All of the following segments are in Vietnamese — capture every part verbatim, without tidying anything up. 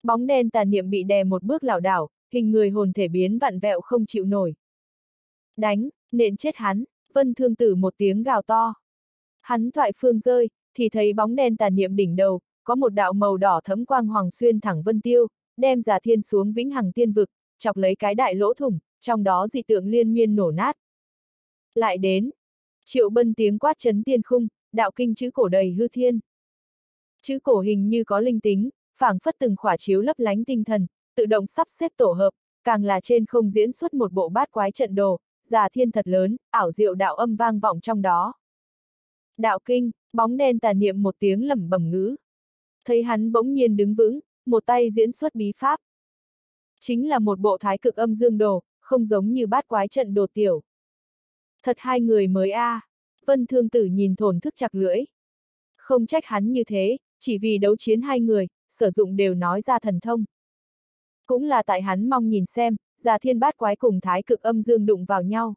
Bóng đen tà niệm bị đè một bước lảo đảo, hình người hồn thể biến vặn vẹo không chịu nổi. Đánh, nện chết hắn, Vân Thương Tử một tiếng gào to. Hắn thoại phương rơi, thì thấy bóng đen tà niệm đỉnh đầu, có một đạo màu đỏ thẫm quang hoàng xuyên thẳng vân tiêu, đem Già Thiên xuống vĩnh hằng tiên vực, chọc lấy cái đại lỗ thủng, trong đó dị tượng liên miên nổ nát. Lại đến, Triệu Bân tiếng quát chấn tiên khung, đạo kinh chữ cổ đầy hư thiên. Chữ cổ hình như có linh tính, phảng phất từng khỏa chiếu lấp lánh tinh thần, tự động sắp xếp tổ hợp, càng là trên không diễn xuất một bộ bát quái trận đồ, Già Thiên thật lớn, ảo diệu đạo âm vang vọng trong đó. Đạo kinh, bóng đen tà niệm một tiếng lẩm bẩm ngữ. Thấy hắn bỗng nhiên đứng vững, một tay diễn xuất bí pháp. Chính là một bộ thái cực âm dương đồ, không giống như bát quái trận đồ tiểu. Thật hai người mới a, à. Vân Thương Tử nhìn thổn thức chặt lưỡi. Không trách hắn như thế, chỉ vì đấu chiến hai người, sử dụng đều nói ra thần thông. Cũng là tại hắn mong nhìn xem, Già Thiên bát quái cùng thái cực âm dương đụng vào nhau.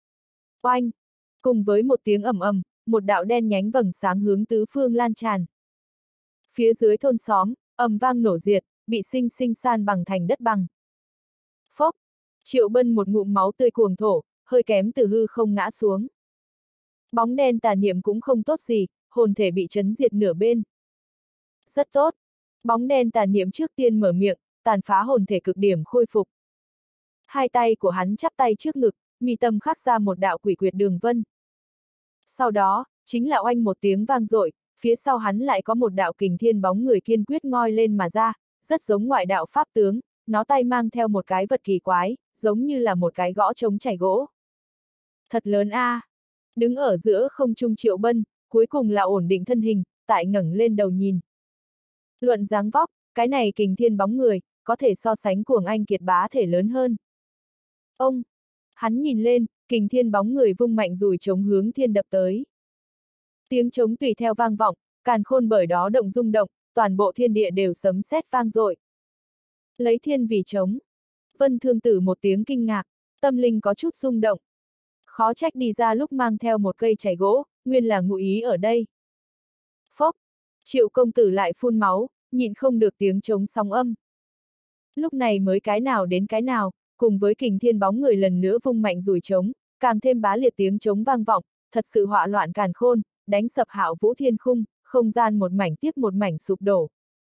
Oanh! Cùng với một tiếng ầm ầm, một đạo đen nhánh vầng sáng hướng tứ phương lan tràn. Phía dưới thôn xóm, ầm vang nổ diệt, bị sinh sinh san bằng thành đất bằng. Phốc! Triệu Bân một ngụm máu tươi cuồng thổ, hơi kém từ hư không ngã xuống. Bóng đen tà niệm cũng không tốt gì, hồn thể bị chấn diệt nửa bên. Rất tốt! Bóng đen tà niệm trước tiên mở miệng, tàn phá hồn thể cực điểm khôi phục. Hai tay của hắn chắp tay trước ngực, mi tâm khắc ra một đạo quỷ quyệt đường vân. Sau đó, chính là oanh một tiếng vang dội, phía sau hắn lại có một đạo kình thiên bóng người kiên quyết ngoi lên mà ra, rất giống ngoại đạo pháp tướng, nó tay mang theo một cái vật kỳ quái, giống như là một cái gõ trống chảy gỗ. Thật lớn a! À. Đứng ở giữa không trung Triệu Bân, cuối cùng là ổn định thân hình, tại ngẩng lên đầu nhìn. Luận dáng vóc, cái này kình thiên bóng người, có thể so sánh cuồng anh kiệt bá thể lớn hơn. Ông! Hắn nhìn lên, kình thiên bóng người vung mạnh dùi trống hướng thiên đập tới. Tiếng trống tùy theo vang vọng, càn khôn bởi đó động rung động, toàn bộ thiên địa đều sấm sét vang dội. Lấy thiên vì trống. Vân Thương Tử một tiếng kinh ngạc, tâm linh có chút rung động. Khó trách đi ra lúc mang theo một cây chảy gỗ, nguyên là ngụ ý ở đây. Phốc! Triệu công tử lại phun máu, nhịn không được tiếng trống sóng âm. Lúc này mới cái nào đến cái nào, cùng với kình thiên bóng người lần nữa vung mạnh dùi trống, càng thêm bá liệt tiếng trống vang vọng, thật sự họa loạn càn khôn, đánh sập hạo vũ thiên khung, không gian một mảnh tiếp một mảnh sụp đổ.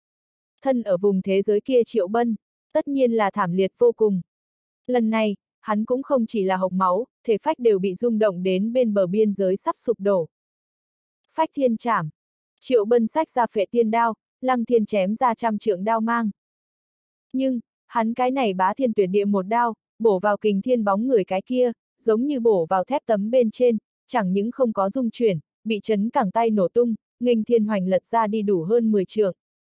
Thân ở vùng thế giới kia Triệu Bân, tất nhiên là thảm liệt vô cùng. Lần này, hắn cũng không chỉ là hộc máu, thể phách đều bị rung động đến bên bờ biên giới sắp sụp đổ. Phách thiên trảm. Triệu Bân xách ra phệ tiên đao, lăng thiên chém ra trăm trượng đao mang. Nhưng, hắn cái này bá thiên tuyệt địa một đao, bổ vào kình thiên bóng người cái kia, giống như bổ vào thép tấm bên trên, chẳng những không có rung chuyển, bị chấn cẳng tay nổ tung, nghênh thiên hoành lật ra đi đủ hơn mười trượng.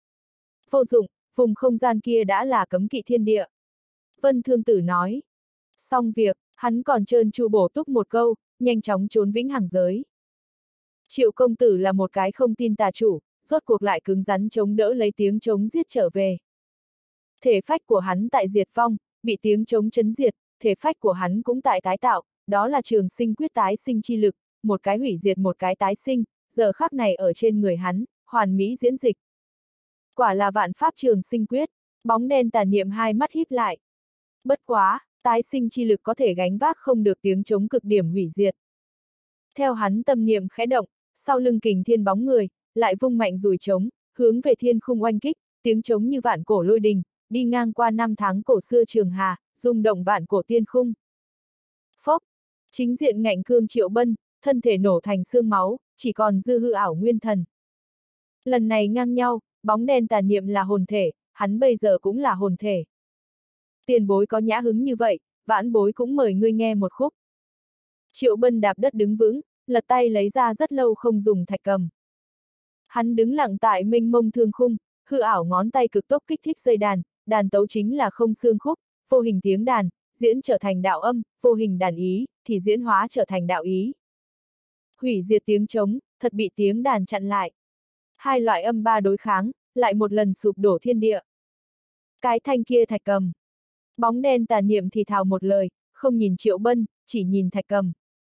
Vô dụng, vùng không gian kia đã là cấm kỵ thiên địa. Vân Thương Tử nói. Xong việc, hắn còn trơn tru bổ túc một câu, nhanh chóng trốn vĩnh hằng giới. Triệu công tử là một cái không tin tà chủ, rốt cuộc lại cứng rắn chống đỡ lấy tiếng trống giết trở về. Thể phách của hắn tại diệt vong, bị tiếng trống chấn diệt, thể phách của hắn cũng tại tái tạo, đó là trường sinh quyết tái sinh chi lực, một cái hủy diệt một cái tái sinh, giờ khắc này ở trên người hắn, hoàn mỹ diễn dịch. Quả là vạn pháp trường sinh quyết, bóng đen tà niệm hai mắt híp lại. Bất quá, tái sinh chi lực có thể gánh vác không được tiếng trống cực điểm hủy diệt. Theo hắn tâm niệm khẽ động, sau lưng kình thiên bóng người, lại vung mạnh dùi trống, hướng về thiên khung oanh kích, tiếng trống như vạn cổ lôi đình, đi ngang qua năm tháng cổ xưa trường hà, rung động vạn cổ tiên khung. Phốc! Chính diện ngạnh cương Triệu Bân, thân thể nổ thành xương máu, chỉ còn dư hư ảo nguyên thần. Lần này ngang nhau, bóng đen tà niệm là hồn thể, hắn bây giờ cũng là hồn thể. Tiền bối có nhã hứng như vậy, vãn bối cũng mời ngươi nghe một khúc. Triệu Bân đạp đất đứng vững, lật tay lấy ra rất lâu không dùng thạch cầm. Hắn đứng lặng tại mênh mông thương khung, hư ảo ngón tay cực tốc kích thích dây đàn, đàn tấu chính là không xương khúc, vô hình tiếng đàn, diễn trở thành đạo âm, vô hình đàn ý, thì diễn hóa trở thành đạo ý. Hủy diệt tiếng trống, thật bị tiếng đàn chặn lại. Hai loại âm ba đối kháng, lại một lần sụp đổ thiên địa. Cái thanh kia thạch cầm. Bóng đen tà niệm thì thào một lời, không nhìn Triệu Bân, chỉ nhìn thạch cầm.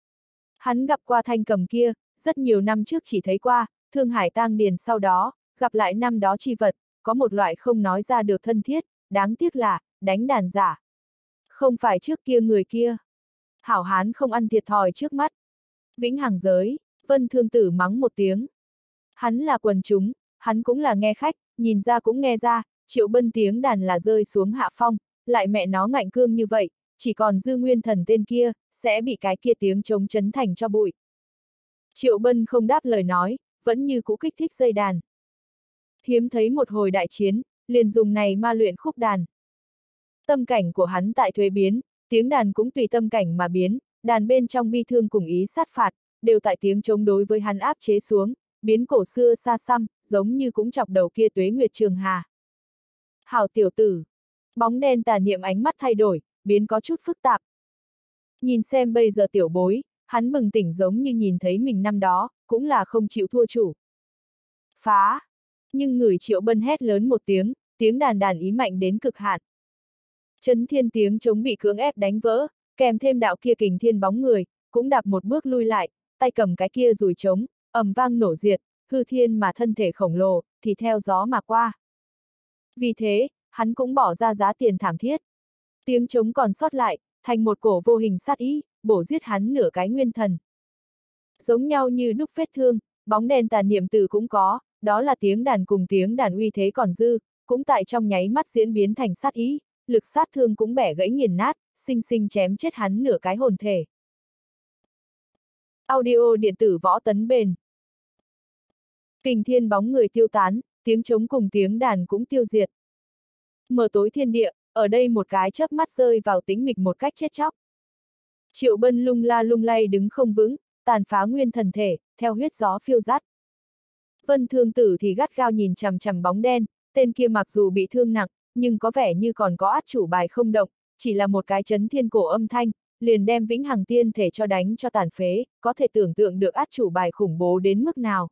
Hắn gặp qua thanh cầm kia, rất nhiều năm trước chỉ thấy qua, Thương Hải tang điền sau đó, gặp lại năm đó chi vật, có một loại không nói ra được thân thiết, đáng tiếc là, đánh đàn giả. Không phải trước kia người kia. Hảo hán không ăn thiệt thòi trước mắt. Vĩnh hằng giới, Vân Thương Tử mắng một tiếng. Hắn là quần chúng, hắn cũng là nghe khách, nhìn ra cũng nghe ra, Triệu Bân tiếng đàn là rơi xuống hạ phong, lại mẹ nó ngạnh cương như vậy, chỉ còn dư nguyên thần tên kia, sẽ bị cái kia tiếng trống chấn thành cho bụi. Triệu Bân không đáp lời nói, vẫn như cũ kích thích dây đàn. Hiếm thấy một hồi đại chiến, liền dùng này ma luyện khúc đàn. Tâm cảnh của hắn tại thuế biến, tiếng đàn cũng tùy tâm cảnh mà biến, đàn bên trong bi thương cùng ý sát phạt, đều tại tiếng chống đối với hắn áp chế xuống, biến cổ xưa xa xăm, giống như cũng chọc đầu kia Tuế Nguyệt Trường Hà. Hảo tiểu tử! Bóng đen tà niệm ánh mắt thay đổi, biến có chút phức tạp. Nhìn xem bây giờ tiểu bối, hắn bừng tỉnh giống như nhìn thấy mình năm đó, cũng là không chịu thua chủ. Phá! Nhưng người Triệu Bân hét lớn một tiếng, tiếng đàn đàn ý mạnh đến cực hạn. Chấn thiên tiếng chống bị cưỡng ép đánh vỡ, kèm thêm đạo kia kình thiên bóng người, cũng đạp một bước lui lại, tay cầm cái kia dùi trống, ầm vang nổ diệt, hư thiên mà thân thể khổng lồ, thì theo gió mà qua. Vì thế, hắn cũng bỏ ra giá tiền thảm thiết. Tiếng trống còn sót lại, thành một cổ vô hình sát ý, bổ giết hắn nửa cái nguyên thần. Giống nhau như đúc vết thương, bóng đen tà niệm từ cũng có, đó là tiếng đàn cùng tiếng đàn uy thế còn dư, cũng tại trong nháy mắt diễn biến thành sát ý, lực sát thương cũng bẻ gãy nghiền nát, sinh sinh chém chết hắn nửa cái hồn thể. Audio điện tử võ tấn bền. Kình thiên bóng người tiêu tán, tiếng trống cùng tiếng đàn cũng tiêu diệt. Mở tối thiên địa, ở đây một cái chớp mắt rơi vào tĩnh mịch một cách chết chóc. Triệu Bân lung la lung lay đứng không vững, tàn phá nguyên thần thể, theo huyết gió phiêu dắt. Vân Thương Tử thì gắt gao nhìn chằm chằm bóng đen, tên kia mặc dù bị thương nặng, nhưng có vẻ như còn có át chủ bài không động, chỉ là một cái chấn thiên cổ âm thanh, liền đem vĩnh hằng tiên thể cho đánh cho tàn phế, có thể tưởng tượng được át chủ bài khủng bố đến mức nào.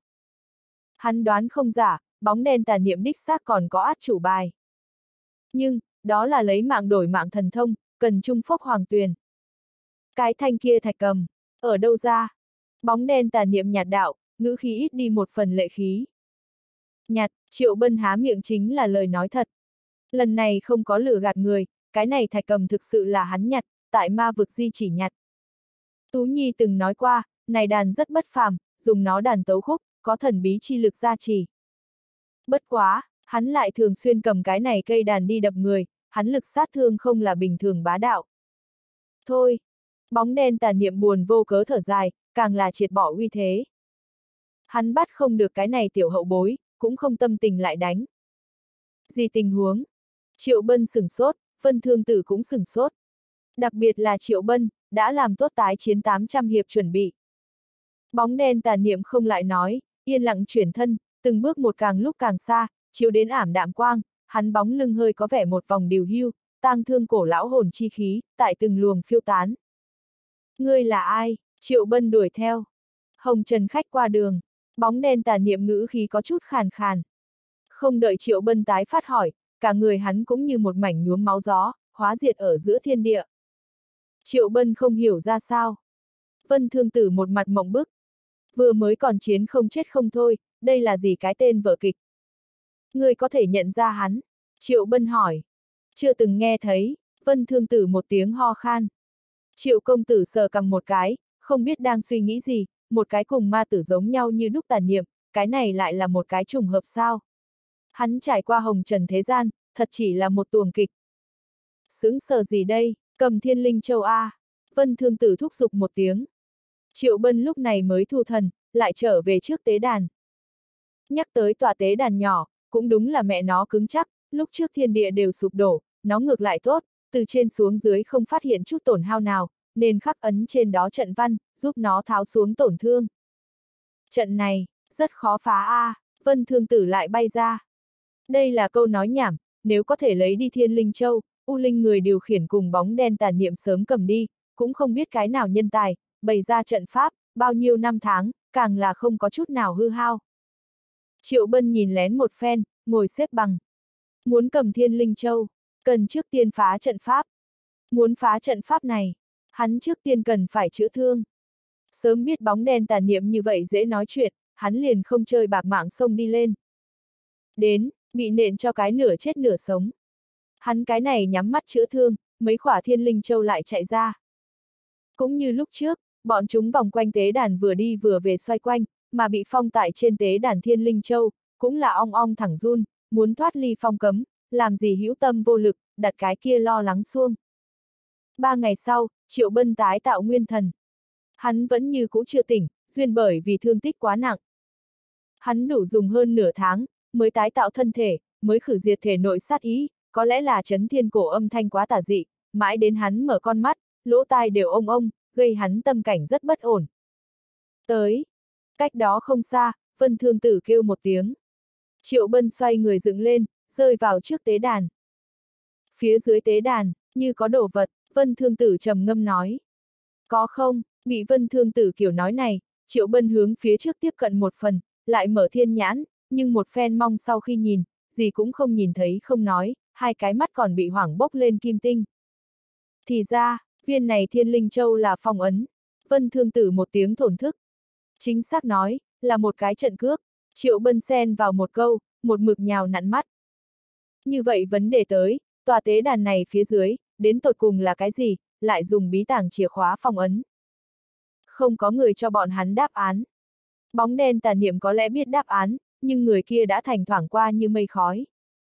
Hắn đoán không giả, bóng đen tà niệm đích xác còn có át chủ bài. Nhưng, đó là lấy mạng đổi mạng thần thông, cần trung phốc hoàng tuyền. Cái thanh kia thạch cầm, ở đâu ra? Bóng đen tà niệm nhạt đạo, ngữ khí ít đi một phần lệ khí. Nhạt, Triệu Bân há miệng chính là lời nói thật. Lần này không có lừa gạt người, cái này thạch cầm thực sự là hắn nhặt, tại ma vực di chỉ nhặt. Tú Nhi từng nói qua, này đàn rất bất phàm, dùng nó đàn tấu khúc, có thần bí chi lực gia trì. Bất quá, hắn lại thường xuyên cầm cái này cây đàn đi đập người, hắn lực sát thương không là bình thường bá đạo. Thôi, bóng đen tà niệm buồn vô cớ thở dài, càng là triệt bỏ uy thế. Hắn bắt không được cái này tiểu hậu bối, cũng không tâm tình lại đánh. Gì tình huống? Triệu Bân sửng sốt, Vân Thương Tử cũng sửng sốt. Đặc biệt là Triệu Bân, đã làm tốt tái chiến tám trăm hiệp chuẩn bị. Bóng đen tà niệm không lại nói, yên lặng chuyển thân, từng bước một càng lúc càng xa, chiếu đến ảm đạm quang, hắn bóng lưng hơi có vẻ một vòng điều hưu, tang thương cổ lão hồn chi khí, tại từng luồng phiêu tán. Ngươi là ai? Triệu Bân đuổi theo. Hồng Trần khách qua đường, bóng đen tà niệm ngữ khí có chút khàn khàn. Không đợi Triệu Bân tái phát hỏi, cả người hắn cũng như một mảnh nhuốm máu gió, hóa diệt ở giữa thiên địa. Triệu Bân không hiểu ra sao. Vân Thương Tử một mặt mộng bức. Vừa mới còn chiến không chết không thôi, đây là gì cái tên vở kịch? Ngươi có thể nhận ra hắn? Triệu Bân hỏi. Chưa từng nghe thấy, Vân Thương Tử một tiếng ho khan. Triệu công tử sờ cầm một cái, không biết đang suy nghĩ gì, một cái cùng ma tử giống nhau như đúc tà niệm, cái này lại là một cái trùng hợp sao? Hắn trải qua hồng trần thế gian, thật chỉ là một tuồng kịch. Sững sờ gì đây, cầm thiên linh châu A. Vân Thương Tử thúc giục một tiếng. Triệu Bân lúc này mới thu thần, lại trở về trước tế đàn. Nhắc tới tòa tế đàn nhỏ, cũng đúng là mẹ nó cứng chắc, lúc trước thiên địa đều sụp đổ, nó ngược lại tốt, từ trên xuống dưới không phát hiện chút tổn hao nào, nên khắc ấn trên đó trận văn, giúp nó tháo xuống tổn thương. Trận này, rất khó phá a. Vân Thương Tử lại bay ra. Đây là câu nói nhảm, nếu có thể lấy đi Thiên Linh Châu, U Linh người điều khiển cùng bóng đen tà niệm sớm cầm đi, cũng không biết cái nào nhân tài, bày ra trận pháp, bao nhiêu năm tháng, càng là không có chút nào hư hao. Triệu Bân nhìn lén một phen, ngồi xếp bằng. Muốn cầm Thiên Linh Châu, cần trước tiên phá trận pháp. Muốn phá trận pháp này, hắn trước tiên cần phải chữa thương. Sớm biết bóng đen tà niệm như vậy dễ nói chuyện, hắn liền không chơi bạc mạng xông đi lên. Đến, bị nện cho cái nửa chết nửa sống. Hắn cái này nhắm mắt chữa thương, mấy khỏa thiên linh châu lại chạy ra. Cũng như lúc trước, bọn chúng vòng quanh tế đàn vừa đi vừa về xoay quanh, mà bị phong tại trên tế đàn thiên linh châu, cũng là ong ong thẳng run, muốn thoát ly phong cấm, làm gì hữu tâm vô lực, đặt cái kia lo lắng xuông. Ba ngày sau, Triệu Bân tái tạo nguyên thần. Hắn vẫn như cũ chưa tỉnh, duyên bởi vì thương tích quá nặng. Hắn đủ dùng hơn nửa tháng, mới tái tạo thân thể, mới khử diệt thể nội sát ý, có lẽ là chấn thiên cổ âm thanh quá tà dị, mãi đến hắn mở con mắt, lỗ tai đều ông ông, gây hắn tâm cảnh rất bất ổn. Tới. Cách đó không xa, Vân Thương Tử kêu một tiếng. Triệu Bân xoay người dựng lên, rơi vào trước tế đàn. Phía dưới tế đàn, như có đồ vật, Vân Thương Tử trầm ngâm nói. Có không, bị Vân Thương Tử kiểu nói này, Triệu Bân hướng phía trước tiếp cận một phần, lại mở thiên nhãn, nhưng một phen mong sau khi nhìn, gì cũng không nhìn thấy không nói, hai cái mắt còn bị hoảng bốc lên kim tinh. Thì ra, viên này thiên linh châu là phong ấn. Vân Thương Tử một tiếng thổn thức. Chính xác nói, là một cái trận cước. Triệu Bân xen vào một câu, một mực nhào nặn mắt. Như vậy vấn đề tới, tòa tế đàn này phía dưới, đến tột cùng là cái gì, lại dùng bí tàng chìa khóa phong ấn. Không có người cho bọn hắn đáp án. Bóng đen tà niệm có lẽ biết đáp án, nhưng người kia đã thành thoảng qua như mây khói.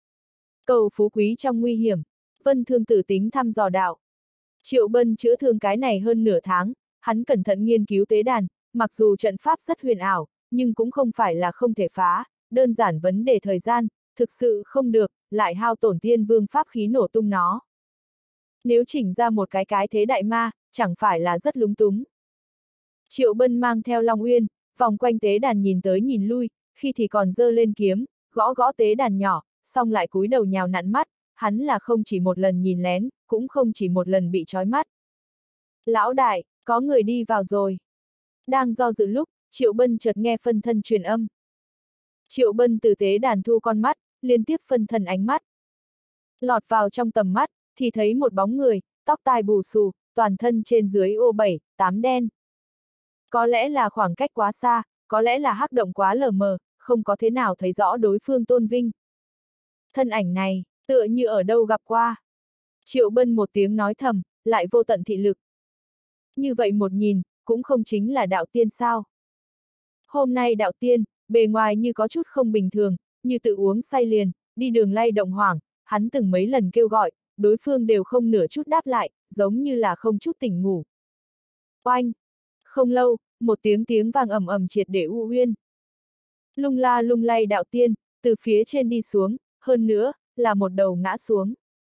Cầu phú quý trong nguy hiểm, Vân Thương Tử tính thăm dò đạo. Triệu Bân chữa thương cái này hơn nửa tháng, hắn cẩn thận nghiên cứu tế đàn, mặc dù trận pháp rất huyền ảo, nhưng cũng không phải là không thể phá, đơn giản vấn đề thời gian, thực sự không được, lại hao tổn tiên vương pháp khí nổ tung nó. Nếu chỉnh ra một cái cái thế đại ma, chẳng phải là rất lúng túng. Triệu Bân mang theo Long Uyên, vòng quanh tế đàn nhìn tới nhìn lui, khi thì còn giơ lên kiếm, gõ gõ tế đàn nhỏ, xong lại cúi đầu nhào nặn mắt, hắn là không chỉ một lần nhìn lén, cũng không chỉ một lần bị trói mắt. Lão đại, có người đi vào rồi. Đang do dự lúc, Triệu Bân chợt nghe phân thân truyền âm. Triệu Bân từ tế đàn thu con mắt, liên tiếp phân thân ánh mắt. Lọt vào trong tầm mắt, thì thấy một bóng người, tóc tai bù xù, toàn thân trên dưới ô bảy, tám đen. Có lẽ là khoảng cách quá xa, có lẽ là hắc động quá lờ mờ, không có thế nào thấy rõ đối phương tôn vinh. Thân ảnh này, tựa như ở đâu gặp qua. Triệu Bân một tiếng nói thầm, lại vô tận thị lực. Như vậy một nhìn, cũng không chính là đạo tiên sao. Hôm nay đạo tiên, bề ngoài như có chút không bình thường, như tự uống say liền, đi đường lay động hoảng, hắn từng mấy lần kêu gọi, đối phương đều không nửa chút đáp lại, giống như là không chút tỉnh ngủ. Oanh! Không lâu, một tiếng tiếng vang ầm ầm triệt để u uyên. Lung la lung lay đạo tiên, từ phía trên đi xuống, hơn nữa, là một đầu ngã xuống.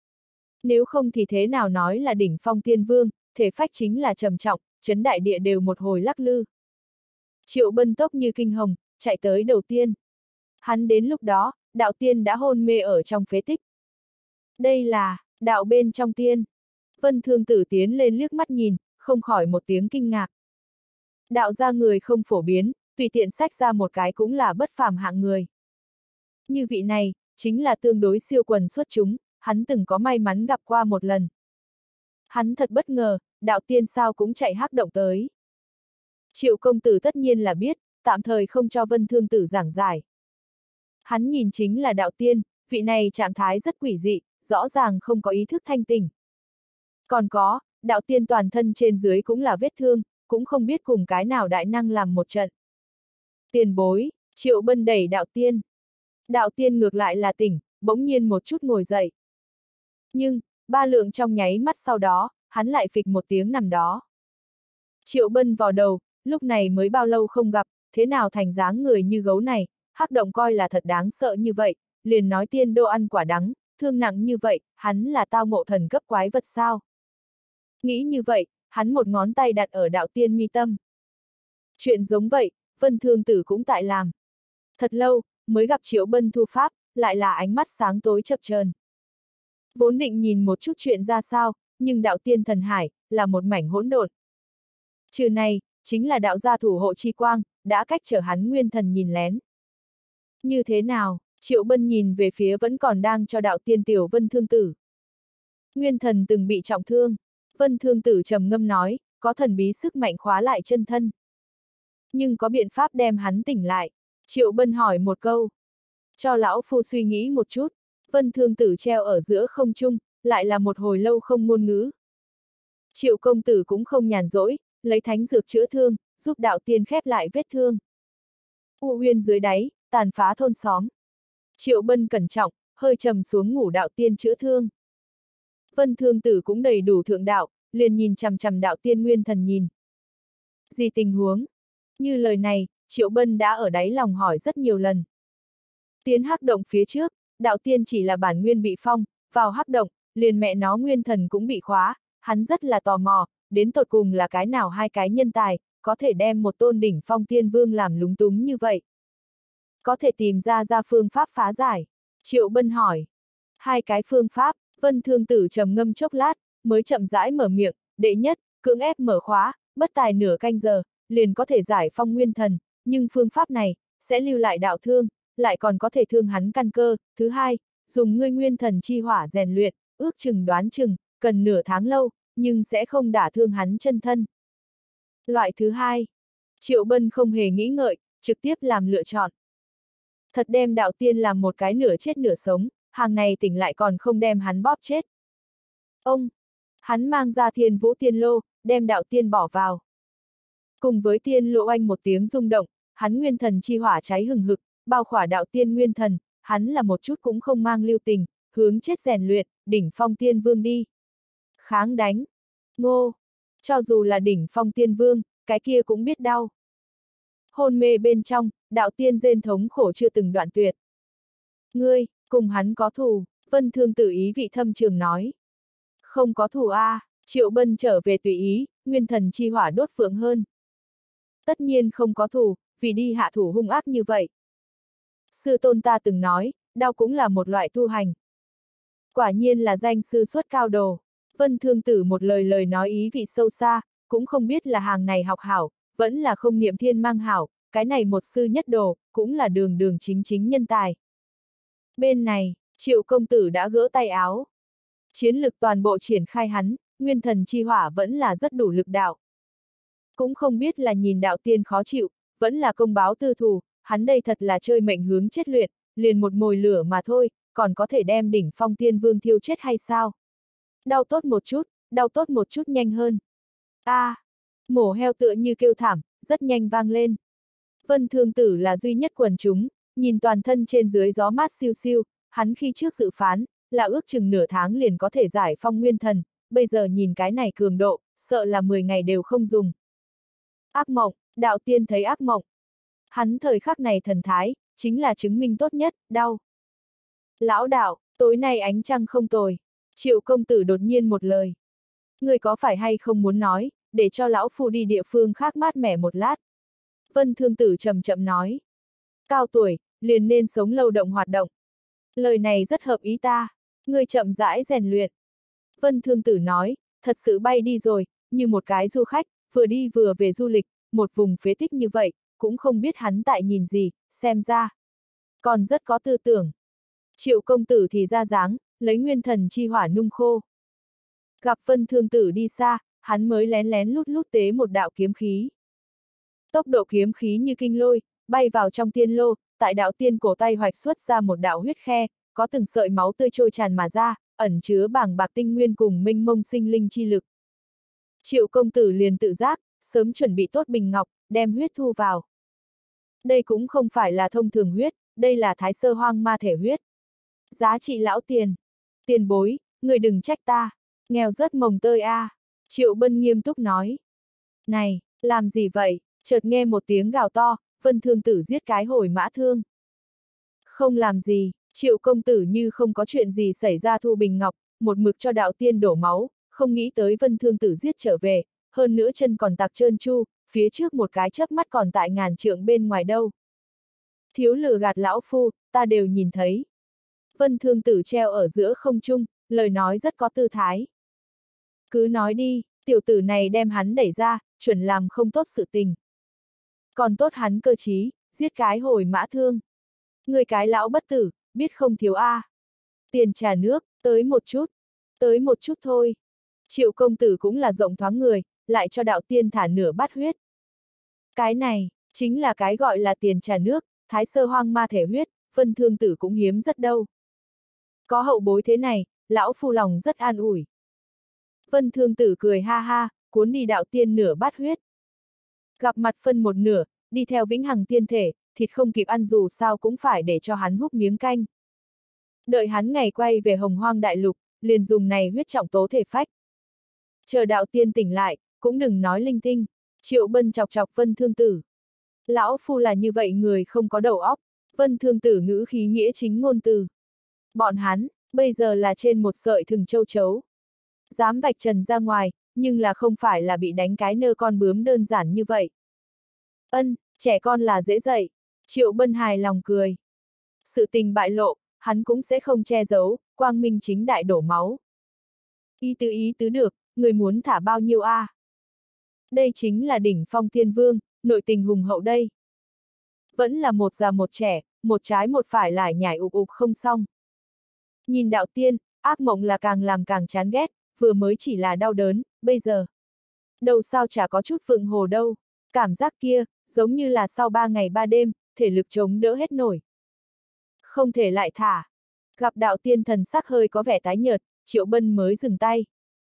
Nếu không thì thế nào nói là đỉnh phong tiên vương, thể phách chính là trầm trọng, chấn đại địa đều một hồi lắc lư. Triệu Bân tốc như kinh hồng, chạy tới đầu tiên. Hắn đến lúc đó, đạo tiên đã hôn mê ở trong phế tích. Đây là, đạo bên trong tiên. Vân Thương Tử tiến lên liếc mắt nhìn, không khỏi một tiếng kinh ngạc. Đạo ra người không phổ biến, tùy tiện xách ra một cái cũng là bất phàm hạng người. Như vị này, chính là tương đối siêu quần xuất chúng, hắn từng có may mắn gặp qua một lần. Hắn thật bất ngờ, đạo tiên sao cũng chạy hắc động tới. Triệu công tử tất nhiên là biết, tạm thời không cho Vân Thương Tử giảng giải. Hắn nhìn chính là đạo tiên, vị này trạng thái rất quỷ dị, rõ ràng không có ý thức thanh tỉnh. Còn có, đạo tiên toàn thân trên dưới cũng là vết thương, cũng không biết cùng cái nào đại năng làm một trận. Tiền bối, Triệu Bân đẩy đạo tiên. Đạo tiên ngược lại là tỉnh, bỗng nhiên một chút ngồi dậy. Nhưng, ba lượng trong nháy mắt sau đó, hắn lại phịch một tiếng nằm đó. Triệu Bân vào đầu, lúc này mới bao lâu không gặp, thế nào thành dáng người như gấu này, hắc động coi là thật đáng sợ như vậy, liền nói tiên đô ăn quả đắng, thương nặng như vậy, hắn là tao ngộ thần cấp quái vật sao. Nghĩ như vậy, hắn một ngón tay đặt ở đạo tiên mi tâm. Chuyện giống vậy, Vân Thương Tử cũng tại làm. Thật lâu, mới gặp Triệu Bân thu pháp, lại là ánh mắt sáng tối chập chờn. Vốn định nhìn một chút chuyện ra sao, nhưng đạo tiên thần hải, là một mảnh hỗn độn. Trừ này, chính là đạo gia thủ hộ chi quang, đã cách trở hắn nguyên thần nhìn lén. Như thế nào, Triệu Bân nhìn về phía vẫn còn đang cho đạo tiên tiểu Vân Thương Tử. Nguyên thần từng bị trọng thương, Vân Thương Tử trầm ngâm nói, có thần bí sức mạnh khóa lại chân thân. Nhưng có biện pháp đem hắn tỉnh lại, Triệu Bân hỏi một câu. Cho lão phu suy nghĩ một chút. Vân Thương Tử treo ở giữa không trung, lại là một hồi lâu không ngôn ngữ. Triệu công tử cũng không nhàn rỗi, lấy thánh dược chữa thương, giúp đạo tiên khép lại vết thương. U Uyên dưới đáy, tàn phá thôn xóm. Triệu Bân cẩn trọng, hơi trầm xuống ngủ đạo tiên chữa thương. Vân Thương Tử cũng đầy đủ thượng đạo, liền nhìn chằm chằm đạo tiên nguyên thần nhìn. Gì tình huống? Như lời này, Triệu Bân đã ở đáy lòng hỏi rất nhiều lần. Tiến hắc động phía trước, đạo tiên chỉ là bản nguyên bị phong, vào hắc động, liền mẹ nó nguyên thần cũng bị khóa, hắn rất là tò mò, đến tột cùng là cái nào hai cái nhân tài, có thể đem một tôn đỉnh phong tiên vương làm lúng túng như vậy. Có thể tìm ra ra phương pháp phá giải. Triệu Bân hỏi. Hai cái phương pháp, Vân Thương Tử trầm ngâm chốc lát, mới chậm rãi mở miệng, đệ nhất, cưỡng ép mở khóa, bất tài nửa canh giờ, liền có thể giải phong nguyên thần, nhưng phương pháp này, sẽ lưu lại đạo thương, lại còn có thể thương hắn căn cơ. Thứ hai, dùng ngươi nguyên thần chi hỏa rèn luyện, ước chừng đoán chừng, cần nửa tháng lâu, nhưng sẽ không đả thương hắn chân thân. Loại thứ hai, Triệu Bân không hề nghĩ ngợi, trực tiếp làm lựa chọn. Thật đem đạo tiên làm một cái nửa chết nửa sống, hàng này tỉnh lại còn không đem hắn bóp chết. Ông, hắn mang ra Thiên Vũ Tiên Lô, đem đạo tiên bỏ vào. Cùng với tiên lô oanh một tiếng rung động, hắn nguyên thần chi hỏa cháy hừng hực, bao khỏa đạo tiên nguyên thần, hắn là một chút cũng không mang lưu tình, hướng chết rèn luyện, đỉnh phong tiên vương đi. Kháng đánh. Ngô. Cho dù là đỉnh phong tiên vương, cái kia cũng biết đau. Hôn mê bên trong, đạo tiên rên thống khổ chưa từng đoạn tuyệt. Ngươi, cùng hắn có thù, Vân Thương Tử ý vị thâm trường nói. Không có thù a, à, Triệu Bân trở về tùy ý, nguyên thần chi hỏa đốt phượng hơn. Tất nhiên không có thù, vì đi hạ thủ hung ác như vậy. Sư tôn ta từng nói, đau cũng là một loại tu hành. Quả nhiên là danh sư xuất cao đồ. Vân Thương Tử một lời lời nói ý vị sâu xa, cũng không biết là hàng này học hảo, vẫn là không niệm thiên mang hảo, cái này một sư nhất đồ, cũng là đường đường chính chính nhân tài. Bên này, Triệu công tử đã gỡ tay áo. Chiến lực toàn bộ triển khai hắn, nguyên thần chi hỏa vẫn là rất đủ lực đạo. Cũng không biết là nhìn đạo tiên khó chịu, vẫn là công báo tư thù, hắn đây thật là chơi mệnh hướng chết luyện, liền một mồi lửa mà thôi, còn có thể đem đỉnh phong tiên vương thiêu chết hay sao? Đau tốt một chút, đau tốt một chút nhanh hơn. A, à, mổ heo tựa như kêu thảm, rất nhanh vang lên. Vân Thương Tử là duy nhất quần chúng, nhìn toàn thân trên dưới gió mát siêu siêu, hắn khi trước dự phán, là ước chừng nửa tháng liền có thể giải phong nguyên thần, bây giờ nhìn cái này cường độ, sợ là mười ngày đều không dùng. Ác mộng, đạo tiên thấy ác mộng. Hắn thời khắc này thần thái, chính là chứng minh tốt nhất, đau. Lão đạo, tối nay ánh trăng không tồi. Triệu công tử đột nhiên một lời. Người có phải hay không muốn nói, để cho lão phu đi địa phương khác mát mẻ một lát. Vân Thương Tử chậm chậm nói. Cao tuổi, liền nên sống lâu động hoạt động. Lời này rất hợp ý ta. Người chậm rãi rèn luyện. Vân Thương Tử nói, thật sự bay đi rồi, như một cái du khách, vừa đi vừa về du lịch, một vùng phế tích như vậy, cũng không biết hắn tại nhìn gì, xem ra. Còn rất có tư tưởng. Triệu công tử thì ra dáng, lấy nguyên thần chi hỏa nung khô. Gặp Vân Thương Tử đi xa, hắn mới lén lén lút lút tế một đạo kiếm khí. Tốc độ kiếm khí như kinh lôi, bay vào trong tiên lô, tại đạo tiên cổ tay hoạch xuất ra một đạo huyết khe, có từng sợi máu tươi trôi tràn mà ra, ẩn chứa bảng bạc tinh nguyên cùng minh mông sinh linh chi lực. Triệu công tử liền tự giác, sớm chuẩn bị tốt bình ngọc, đem huyết thu vào. Đây cũng không phải là thông thường huyết, đây là thái sơ hoang ma thể huyết. Giá trị lão tiền. Tiền bối, người đừng trách ta. Nghèo rất mồng tơi a. À. Triệu Bân nghiêm túc nói. Này, làm gì vậy? Chợt nghe một tiếng gào to, Vân Thương Tử giết cái hồi mã thương. Không làm gì, Triệu công tử như không có chuyện gì xảy ra thu bình ngọc, một mực cho đạo tiên đổ máu, không nghĩ tới Vân Thương Tử giết trở về, hơn nữa chân còn tạc trơn chu, phía trước một cái chớp mắt còn tại ngàn trượng bên ngoài đâu. Thiếu lừa gạt lão phu, ta đều nhìn thấy. Vân Thương Tử treo ở giữa không trung, lời nói rất có tư thái. Cứ nói đi, tiểu tử này đem hắn đẩy ra, chuẩn làm không tốt sự tình. Còn tốt hắn cơ trí, giết cái hồi mã thương. Người cái lão bất tử, biết không thiếu a. À. Tiền trà nước, tới một chút, tới một chút thôi. Triệu công tử cũng là rộng thoáng người, lại cho đạo tiên thả nửa bát huyết. Cái này, chính là cái gọi là tiền trà nước, thái sơ hoang ma thể huyết, Vân Thương Tử cũng hiếm rất đâu. Có hậu bối thế này, lão phu lòng rất an ủi. Vân Thương Tử cười ha ha, cuốn đi đạo tiên nửa bát huyết. Gặp mặt phân một nửa, đi theo vĩnh hằng tiên thể, thịt không kịp ăn dù sao cũng phải để cho hắn húp miếng canh. Đợi hắn ngày quay về Hồng Hoang Đại Lục, liền dùng này huyết trọng tố thể phách. Chờ đạo tiên tỉnh lại, cũng đừng nói linh tinh. Triệu Bân chọc chọc Vân Thương Tử. Lão phu là như vậy người không có đầu óc. Vân Thương Tử ngữ khí nghĩa chính ngôn từ. Bọn hắn, bây giờ là trên một sợi thừng châu chấu. Dám vạch trần ra ngoài, nhưng là không phải là bị đánh cái nơ con bướm đơn giản như vậy. Ân, trẻ con là dễ dạy. Triệu Bân hài lòng cười. Sự tình bại lộ, hắn cũng sẽ không che giấu, quang minh chính đại đổ máu. Ý tứ ý tứ được, người muốn thả bao nhiêu a? À? Đây chính là đỉnh phong thiên vương, nội tình hùng hậu đây. Vẫn là một già một trẻ, một trái một phải lại nhảy ục ục không xong. Nhìn đạo tiên, ác mộng là càng làm càng chán ghét, vừa mới chỉ là đau đớn, bây giờ. Đâu sao chả có chút vượng hồ đâu, cảm giác kia, giống như là sau ba ngày ba đêm, thể lực chống đỡ hết nổi. Không thể lại thả. Gặp đạo tiên thần sắc hơi có vẻ tái nhợt, Triệu Bân mới dừng tay.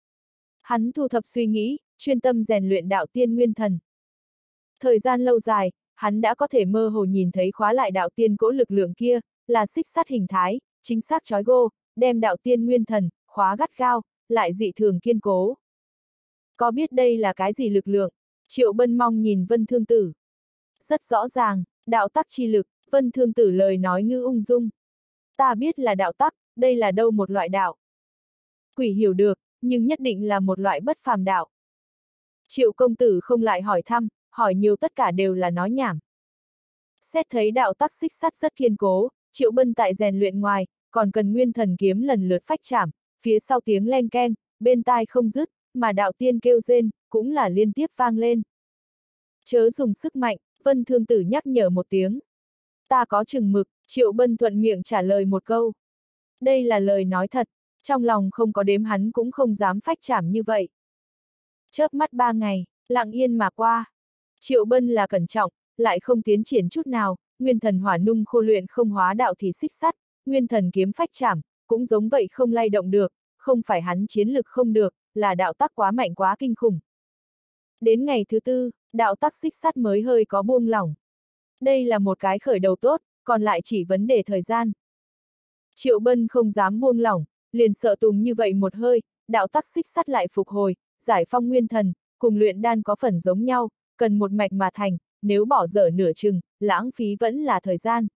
Hắn thu thập suy nghĩ, chuyên tâm rèn luyện đạo tiên nguyên thần. Thời gian lâu dài, hắn đã có thể mơ hồ nhìn thấy khóa lại đạo tiên cỗ lực lượng kia, là xích sắt hình thái, chính xác chói gô, đem đạo tiên nguyên thần, khóa gắt gao, lại dị thường kiên cố. Có biết đây là cái gì lực lượng? Triệu Bân mong nhìn Vân Thương Tử. Rất rõ ràng, đạo tắc chi lực, Vân Thương Tử lời nói ngư ung dung. Ta biết là đạo tắc, đây là đâu một loại đạo. Quỷ hiểu được, nhưng nhất định là một loại bất phàm đạo. Triệu công tử không lại hỏi thăm, hỏi nhiều tất cả đều là nói nhảm. Xét thấy đạo tắc xích sắt rất kiên cố, Triệu Bân tại rèn luyện ngoài, còn cần nguyên thần kiếm lần lượt phách chạm, phía sau tiếng len keng, bên tai không dứt, mà đạo tiên kêu rên, cũng là liên tiếp vang lên. Chớ dùng sức mạnh, Vân Thương Tử nhắc nhở một tiếng. Ta có chừng mực, Triệu Bân thuận miệng trả lời một câu. Đây là lời nói thật, trong lòng không có đếm hắn cũng không dám phách chảm như vậy. Chớp mắt ba ngày, lặng yên mà qua. Triệu Bân là cẩn trọng, lại không tiến triển chút nào, nguyên thần hỏa nung khô luyện không hóa đạo thì xích sắt, nguyên thần kiếm phách chảm, cũng giống vậy không lay động được, không phải hắn chiến lực không được, là đạo tắc quá mạnh quá kinh khủng. Đến ngày thứ tư, đạo tắc xích sắt mới hơi có buông lỏng. Đây là một cái khởi đầu tốt, còn lại chỉ vấn đề thời gian. Triệu Bân không dám buông lỏng, liền sợ tùng như vậy một hơi, đạo tắc xích sắt lại phục hồi, giải phong nguyên thần, cùng luyện đan có phần giống nhau, cần một mạch mà thành, nếu bỏ dở nửa chừng, lãng phí vẫn là thời gian.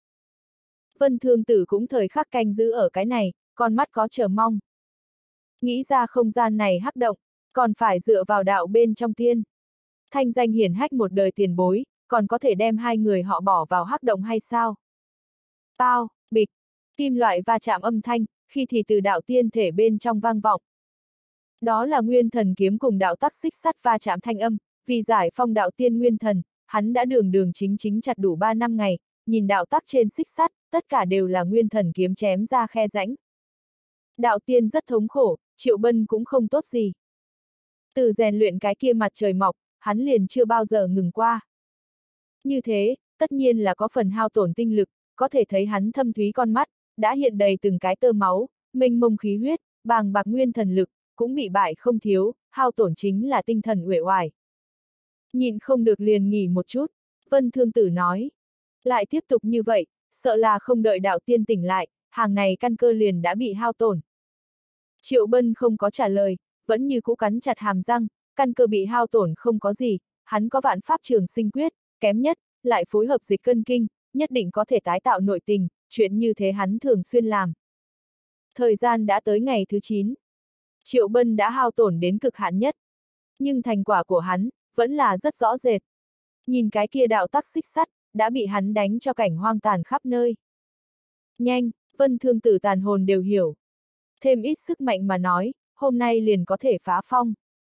Vân Thương Tử cũng thời khắc canh giữ ở cái này, con mắt có chờ mong. Nghĩ ra không gian này hắc động, còn phải dựa vào đạo bên trong tiên. Thanh danh hiển hách một đời tiền bối, còn có thể đem hai người họ bỏ vào hắc động hay sao? Bao, bịch, kim loại va chạm âm thanh, khi thì từ đạo tiên thể bên trong vang vọng. Đó là nguyên thần kiếm cùng đạo tắc xích sắt va chạm thanh âm, vì giải phong đạo tiên nguyên thần, hắn đã đường đường chính chính chặt đủ ba năm ngày, nhìn đạo tắc trên xích sắt, tất cả đều là nguyên thần kiếm chém ra khe rãnh. Đạo tiên rất thống khổ, Triệu Bân cũng không tốt gì. Từ rèn luyện cái kia mặt trời mọc, hắn liền chưa bao giờ ngừng qua. Như thế, tất nhiên là có phần hao tổn tinh lực, có thể thấy hắn thâm thúy con mắt, đã hiện đầy từng cái tơ máu, mênh mông khí huyết, bàng bạc nguyên thần lực, cũng bị bại không thiếu, hao tổn chính là tinh thần uể oải. Nhìn không được liền nghỉ một chút, Vân Thương Tử nói. Lại tiếp tục như vậy, sợ là không đợi đạo tiên tỉnh lại, hàng này căn cơ liền đã bị hao tổn. Triệu Bân không có trả lời, vẫn như cũ cắn chặt hàm răng, căn cơ bị hao tổn không có gì, hắn có vạn pháp trường sinh quyết, kém nhất, lại phối hợp dịch cân kinh, nhất định có thể tái tạo nội tình, chuyện như thế hắn thường xuyên làm. Thời gian đã tới ngày thứ chín. Triệu Bân đã hao tổn đến cực hạn nhất. Nhưng thành quả của hắn, vẫn là rất rõ rệt. Nhìn cái kia đạo tắc xích sắt, đã bị hắn đánh cho cảnh hoang tàn khắp nơi. Nhanh, Vân Thương Tử tàn hồn đều hiểu. Thêm ít sức mạnh mà nói, hôm nay liền có thể phá phong.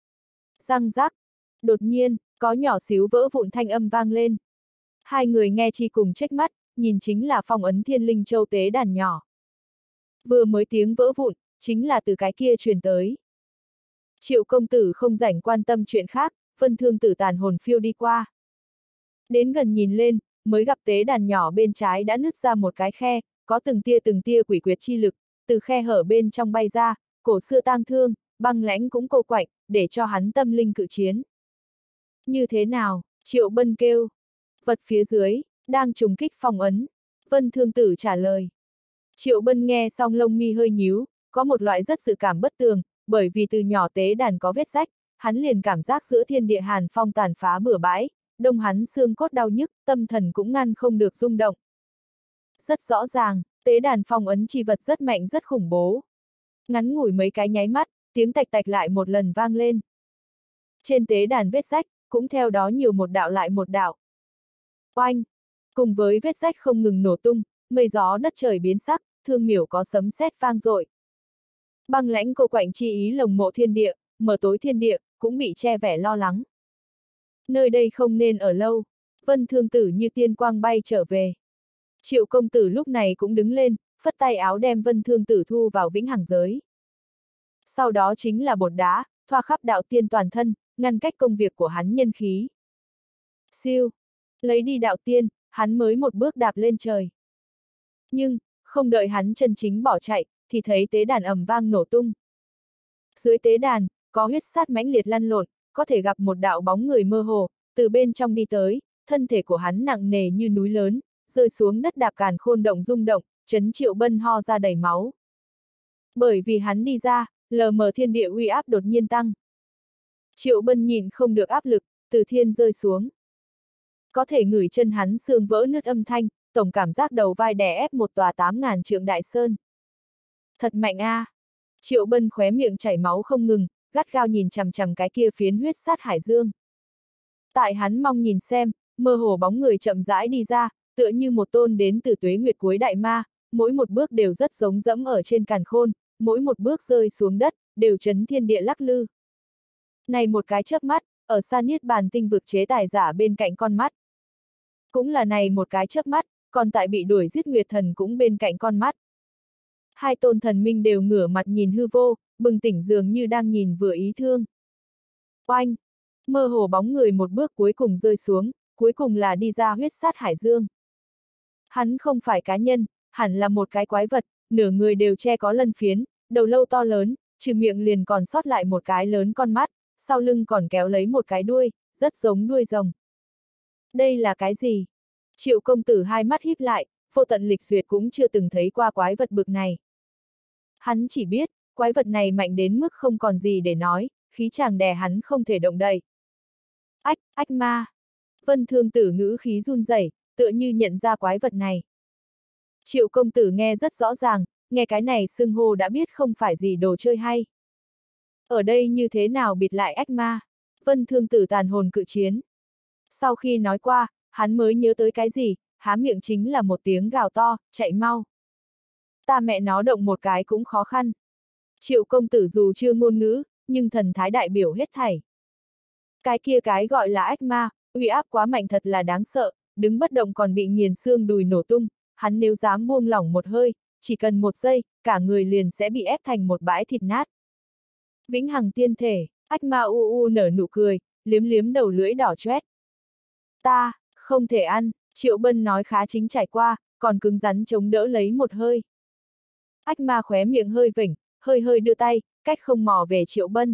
Răng rắc. Đột nhiên, có nhỏ xíu vỡ vụn thanh âm vang lên. Hai người nghe chi cùng chếch mắt, nhìn chính là phong ấn thiên linh châu tế đàn nhỏ. Vừa mới tiếng vỡ vụn, chính là từ cái kia truyền tới. Triệu công tử không rảnh quan tâm chuyện khác, Vân Thương Tử tàn hồn phiêu đi qua. Đến gần nhìn lên, mới gặp tế đàn nhỏ bên trái đã nứt ra một cái khe, có từng tia từng tia quỷ quyệt chi lực, từ khe hở bên trong bay ra, cổ xưa tang thương, băng lãnh cũng cô quạnh, để cho hắn tâm linh cự chiến. Như thế nào? Triệu Bân kêu. Vật phía dưới, đang trùng kích phong ấn. Vân Thương Tử trả lời. Triệu Bân nghe xong lông mi hơi nhíu, có một loại rất dự cảm bất tường, bởi vì từ nhỏ tế đàn có vết rách, hắn liền cảm giác giữa thiên địa hàn phong tàn phá bừa bãi, đông hắn xương cốt đau nhức, tâm thần cũng ngăn không được rung động. Rất rõ ràng, tế đàn phong ấn chi vật rất mạnh rất khủng bố. Ngắn ngủi mấy cái nháy mắt, tiếng tạch tạch lại một lần vang lên. Trên tế đàn vết rách, cũng theo đó nhiều một đạo lại một đạo. Oanh! Cùng với vết rách không ngừng nổ tung, mây gió đất trời biến sắc, thương miểu có sấm sét vang dội. Băng lãnh cô quạnh chi ý lồng mộ thiên địa, mờ tối thiên địa, cũng bị che vẻ lo lắng. Nơi đây không nên ở lâu. Vân Thương Tử như tiên quang bay trở về. Triệu công tử lúc này cũng đứng lên, phất tay áo đem Vân Thương Tử thu vào vĩnh hằng giới. Sau đó chính là bột đá, thoa khắp đạo tiên toàn thân, ngăn cách công việc của hắn nhân khí. Siêu! Lấy đi đạo tiên, hắn mới một bước đạp lên trời. Nhưng, không đợi hắn chân chính bỏ chạy, thì thấy tế đàn ầm vang nổ tung. Dưới tế đàn, có huyết sát mãnh liệt lăn lộn, có thể gặp một đạo bóng người mơ hồ, từ bên trong đi tới, thân thể của hắn nặng nề như núi lớn, rơi xuống đất đạp càn khôn động rung động, chấn Triệu Bân ho ra đầy máu. Bởi vì hắn đi ra, lờ mờ thiên địa uy áp đột nhiên tăng. Triệu Bân nhìn không được áp lực, từ thiên rơi xuống. Có thể ngửi chân hắn xương vỡ nứt âm thanh, tổng cảm giác đầu vai đè ép một tòa tám ngàn trượng đại sơn. Thật mạnh a! À. Triệu Bân khóe miệng chảy máu không ngừng, gắt gao nhìn chằm chằm cái kia phiến huyết sát hải dương. Tại hắn mong nhìn xem, mơ hồ bóng người chậm rãi đi ra, tựa như một tôn đến từ tuế nguyệt cuối đại ma, mỗi một bước đều rất giống dẫm ở trên càn khôn, mỗi một bước rơi xuống đất, đều chấn thiên địa lắc lư. Này một cái chớp mắt, ở xa niết bàn tinh vực chế tài giả bên cạnh con mắt. Cũng là này một cái chớp mắt, còn tại bị đuổi giết Nguyệt Thần cũng bên cạnh con mắt. Hai tôn thần minh đều ngửa mặt nhìn hư vô, bừng tỉnh dường như đang nhìn vừa ý thương. Oanh! Mơ hồ bóng người một bước cuối cùng rơi xuống, cuối cùng là đi ra huyết sát hải dương. Hắn không phải cá nhân, hẳn là một cái quái vật, nửa người đều che có lân phiến, đầu lâu to lớn, trừ miệng liền còn sót lại một cái lớn con mắt, sau lưng còn kéo lấy một cái đuôi, rất giống đuôi rồng. Đây là cái gì? Triệu công tử hai mắt híp lại, vô tận lịch duyệt cũng chưa từng thấy qua quái vật bực này. Hắn chỉ biết, quái vật này mạnh đến mức không còn gì để nói, khí chàng đè hắn không thể động đậy. Ách, ách ma! Vân Thương Tử ngữ khí run rẩy, tựa như nhận ra quái vật này. Triệu công tử nghe rất rõ ràng, nghe cái này xưng hô đã biết không phải gì đồ chơi hay. Ở đây như thế nào bịt lại ách ma? Vân Thương Tử tàn hồn cự chiến. Sau khi nói qua, hắn mới nhớ tới cái gì, há miệng chính là một tiếng gào to, chạy mau. Ta mẹ nó động một cái cũng khó khăn. Triệu công tử dù chưa ngôn ngữ, nhưng thần thái đại biểu hết thảy. Cái kia cái gọi là ách ma, uy áp quá mạnh thật là đáng sợ, đứng bất động còn bị nghiền xương đùi nổ tung, hắn nếu dám buông lỏng một hơi, chỉ cần một giây, cả người liền sẽ bị ép thành một bãi thịt nát. Vĩnh hằng tiên thể, ách ma u u nở nụ cười, liếm liếm đầu lưỡi đỏ chóét. Ta, không thể ăn, Triệu Bân nói khá chính trải qua, còn cứng rắn chống đỡ lấy một hơi. Ách ma khóe miệng hơi vểnh, hơi hơi đưa tay, cách không mò về Triệu Bân.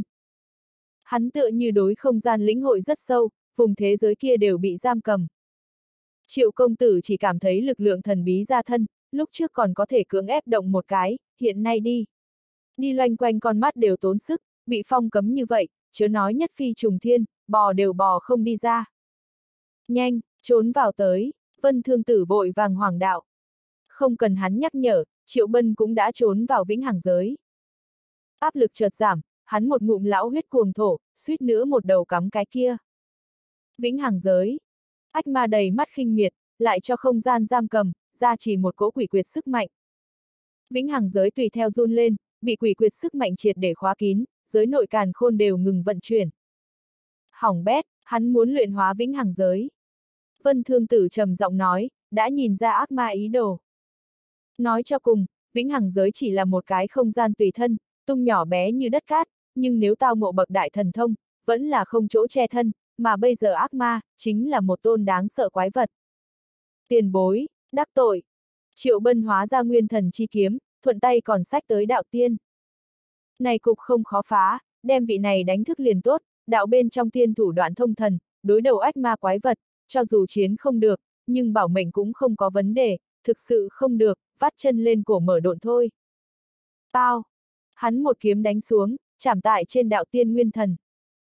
Hắn tựa như đối không gian lĩnh hội rất sâu, vùng thế giới kia đều bị giam cầm. Triệu công tử chỉ cảm thấy lực lượng thần bí ra thân, lúc trước còn có thể cưỡng ép động một cái, hiện nay đi. Đi loanh quanh con mắt đều tốn sức, bị phong cấm như vậy, chớ nói nhất phi trùng thiên, bò đều bò không đi ra. Nhanh, trốn vào tới, Vân Thương Tử vội vàng hoảng đạo. Không cần hắn nhắc nhở, Triệu Bân cũng đã trốn vào vĩnh hằng giới. Áp lực chợt giảm, hắn một ngụm lão huyết cuồng thổ, suýt nữa một đầu cắm cái kia. Vĩnh hằng giới. Ách ma đầy mắt khinh miệt, lại cho không gian giam cầm, ra chỉ một cỗ quỷ quyệt sức mạnh. Vĩnh hằng giới tùy theo run lên, bị quỷ quyệt sức mạnh triệt để khóa kín, giới nội càn khôn đều ngừng vận chuyển. Hỏng bét, hắn muốn luyện hóa vĩnh hằng giới. Vân Thương Tử trầm giọng nói, đã nhìn ra ác ma ý đồ. Nói cho cùng, vĩnh hằng giới chỉ là một cái không gian tùy thân, tung nhỏ bé như đất cát, nhưng nếu tao ngộ bậc đại thần thông, vẫn là không chỗ che thân, mà bây giờ ác ma, chính là một tôn đáng sợ quái vật. Tiền bối, đắc tội. Triệu Bân hóa ra nguyên thần chi kiếm, thuận tay còn xách tới đạo tiên. Này cục không khó phá, đem vị này đánh thức liền tốt, đạo bên trong tiên thủ đoạn thông thần, đối đầu ách ma quái vật, cho dù chiến không được, nhưng bảo mệnh cũng không có vấn đề, thực sự không được, vắt chân lên cổ mở độn thôi. Bao! Hắn một kiếm đánh xuống, chảm tại trên đạo tiên nguyên thần.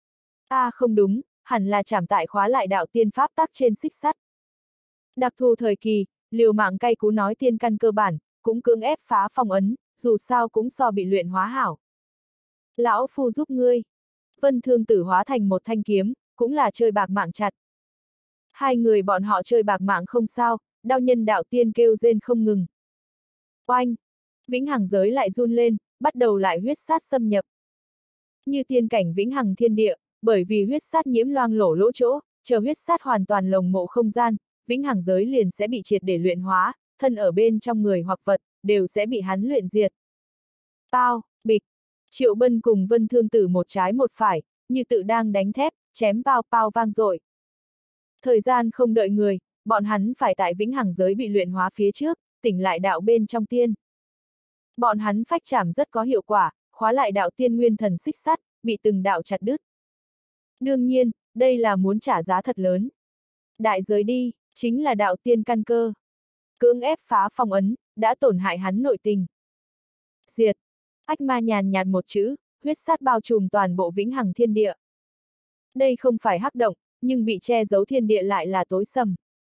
A à, không đúng, hẳn là chảm tại khóa lại đạo tiên pháp tắc trên xích sắt. Đặc thù thời kỳ, liều mạng cay cú nói tiên căn cơ bản, cũng cưỡng ép phá phong ấn, dù sao cũng so bị luyện hóa hảo. Lão phu giúp ngươi. Vân Thương Tử hóa thành một thanh kiếm, cũng là chơi bạc mạng chặt. Hai người bọn họ chơi bạc mạng không sao, đao nhân đạo tiên kêu rên không ngừng. Oanh! Vĩnh hằng giới lại run lên, bắt đầu lại huyết sát xâm nhập. Như tiên cảnh vĩnh hằng thiên địa, bởi vì huyết sát nhiễm loang lổ lỗ chỗ, chờ huyết sát hoàn toàn lồng mộ không gian, vĩnh hằng giới liền sẽ bị triệt để luyện hóa, thân ở bên trong người hoặc vật, đều sẽ bị hắn luyện diệt. Bao, bịch, Triệu Bân cùng Vân Thương Tử một trái một phải, như tự đang đánh thép, chém bao bao vang dội. Thời gian không đợi người, bọn hắn phải tại vĩnh hằng giới bị luyện hóa phía trước, tỉnh lại đạo bên trong tiên. Bọn hắn phách chảm rất có hiệu quả, khóa lại đạo tiên nguyên thần xích sắt, bị từng đạo chặt đứt. Đương nhiên, đây là muốn trả giá thật lớn. Đại giới đi, chính là đạo tiên căn cơ. Cưỡng ép phá phong ấn, đã tổn hại hắn nội tình. Diệt. Ách ma nhàn nhạt một chữ, huyết sát bao trùm toàn bộ vĩnh hằng thiên địa. Đây không phải hắc động, nhưng bị che giấu thiên địa lại là tối sầm.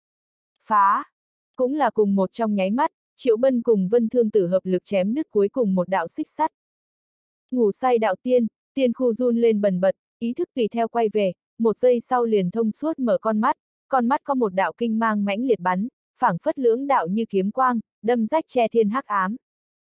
Phá. Cũng là cùng một trong nháy mắt, Triệu Bân cùng Vân Thương Tử hợp lực chém đứt cuối cùng một đạo xích sắt. Ngủ say đạo tiên, tiên khu run lên bần bật, ý thức tùy theo quay về, một giây sau liền thông suốt mở con mắt, con mắt có một đạo kinh mang mãnh liệt bắn, phảng phất lưỡng đạo như kiếm quang, đâm rách che thiên hắc ám.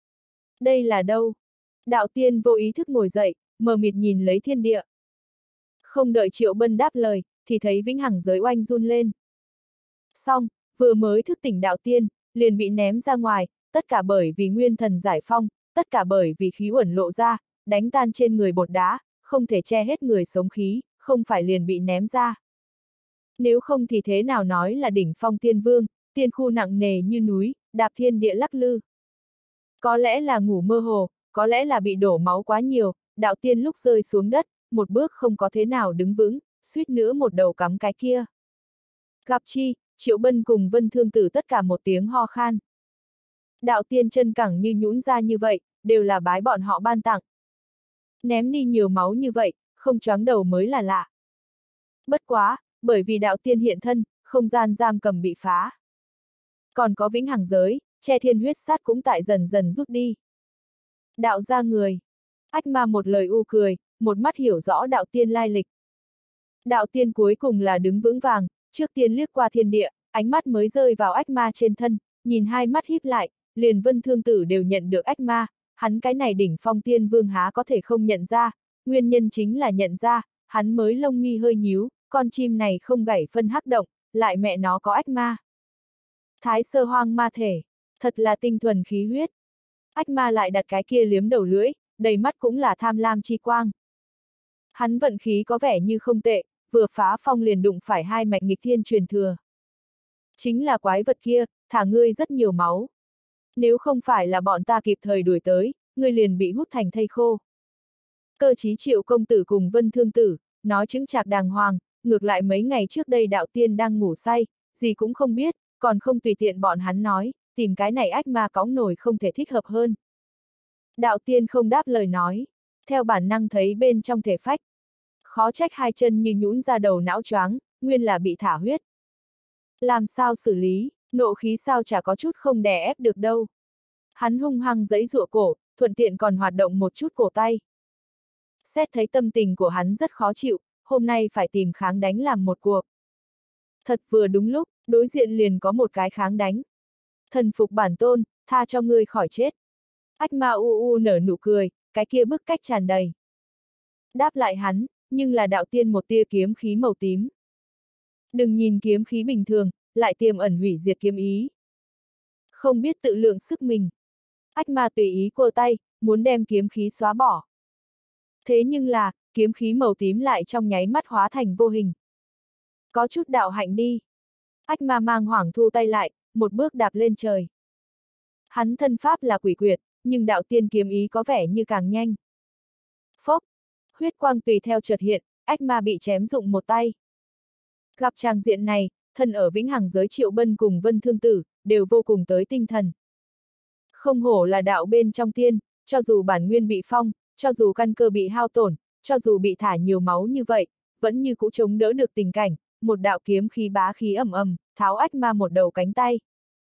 Đây là đâu? Đạo tiên vô ý thức ngồi dậy, mờ mịt nhìn lấy thiên địa. Không đợi Triệu Bân đáp lời, thì thấy vĩnh hằng giới oanh run lên. Xong, vừa mới thức tỉnh đạo tiên, liền bị ném ra ngoài, tất cả bởi vì nguyên thần giải phong, tất cả bởi vì khí uẩn lộ ra, đánh tan trên người bột đá, không thể che hết người sống khí, không phải liền bị ném ra. Nếu không thì thế nào nói là đỉnh phong tiên vương, tiên khu nặng nề như núi, đạp thiên địa lắc lư. Có lẽ là ngủ mơ hồ, có lẽ là bị đổ máu quá nhiều, đạo tiên lúc rơi xuống đất, một bước không có thế nào đứng vững, suýt nữa một đầu cắm cái kia. Gặp chi, Triệu Bân cùng Vân Thương Tử tất cả một tiếng ho khan. Đạo tiên chân cẳng như nhũn ra như vậy, đều là bái bọn họ ban tặng. Ném đi nhiều máu như vậy, không choáng đầu mới là lạ. Bất quá, bởi vì đạo tiên hiện thân, không gian giam cầm bị phá. Còn có vĩnh hằng giới, che thiên huyết sát cũng tại dần dần rút đi. Đạo ra người. Ách ma một lời u cười, một mắt hiểu rõ đạo tiên lai lịch. Đạo tiên cuối cùng là đứng vững vàng, trước tiên liếc qua thiên địa, ánh mắt mới rơi vào ách ma trên thân, nhìn hai mắt híp lại, liền Vân Thương Tử đều nhận được ách ma, hắn cái này đỉnh phong tiên vương há có thể không nhận ra, nguyên nhân chính là nhận ra, hắn mới lông mi hơi nhíu, con chim này không gảy phân hắc động, lại mẹ nó có ách ma. Thái sơ hoang ma thể, thật là tinh thuần khí huyết. Ách ma lại đặt cái kia liếm đầu lưỡi, đầy mắt cũng là tham lam chi quang. Hắn vận khí có vẻ như không tệ, vừa phá phong liền đụng phải hai mạch nghịch thiên truyền thừa. Chính là quái vật kia, thả ngươi rất nhiều máu. Nếu không phải là bọn ta kịp thời đuổi tới, ngươi liền bị hút thành thây khô. Cơ chí Triệu công tử cùng Vân Thương Tử, nói chứng chạc đàng hoàng, ngược lại mấy ngày trước đây đạo tiên đang ngủ say, gì cũng không biết, còn không tùy tiện bọn hắn nói, tìm cái này ách ma cõng nổi không thể thích hợp hơn. Đạo tiên không đáp lời nói, theo bản năng thấy bên trong thể phách. Khó trách hai chân như nhũn ra đầu não choáng, nguyên là bị thả huyết. Làm sao xử lý, nộ khí sao chả có chút không đè ép được đâu. Hắn hung hăng giãy giụa cổ, thuận tiện còn hoạt động một chút cổ tay. Xét thấy tâm tình của hắn rất khó chịu, hôm nay phải tìm kháng đánh làm một cuộc. Thật vừa đúng lúc, đối diện liền có một cái kháng đánh. Thần phục bản tôn, tha cho ngươi khỏi chết. Ách ma u u nở nụ cười, cái kia bức cách tràn đầy. Đáp lại hắn, nhưng là đạo tiên một tia kiếm khí màu tím. Đừng nhìn kiếm khí bình thường, lại tiềm ẩn hủy diệt kiếm ý. Không biết tự lượng sức mình. Ách ma tùy ý cô tay, muốn đem kiếm khí xóa bỏ. Thế nhưng là, kiếm khí màu tím lại trong nháy mắt hóa thành vô hình. Có chút đạo hạnh đi. Ách ma mang hoảng thu tay lại, một bước đạp lên trời. Hắn thân pháp là quỷ quyệt, nhưng đạo tiên kiếm ý có vẻ như càng nhanh. Phốc, huyết quang tùy theo chợt hiện, ách ma bị chém rụng một tay. Gặp tràng diện này, thân ở vĩnh hằng giới Triệu Bân cùng Vân Thương Tử, đều vô cùng tới tinh thần. Không hổ là đạo bên trong tiên, cho dù bản nguyên bị phong, cho dù căn cơ bị hao tổn, cho dù bị thả nhiều máu như vậy, vẫn như cũ chống đỡ được tình cảnh, một đạo kiếm khí bá khí ầm ầm, tháo ách ma một đầu cánh tay.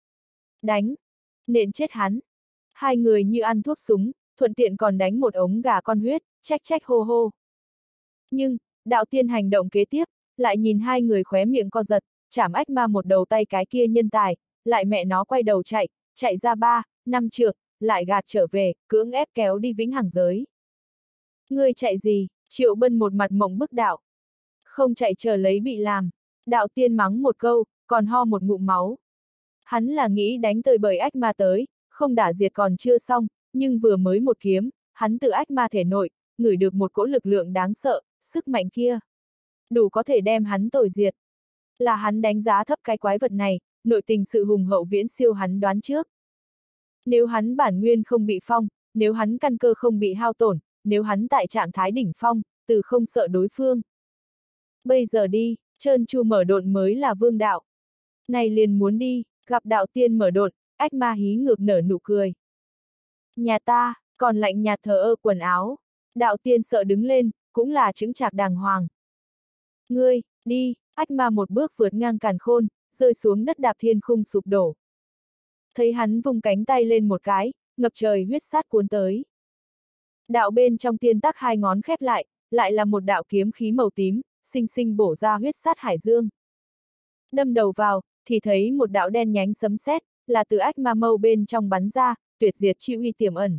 Đánh! Nện chết hắn! Hai người như ăn thuốc súng, thuận tiện còn đánh một ống gà con huyết, trách trách hô hô. Nhưng, đạo tiên hành động kế tiếp, lại nhìn hai người khóe miệng co giật, chảm ách ma một đầu tay cái kia nhân tài, lại mẹ nó quay đầu chạy, chạy ra ba, năm trượng, lại gạt trở về, cưỡng ép kéo đi vĩnh hằng giới. Ngươi chạy gì? Triệu Bân một mặt mộng bức đạo. Không chạy chờ lấy bị làm. Đạo tiên mắng một câu, còn ho một ngụm máu. Hắn là nghĩ đánh tới bởi ách ma tới, không đả diệt còn chưa xong, nhưng vừa mới một kiếm, hắn từ ách ma thể nội, ngửi được một cỗ lực lượng đáng sợ, sức mạnh kia. Đủ có thể đem hắn tồi diệt. Là hắn đánh giá thấp cái quái vật này, nội tình sự hùng hậu viễn siêu hắn đoán trước. Nếu hắn bản nguyên không bị phong, nếu hắn căn cơ không bị hao tổn, nếu hắn tại trạng thái đỉnh phong, từ không sợ đối phương. Bây giờ đi, trơn tru mở độn mới là vương đạo. Này liền muốn đi, gặp đạo tiên mở độn, ách ma hí ngược nở nụ cười. Nhà ta, còn lạnh nhạt thờ ơ quần áo. Đạo tiên sợ đứng lên, cũng là chững chạc đàng hoàng. Ngươi, đi, ách ma một bước vượt ngang càn khôn, rơi xuống đất đạp thiên khung sụp đổ. Thấy hắn vung cánh tay lên một cái, ngập trời huyết sát cuốn tới. Đạo bên trong tiên tắc hai ngón khép lại, lại là một đạo kiếm khí màu tím, xinh xinh bổ ra huyết sát hải dương. Đâm đầu vào, thì thấy một đạo đen nhánh sấm sét, là từ ách ma mâu bên trong bắn ra, tuyệt diệt chi uy tiềm ẩn.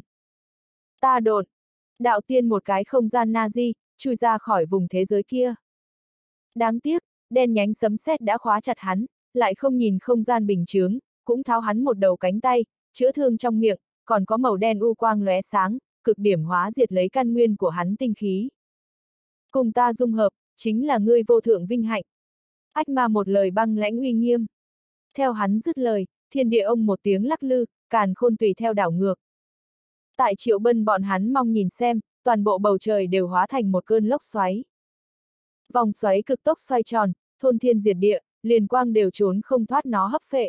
Ta đột! Đạo tiên một cái không gian na-di, chui ra khỏi vùng thế giới kia. Đáng tiếc, đen nhánh sấm sét đã khóa chặt hắn, lại không nhìn không gian bình chướng, cũng tháo hắn một đầu cánh tay, chữa thương trong miệng, còn có màu đen u quang lóe sáng, cực điểm hóa diệt lấy căn nguyên của hắn tinh khí. Cùng ta dung hợp, chính là ngươi vô thượng vinh hạnh. Ách ma một lời băng lãnh uy nghiêm. Theo hắn dứt lời, thiên địa ông một tiếng lắc lư, càn khôn tùy theo đảo ngược. Tại Triệu Bân bọn hắn mong nhìn xem, toàn bộ bầu trời đều hóa thành một cơn lốc xoáy. Vòng xoáy cực tốc xoay tròn, thôn thiên diệt địa, liền quang đều trốn không thoát nó hấp phệ.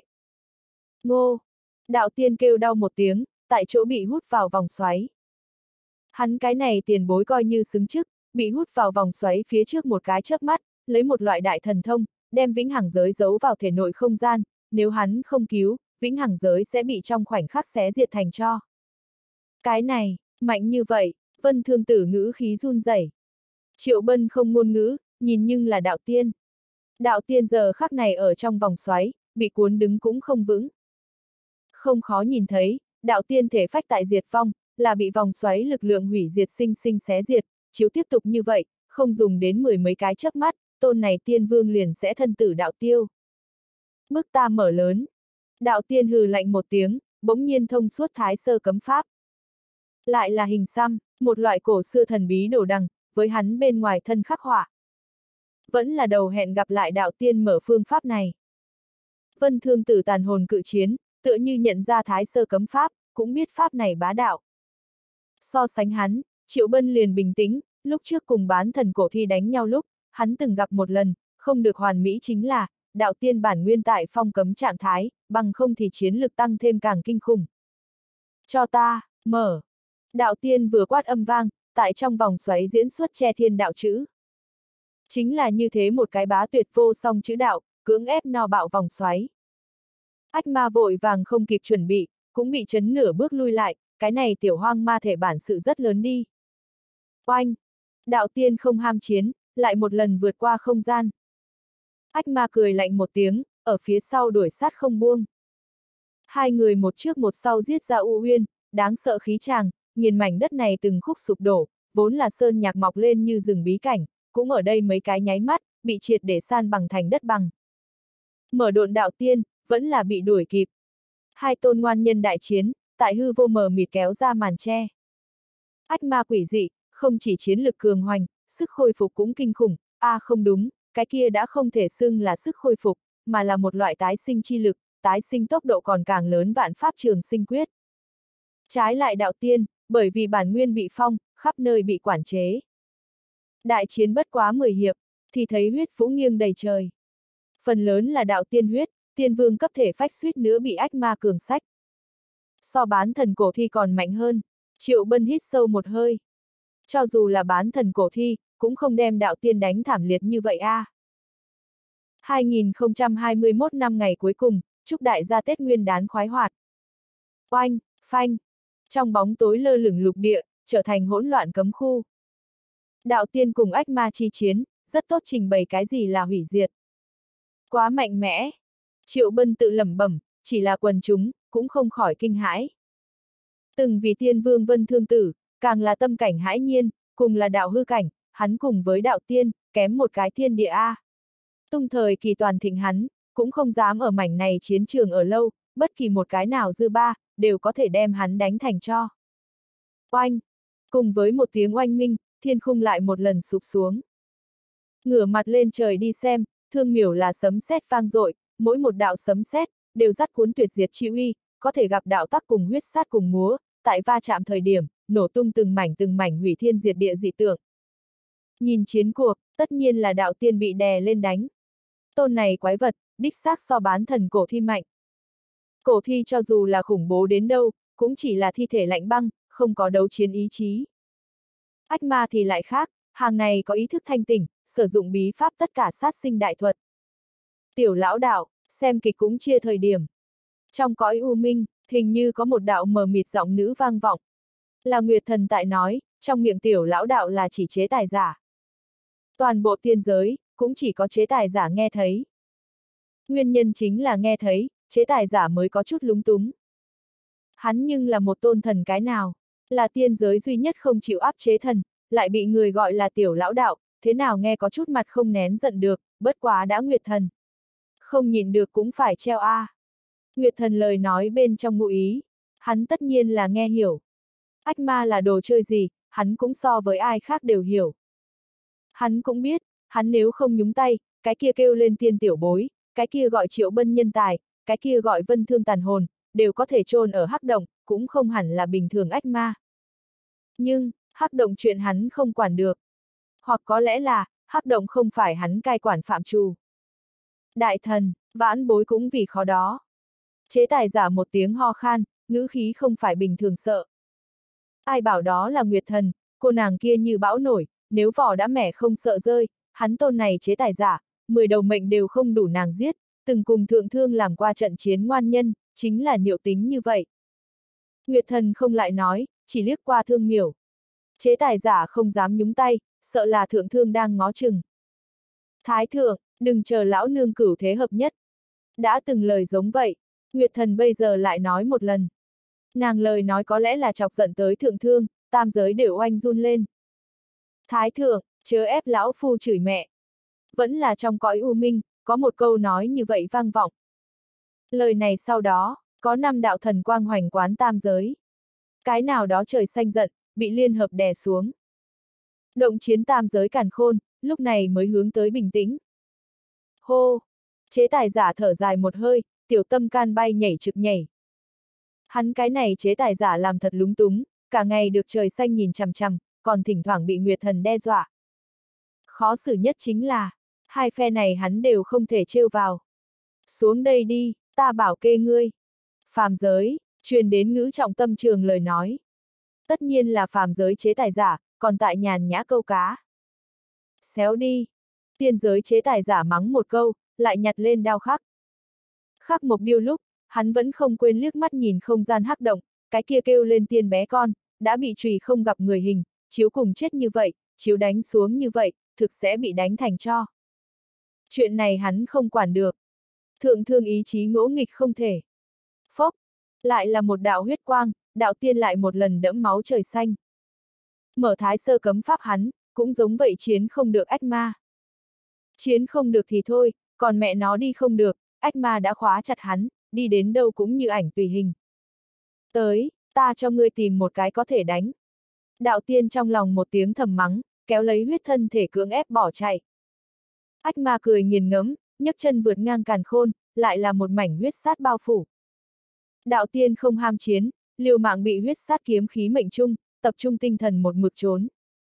Ngô! Đạo tiên kêu đau một tiếng, tại chỗ bị hút vào vòng xoáy. Hắn cái này tiền bối coi như xứng chức, bị hút vào vòng xoáy phía trước một cái chớp mắt, lấy một loại đại thần thông, đem vĩnh hằng giới giấu vào thể nội không gian, nếu hắn không cứu, vĩnh hằng giới sẽ bị trong khoảnh khắc xé diệt thành tro. Cái này, mạnh như vậy, Vân Thương Tử ngữ khí run rẩy. Triệu Bân không ngôn ngữ, nhìn nhưng là đạo tiên. Đạo tiên giờ khắc này ở trong vòng xoáy, bị cuốn đứng cũng không vững. Không khó nhìn thấy, đạo tiên thể phách tại diệt vong, là bị vòng xoáy lực lượng hủy diệt sinh sinh xé diệt, chiếu tiếp tục như vậy, không dùng đến mười mấy cái chớp mắt, tôn này tiên vương liền sẽ thân tử đạo tiêu. Bức ta mở lớn. Đạo tiên hừ lạnh một tiếng, bỗng nhiên thông suốt thái sơ cấm pháp. Lại là hình xăm, một loại cổ xưa thần bí đồ đằng, với hắn bên ngoài thân khắc họa. Vẫn là đầu hẹn gặp lại đạo tiên mở phương pháp này. Vân Thương Tử tàn hồn cự chiến, tựa như nhận ra thái sơ cấm pháp, cũng biết pháp này bá đạo. So sánh hắn, Triệu Bân liền bình tĩnh, lúc trước cùng bán thần cổ thi đánh nhau lúc, hắn từng gặp một lần, không được hoàn mỹ chính là, đạo tiên bản nguyên tại phong cấm trạng thái, bằng không thì chiến lực tăng thêm càng kinh khủng. Cho ta, mở. Đạo tiên vừa quát âm vang, tại trong vòng xoáy diễn xuất che thiên đạo chữ. Chính là như thế một cái bá tuyệt vô song chữ đạo, cưỡng ép no bạo vòng xoáy. Ách ma vội vàng không kịp chuẩn bị, cũng bị chấn nửa bước lui lại, cái này tiểu hoang ma thể bản sự rất lớn đi. Oanh! Đạo tiên không ham chiến, lại một lần vượt qua không gian. Ách ma cười lạnh một tiếng, ở phía sau đuổi sát không buông. Hai người một trước một sau giết ra u uyên, đáng sợ khí tràng, nghiền mảnh đất này từng khúc sụp đổ, vốn là sơn nhạc mọc lên như rừng bí cảnh, cũng ở đây mấy cái nháy mắt, bị triệt để san bằng thành đất bằng. Mở độn đạo tiên, vẫn là bị đuổi kịp. Hai tôn ngoan nhân đại chiến, tại hư vô mờ mịt kéo ra màn che. Ách ma quỷ dị, không chỉ chiến lực cường hoành, sức khôi phục cũng kinh khủng, a à, không đúng, cái kia đã không thể xưng là sức khôi phục, mà là một loại tái sinh chi lực, tái sinh tốc độ còn càng lớn vạn pháp trường sinh quyết. Trái lại đạo tiên, bởi vì bản nguyên bị phong, khắp nơi bị quản chế. Đại chiến bất quá mười hiệp, thì thấy huyết vũ nghiêng đầy trời. Phần lớn là đạo tiên huyết, tiên vương cấp thể phách suýt nữa bị ách ma cường sách. So bán thần cổ thi còn mạnh hơn, Triệu Bân hít sâu một hơi. Cho dù là bán thần cổ thi, cũng không đem đạo tiên đánh thảm liệt như vậy a. À. hai nghìn không trăm hai mươi mốt năm ngày cuối cùng, chúc đại gia Tết Nguyên đán khoái hoạt. Oanh, phanh, trong bóng tối lơ lửng lục địa, trở thành hỗn loạn cấm khu. Đạo tiên cùng ách ma chi chiến, rất tốt trình bày cái gì là hủy diệt. Quá mạnh mẽ. Triệu Bân tự lẩm bẩm, chỉ là quần chúng, cũng không khỏi kinh hãi. Từng vì tiên vương Vân Thương Tử, càng là tâm cảnh hãi nhiên, cùng là đạo hư cảnh, hắn cùng với đạo tiên, kém một cái thiên địa A. Tung thời kỳ toàn thịnh hắn, cũng không dám ở mảnh này chiến trường ở lâu, bất kỳ một cái nào dư ba, đều có thể đem hắn đánh thành tro. Oanh! Cùng với một tiếng oanh minh, thiên khung lại một lần sụp xuống. Ngửa mặt lên trời đi xem, thương miểu là sấm sét vang dội, mỗi một đạo sấm sét đều dắt cuốn tuyệt diệt chi uy, có thể gặp đạo tắc cùng huyết sát cùng múa, tại va chạm thời điểm, nổ tung từng mảnh từng mảnh hủy thiên diệt địa dị tượng. Nhìn chiến cuộc, tất nhiên là đạo tiên bị đè lên đánh. Tôn này quái vật, đích xác so bán thần cổ thi mạnh. Cổ thi cho dù là khủng bố đến đâu, cũng chỉ là thi thể lạnh băng, không có đấu chiến ý chí. Ách ma thì lại khác, hàng này có ý thức thanh tỉnh, sử dụng bí pháp tất cả sát sinh đại thuật. Tiểu lão đạo, xem kịch cũng chia thời điểm. Trong cõi u minh, hình như có một đạo mờ mịt giọng nữ vang vọng. Là Nguyệt Thần tại nói, trong miệng tiểu lão đạo là chỉ chế tài giả. Toàn bộ tiên giới, cũng chỉ có chế tài giả nghe thấy. Nguyên nhân chính là nghe thấy, chế tài giả mới có chút lúng túng. Hắn nhưng là một tôn thần cái nào, là tiên giới duy nhất không chịu áp chế thần, lại bị người gọi là tiểu lão đạo, thế nào nghe có chút mặt không nén giận được, bất quá đã Nguyệt Thần. Không nhìn được cũng phải treo a. À. Nguyệt Thần lời nói bên trong ngụ ý, hắn tất nhiên là nghe hiểu. Ách ma là đồ chơi gì, hắn cũng so với ai khác đều hiểu. Hắn cũng biết, hắn nếu không nhúng tay, cái kia kêu lên tiên tiểu bối, cái kia gọi Triệu Bân nhân tài, cái kia gọi Vân Thương tàn hồn, đều có thể chôn ở hắc động, cũng không hẳn là bình thường ách ma. Nhưng, hắc động chuyện hắn không quản được. Hoặc có lẽ là, hắc động không phải hắn cai quản phạm trù. Đại thần, vãn bối cũng vì khó đó. Chế tài giả một tiếng ho khan, ngữ khí không phải bình thường sợ. Ai bảo đó là Nguyệt Thần, cô nàng kia như bão nổi, nếu vỏ đã mẻ không sợ rơi, hắn tôn này chế tài giả, mười đầu mệnh đều không đủ nàng giết, từng cùng thượng thương làm qua trận chiến ngoan nhân, chính là niệu tính như vậy. Nguyệt Thần không lại nói, chỉ liếc qua thương miểu. Chế tài giả không dám nhúng tay, sợ là thượng thương đang ngó chừng. Thái thượng, đừng chờ lão nương cửu thế hợp nhất. Đã từng lời giống vậy, Nguyệt Thần bây giờ lại nói một lần. Nàng lời nói có lẽ là chọc giận tới thượng thương, tam giới đều oanh run lên. Thái thượng, chớ ép lão phu chửi mẹ. Vẫn là trong cõi u minh, có một câu nói như vậy vang vọng. Lời này sau đó, có năm đạo thần quang hoành quán tam giới. Cái nào đó trời xanh giận, bị liên hợp đè xuống. Động chiến tam giới càn khôn, lúc này mới hướng tới bình tĩnh. Hô! Chế tài giả thở dài một hơi, tiểu tâm can bay nhảy trực nhảy. Hắn cái này chế tài giả làm thật lúng túng, cả ngày được trời xanh nhìn chằm chằm, còn thỉnh thoảng bị Nguyệt Thần đe dọa. Khó xử nhất chính là, hai phe này hắn đều không thể trêu vào. Xuống đây đi, ta bảo kê ngươi. Phàm giới, truyền đến ngữ trọng tâm trường lời nói. Tất nhiên là phàm giới chế tài giả, còn tại nhàn nhã câu cá. Xéo đi. Tiên giới chế tài giả mắng một câu, lại nhặt lên đao khắc. Khắc Mộc Điêu lúc, hắn vẫn không quên liếc mắt nhìn không gian hắc động, cái kia kêu lên tiên bé con, đã bị chùy không gặp người hình, chiếu cùng chết như vậy, chiếu đánh xuống như vậy, thực sẽ bị đánh thành tro. Chuyện này hắn không quản được. Thượng thương ý chí ngỗ nghịch không thể. Phốc, lại là một đạo huyết quang, đạo tiên lại một lần đẫm máu trời xanh. Mở thái sơ cấm pháp hắn, cũng giống vậy chiến không được ách ma. Chiến không được thì thôi, còn mẹ nó đi không được, ách ma đã khóa chặt hắn, đi đến đâu cũng như ảnh tùy hình. Tới, ta cho ngươi tìm một cái có thể đánh. Đạo tiên trong lòng một tiếng thầm mắng, kéo lấy huyết thân thể cưỡng ép bỏ chạy. Ách ma cười nghiền ngẫm, nhấc chân vượt ngang càn khôn, lại là một mảnh huyết sát bao phủ. Đạo tiên không ham chiến, liều mạng bị huyết sát kiếm khí mệnh trung, tập trung tinh thần một mực trốn.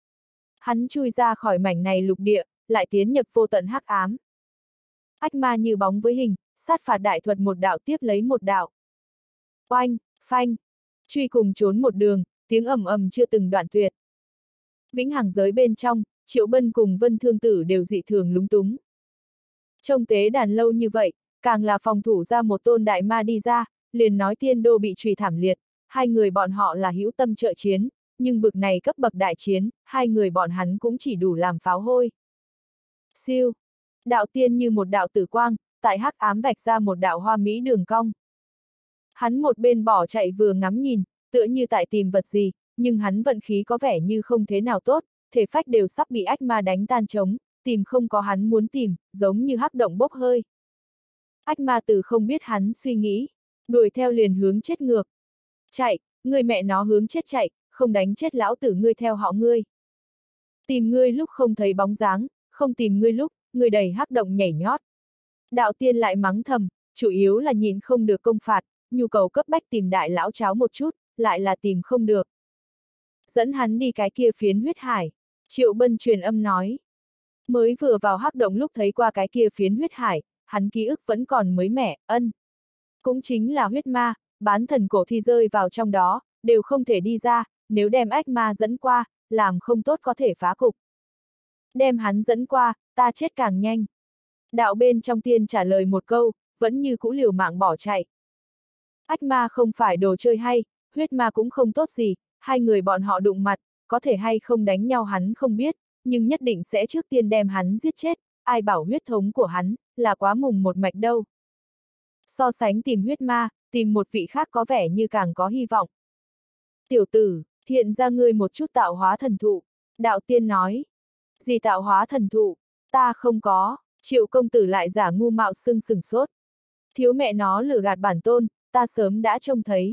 Hắn chui ra khỏi mảnh này lục địa, lại tiến nhập vô tận hắc ám. Ách ma như bóng với hình, sát phạt đại thuật một đạo tiếp lấy một đạo. Oanh, phanh, truy cùng trốn một đường, tiếng ầm ầm chưa từng đoạn tuyệt. Vĩnh hằng giới bên trong, Triệu Bân cùng Vân Thương Tử đều dị thường lúng túng. Trông tế đàn lâu như vậy, càng là phòng thủ ra một tôn đại ma đi ra, liền nói tiên đô bị trùy thảm liệt, hai người bọn họ là hữu tâm trợ chiến, nhưng bực này cấp bậc đại chiến, hai người bọn hắn cũng chỉ đủ làm pháo hôi. Siêu, đạo tiên như một đạo tử quang, tại hắc ám vạch ra một đạo hoa mỹ đường cong. Hắn một bên bỏ chạy vừa ngắm nhìn, tựa như tại tìm vật gì, nhưng hắn vận khí có vẻ như không thế nào tốt, thể phách đều sắp bị ách ma đánh tan trống, tìm không có hắn muốn tìm, giống như hắc động bốc hơi. Ách ma từ không biết hắn suy nghĩ, đuổi theo liền hướng chết ngược. Chạy, người mẹ nó hướng chết chạy, không đánh chết lão tử ngươi theo họ ngươi. Tìm ngươi lúc không thấy bóng dáng, không tìm ngươi lúc, ngươi đầy hắc động nhảy nhót. Đạo tiên lại mắng thầm, chủ yếu là nhìn không được công phạt, nhu cầu cấp bách tìm đại lão cháo một chút, lại là tìm không được. Dẫn hắn đi cái kia phiến huyết hải, Triệu Bân truyền âm nói. Mới vừa vào hắc động lúc thấy qua cái kia phiến huyết hải, hắn ký ức vẫn còn mới mẻ, ân. Cũng chính là huyết ma, bán thần cổ thi rơi vào trong đó, đều không thể đi ra, nếu đem ách ma dẫn qua, làm không tốt có thể phá cục. Đem hắn dẫn qua, ta chết càng nhanh. Đạo bên trong tiên trả lời một câu, vẫn như cũ liều mạng bỏ chạy. Ách ma không phải đồ chơi hay, huyết ma cũng không tốt gì, hai người bọn họ đụng mặt, có thể hay không đánh nhau hắn không biết, nhưng nhất định sẽ trước tiên đem hắn giết chết, ai bảo huyết thống của hắn, là quá mùng một mạch đâu. So sánh tìm huyết ma, tìm một vị khác có vẻ như càng có hy vọng. Tiểu tử, hiện ra ngươi một chút tạo hóa thần thụ, đạo tiên nói. Gì tạo hóa thần thụ, ta không có, Triệu công tử lại giả ngu mạo sưng sừng sốt. Thiếu mẹ nó lừa gạt bản tôn, ta sớm đã trông thấy.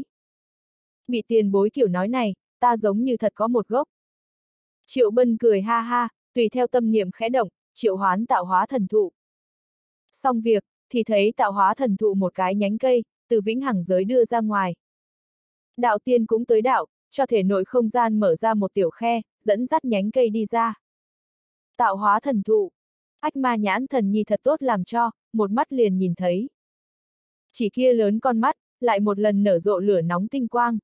Bị tiền bối kiểu nói này, ta giống như thật có một gốc. Triệu Bân cười ha ha, tùy theo tâm niệm khẽ động, triệu hoán tạo hóa thần thụ. Xong việc, thì thấy tạo hóa thần thụ một cái nhánh cây, từ vĩnh hằng giới đưa ra ngoài. Đạo tiên cũng tới đạo, cho thể nội không gian mở ra một tiểu khe, dẫn dắt nhánh cây đi ra. Tạo hóa thần thụ. Ách ma nhãn thần nhi thật tốt làm cho, một mắt liền nhìn thấy. Chỉ kia lớn con mắt, lại một lần nở rộ lửa nóng tinh quang.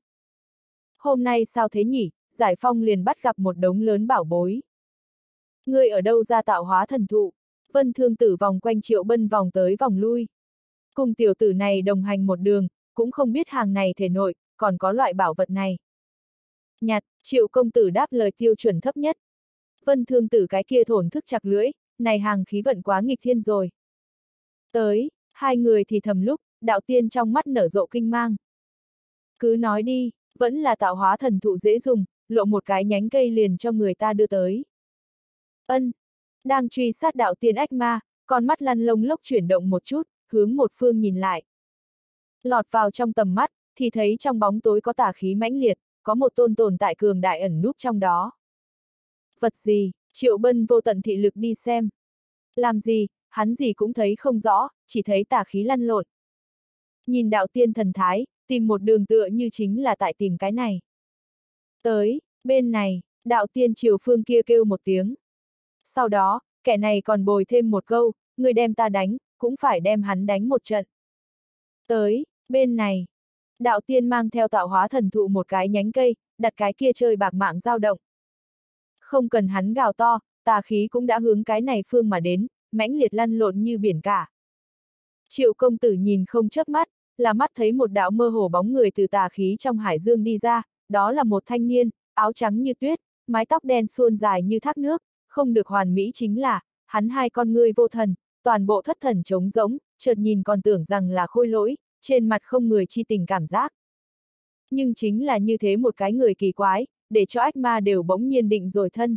Hôm nay sao thế nhỉ, Giải Phong liền bắt gặp một đống lớn bảo bối. Ngươi ở đâu ra tạo hóa thần thụ? Vân Thương Tử vòng quanh Triệu Bân vòng tới vòng lui. Cùng tiểu tử này đồng hành một đường, cũng không biết hàng này thể nội, còn có loại bảo vật này. Nhặt, Triệu công tử đáp lời tiêu chuẩn thấp nhất. Vân Thương Tử cái kia thổn thức chặt lưỡi, này hàng khí vận quá nghịch thiên rồi. Tới, hai người thì thầm lúc, đạo tiên trong mắt nở rộ kinh mang. Cứ nói đi, vẫn là tạo hóa thần thụ dễ dùng, lộ một cái nhánh cây liền cho người ta đưa tới. Ân, đang truy sát đạo tiên ách ma, con mắt lăn lông lốc chuyển động một chút, hướng một phương nhìn lại. Lọt vào trong tầm mắt, thì thấy trong bóng tối có tà khí mãnh liệt, có một tôn tồn tại cường đại ẩn núp trong đó. Vật gì? Triệu Bân vô tận thị lực đi xem. Làm gì, hắn gì cũng thấy không rõ, chỉ thấy tà khí lăn lộn. Nhìn đạo tiên thần thái, tìm một đường tựa như chính là tại tìm cái này. Tới, bên này, đạo tiên triều phương kia kêu một tiếng. Sau đó, kẻ này còn bồi thêm một câu, người đem ta đánh, cũng phải đem hắn đánh một trận. Tới, bên này, đạo tiên mang theo tạo hóa thần thụ một cái nhánh cây, đặt cái kia chơi bạc mạng dao động. Không cần hắn gào to, tà khí cũng đã hướng cái này phương mà đến, mãnh liệt lăn lộn như biển cả. Triệu công tử nhìn không chớp mắt, là mắt thấy một đạo mơ hồ bóng người từ tà khí trong hải dương đi ra, đó là một thanh niên, áo trắng như tuyết, mái tóc đen suôn dài như thác nước, không được hoàn mỹ chính là, hắn hai con ngươi vô thần, toàn bộ thất thần trống rỗng, chợt nhìn còn tưởng rằng là khôi lỗi, trên mặt không người chi tình cảm giác. Nhưng chính là như thế một cái người kỳ quái, để cho ách ma đều bỗng nhiên định rồi thân.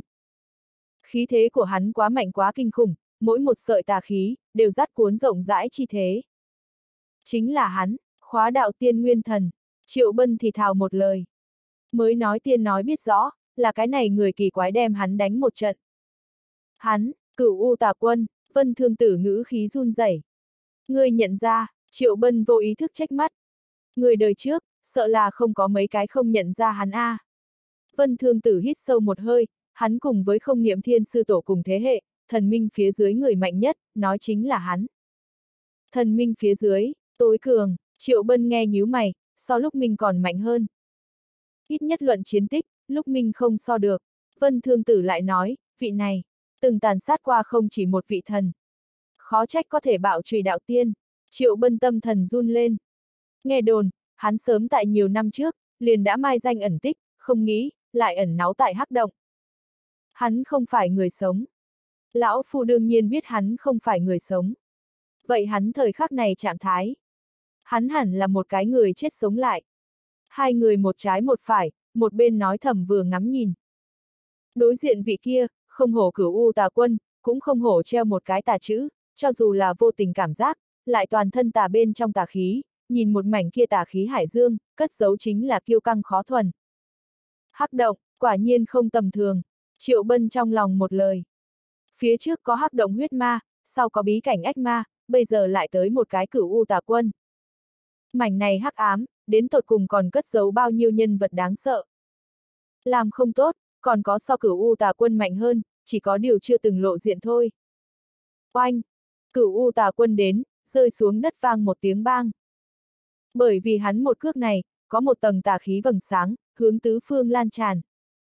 Khí thế của hắn quá mạnh quá kinh khủng, mỗi một sợi tà khí, đều dắt cuốn rộng rãi chi thế. Chính là hắn, khóa đạo tiên nguyên thần, Triệu Bân thì thào một lời. Mới nói tiên nói biết rõ, là cái này người kỳ quái đem hắn đánh một trận. Hắn, Cửu U Tà Quân, Vân Thương Tử ngữ khí run rẩy. Ngươi nhận ra, Triệu Bân vô ý thức trách mắt. Người đời trước, sợ là không có mấy cái không nhận ra hắn a. À. Vân Thương Tử hít sâu một hơi, hắn cùng với Không Niệm Thiên sư tổ cùng thế hệ, thần minh phía dưới người mạnh nhất, nói chính là hắn. Thần minh phía dưới, tối cường, Triệu Bân nghe nhíu mày, so lúc mình còn mạnh hơn. Ít nhất luận chiến tích, lúc mình không so được. Vân Thương Tử lại nói, vị này, từng tàn sát qua không chỉ một vị thần. Khó trách có thể bạo trùy đạo tiên. Triệu Bân tâm thần run lên. Nghe đồn, hắn sớm tại nhiều năm trước, liền đã mai danh ẩn tích, không nghĩ, lại ẩn náu tại Hắc Động. Hắn không phải người sống. Lão Phu đương nhiên biết hắn không phải người sống. Vậy hắn thời khắc này trạng thái. Hắn hẳn là một cái người chết sống lại. Hai người một trái một phải, một bên nói thầm vừa ngắm nhìn. Đối diện vị kia, không hổ Cửu U Tà Quân, cũng không hổ treo một cái tà chữ, cho dù là vô tình cảm giác, lại toàn thân tà bên trong tà khí, nhìn một mảnh kia tà khí hải dương, cất giấu chính là kiêu căng khó thuần. Hắc Động, quả nhiên không tầm thường, Triệu Bân trong lòng một lời. Phía trước có Hắc Động huyết ma, sau có bí cảnh ách ma, bây giờ lại tới một cái Cửu U Tà Quân. Mảnh này hắc ám, đến tột cùng còn cất giấu bao nhiêu nhân vật đáng sợ. Làm không tốt, còn có so Cửu U Tà Quân mạnh hơn, chỉ có điều chưa từng lộ diện thôi. Oanh! Cửu U Tà Quân đến, rơi xuống đất vang một tiếng bang. Bởi vì hắn một cước này, có một tầng tà khí vầng sáng, hướng tứ phương lan tràn.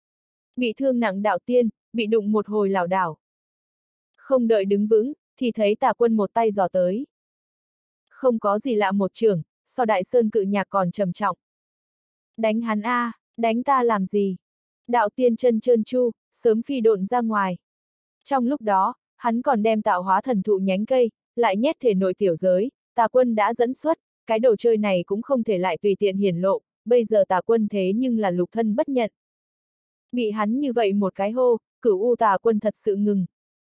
Bị thương nặng đạo tiên, bị đụng một hồi lảo đảo. Không đợi đứng vững, thì thấy Tà Quân một tay giò tới. Không có gì lạ một trưởng, so Đại Sơn Cự Nhạc còn trầm trọng. Đánh hắn a, à, đánh ta làm gì? Đạo tiên chân trơn chu, sớm phi độn ra ngoài. Trong lúc đó, hắn còn đem tạo hóa thần thụ nhánh cây, lại nhét thể nội tiểu giới, Tà Quân đã dẫn xuất, cái đồ chơi này cũng không thể lại tùy tiện hiển lộ, bây giờ Tà Quân thế nhưng là lục thân bất nhận. Bị hắn như vậy một cái hô, Cửu U Tà Quân thật sự ngừng.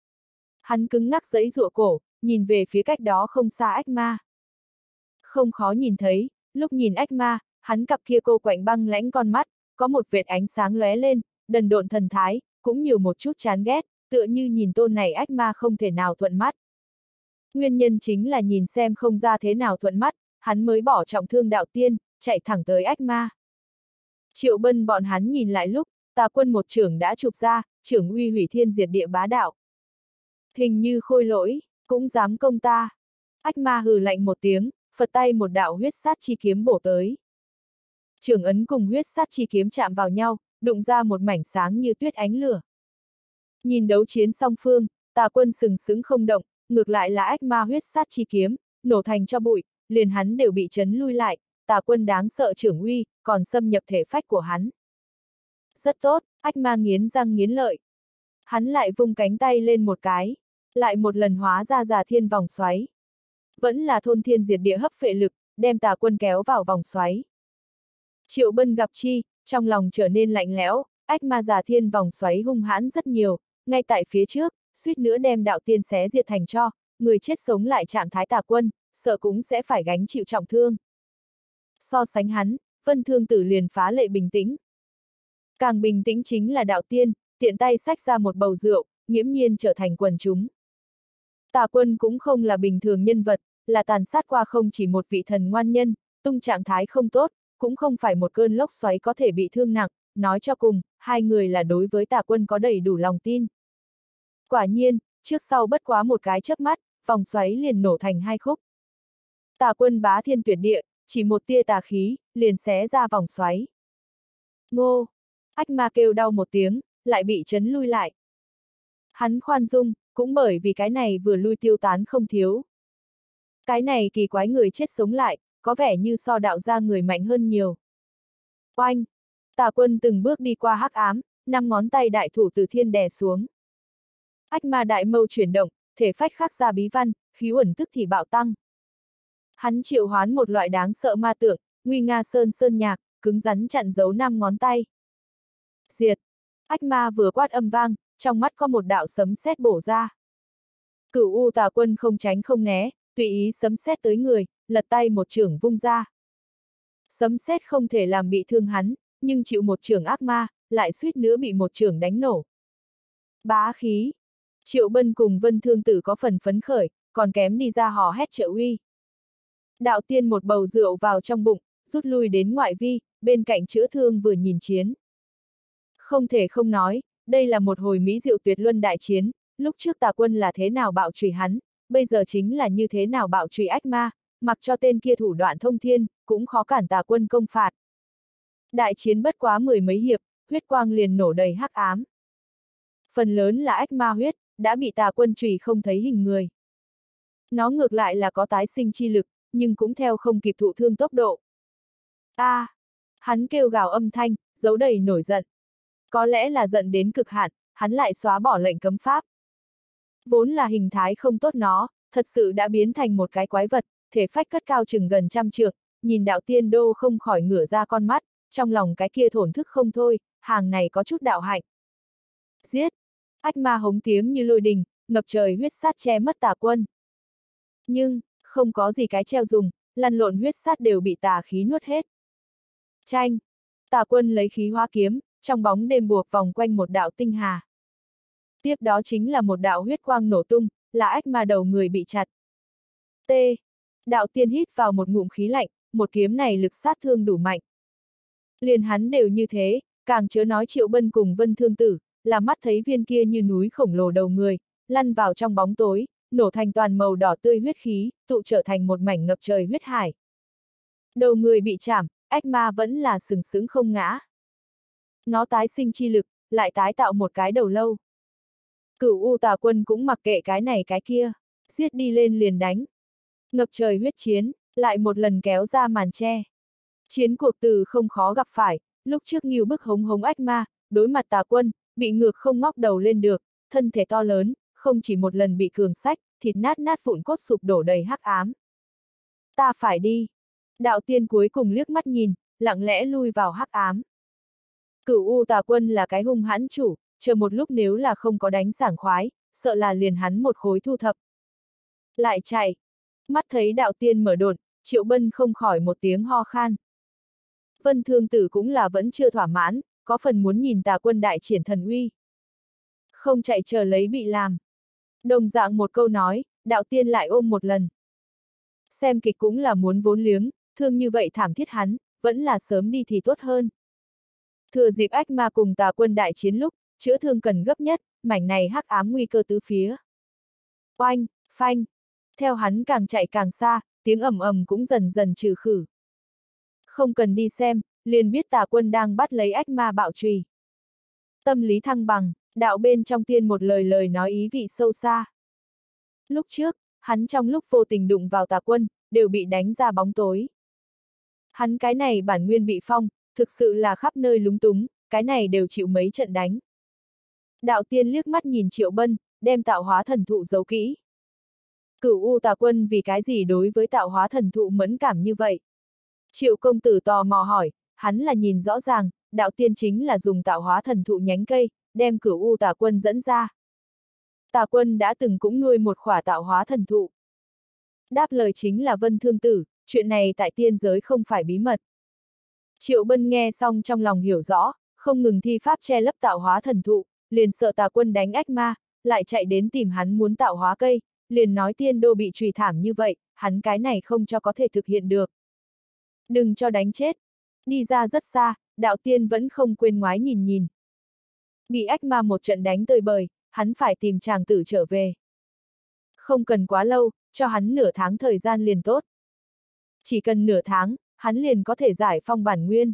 Hắn cứng ngắc giãy giụa cổ, nhìn về phía cách đó không xa ách ma. Không khó nhìn thấy, lúc nhìn ách ma, hắn cặp kia cô quạnh băng lãnh con mắt, có một vệt ánh sáng lóe lên, đần độn thần thái, cũng nhiều một chút chán ghét, tựa như nhìn tôn này ách ma không thể nào thuận mắt. Nguyên nhân chính là nhìn xem không ra thế nào thuận mắt, hắn mới bỏ trọng thương đạo tiên, chạy thẳng tới ách ma. Triệu Bân bọn hắn nhìn lại lúc, Tà Quân một trưởng đã chụp ra, trưởng uy hủy thiên diệt địa bá đạo. Hình như khôi lỗi, cũng dám công ta. Ách ma hừ lạnh một tiếng, phật tay một đạo huyết sát chi kiếm bổ tới. Trưởng ấn cùng huyết sát chi kiếm chạm vào nhau, đụng ra một mảnh sáng như tuyết ánh lửa. Nhìn đấu chiến song phương, Tà Quân sừng sững không động, ngược lại là ách ma huyết sát chi kiếm, nổ thành cho bụi, liền hắn đều bị chấn lui lại, Tà Quân đáng sợ trưởng uy, còn xâm nhập thể phách của hắn. Rất tốt, ách ma nghiến răng nghiến lợi. Hắn lại vung cánh tay lên một cái, lại một lần hóa ra già thiên vòng xoáy. Vẫn là thôn thiên diệt địa hấp phệ lực, đem Tà Quân kéo vào vòng xoáy. Triệu Bân gặp chi, trong lòng trở nên lạnh lẽo, ách ma già thiên vòng xoáy hung hãn rất nhiều, ngay tại phía trước, suýt nữa đem đạo tiên xé diệt thành cho, người chết sống lại trạng thái Tà Quân, sợ cũng sẽ phải gánh chịu trọng thương. So sánh hắn, Vân Thương Tử liền phá lệ bình tĩnh. Càng bình tĩnh chính là đạo tiên, tiện tay xách ra một bầu rượu, nghiễm nhiên trở thành quần chúng. Tà Quân cũng không là bình thường nhân vật, là tàn sát qua không chỉ một vị thần ngoan nhân, tung trạng thái không tốt, cũng không phải một cơn lốc xoáy có thể bị thương nặng, nói cho cùng, hai người là đối với Tà Quân có đầy đủ lòng tin. Quả nhiên, trước sau bất quá một cái chớp mắt, vòng xoáy liền nổ thành hai khúc. Tà Quân bá thiên tuyệt địa, chỉ một tia tà khí, liền xé ra vòng xoáy. Ngô! Ách ma kêu đau một tiếng, lại bị chấn lui lại. Hắn khoan dung, cũng bởi vì cái này vừa lui tiêu tán không thiếu. Cái này kỳ quái người chết sống lại, có vẻ như so đạo ra người mạnh hơn nhiều. Oanh! Tà Quân từng bước đi qua hắc ám, năm ngón tay đại thủ từ thiên đè xuống. Ách ma đại mâu chuyển động, thể phách khắc ra bí văn, khí uẩn tức thì bạo tăng. Hắn triệu hoán một loại đáng sợ ma tượng, nguy nga sơn sơn nhạc, cứng rắn chặn giấu năm ngón tay. Diệt! Ách ma vừa quát âm vang, trong mắt có một đạo sấm sét bổ ra. Cửu U Tà Quân không tránh không né, tùy ý sấm sét tới người, lật tay một chưởng vung ra. Sấm sét không thể làm bị thương hắn, nhưng chịu một chưởng ác ma, lại suýt nữa bị một chưởng đánh nổ. Bá khí! Triệu Bân cùng Vân Thương Tử có phần phấn khởi, còn kém đi ra hò hét trợ uy. Đạo tiên một bầu rượu vào trong bụng, rút lui đến ngoại vi, bên cạnh chữa thương vừa nhìn chiến. Không thể không nói, đây là một hồi mỹ diệu tuyệt luân đại chiến, lúc trước Tà Quân là thế nào bạo trùy hắn, bây giờ chính là như thế nào bạo trùy ách ma, mặc cho tên kia thủ đoạn thông thiên, cũng khó cản Tà Quân công phạt. Đại chiến bất quá mười mấy hiệp, huyết quang liền nổ đầy hắc ám. Phần lớn là ách ma huyết, đã bị Tà Quân trùy không thấy hình người. Nó ngược lại là có tái sinh chi lực, nhưng cũng theo không kịp thụ thương tốc độ. A! À, hắn kêu gào âm thanh, giấu đầy nổi giận. Có lẽ là giận đến cực hạn, hắn lại xóa bỏ lệnh cấm pháp. Vốn là hình thái không tốt nó, thật sự đã biến thành một cái quái vật, thể phách cất cao chừng gần trăm trượng, nhìn đạo tiên đô không khỏi ngửa ra con mắt, trong lòng cái kia thổn thức không thôi, hàng này có chút đạo hạnh. Giết! Ách ma hống tiếng như lôi đình, ngập trời huyết sát che mất Tà Quân. Nhưng, không có gì cái treo dùng, lăn lộn huyết sát đều bị tà khí nuốt hết. Chanh! Tà Quân lấy khí hóa kiếm, trong bóng đêm buộc vòng quanh một đạo tinh hà. Tiếp đó chính là một đạo huyết quang nổ tung, là ách ma đầu người bị chặt. T. Đạo tiên hít vào một ngụm khí lạnh, một kiếm này lực sát thương đủ mạnh. Liền hắn đều như thế, càng chớ nói Triệu Bân cùng Vân Thương Tử, là mắt thấy viên kia như núi khổng lồ đầu người, lăn vào trong bóng tối, nổ thành toàn màu đỏ tươi huyết khí, tụ trở thành một mảnh ngập trời huyết hải. Đầu người bị chảm, ách ma vẫn là sừng sững không ngã. Nó tái sinh chi lực, lại tái tạo một cái đầu lâu. Cửu U Tà Quân cũng mặc kệ cái này cái kia, giết đi lên liền đánh. Ngập trời huyết chiến, lại một lần kéo ra màn che. Chiến cuộc từ không khó gặp phải, lúc trước Ngưu Bức hống hống ách ma, đối mặt Tà Quân, bị ngược không ngóc đầu lên được, thân thể to lớn, không chỉ một lần bị cường sách, thịt nát nát vụn cốt sụp đổ đầy hắc ám. Ta phải đi. Đạo tiên cuối cùng liếc mắt nhìn, lặng lẽ lui vào hắc ám. Cửu U Tà Quân là cái hung hãn chủ, chờ một lúc nếu là không có đánh sảng khoái, sợ là liền hắn một khối thu thập. Lại chạy. Mắt thấy đạo tiên mở đột, Triệu Bân không khỏi một tiếng ho khan. Vân Thương Tử cũng là vẫn chưa thỏa mãn, có phần muốn nhìn Tà Quân đại triển thần uy. Không chạy chờ lấy bị làm. Đồng dạng một câu nói, đạo tiên lại ôm một lần. Xem kịch cũng là muốn vốn liếng, thương như vậy thảm thiết hắn, vẫn là sớm đi thì tốt hơn. Thừa dịp ách ma cùng Tà Quân đại chiến lúc, chữa thương cần gấp nhất, mảnh này hắc ám nguy cơ tứ phía. Oanh, phanh. Theo hắn càng chạy càng xa, tiếng ầm ầm cũng dần dần trừ khử. Không cần đi xem, liền biết Tà Quân đang bắt lấy ách ma bạo chùy. Tâm lý thăng bằng, đạo bên trong tiên một lời lời nói ý vị sâu xa. Lúc trước, hắn trong lúc vô tình đụng vào Tà Quân, đều bị đánh ra bóng tối. Hắn cái này bản nguyên bị phong, thực sự là khắp nơi lúng túng, cái này đều chịu mấy trận đánh. Đạo tiên liếc mắt nhìn Triệu Bân, đem tạo hóa thần thụ giấu kỹ. Cửu U Tà Quân vì cái gì đối với tạo hóa thần thụ mẫn cảm như vậy? Triệu công tử tò mò hỏi, hắn là nhìn rõ ràng, đạo tiên chính là dùng tạo hóa thần thụ nhánh cây, đem Cửu U Tà Quân dẫn ra. Tà Quân đã từng cũng nuôi một khỏa tạo hóa thần thụ. Đáp lời chính là Vân Thương Tử, chuyện này tại tiên giới không phải bí mật. Triệu Bân nghe xong trong lòng hiểu rõ, không ngừng thi pháp che lấp tạo hóa thần thụ, liền sợ Tà Quân đánh ách ma, lại chạy đến tìm hắn muốn tạo hóa cây, liền nói tiên đô bị trùy thảm như vậy, hắn cái này không cho có thể thực hiện được. Đừng cho đánh chết. Đi ra rất xa, đạo tiên vẫn không quên ngoái nhìn nhìn. Bị ách ma một trận đánh tơi bời, hắn phải tìm chàng tử trở về. Không cần quá lâu, cho hắn nửa tháng thời gian liền tốt. Chỉ cần nửa tháng, hắn liền có thể giải phong bản nguyên.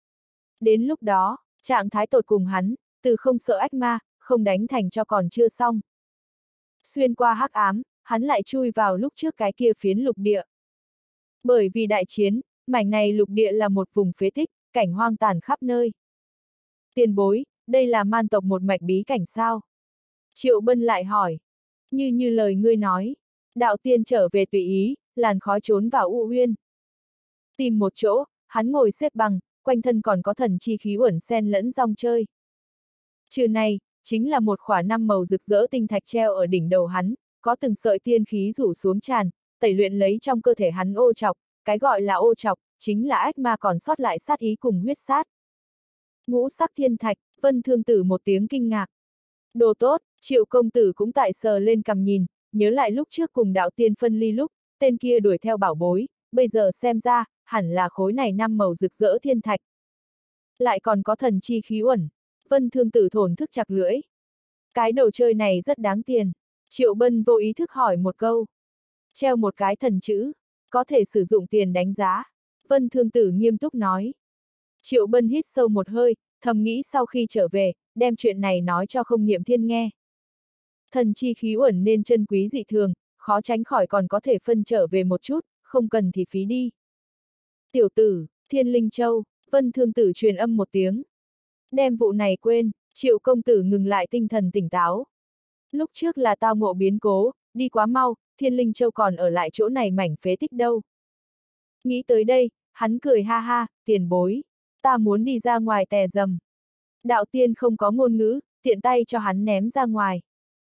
Đến lúc đó, trạng thái tột cùng hắn, từ không sợ ách ma, không đánh thành cho còn chưa xong. Xuyên qua hắc ám, hắn lại chui vào lúc trước cái kia phiến lục địa. Bởi vì đại chiến, mảnh này lục địa là một vùng phế tích, cảnh hoang tàn khắp nơi. Tiền bối, đây là man tộc một mạch bí cảnh sao? Triệu Bân lại hỏi. Như như lời ngươi nói, đạo tiên trở về tùy ý, làn khói trốn vào u huyên. Tìm một chỗ, hắn ngồi xếp bằng, quanh thân còn có thần chi khí uẩn xen lẫn rong chơi. Trừ này, chính là một khỏa năm màu rực rỡ tinh thạch treo ở đỉnh đầu hắn, có từng sợi tiên khí rủ xuống tràn, tẩy luyện lấy trong cơ thể hắn ô trọc, cái gọi là ô trọc, chính là ách ma còn sót lại sát ý cùng huyết sát. Ngũ sắc thiên thạch, Vân Thương Tử một tiếng kinh ngạc. Đồ tốt, Triệu công tử cũng tại sờ lên cằm nhìn, nhớ lại lúc trước cùng đạo tiên phân ly lúc, tên kia đuổi theo bảo bối, bây giờ xem ra, hẳn là khối này năm màu rực rỡ thiên thạch. Lại còn có thần chi khí uẩn, Vân Thương Tử thổn thức chặt lưỡi. Cái đồ chơi này rất đáng tiền. Triệu Bân vô ý thức hỏi một câu. Treo một cái thần chữ, có thể sử dụng tiền đánh giá. Vân Thương Tử nghiêm túc nói. Triệu Bân hít sâu một hơi, thầm nghĩ sau khi trở về, đem chuyện này nói cho Không Niệm Thiên nghe. Thần chi khí uẩn nên chân quý dị thường, khó tránh khỏi còn có thể phân trở về một chút, không cần thì phí đi. Tiểu tử, Thiên Linh Châu, Vân Thương Tử truyền âm một tiếng. Đem vụ này quên, Triệu công tử ngừng lại tinh thần tỉnh táo. Lúc trước là tao ngộ biến cố, đi quá mau, Thiên Linh Châu còn ở lại chỗ này mảnh phế tích đâu. Nghĩ tới đây, hắn cười ha ha, tiền bối, ta muốn đi ra ngoài tè dầm. Đạo tiên không có ngôn ngữ, tiện tay cho hắn ném ra ngoài.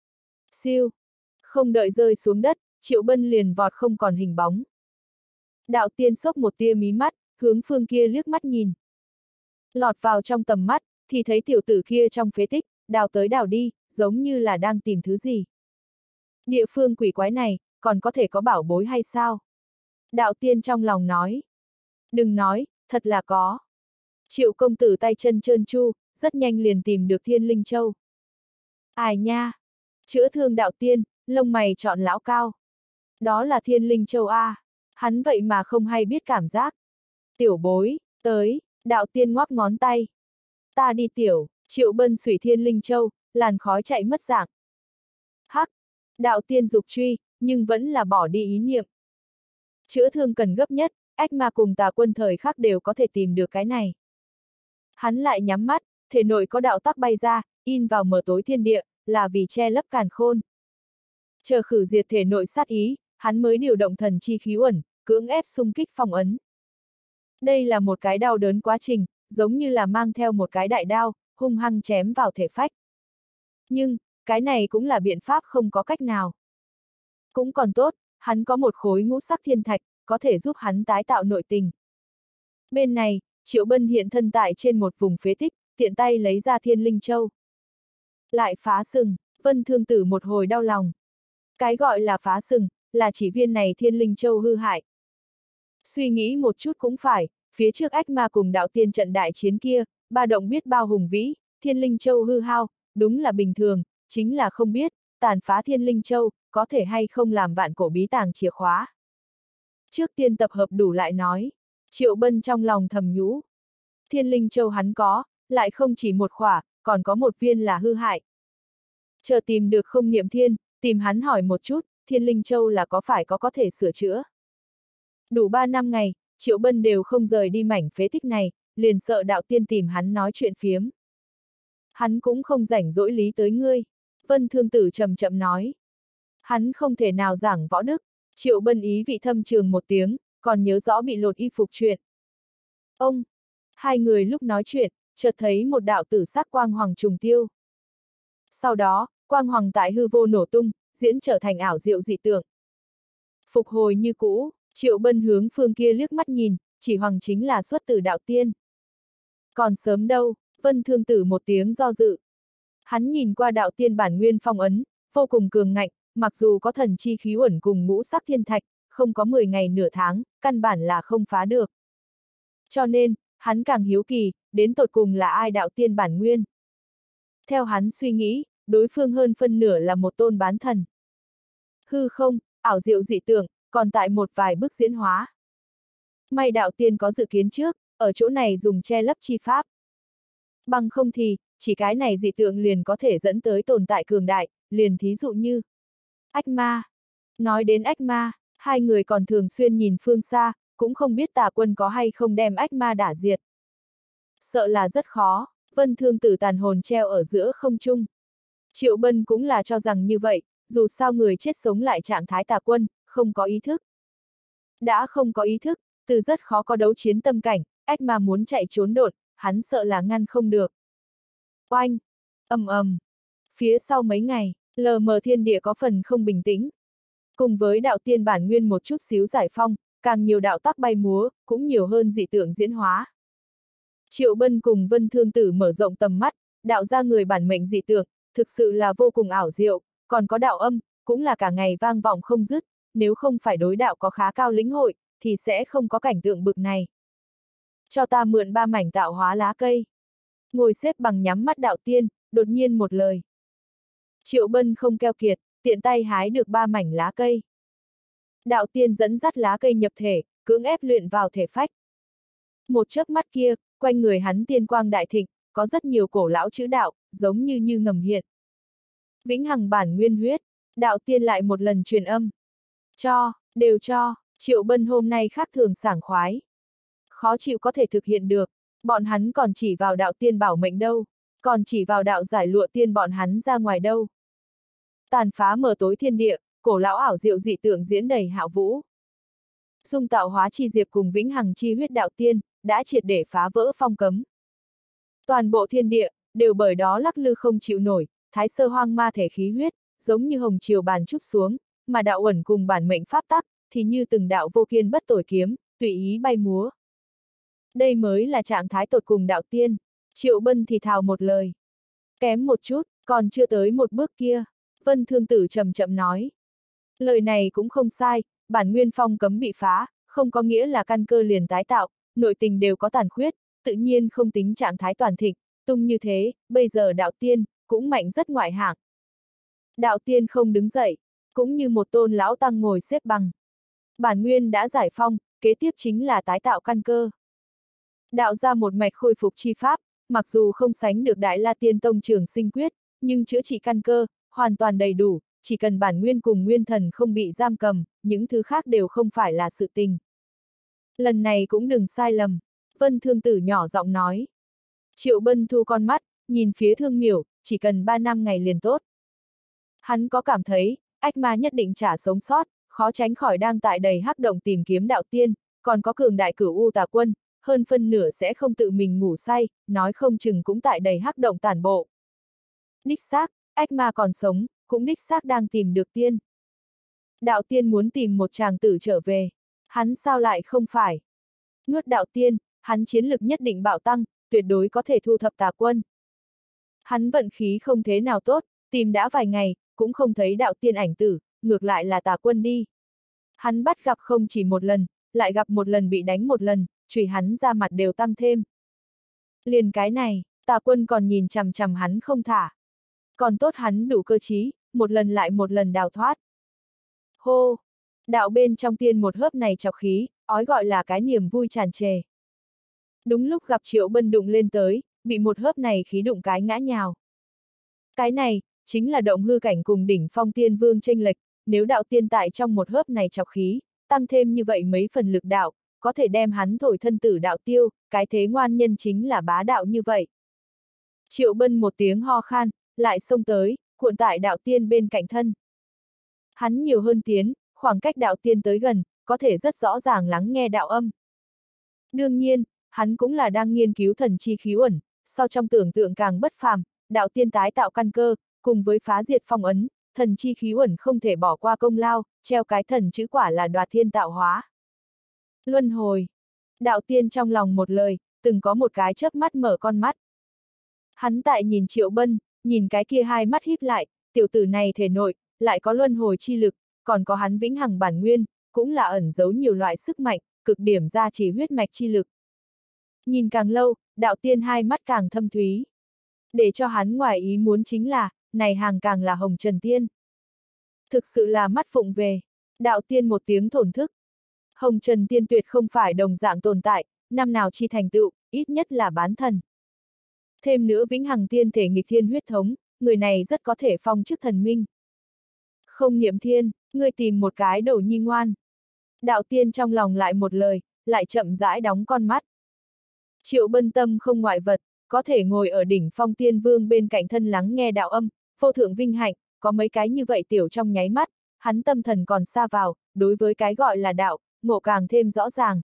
Siêu, không đợi rơi xuống đất, Triệu Bân liền vọt không còn hình bóng. Đạo tiên xốc một tia mí mắt, hướng phương kia liếc mắt nhìn. Lọt vào trong tầm mắt, thì thấy tiểu tử kia trong phế tích, đào tới đào đi, giống như là đang tìm thứ gì. Địa phương quỷ quái này, còn có thể có bảo bối hay sao? Đạo tiên trong lòng nói. Đừng nói, thật là có. Triệu công tử tay chân trơn tru, rất nhanh liền tìm được Thiên Linh Châu. Ai nha! Chữa thương đạo tiên, lông mày trọn lão cao. Đó là Thiên Linh Châu A. Hắn vậy mà không hay biết cảm giác. Tiểu bối, tới, đạo tiên ngoắc ngón tay. Ta đi tiểu, Triệu Bân xủy Thiên Linh Châu, làn khói chạy mất dạng. Hắc, đạo tiên dục truy, nhưng vẫn là bỏ đi ý niệm. Chữa thương cần gấp nhất, ách ma cùng tà quân thời khắc đều có thể tìm được cái này. Hắn lại nhắm mắt, thể nội có đạo tắc bay ra, in vào mờ tối thiên địa, là vì che lấp càn khôn. Chờ khử diệt thể nội sát ý, hắn mới điều động thần chi khí uẩn, cưỡng ép xung kích phong ấn. Đây là một cái đau đớn quá trình, giống như là mang theo một cái đại đao, hung hăng chém vào thể phách. Nhưng, cái này cũng là biện pháp không có cách nào. Cũng còn tốt, hắn có một khối ngũ sắc thiên thạch, có thể giúp hắn tái tạo nội tình. Bên này, Triệu Bân hiện thân tại trên một vùng phế tích, tiện tay lấy ra Thiên Linh Châu. Lại phá sừng, Vân Thương Tử một hồi đau lòng. Cái gọi là phá sừng, là chỉ viên này Thiên Linh Châu hư hại. Suy nghĩ một chút cũng phải, phía trước ách ma cùng đạo tiên trận đại chiến kia, ba động biết bao hùng vĩ, Thiên Linh Châu hư hao, đúng là bình thường, chính là không biết, tàn phá Thiên Linh Châu, có thể hay không làm vạn cổ bí tàng chìa khóa. Trước tiên tập hợp đủ lại nói, Triệu Bân trong lòng thầm nhũ. Thiên Linh Châu hắn có, lại không chỉ một khỏa, còn có một viên là hư hại. Chờ tìm được Không Niệm Thiên, tìm hắn hỏi một chút, Thiên Linh Châu là có phải có có thể sửa chữa. Đủ ba năm ngày, Triệu Bân đều không rời đi mảnh phế tích này, liền sợ đạo tiên tìm hắn nói chuyện phiếm. Hắn cũng không rảnh rỗi lý tới ngươi, Vân Thương Tử chậm chậm nói. Hắn không thể nào giảng võ đức, Triệu Bân ý vị thâm trường một tiếng, còn nhớ rõ bị lột y phục chuyện. Ông, hai người lúc nói chuyện, chợt thấy một đạo tử sắc quang hoàng trùng tiêu. Sau đó, quang hoàng tại hư vô nổ tung, diễn trở thành ảo diệu dị tượng. Phục hồi như cũ, Triệu Bân hướng phương kia liếc mắt nhìn, chỉ hoàng chính là xuất từ đạo tiên. Còn sớm đâu, Vân Thương Tử một tiếng do dự. Hắn nhìn qua đạo tiên bản nguyên phong ấn, vô cùng cường ngạnh, mặc dù có thần chi khí uẩn cùng ngũ sắc thiên thạch, không có mười ngày nửa tháng, căn bản là không phá được. Cho nên, hắn càng hiếu kỳ, đến tột cùng là ai đạo tiên bản nguyên. Theo hắn suy nghĩ, đối phương hơn phân nửa là một tôn bán thần. Hư không, ảo diệu dị tượng, còn tại một vài bước diễn hóa. May đạo tiên có dự kiến trước, ở chỗ này dùng che lấp chi pháp. Bằng không thì, chỉ cái này dị tượng liền có thể dẫn tới tồn tại cường đại, liền thí dụ như ách ma. Nói đến ách ma, hai người còn thường xuyên nhìn phương xa, cũng không biết tà quân có hay không đem ách ma đả diệt. Sợ là rất khó, Vân Thương Tử tàn hồn treo ở giữa không trung. Triệu Bân cũng là cho rằng như vậy, dù sao người chết sống lại trạng thái tà quân, không có ý thức. Đã không có ý thức, từ rất khó có đấu chiến tâm cảnh, ách ma muốn chạy trốn đột, hắn sợ là ngăn không được. Oanh! Ầm ầm! Phía sau mấy ngày, lờ mờ thiên địa có phần không bình tĩnh. Cùng với đạo tiên bản nguyên một chút xíu giải phong, càng nhiều đạo tắc bay múa, cũng nhiều hơn dị tượng diễn hóa. Triệu Bân cùng Vân Thương Tử mở rộng tầm mắt, đạo ra người bản mệnh dị tượng, thực sự là vô cùng ảo diệu, còn có đạo âm, cũng là cả ngày vang vọng không dứt, nếu không phải đối đạo có khá cao lĩnh hội, thì sẽ không có cảnh tượng bực này. Cho ta mượn ba mảnh tạo hóa lá cây. Ngồi xếp bằng nhắm mắt đạo tiên, đột nhiên một lời. Triệu Bân không keo kiệt, tiện tay hái được ba mảnh lá cây. Đạo tiên dẫn dắt lá cây nhập thể, cưỡng ép luyện vào thể phách. Một chớp mắt kia, quanh người hắn tiên quang đại thịnh, có rất nhiều cổ lão chữ đạo, giống như như ngầm hiện. Vĩnh hằng bản nguyên huyết, đạo tiên lại một lần truyền âm. Cho, đều cho, Triệu Bân hôm nay khác thường sảng khoái. Khó chịu có thể thực hiện được, bọn hắn còn chỉ vào đạo tiên bảo mệnh đâu, còn chỉ vào đạo giải lụa tiên bọn hắn ra ngoài đâu. Tàn phá mờ tối thiên địa, cổ lão ảo diệu dị tượng diễn đầy hạo vũ. Dung tạo hóa chi diệp cùng vĩnh hằng chi huyết đạo tiên, đã triệt để phá vỡ phong cấm. Toàn bộ thiên địa, đều bởi đó lắc lư không chịu nổi, thái sơ hoang ma thể khí huyết, giống như hồng triều bàn trút xuống, mà đạo uẩn cùng bản mệnh pháp tắc, thì như từng đạo vô kiên bất tồi kiếm, tùy ý bay múa. Đây mới là trạng thái tột cùng đạo tiên, Triệu Bân thì thào một lời. Kém một chút, còn chưa tới một bước kia, Vân Thương Tử chậm chậm nói. Lời này cũng không sai, bản nguyên phong cấm bị phá, không có nghĩa là căn cơ liền tái tạo, nội tình đều có tàn khuyết, tự nhiên không tính trạng thái toàn thịnh, tung như thế, bây giờ đạo tiên, cũng mạnh rất ngoại hạng. Đạo tiên không đứng dậy, cũng như một tôn lão tăng ngồi xếp bằng. Bản nguyên đã giải phong, kế tiếp chính là tái tạo căn cơ. Đạo ra một mạch khôi phục chi pháp, mặc dù không sánh được Đại La Tiên Tông Trường Sinh Quyết, nhưng chữa trị căn cơ, hoàn toàn đầy đủ, chỉ cần bản nguyên cùng nguyên thần không bị giam cầm, những thứ khác đều không phải là sự tình. Lần này cũng đừng sai lầm, Vân Thương Tử nhỏ giọng nói. Triệu Bân thu con mắt, nhìn phía Thương Miểu, chỉ cần ba năm ngày liền tốt. Hắn có cảm thấy, ách ma nhất định trả sống sót, khó tránh khỏi đang tại đầy hắc động tìm kiếm đạo tiên, còn có cường đại cửu u tà quân, hơn phân nửa sẽ không tự mình ngủ say, nói không chừng cũng tại đầy hắc động tản bộ. Đích xác, ách ma còn sống, cũng đích xác đang tìm được tiên. Đạo tiên muốn tìm một chàng tử trở về, hắn sao lại không phải? Nuốt đạo tiên, hắn chiến lực nhất định bạo tăng, tuyệt đối có thể thu thập tà quân. Hắn vận khí không thế nào tốt, tìm đã vài ngày, cũng không thấy đạo tiên ảnh tử, ngược lại là tà quân đi. Hắn bắt gặp không chỉ một lần, lại gặp một lần bị đánh một lần, chùy hắn ra mặt đều tăng thêm. Liền cái này, tà quân còn nhìn chằm chằm hắn không thả. Còn tốt hắn đủ cơ trí, một lần lại một lần đào thoát. Hô! Đạo bên trong tiên một hớp này chọc khí, ói gọi là cái niềm vui tràn trề. Đúng lúc gặp Triệu Bân đụng lên tới, bị một hớp này khí đụng cái ngã nhào. Cái này, chính là động hư cảnh cùng đỉnh phong tiên vương chênh lệch, nếu đạo tiên tại trong một hớp này chọc khí, tăng thêm như vậy mấy phần lực đạo, có thể đem hắn thổi thân tử đạo tiêu, cái thế ngoan nhân chính là bá đạo như vậy. Triệu Bân một tiếng ho khan, lại xông tới, cuộn tại đạo tiên bên cạnh thân. Hắn nhiều hơn tiến, khoảng cách đạo tiên tới gần, có thể rất rõ ràng lắng nghe đạo âm. Đương nhiên, hắn cũng là đang nghiên cứu thần chi khí uẩn, so trong tưởng tượng càng bất phàm, đạo tiên tái tạo căn cơ, cùng với phá diệt phong ấn, thần chi khí uẩn không thể bỏ qua công lao, treo cái thần chữ quả là đoạt thiên tạo hóa. Luân hồi. Đạo tiên trong lòng một lời, từng có một cái chớp mắt mở con mắt. Hắn tại nhìn Triệu Bân, nhìn cái kia hai mắt híp lại, tiểu tử này thể nội, lại có luân hồi chi lực, còn có hắn vĩnh hằng bản nguyên, cũng là ẩn giấu nhiều loại sức mạnh, cực điểm gia trì huyết mạch chi lực. Nhìn càng lâu, đạo tiên hai mắt càng thâm thúy. Để cho hắn ngoài ý muốn chính là, này hàng càng là hồng trần tiên. Thực sự là mắt phụng về, đạo tiên một tiếng thổn thức. Hồng trần tiên tuyệt không phải đồng dạng tồn tại, năm nào chi thành tựu, ít nhất là bán thần. Thêm nữa vĩnh hằng tiên thể nghịch thiên huyết thống, người này rất có thể phong chức thần minh. Không niệm thiên, ngươi tìm một cái đồ nhi ngoan. Đạo tiên trong lòng lại một lời, lại chậm rãi đóng con mắt. Triệu Bân tâm không ngoại vật, có thể ngồi ở đỉnh phong tiên vương bên cạnh thân lắng nghe đạo âm, vô thượng vinh hạnh, có mấy cái như vậy tiểu trong nháy mắt, hắn tâm thần còn xa vào, đối với cái gọi là đạo, ngộ càng thêm rõ ràng.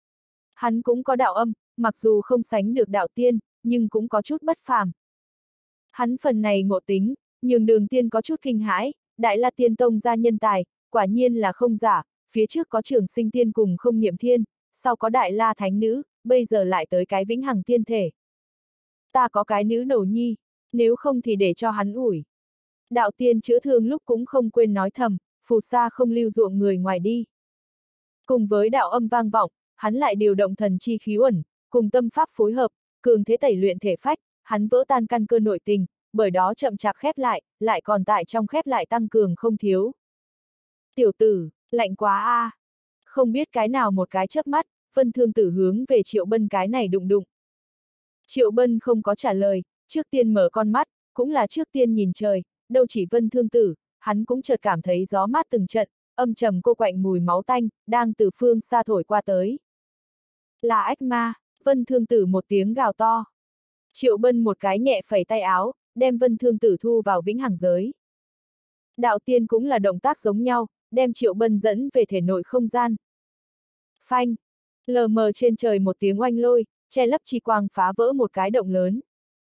Hắn cũng có đạo âm, mặc dù không sánh được đạo tiên, nhưng cũng có chút bất phàm. Hắn phần này ngộ tính, nhường Đường tiên có chút kinh hãi, Đại La Tiên Tông gia nhân tài, quả nhiên là không giả, phía trước có Trường Sinh tiên cùng không niệm thiên, sau có Đại La Thánh Nữ, bây giờ lại tới cái vĩnh hằng tiên thể. Ta có cái nữ đồ nhi, nếu không thì để cho hắn ủi. Đạo tiên chữa thương lúc cũng không quên nói thầm, phù sa không lưu ruộng người ngoài đi. Cùng với đạo âm vang vọng, hắn lại điều động thần chi khí uẩn, cùng tâm pháp phối hợp, cường thế tẩy luyện thể phách, hắn vỡ tan căn cơ nội tình, bởi đó chậm chạp khép lại, lại còn tại trong khép lại tăng cường không thiếu. Tiểu tử, lạnh quá a. À. Không biết cái nào một cái chớp mắt, Vân Thương Tử hướng về Triệu Bân cái này đụng đụng. Triệu Bân không có trả lời, trước tiên mở con mắt, cũng là trước tiên nhìn trời, đâu chỉ Vân Thương Tử, hắn cũng chợt cảm thấy gió mát từng trận, âm trầm cô quạnh mùi máu tanh, đang từ phương xa thổi qua tới. Là ách ma, Vân Thương Tử một tiếng gào to. Triệu Bân một cái nhẹ phẩy tay áo, đem Vân Thương Tử thu vào vĩnh hằng giới. Đạo tiên cũng là động tác giống nhau, đem Triệu Bân dẫn về thể nội không gian. Phanh, lờ mờ trên trời một tiếng oanh lôi, che lấp chi quang phá vỡ một cái động lớn.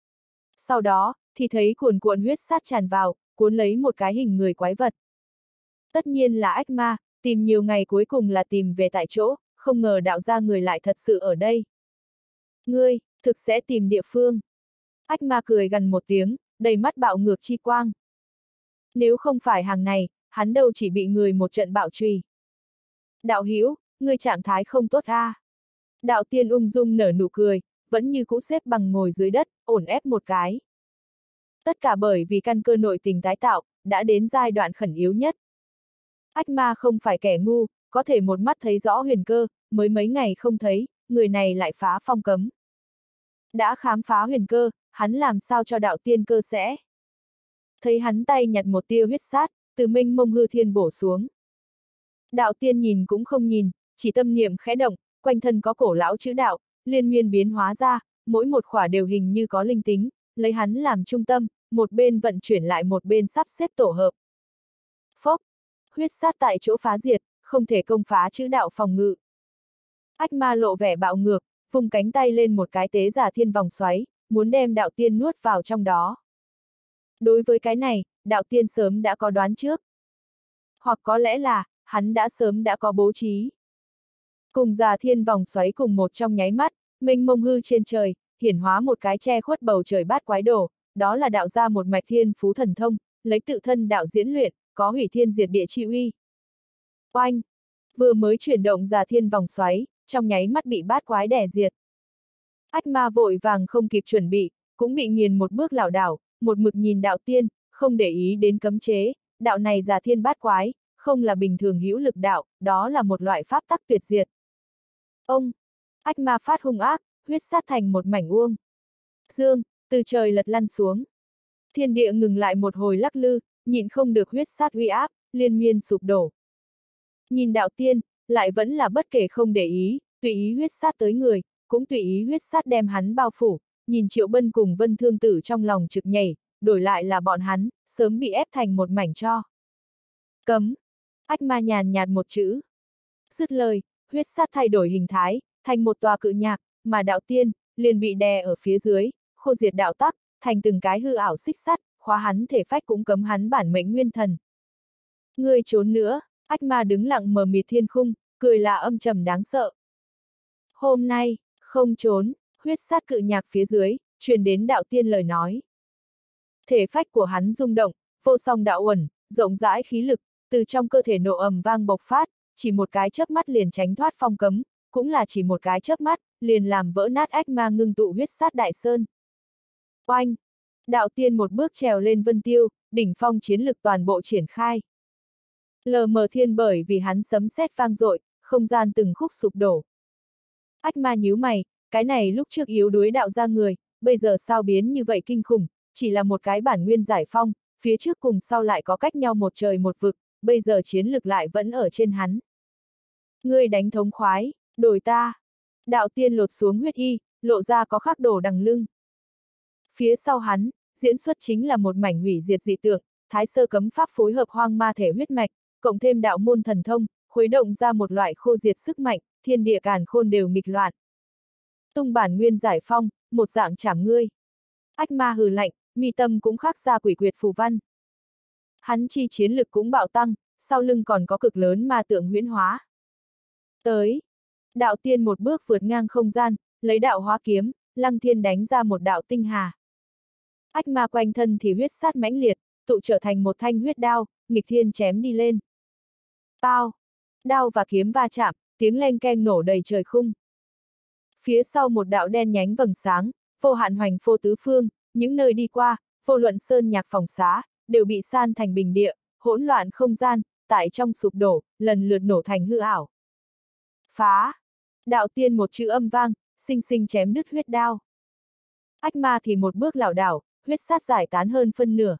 Sau đó, thì thấy cuồn cuộn huyết sát tràn vào, cuốn lấy một cái hình người quái vật. Tất nhiên là ách ma, tìm nhiều ngày cuối cùng là tìm về tại chỗ, không ngờ đạo ra người lại thật sự ở đây. Ngươi, thực sẽ tìm địa phương. Ách ma cười gần một tiếng, đầy mắt bạo ngược chi quang. Nếu không phải hàng này, hắn đâu chỉ bị người một trận bạo trùy. Đạo hữu, ngươi trạng thái không tốt a. À. Đạo tiên ung dung nở nụ cười, vẫn như cũ xếp bằng ngồi dưới đất, ổn ép một cái. Tất cả bởi vì căn cơ nội tình tái tạo, đã đến giai đoạn khẩn yếu nhất. Ách ma không phải kẻ ngu, có thể một mắt thấy rõ huyền cơ, mới mấy ngày không thấy, người này lại phá phong cấm. Đã khám phá huyền cơ, hắn làm sao cho đạo tiên cơ sẽ. Thấy hắn tay nhặt một tia huyết sát, từ minh mông hư thiên bổ xuống. Đạo tiên nhìn cũng không nhìn, chỉ tâm niệm khẽ động, quanh thân có cổ lão chữ đạo, liên miên biến hóa ra, mỗi một khỏa đều hình như có linh tính, lấy hắn làm trung tâm, một bên vận chuyển lại một bên sắp xếp tổ hợp. Phốc, huyết sát tại chỗ phá diệt, không thể công phá chữ đạo phòng ngự. Ách ma lộ vẻ bạo ngược, vùng cánh tay lên một cái tế giả thiên vòng xoáy, muốn đem đạo tiên nuốt vào trong đó. Đối với cái này, đạo tiên sớm đã có đoán trước. Hoặc có lẽ là, hắn đã sớm đã có bố trí. Cùng giả thiên vòng xoáy cùng một trong nháy mắt, mênh mông hư trên trời, hiển hóa một cái che khuất bầu trời bát quái đồ, đó là đạo ra một mạch thiên phú thần thông, lấy tự thân đạo diễn luyện, có hủy thiên diệt địa chi uy. Oanh! Vừa mới chuyển động giả thiên vòng xoáy, trong nháy mắt bị bát quái đè diệt. Ách ma vội vàng không kịp chuẩn bị, cũng bị nghiền một bước lảo đảo, một mực nhìn đạo tiên, không để ý đến cấm chế, đạo này giả thiên bát quái, không là bình thường hữu lực đạo, đó là một loại pháp tắc tuyệt diệt. Ông! Ách ma phát hung ác, huyết sát thành một mảnh uông. Dương, từ trời lật lăn xuống. Thiên địa ngừng lại một hồi lắc lư, nhịn không được huyết sát uy áp, liên miên sụp đổ. Nhìn đạo tiên, lại vẫn là bất kể không để ý, tùy ý huyết sát tới người, cũng tùy ý huyết sát đem hắn bao phủ, nhìn Triệu Bân cùng Vân Thương Tử trong lòng trực nhảy, đổi lại là bọn hắn, sớm bị ép thành một mảnh tro. Cấm! Ách ma nhàn nhạt một chữ. Dứt lời, huyết sát thay đổi hình thái, thành một tòa cự nhạc, mà đạo tiên, liền bị đè ở phía dưới, khô diệt đạo tắc, thành từng cái hư ảo xích sắt, khóa hắn thể phách cũng cấm hắn bản mệnh nguyên thần. Ngươi trốn nữa, ách ma đứng lặng mờ mịt thiên khung, cười là âm trầm đáng sợ. Hôm nay, không trốn, huyết sát cự nhạc phía dưới, truyền đến đạo tiên lời nói. Thể phách của hắn rung động, vô song đạo uẩn, rộng rãi khí lực, từ trong cơ thể nổ ầm vang bộc phát, chỉ một cái chớp mắt liền tránh thoát phong cấm, cũng là chỉ một cái chớp mắt, liền làm vỡ nát ách ma ngưng tụ huyết sát đại sơn. Oanh! Đạo tiên một bước trèo lên vân tiêu, đỉnh phong chiến lực toàn bộ triển khai. Lờ mờ thiên bởi vì hắn sấm sét vang dội, không gian từng khúc sụp đổ. Ách ma nhíu mày, cái này lúc trước yếu đuối đạo ra người, bây giờ sao biến như vậy kinh khủng, chỉ là một cái bản nguyên giải phong, phía trước cùng sau lại có cách nhau một trời một vực, bây giờ chiến lực lại vẫn ở trên hắn. Ngươi đánh thống khoái, đổi ta. Đạo tiên lột xuống huyết y, lộ ra có khắc đổ đằng lưng. Phía sau hắn, diễn xuất chính là một mảnh hủy diệt dị tượng, thái sơ cấm pháp phối hợp hoang ma thể huyết mạch, cộng thêm đạo môn thần thông, khuấy động ra một loại khô diệt sức mạnh, thiên địa càn khôn đều nghịch loạn. Tung bản nguyên giải phong, một dạng chảm ngươi. Ách ma hừ lạnh, mi tâm cũng khắc ra quỷ quyệt phù văn. Hắn chi chiến lực cũng bạo tăng, sau lưng còn có cực lớn ma tượng huyễn hóa. Tới, đạo tiên một bước vượt ngang không gian, lấy đạo hóa kiếm, lăng thiên đánh ra một đạo tinh hà. Ách ma quanh thân thì huyết sát mãnh liệt, tụ trở thành một thanh huyết đao, nghịch thiên chém đi lên. Bao! Đao và kiếm va chạm, tiếng leng keng nổ đầy trời khung. Phía sau một đạo đen nhánh vầng sáng, vô hạn hoành phô tứ phương, những nơi đi qua, vô luận sơn nhạc phòng xá, đều bị san thành bình địa, hỗn loạn không gian, tại trong sụp đổ, lần lượt nổ thành hư ảo. Phá! Đạo tiên một chữ âm vang, sinh sinh chém đứt huyết đao. Ách ma thì một bước lảo đảo, huyết sát giải tán hơn phân nửa.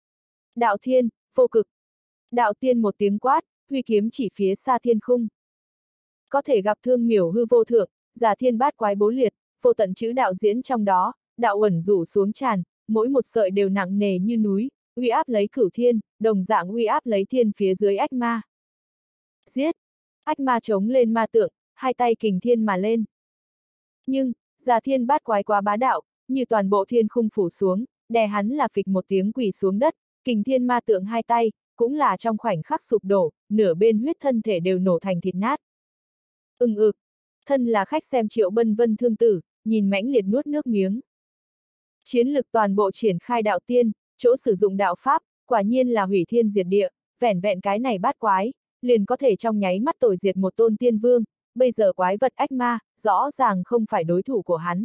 Đạo thiên, vô cực. Đạo tiên một tiếng quát, huy kiếm chỉ phía xa thiên khung. Có thể gặp thương miểu hư vô thượng, giả thiên bát quái bố liệt, vô tận chữ đạo diễn trong đó, đạo uẩn rủ xuống tràn, mỗi một sợi đều nặng nề như núi, uy áp lấy cửu thiên, đồng dạng uy áp lấy thiên phía dưới ách ma. Giết! Ách ma chống lên ma tượng, hai tay kình thiên mà lên. Nhưng, giả thiên bát quái quá bá đạo, như toàn bộ thiên khung phủ xuống, đè hắn là phịch một tiếng quỳ xuống đất, kình thiên ma tượng hai tay, cũng là trong khoảnh khắc sụp đổ, nửa bên huyết thân thể đều nổ thành thịt nát. Ưng ực, thân là khách xem Triệu Bân Vân Thương Tử, nhìn mãnh liệt nuốt nước miếng. Chiến lực toàn bộ triển khai đạo tiên, chỗ sử dụng đạo pháp, quả nhiên là hủy thiên diệt địa, vẻn vẹn cái này bát quái, liền có thể trong nháy mắt tồi diệt một tôn tiên vương, bây giờ quái vật ách ma, rõ ràng không phải đối thủ của hắn.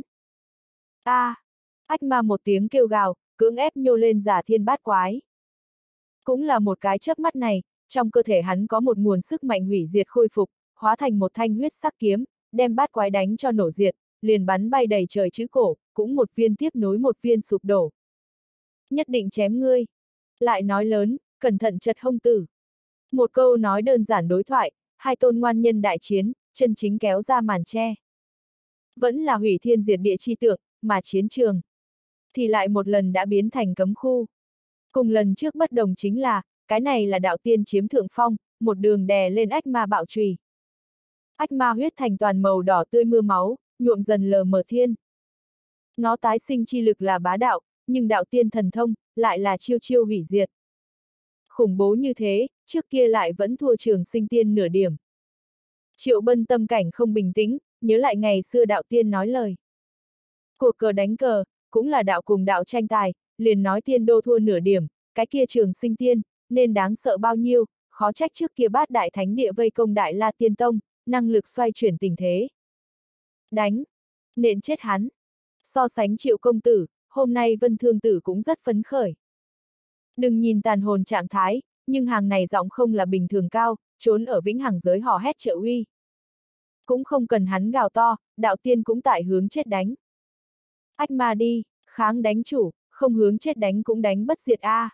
A! À, ách ma một tiếng kêu gào, cưỡng ép nhô lên giả thiên bát quái. Cũng là một cái chớp mắt này, trong cơ thể hắn có một nguồn sức mạnh hủy diệt khôi phục, hóa thành một thanh huyết sắc kiếm, đem bát quái đánh cho nổ diệt, liền bắn bay đầy trời chữ cổ, cũng một viên tiếp nối một viên sụp đổ. Nhất định chém ngươi. Lại nói lớn, cẩn thận chật hông tử. Một câu nói đơn giản đối thoại, hai tôn ngoan nhân đại chiến, chân chính kéo ra màn che. Vẫn là hủy thiên diệt địa chi tượng, mà chiến trường thì lại một lần đã biến thành cấm khu. Cùng lần trước bất đồng chính là, cái này là đạo tiên chiếm thượng phong, một đường đè lên ách ma bạo chùy. Ách ma huyết thành toàn màu đỏ tươi mưa máu, nhuộm dần lờ mờ thiên. Nó tái sinh chi lực là bá đạo, nhưng đạo tiên thần thông, lại là chiêu chiêu hủy diệt. Khủng bố như thế, trước kia lại vẫn thua Trường Sinh tiên nửa điểm. Triệu Bân tâm cảnh không bình tĩnh, nhớ lại ngày xưa đạo tiên nói lời. Cuộc cờ đánh cờ, cũng là đạo cùng đạo tranh tài, liền nói tiên đô thua nửa điểm, cái kia Trường Sinh tiên, nên đáng sợ bao nhiêu, khó trách trước kia bát đại thánh địa vây công đại La Tiên Tông, năng lực xoay chuyển tình thế. Đánh! Nện chết hắn! So sánh Triệu công tử, hôm nay Vân Thương Tử cũng rất phấn khởi. Đừng nhìn tàn hồn trạng thái, nhưng hàng này giọng không là bình thường cao, trốn ở vĩnh hằng giới hò hét trợ uy. Cũng không cần hắn gào to, đạo tiên cũng tại hướng chết đánh. Ách ma đi, kháng đánh chủ, không hướng chết đánh cũng đánh bất diệt a.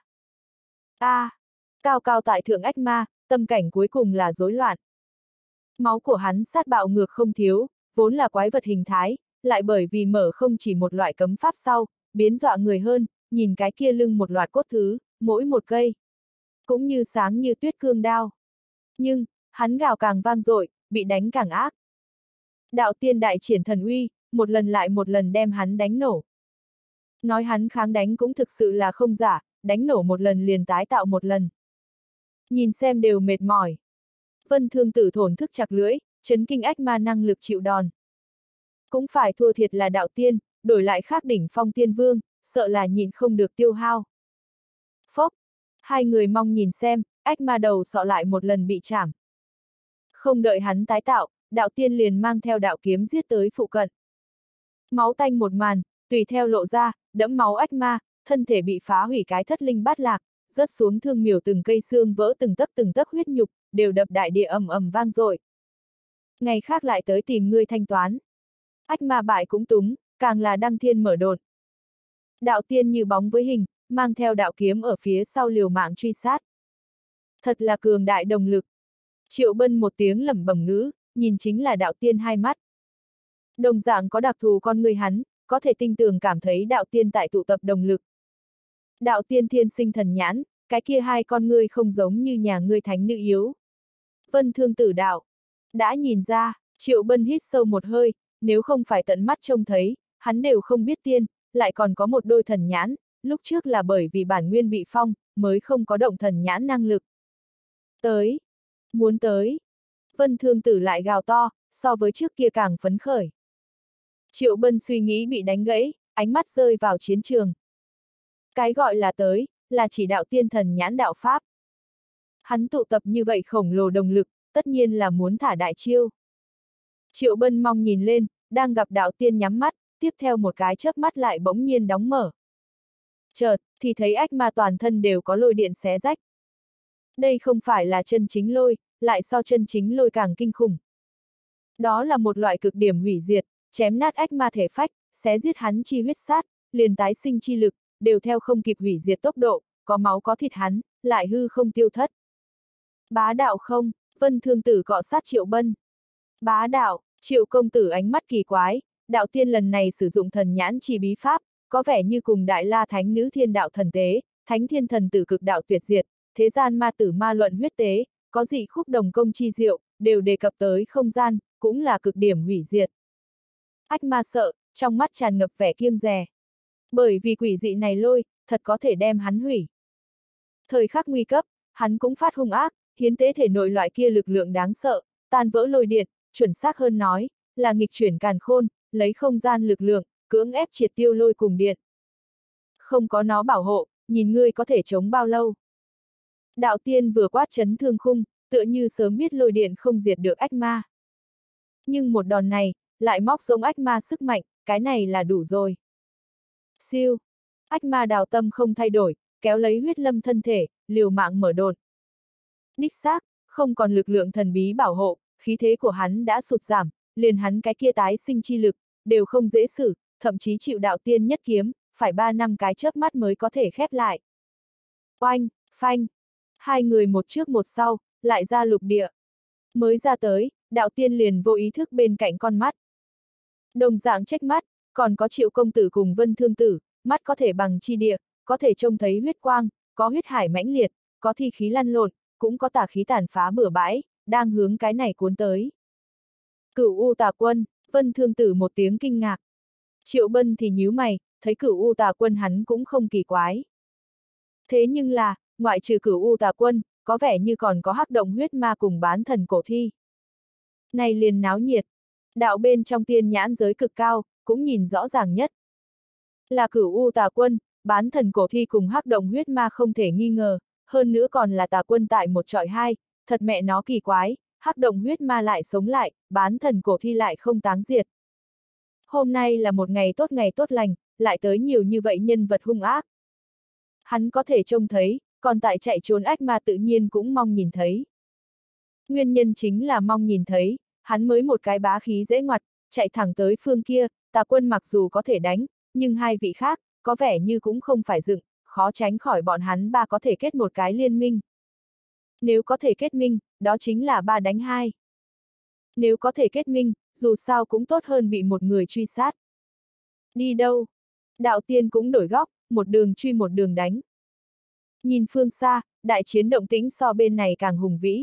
A, à, cao cao tại thượng ách ma, tâm cảnh cuối cùng là rối loạn. Máu của hắn sát bạo ngược không thiếu, vốn là quái vật hình thái, lại bởi vì mở không chỉ một loại cấm pháp sau, biến dọa người hơn, nhìn cái kia lưng một loạt cốt thứ, mỗi một cây cũng như sáng như tuyết cương đao. Nhưng, hắn gào càng vang dội, bị đánh càng ác. Đạo tiên đại triển thần uy, một lần lại một lần đem hắn đánh nổ. Nói hắn kháng đánh cũng thực sự là không giả, đánh nổ một lần liền tái tạo một lần. Nhìn xem đều mệt mỏi. Vân Thương Tử thổn thức chặt lưỡi, chấn kinh ách ma năng lực chịu đòn. Cũng phải thua thiệt là đạo tiên, đổi lại khác đỉnh phong tiên vương, sợ là nhịn không được tiêu hao. Phốc! Hai người mong nhìn xem, ách ma đầu sọ lại một lần bị chảm. Không đợi hắn tái tạo, đạo tiên liền mang theo đạo kiếm giết tới phụ cận. Máu tanh một màn, tùy theo lộ ra, đẫm máu ách ma, thân thể bị phá hủy cái thất linh bát lạc, rớt xuống thương miểu từng cây xương vỡ từng tấc từng tấc huyết nhục, đều đập đại địa ầm ầm vang dội. Ngày khác lại tới tìm ngươi thanh toán. Ách ma bại cũng túng, càng là đăng thiên mở đột. Đạo tiên như bóng với hình, mang theo đạo kiếm ở phía sau liều mạng truy sát. Thật là cường đại đồng lực. Triệu Bân một tiếng lẩm bẩm ngữ, nhìn chính là đạo tiên hai mắt. Đồng dạng có đặc thù con người hắn, có thể tinh tường cảm thấy đạo tiên tại tụ tập đồng lực. Đạo tiên thiên sinh thần nhãn, cái kia hai con ngươi không giống như nhà ngươi thánh nữ yếu. Vân Thương Tử đạo. Đã nhìn ra, Triệu Bân hít sâu một hơi, nếu không phải tận mắt trông thấy, hắn đều không biết tiên, lại còn có một đôi thần nhãn, lúc trước là bởi vì bản nguyên bị phong, mới không có động thần nhãn năng lực. Tới! Muốn tới! Vân Thương Tử lại gào to, so với trước kia càng phấn khởi. Triệu Bân suy nghĩ bị đánh gãy, ánh mắt rơi vào chiến trường. Cái gọi là tới, là chỉ đạo tiên thần nhãn đạo Pháp. Hắn tụ tập như vậy khổng lồ đồng lực, tất nhiên là muốn thả đại chiêu. Triệu Bân mong nhìn lên, đang gặp đạo tiên nhắm mắt, tiếp theo một cái chớp mắt lại bỗng nhiên đóng mở. Chợt, thì thấy ách ma toàn thân đều có lôi điện xé rách. Đây không phải là chân chính lôi, lại so chân chính lôi càng kinh khủng. Đó là một loại cực điểm hủy diệt, chém nát ách ma thể phách, xé giết hắn chi huyết sát, liền tái sinh chi lực, đều theo không kịp hủy diệt tốc độ, có máu có thịt hắn, lại hư không tiêu thất. Bá đạo không, Vân Thương Tử cọ sát Triệu Bân. Bá đạo, Triệu công tử ánh mắt kỳ quái, đạo tiên lần này sử dụng thần nhãn chi bí pháp, có vẻ như cùng Đại La Thánh Nữ Thiên Đạo Thần Tế, Thánh Thiên Thần Tử Cực Đạo Tuyệt Diệt, thế gian ma tử ma luận huyết tế, có dị khúc đồng công chi diệu, đều đề cập tới không gian, cũng là cực điểm hủy diệt. Ách ma sợ, trong mắt tràn ngập vẻ kiêng dè. Bởi vì quỷ dị này lôi, thật có thể đem hắn hủy. Thời khắc nguy cấp, hắn cũng phát hung ác, hiến tế thể nội loại kia lực lượng đáng sợ, tan vỡ lôi điện, chuẩn xác hơn nói, là nghịch chuyển càn khôn, lấy không gian lực lượng, cưỡng ép triệt tiêu lôi cùng điện. Không có nó bảo hộ, nhìn ngươi có thể chống bao lâu. Đạo tiên vừa quát chấn thương khung, tựa như sớm biết lôi điện không diệt được ách ma. Nhưng một đòn này, lại móc giống ách ma sức mạnh, cái này là đủ rồi. Siêu, ách ma đào tâm không thay đổi, kéo lấy huyết lâm thân thể, liều mạng mở đột. Đích xác, không còn lực lượng thần bí bảo hộ, khí thế của hắn đã sụt giảm, liền hắn cái kia tái sinh chi lực, đều không dễ xử, thậm chí chịu đạo tiên nhất kiếm, phải ba năm cái chớp mắt mới có thể khép lại. Oanh, phanh, hai người một trước một sau, lại ra lục địa. Mới ra tới, đạo tiên liền vô ý thức bên cạnh con mắt. Đồng dạng trách mắt, còn có Triệu công tử cùng Vân Thương Tử, mắt có thể bằng chi địa, có thể trông thấy huyết quang, có huyết hải mãnh liệt, có thi khí lăn lộn, cũng có tà khí tàn phá bừa bãi, đang hướng cái này cuốn tới. Cửu U Tà Quân, Vân Thương Tử một tiếng kinh ngạc. Triệu Bân thì nhíu mày, thấy Cửu U Tà Quân hắn cũng không kỳ quái. Thế nhưng là, ngoại trừ Cửu U Tà Quân, có vẻ như còn có hắc động huyết ma cùng bán thần cổ thi. Này liền náo nhiệt, đạo bên trong tiên nhãn giới cực cao, cũng nhìn rõ ràng nhất. Là Cửu U Tà Quân, bán thần cổ thi cùng hắc động huyết ma không thể nghi ngờ, hơn nữa còn là tà quân tại một trọi hai, thật mẹ nó kỳ quái, hắc động huyết ma lại sống lại, bán thần cổ thi lại không táng diệt. Hôm nay là một ngày tốt ngày tốt lành, lại tới nhiều như vậy nhân vật hung ác. Hắn có thể trông thấy, còn tại chạy trốn ách ma tự nhiên cũng mong nhìn thấy. Nguyên nhân chính là mong nhìn thấy, hắn mới một cái bá khí dễ ngoặt, chạy thẳng tới phương kia, tà quân mặc dù có thể đánh, nhưng hai vị khác, có vẻ như cũng không phải dựng, khó tránh khỏi bọn hắn ba có thể kết một cái liên minh. Nếu có thể kết minh, đó chính là ba đánh hai. Nếu có thể kết minh, dù sao cũng tốt hơn bị một người truy sát. Đi đâu? Đạo tiên cũng đổi góc, một đường truy một đường đánh. Nhìn phương xa, đại chiến động tĩnh so bên này càng hùng vĩ.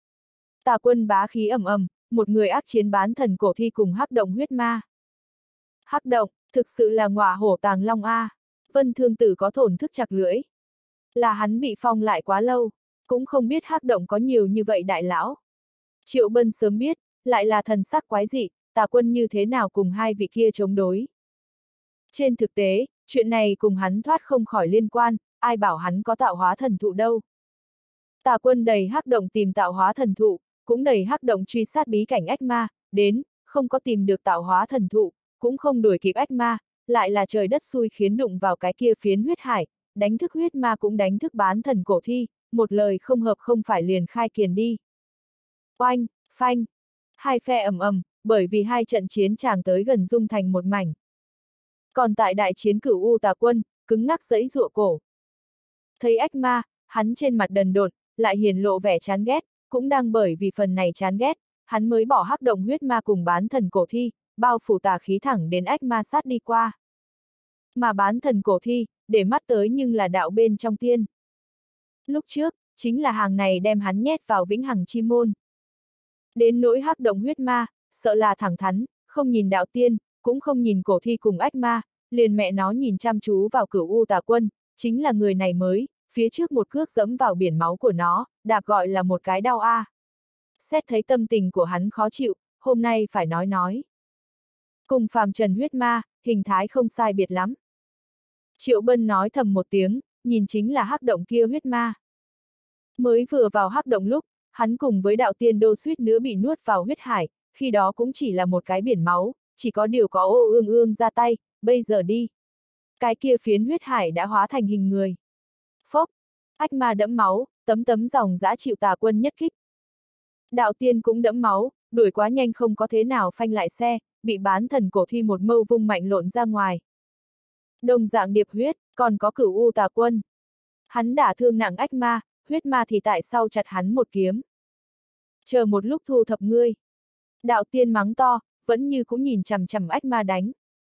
Tà quân bá khí ầm ầm, một người ác chiến bán thần cổ thi cùng hắc động huyết ma. Hắc động, thực sự là ngọa hổ tàng long a. Vân Thương Tử có thổn thức chặt lưỡi. Là hắn bị phong lại quá lâu, cũng không biết hắc động có nhiều như vậy đại lão. Triệu Bân sớm biết, lại là thần sắc quái dị, tà quân như thế nào cùng hai vị kia chống đối. Trên thực tế, chuyện này cùng hắn thoát không khỏi liên quan, ai bảo hắn có tạo hóa thần thụ đâu. Tà quân đầy hắc động tìm tạo hóa thần thụ, cũng đầy hắc động truy sát bí cảnh ách ma, đến, không có tìm được tạo hóa thần thụ, cũng không đuổi kịp ách ma, lại là trời đất xui khiến đụng vào cái kia phiến huyết hải, đánh thức huyết ma cũng đánh thức bán thần cổ thi, một lời không hợp không phải liền khai kiền đi. Oanh, phanh, hai phe ầm ầm, bởi vì hai trận chiến tràng tới gần dung thành một mảnh. Còn tại đại chiến Cửu U Tà Quân, cứng ngắc giãy giụa cổ. Thấy ách ma, hắn trên mặt đần độn, lại hiển lộ vẻ chán ghét, cũng đang bởi vì phần này chán ghét, hắn mới bỏ hắc động huyết ma cùng bán thần cổ thi, bao phủ tà khí thẳng đến ách ma sát đi qua. Mà bán thần cổ thi, để mắt tới nhưng là đạo bên trong tiên. Lúc trước, chính là hàng này đem hắn nhét vào vĩnh hằng chi môn. Đến nỗi hắc động huyết ma, sợ là thẳng thắn, không nhìn đạo tiên, cũng không nhìn cổ thi cùng ách ma, liền mẹ nó nhìn chăm chú vào Cửu U Tà Quân, chính là người này mới, phía trước một cước dẫm vào biển máu của nó, đạp gọi là một cái đau a. À. Xét thấy tâm tình của hắn khó chịu, hôm nay phải nói nói. Cùng phàm trần huyết ma, hình thái không sai biệt lắm. Triệu Bân nói thầm một tiếng, nhìn chính là hắc động kia huyết ma. Mới vừa vào hắc động lúc, hắn cùng với đạo tiên đô suýt nữa bị nuốt vào huyết hải, khi đó cũng chỉ là một cái biển máu, chỉ có điều có ô ương ương ra tay, bây giờ đi. Cái kia phiến huyết hải đã hóa thành hình người. Phốc, ách ma đẫm máu, tấm tấm dòng dã chịu Tà Quân nhất kích. Đạo tiên cũng đẫm máu, đuổi quá nhanh không có thế nào phanh lại xe, bị bán thần cổ thi một mâu vung mạnh lộn ra ngoài. Đồng dạng điệp huyết, còn có Cửu U Tà Quân. Hắn đả thương nặng ách ma, huyết ma thì tại sau chặt hắn một kiếm. Chờ một lúc thu thập ngươi. Đạo tiên mắng to, vẫn như cũng nhìn chằm chằm ách ma đánh.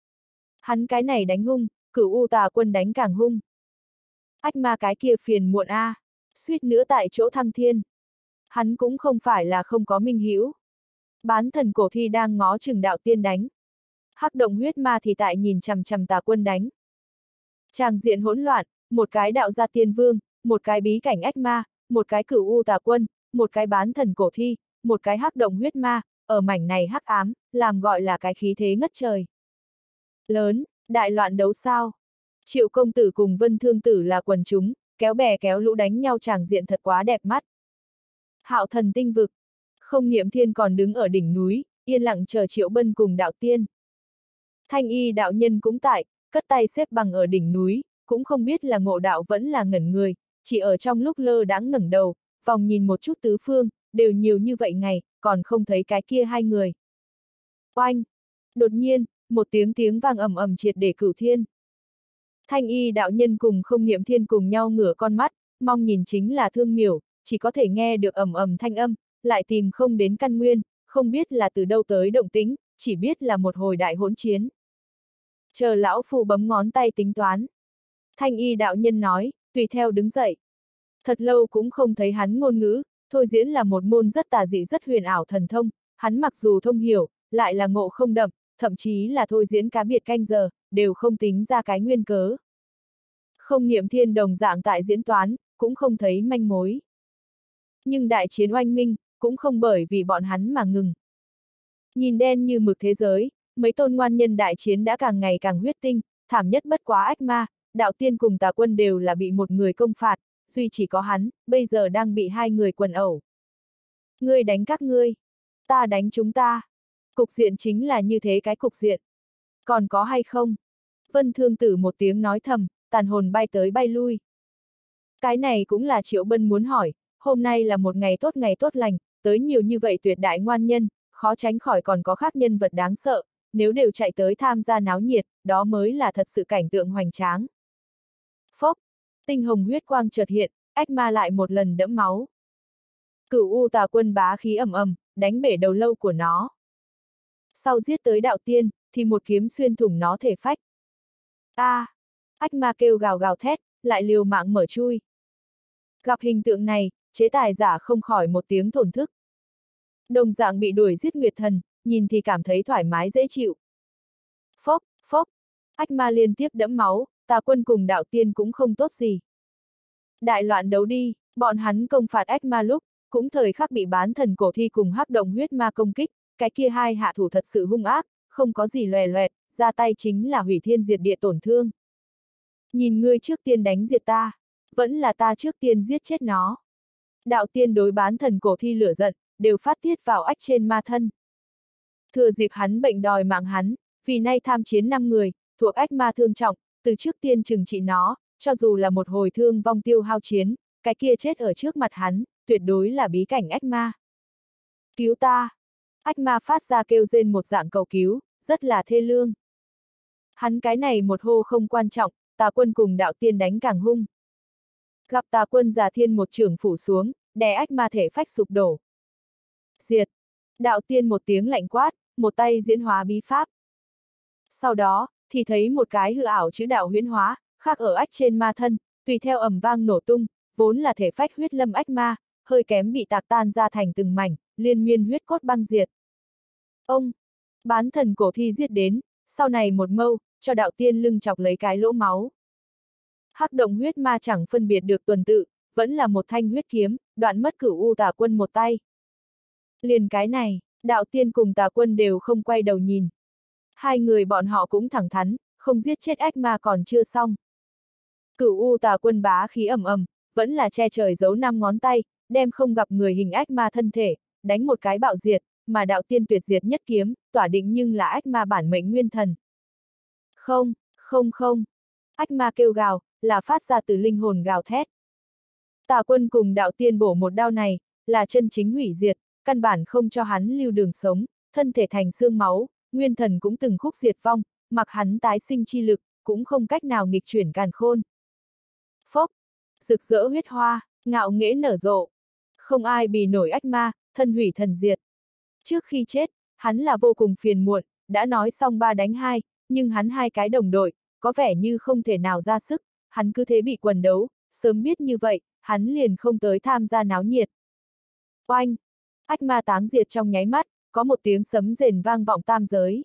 Hắn cái này đánh hung, Cửu U Tà Quân đánh càng hung. Ách ma cái kia phiền muộn a, à, suýt nữa tại chỗ thăng thiên. Hắn cũng không phải là không có minh hữu. Bán thần cổ thi đang ngó chừng đạo tiên đánh. Hắc động huyết ma thì tại nhìn chằm chằm Tà Quân đánh. Tràng diện hỗn loạn, một cái đạo gia tiên vương, một cái bí cảnh ách ma, một cái Cửu U Tà Quân, một cái bán thần cổ thi, một cái hắc động huyết ma, ở mảnh này hắc ám, làm gọi là cái khí thế ngất trời. Lớn, đại loạn đấu sao? Triệu công tử cùng Vân Thương tử là quần chúng, kéo bè kéo lũ đánh nhau tràng diện thật quá đẹp mắt. Hạo thần tinh vực, Không Niệm Thiên còn đứng ở đỉnh núi, yên lặng chờ Triệu Bân cùng đạo tiên. Thanh y đạo nhân cũng tại, cất tay xếp bằng ở đỉnh núi, cũng không biết là ngộ đạo vẫn là ngẩn người, chỉ ở trong lúc lơ đãng ngẩng đầu, vòng nhìn một chút tứ phương, đều nhiều như vậy ngày, còn không thấy cái kia hai người. Oanh! Đột nhiên, một tiếng tiếng vang ầm ầm triệt để cửu thiên. Thanh y đạo nhân cùng Không Niệm Thiên cùng nhau ngửa con mắt, mong nhìn chính là Thương Miểu, chỉ có thể nghe được ầm ầm thanh âm, lại tìm không đến căn nguyên, không biết là từ đâu tới động tĩnh, chỉ biết là một hồi đại hỗn chiến. Chờ lão phu bấm ngón tay tính toán. Thanh y đạo nhân nói, tùy theo đứng dậy. Thật lâu cũng không thấy hắn ngôn ngữ, thôi diễn là một môn rất tà dị rất huyền ảo thần thông, hắn mặc dù thông hiểu, lại là ngộ không đậm, thậm chí là thôi diễn cá biệt canh giờ, đều không tính ra cái nguyên cớ. Không Niệm Thiên đồng dạng tại diễn toán, cũng không thấy manh mối. Nhưng đại chiến oanh minh, cũng không bởi vì bọn hắn mà ngừng. Nhìn đen như mực thế giới, mấy tôn ngoan nhân đại chiến đã càng ngày càng huyết tinh, thảm nhất bất quá ách ma, đạo tiên cùng Tà Quân đều là bị một người công phạt, duy chỉ có hắn, bây giờ đang bị hai người quần ẩu. Ngươi đánh các ngươi, ta đánh chúng ta. Cục diện chính là như thế cái cục diện. Còn có hay không? Vân Thương tử một tiếng nói thầm, tàn hồn bay tới bay lui. Cái này cũng là Triệu Bân muốn hỏi, hôm nay là một ngày tốt ngày tốt lành, tới nhiều như vậy tuyệt đại ngoan nhân, khó tránh khỏi còn có khác nhân vật đáng sợ, nếu đều chạy tới tham gia náo nhiệt, đó mới là thật sự cảnh tượng hoành tráng. Phốc, tinh hồng huyết quang chợt hiện, ách ma lại một lần đẫm máu. Cửu U Tà Quân bá khí ầm ầm, đánh bể đầu lâu của nó. Sau giết tới đạo tiên, thì một kiếm xuyên thủng nó thể phách. A, à, ách ma kêu gào gào thét, lại liều mạng mở chui. Gặp hình tượng này, chế tài giả không khỏi một tiếng thổn thức. Đồng dạng bị đuổi giết Nguyệt Thần, nhìn thì cảm thấy thoải mái dễ chịu. Phốc, phốc, ách ma liên tiếp đẫm máu, Tà Quân cùng đạo tiên cũng không tốt gì. Đại loạn đấu đi, bọn hắn công phạt ách ma lúc, cũng thời khắc bị bán thần cổ thi cùng hắc động huyết ma công kích, cái kia hai hạ thủ thật sự hung ác, không có gì loè loẹt, ra tay chính là hủy thiên diệt địa tổn thương. Nhìn ngươi trước tiên đánh diệt ta, vẫn là ta trước tiên giết chết nó. Đạo tiên đối bán thần cổ thi lửa giận, đều phát tiết vào ách trên ma thân. Thừa dịp hắn bệnh đòi mạng hắn, vì nay tham chiến năm người, thuộc ách ma thương trọng, từ trước tiên trừng trị nó, cho dù là một hồi thương vong tiêu hao chiến, cái kia chết ở trước mặt hắn, tuyệt đối là bí cảnh ách ma. Cứu ta! Ách ma phát ra kêu rên một dạng cầu cứu, rất là thê lương. Hắn cái này một hô không quan trọng, Tà Quân cùng đạo tiên đánh càng hung. Gặp Tà Quân già thiên một trường phủ xuống, đè ách ma thể phách sụp đổ. Diệt! Đạo tiên một tiếng lạnh quát, một tay diễn hóa bí pháp. Sau đó, thì thấy một cái hư ảo chữ đạo huyễn hóa, khác ở ách trên ma thân, tùy theo ầm vang nổ tung, vốn là thể phách huyết lâm ách ma, hơi kém bị tạc tan ra thành từng mảnh, liên miên huyết cốt băng diệt. Ông! Bán thần cổ thi giết đến, sau này một mâu, cho đạo tiên lưng chọc lấy cái lỗ máu. Hắc động huyết ma chẳng phân biệt được tuần tự, vẫn là một thanh huyết kiếm, đoạn mất Cửu U Tà Quân một tay. Liền cái này, đạo tiên cùng Tà Quân đều không quay đầu nhìn. Hai người bọn họ cũng thẳng thắn, không giết chết ách ma còn chưa xong. Cửu U Tà Quân bá khí ầm ầm, vẫn là che trời giấu năm ngón tay, đem không gặp người hình ách ma thân thể, đánh một cái bạo diệt, mà đạo tiên tuyệt diệt nhất kiếm, tỏa định nhưng là ách ma bản mệnh nguyên thần. Không, không không. Ách ma kêu gào, là phát ra từ linh hồn gào thét. Tà Quân cùng đạo tiên bổ một đao này, là chân chính hủy diệt, căn bản không cho hắn lưu đường sống, thân thể thành xương máu, nguyên thần cũng từng khúc diệt vong, mặc hắn tái sinh chi lực, cũng không cách nào nghịch chuyển càn khôn. Phốc, rực rỡ huyết hoa, ngạo nghễ nở rộ. Không ai bì nổi ách ma, thân hủy thần diệt. Trước khi chết, hắn là vô cùng phiền muộn, đã nói xong ba đánh hai, nhưng hắn hai cái đồng đội, có vẻ như không thể nào ra sức, hắn cứ thế bị quần đấu, sớm biết như vậy, hắn liền không tới tham gia náo nhiệt. Oanh! Ách ma táng diệt trong nháy mắt, có một tiếng sấm rền vang vọng tam giới.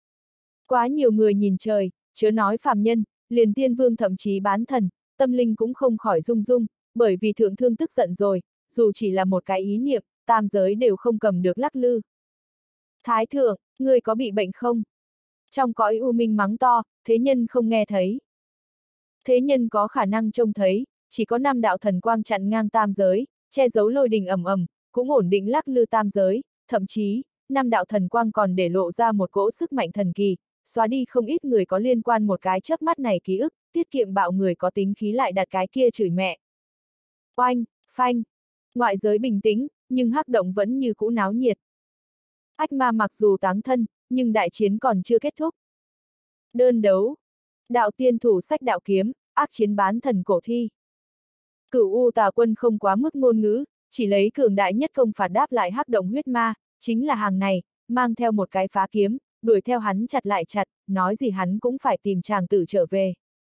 Quá nhiều người nhìn trời, chớ nói phàm nhân, liền tiên vương thậm chí bán thần, tâm linh cũng không khỏi rung rung, bởi vì thượng thương tức giận rồi, dù chỉ là một cái ý niệm, tam giới đều không cầm được lắc lư. Thái thượng, ngươi có bị bệnh không? Trong cõi u minh mắng to, thế nhân không nghe thấy. Thế nhân có khả năng trông thấy, chỉ có năm đạo thần quang chặn ngang tam giới, che giấu lôi đình ầm ầm, cũng ổn định lắc lư tam giới, thậm chí, năm đạo thần quang còn để lộ ra một cỗ sức mạnh thần kỳ, xóa đi không ít người có liên quan một cái chớp mắt này ký ức, tiết kiệm bạo người có tính khí lại đặt cái kia chửi mẹ. Oanh, phanh, ngoại giới bình tĩnh, nhưng hắc động vẫn như cũ náo nhiệt. Ách ma mặc dù táng thân, nhưng đại chiến còn chưa kết thúc. Đơn đấu. Đạo tiên thủ sách đạo kiếm, ác chiến bán thần cổ thi. Cửu U Tà Quân không quá mức ngôn ngữ, chỉ lấy cường đại nhất công phạt đáp lại hắc động huyết ma, chính là hàng này, mang theo một cái phá kiếm, đuổi theo hắn chặt lại chặt, nói gì hắn cũng phải tìm chàng tử trở về.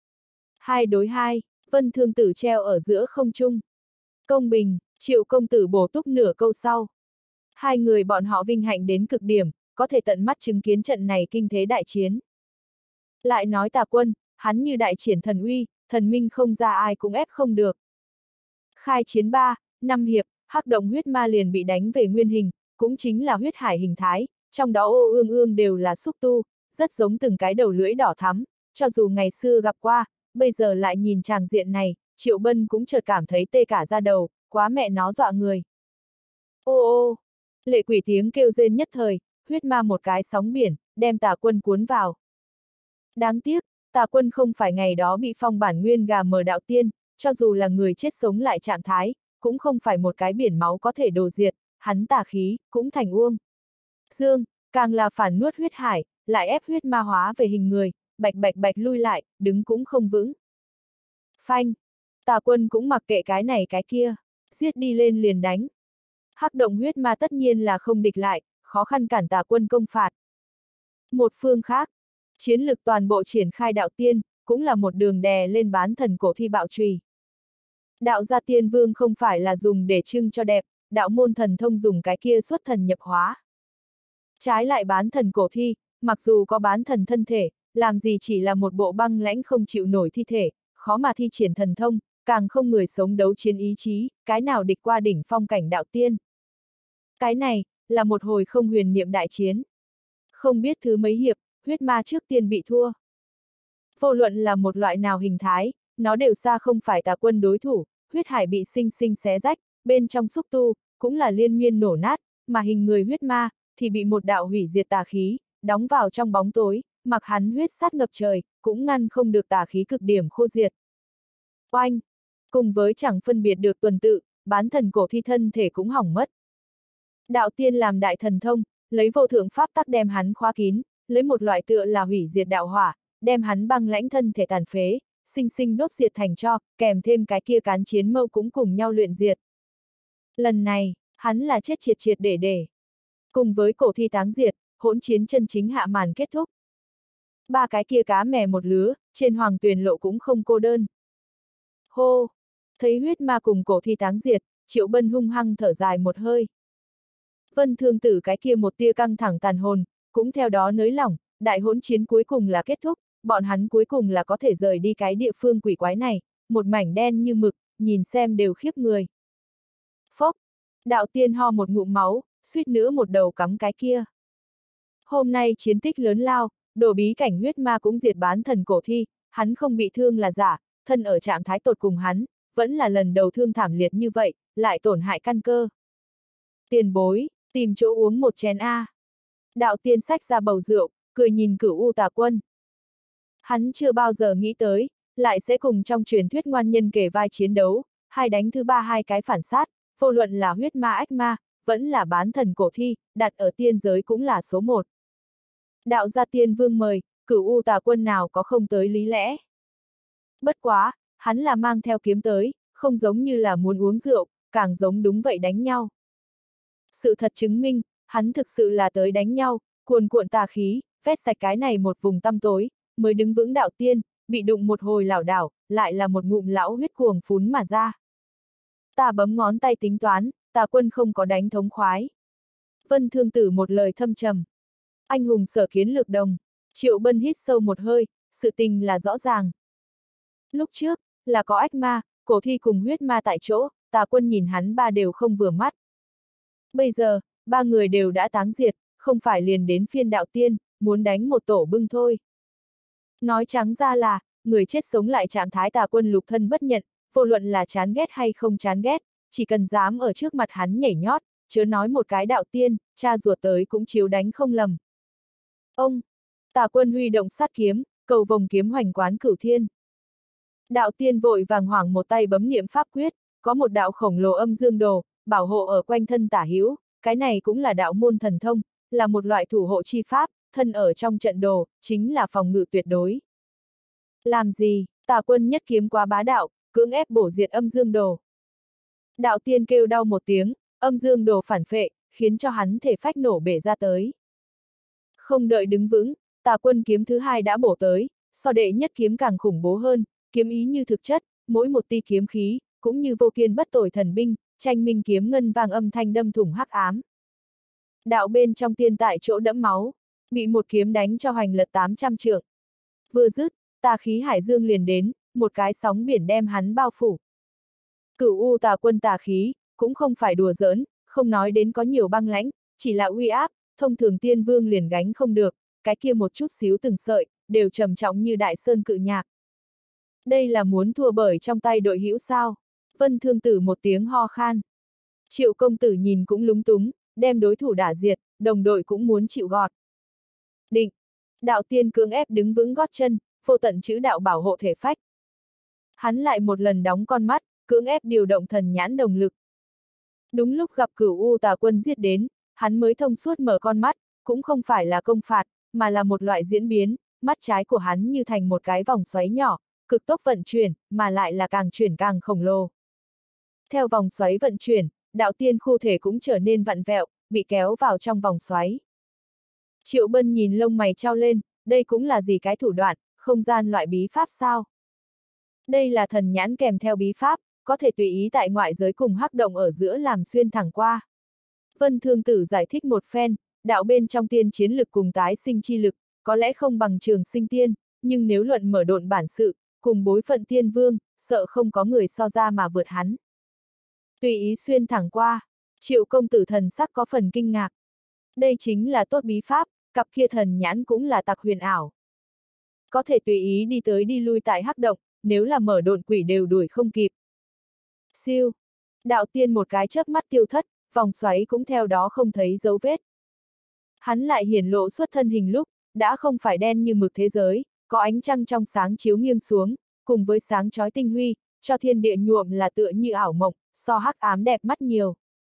Hai đối hai, Vân Thương Tử treo ở giữa không trung. Công bình, Triệu công tử bổ túc nửa câu sau. Hai người bọn họ vinh hạnh đến cực điểm, có thể tận mắt chứng kiến trận này kinh thế đại chiến. Lại nói Tà Quân, hắn như đại triển thần uy, thần minh không ra ai cũng ép không được. Khai chiến ba, năm hiệp, hắc động huyết ma liền bị đánh về nguyên hình, cũng chính là huyết hải hình thái, trong đó ô ương ương đều là xúc tu, rất giống từng cái đầu lưỡi đỏ thắm, cho dù ngày xưa gặp qua, bây giờ lại nhìn tràng diện này, Triệu Bân cũng chợt cảm thấy tê cả da đầu, quá mẹ nó dọa người. Ô ô, lệ quỷ tiếng kêu rên nhất thời, huyết ma một cái sóng biển, đem Tà Quân cuốn vào. Đáng tiếc, Tà Quân không phải ngày đó bị phong bản nguyên gà mờ đạo tiên, cho dù là người chết sống lại trạng thái, cũng không phải một cái biển máu có thể đồ diệt, hắn tà khí, cũng thành uông. Dương, càng là phản nuốt huyết hải, lại ép huyết ma hóa về hình người, bạch bạch bạch lui lại, đứng cũng không vững. Phanh, Tà Quân cũng mặc kệ cái này cái kia, giết đi lên liền đánh. Hắc động huyết ma tất nhiên là không địch lại, khó khăn cản Tà Quân công phạt. Một phương khác, chiến lực toàn bộ triển khai đạo tiên, cũng là một đường đè lên bán thần cổ thi bạo trùy. Đạo gia tiên vương không phải là dùng để trưng cho đẹp, đạo môn thần thông dùng cái kia xuất thần nhập hóa. Trái lại bán thần cổ thi, mặc dù có bán thần thân thể, làm gì chỉ là một bộ băng lãnh không chịu nổi thi thể, khó mà thi triển thần thông, càng không người sống đấu chiến ý chí, cái nào địch qua đỉnh phong cảnh đạo tiên. Cái này, là một hồi không huyền niệm đại chiến. Không biết thứ mấy hiệp, huyết ma trước tiên bị thua. Vô luận là một loại nào hình thái, nó đều xa không phải Tà Quân đối thủ, huyết hải bị sinh sinh xé rách, bên trong xúc tu, cũng là liên miên nổ nát, mà hình người huyết ma, thì bị một đạo hủy diệt tà khí, đóng vào trong bóng tối, mặc hắn huyết sát ngập trời, cũng ngăn không được tà khí cực điểm khô diệt. Oanh! Cùng với chẳng phân biệt được tuần tự, bán thần cổ thi thân thể cũng hỏng mất. Đạo tiên làm đại thần thông, lấy vô thượng pháp tắc đem hắn khóa kín, lấy một loại tựa là hủy diệt đạo hỏa, đem hắn băng lãnh thân thể tàn phế, sinh sinh đốt diệt thành tro, kèm thêm cái kia cán chiến mâu cũng cùng nhau luyện diệt. Lần này, hắn là chết triệt triệt để để. Cùng với cổ thi táng diệt, hỗn chiến chân chính hạ màn kết thúc. Ba cái kia cá mè một lứa, trên hoàng tuyền lộ cũng không cô đơn. Hô! Thấy huyết ma cùng cổ thi táng diệt, Triệu Bân hung hăng thở dài một hơi. Vân Thương Tử cái kia một tia căng thẳng tàn hồn, cũng theo đó nới lỏng, đại hỗn chiến cuối cùng là kết thúc, bọn hắn cuối cùng là có thể rời đi cái địa phương quỷ quái này, một mảnh đen như mực, nhìn xem đều khiếp người. Phốc! Đạo tiên ho một ngụm máu, suýt nữa một đầu cắm cái kia. Hôm nay chiến tích lớn lao, đổ bí cảnh huyết ma cũng diệt bán thần cổ thi, hắn không bị thương là giả, thân ở trạng thái tột cùng hắn, vẫn là lần đầu thương thảm liệt như vậy, lại tổn hại căn cơ. Tiền bối, tìm chỗ uống một chén A. Đạo tiên xách ra bầu rượu, cười nhìn Cửu U Tà Quân. Hắn chưa bao giờ nghĩ tới, lại sẽ cùng trong truyền thuyết ngoan nhân kể vai chiến đấu, hai đánh thứ ba hai cái phản sát, vô luận là huyết ma ách ma, vẫn là bán thần cổ thi, đặt ở tiên giới cũng là số một. Đạo gia tiên vương mời, Cửu U Tà Quân nào có không tới lý lẽ. Bất quá, hắn là mang theo kiếm tới, không giống như là muốn uống rượu, càng giống đúng vậy đánh nhau. Sự thật chứng minh, hắn thực sự là tới đánh nhau, cuồn cuộn tà khí, vét sạch cái này một vùng tăm tối, mới đứng vững đạo tiên, bị đụng một hồi lảo đảo, lại là một ngụm lão huyết cuồng phún mà ra. Ta bấm ngón tay tính toán, Tà Quân không có đánh thống khoái. Vân Thương Tử một lời thâm trầm. Anh hùng sở kiến lược đồng. Triệu Bân hít sâu một hơi, sự tình là rõ ràng. Lúc trước, là có ách ma, cổ thi cùng huyết ma tại chỗ, Tà Quân nhìn hắn ba đều không vừa mắt. Bây giờ, ba người đều đã táng diệt, không phải liền đến phiên đạo tiên, muốn đánh một tổ bưng thôi. Nói trắng ra là, người chết sống lại trạng thái Tà Quân lục thân bất nhận, vô luận là chán ghét hay không chán ghét, chỉ cần dám ở trước mặt hắn nhảy nhót, chớ nói một cái đạo tiên, cha ruột tới cũng chiếu đánh không lầm. Ông, Tà Quân huy động sát kiếm, cầu vồng kiếm hoành quán cửu thiên. Đạo tiên vội vàng hoảng một tay bấm niệm pháp quyết, có một đạo khổng lồ âm dương đồ, bảo hộ ở quanh thân tả hữu, cái này cũng là đạo môn thần thông, là một loại thủ hộ chi pháp, thân ở trong trận đồ, chính là phòng ngự tuyệt đối. Làm gì, Tà Quân nhất kiếm quá bá đạo, cưỡng ép bổ diệt âm dương đồ. Đạo tiên kêu đau một tiếng, âm dương đồ phản phệ, khiến cho hắn thể phách nổ bể ra tới. Không đợi đứng vững, Tà Quân kiếm thứ hai đã bổ tới, so đệ nhất kiếm càng khủng bố hơn, kiếm ý như thực chất, mỗi một ti kiếm khí, cũng như vô kiên bất tồi thần binh, tranh minh kiếm ngân vang âm thanh đâm thủng hắc ám. Đạo bên trong tiên tại chỗ đẫm máu, bị một kiếm đánh cho hoành lật tám trăm trượng. Vừa dứt, tà khí hải dương liền đến, một cái sóng biển đem hắn bao phủ. Cửu U Tà Quân tà khí, cũng không phải đùa giỡn, không nói đến có nhiều băng lãnh, chỉ là uy áp, thông thường tiên vương liền gánh không được, cái kia một chút xíu từng sợi, đều trầm trọng như đại sơn cự nhạc. Đây là muốn thua bởi trong tay đội hữu sao? Vân Thương Tử một tiếng ho khan. Triệu công tử nhìn cũng lúng túng, đem đối thủ đả diệt, đồng đội cũng muốn chịu gọt. Định. Đạo tiên cưỡng ép đứng vững gót chân, vô tận chữ đạo bảo hộ thể phách. Hắn lại một lần đóng con mắt, cưỡng ép điều động thần nhãn đồng lực. Đúng lúc gặp Cửu U Tà Quân giết đến, hắn mới thông suốt mở con mắt, cũng không phải là công phạt, mà là một loại diễn biến, mắt trái của hắn như thành một cái vòng xoáy nhỏ, cực tốc vận chuyển, mà lại là càng chuyển càng khổng lồ. Theo vòng xoáy vận chuyển, đạo tiên khu thể cũng trở nên vặn vẹo, bị kéo vào trong vòng xoáy. Triệu Bân nhìn lông mày trao lên, đây cũng là gì cái thủ đoạn, không gian loại bí pháp sao? Đây là thần nhãn kèm theo bí pháp, có thể tùy ý tại ngoại giới cùng hắc động ở giữa làm xuyên thẳng qua. Vân Thương Tử giải thích một phen, đạo bên trong tiên chiến lực cùng tái sinh chi lực, có lẽ không bằng trường sinh tiên, nhưng nếu luận mở độn bản sự, cùng bối phận tiên vương, sợ không có người so ra mà vượt hắn. Tùy ý xuyên thẳng qua, Triệu công tử thần sắc có phần kinh ngạc. Đây chính là tốt bí pháp, cặp kia thần nhãn cũng là tặc huyền ảo. Có thể tùy ý đi tới đi lui tại hắc động, nếu là mở độn quỷ đều đuổi không kịp. Siêu, đạo tiên một cái chớp mắt tiêu thất, vòng xoáy cũng theo đó không thấy dấu vết. Hắn lại hiển lộ xuất thân hình lúc, đã không phải đen như mực thế giới, có ánh trăng trong sáng chiếu nghiêng xuống, cùng với sáng chói tinh huy, cho thiên địa nhuộm là tựa như ảo mộng, so hắc ám đẹp mắt nhiều.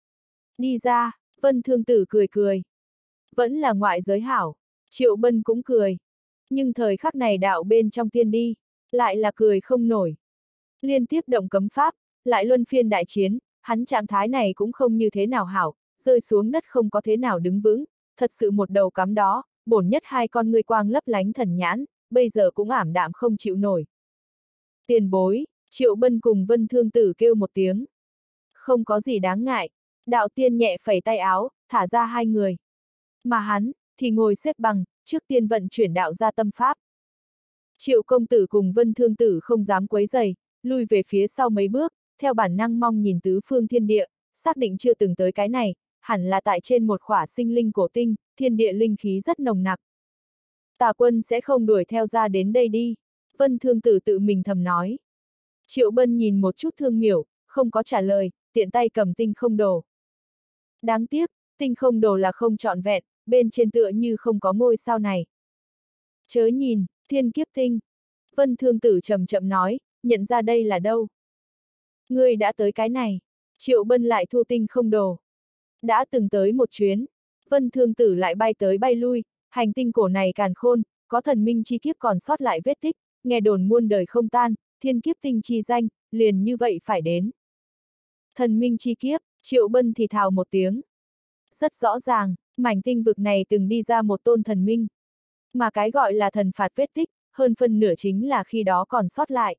Đi ra, Vân Thương Tử cười cười. Vẫn là ngoại giới hảo, Triệu Bân cũng cười. Nhưng thời khắc này đạo bên trong tiên đi, lại là cười không nổi. Liên tiếp động cấm pháp, lại luân phiên đại chiến, hắn trạng thái này cũng không như thế nào hảo, rơi xuống đất không có thế nào đứng vững, thật sự một đầu cắm đó, bổn nhất hai con ngươi quang lấp lánh thần nhãn, bây giờ cũng ảm đạm không chịu nổi. Tiền bối, Triệu Bân cùng Vân Thương Tử kêu một tiếng. Không có gì đáng ngại, đạo tiên nhẹ phẩy tay áo, thả ra hai người. Mà hắn, thì ngồi xếp bằng, trước tiên vận chuyển đạo ra tâm pháp. Triệu công tử cùng Vân Thương Tử không dám quấy rầy, lui về phía sau mấy bước, theo bản năng mong nhìn tứ phương thiên địa, xác định chưa từng tới cái này, hẳn là tại trên một khỏa sinh linh cổ tinh, thiên địa linh khí rất nồng nặc. Tà Quân sẽ không đuổi theo ra đến đây đi, Vân Thương Tử tự mình thầm nói. Triệu Bân nhìn một chút Thương Miểu, không có trả lời, tiện tay cầm tinh không đồ. Đáng tiếc, tinh không đồ là không trọn vẹn, bên trên tựa như không có ngôi sao này. Chớ nhìn, thiên kiếp tinh. Vân Thương Tử chậm chậm nói, nhận ra đây là đâu. Ngươi đã tới cái này. Triệu Bân lại thu tinh không đồ. Đã từng tới một chuyến. Vân Thương Tử lại bay tới bay lui, hành tinh cổ này càn khôn, có thần minh chi kiếp còn sót lại vết tích, nghe đồn muôn đời không tan, thiên kiếp tinh chi danh, liền như vậy phải đến. Thần minh chi kiếp, Triệu Bân thì thào một tiếng. Rất rõ ràng, mảnh tinh vực này từng đi ra một tôn thần minh. Mà cái gọi là thần phạt vết tích, hơn phân nửa chính là khi đó còn sót lại.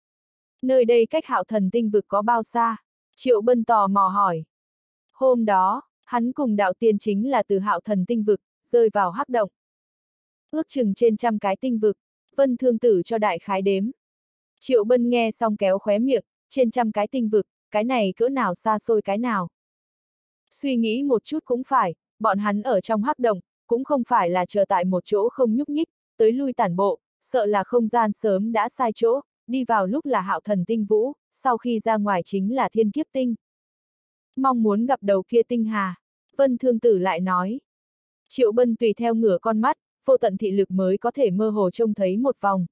Nơi đây cách Hạo Thần tinh vực có bao xa? Triệu Bân tò mò hỏi. Hôm đó, hắn cùng đạo tiên chính là từ Hạo Thần tinh vực, rơi vào hắc động. Ước chừng trên trăm cái tinh vực, Vân Thương Tử cho đại khái đếm. Triệu Bân nghe xong kéo khóe miệng, trên trăm cái tinh vực, cái này cỡ nào xa xôi cái nào. Suy nghĩ một chút cũng phải, bọn hắn ở trong hắc động, cũng không phải là chờ tại một chỗ không nhúc nhích, tới lui tản bộ, sợ là không gian sớm đã sai chỗ, đi vào lúc là Hạo Thần tinh vũ, sau khi ra ngoài chính là thiên kiếp tinh. Mong muốn gặp đầu kia tinh hà, Vân Thương Tử lại nói. Triệu Bân tùy theo ngửa con mắt, vô tận thị lực mới có thể mơ hồ trông thấy một vòng.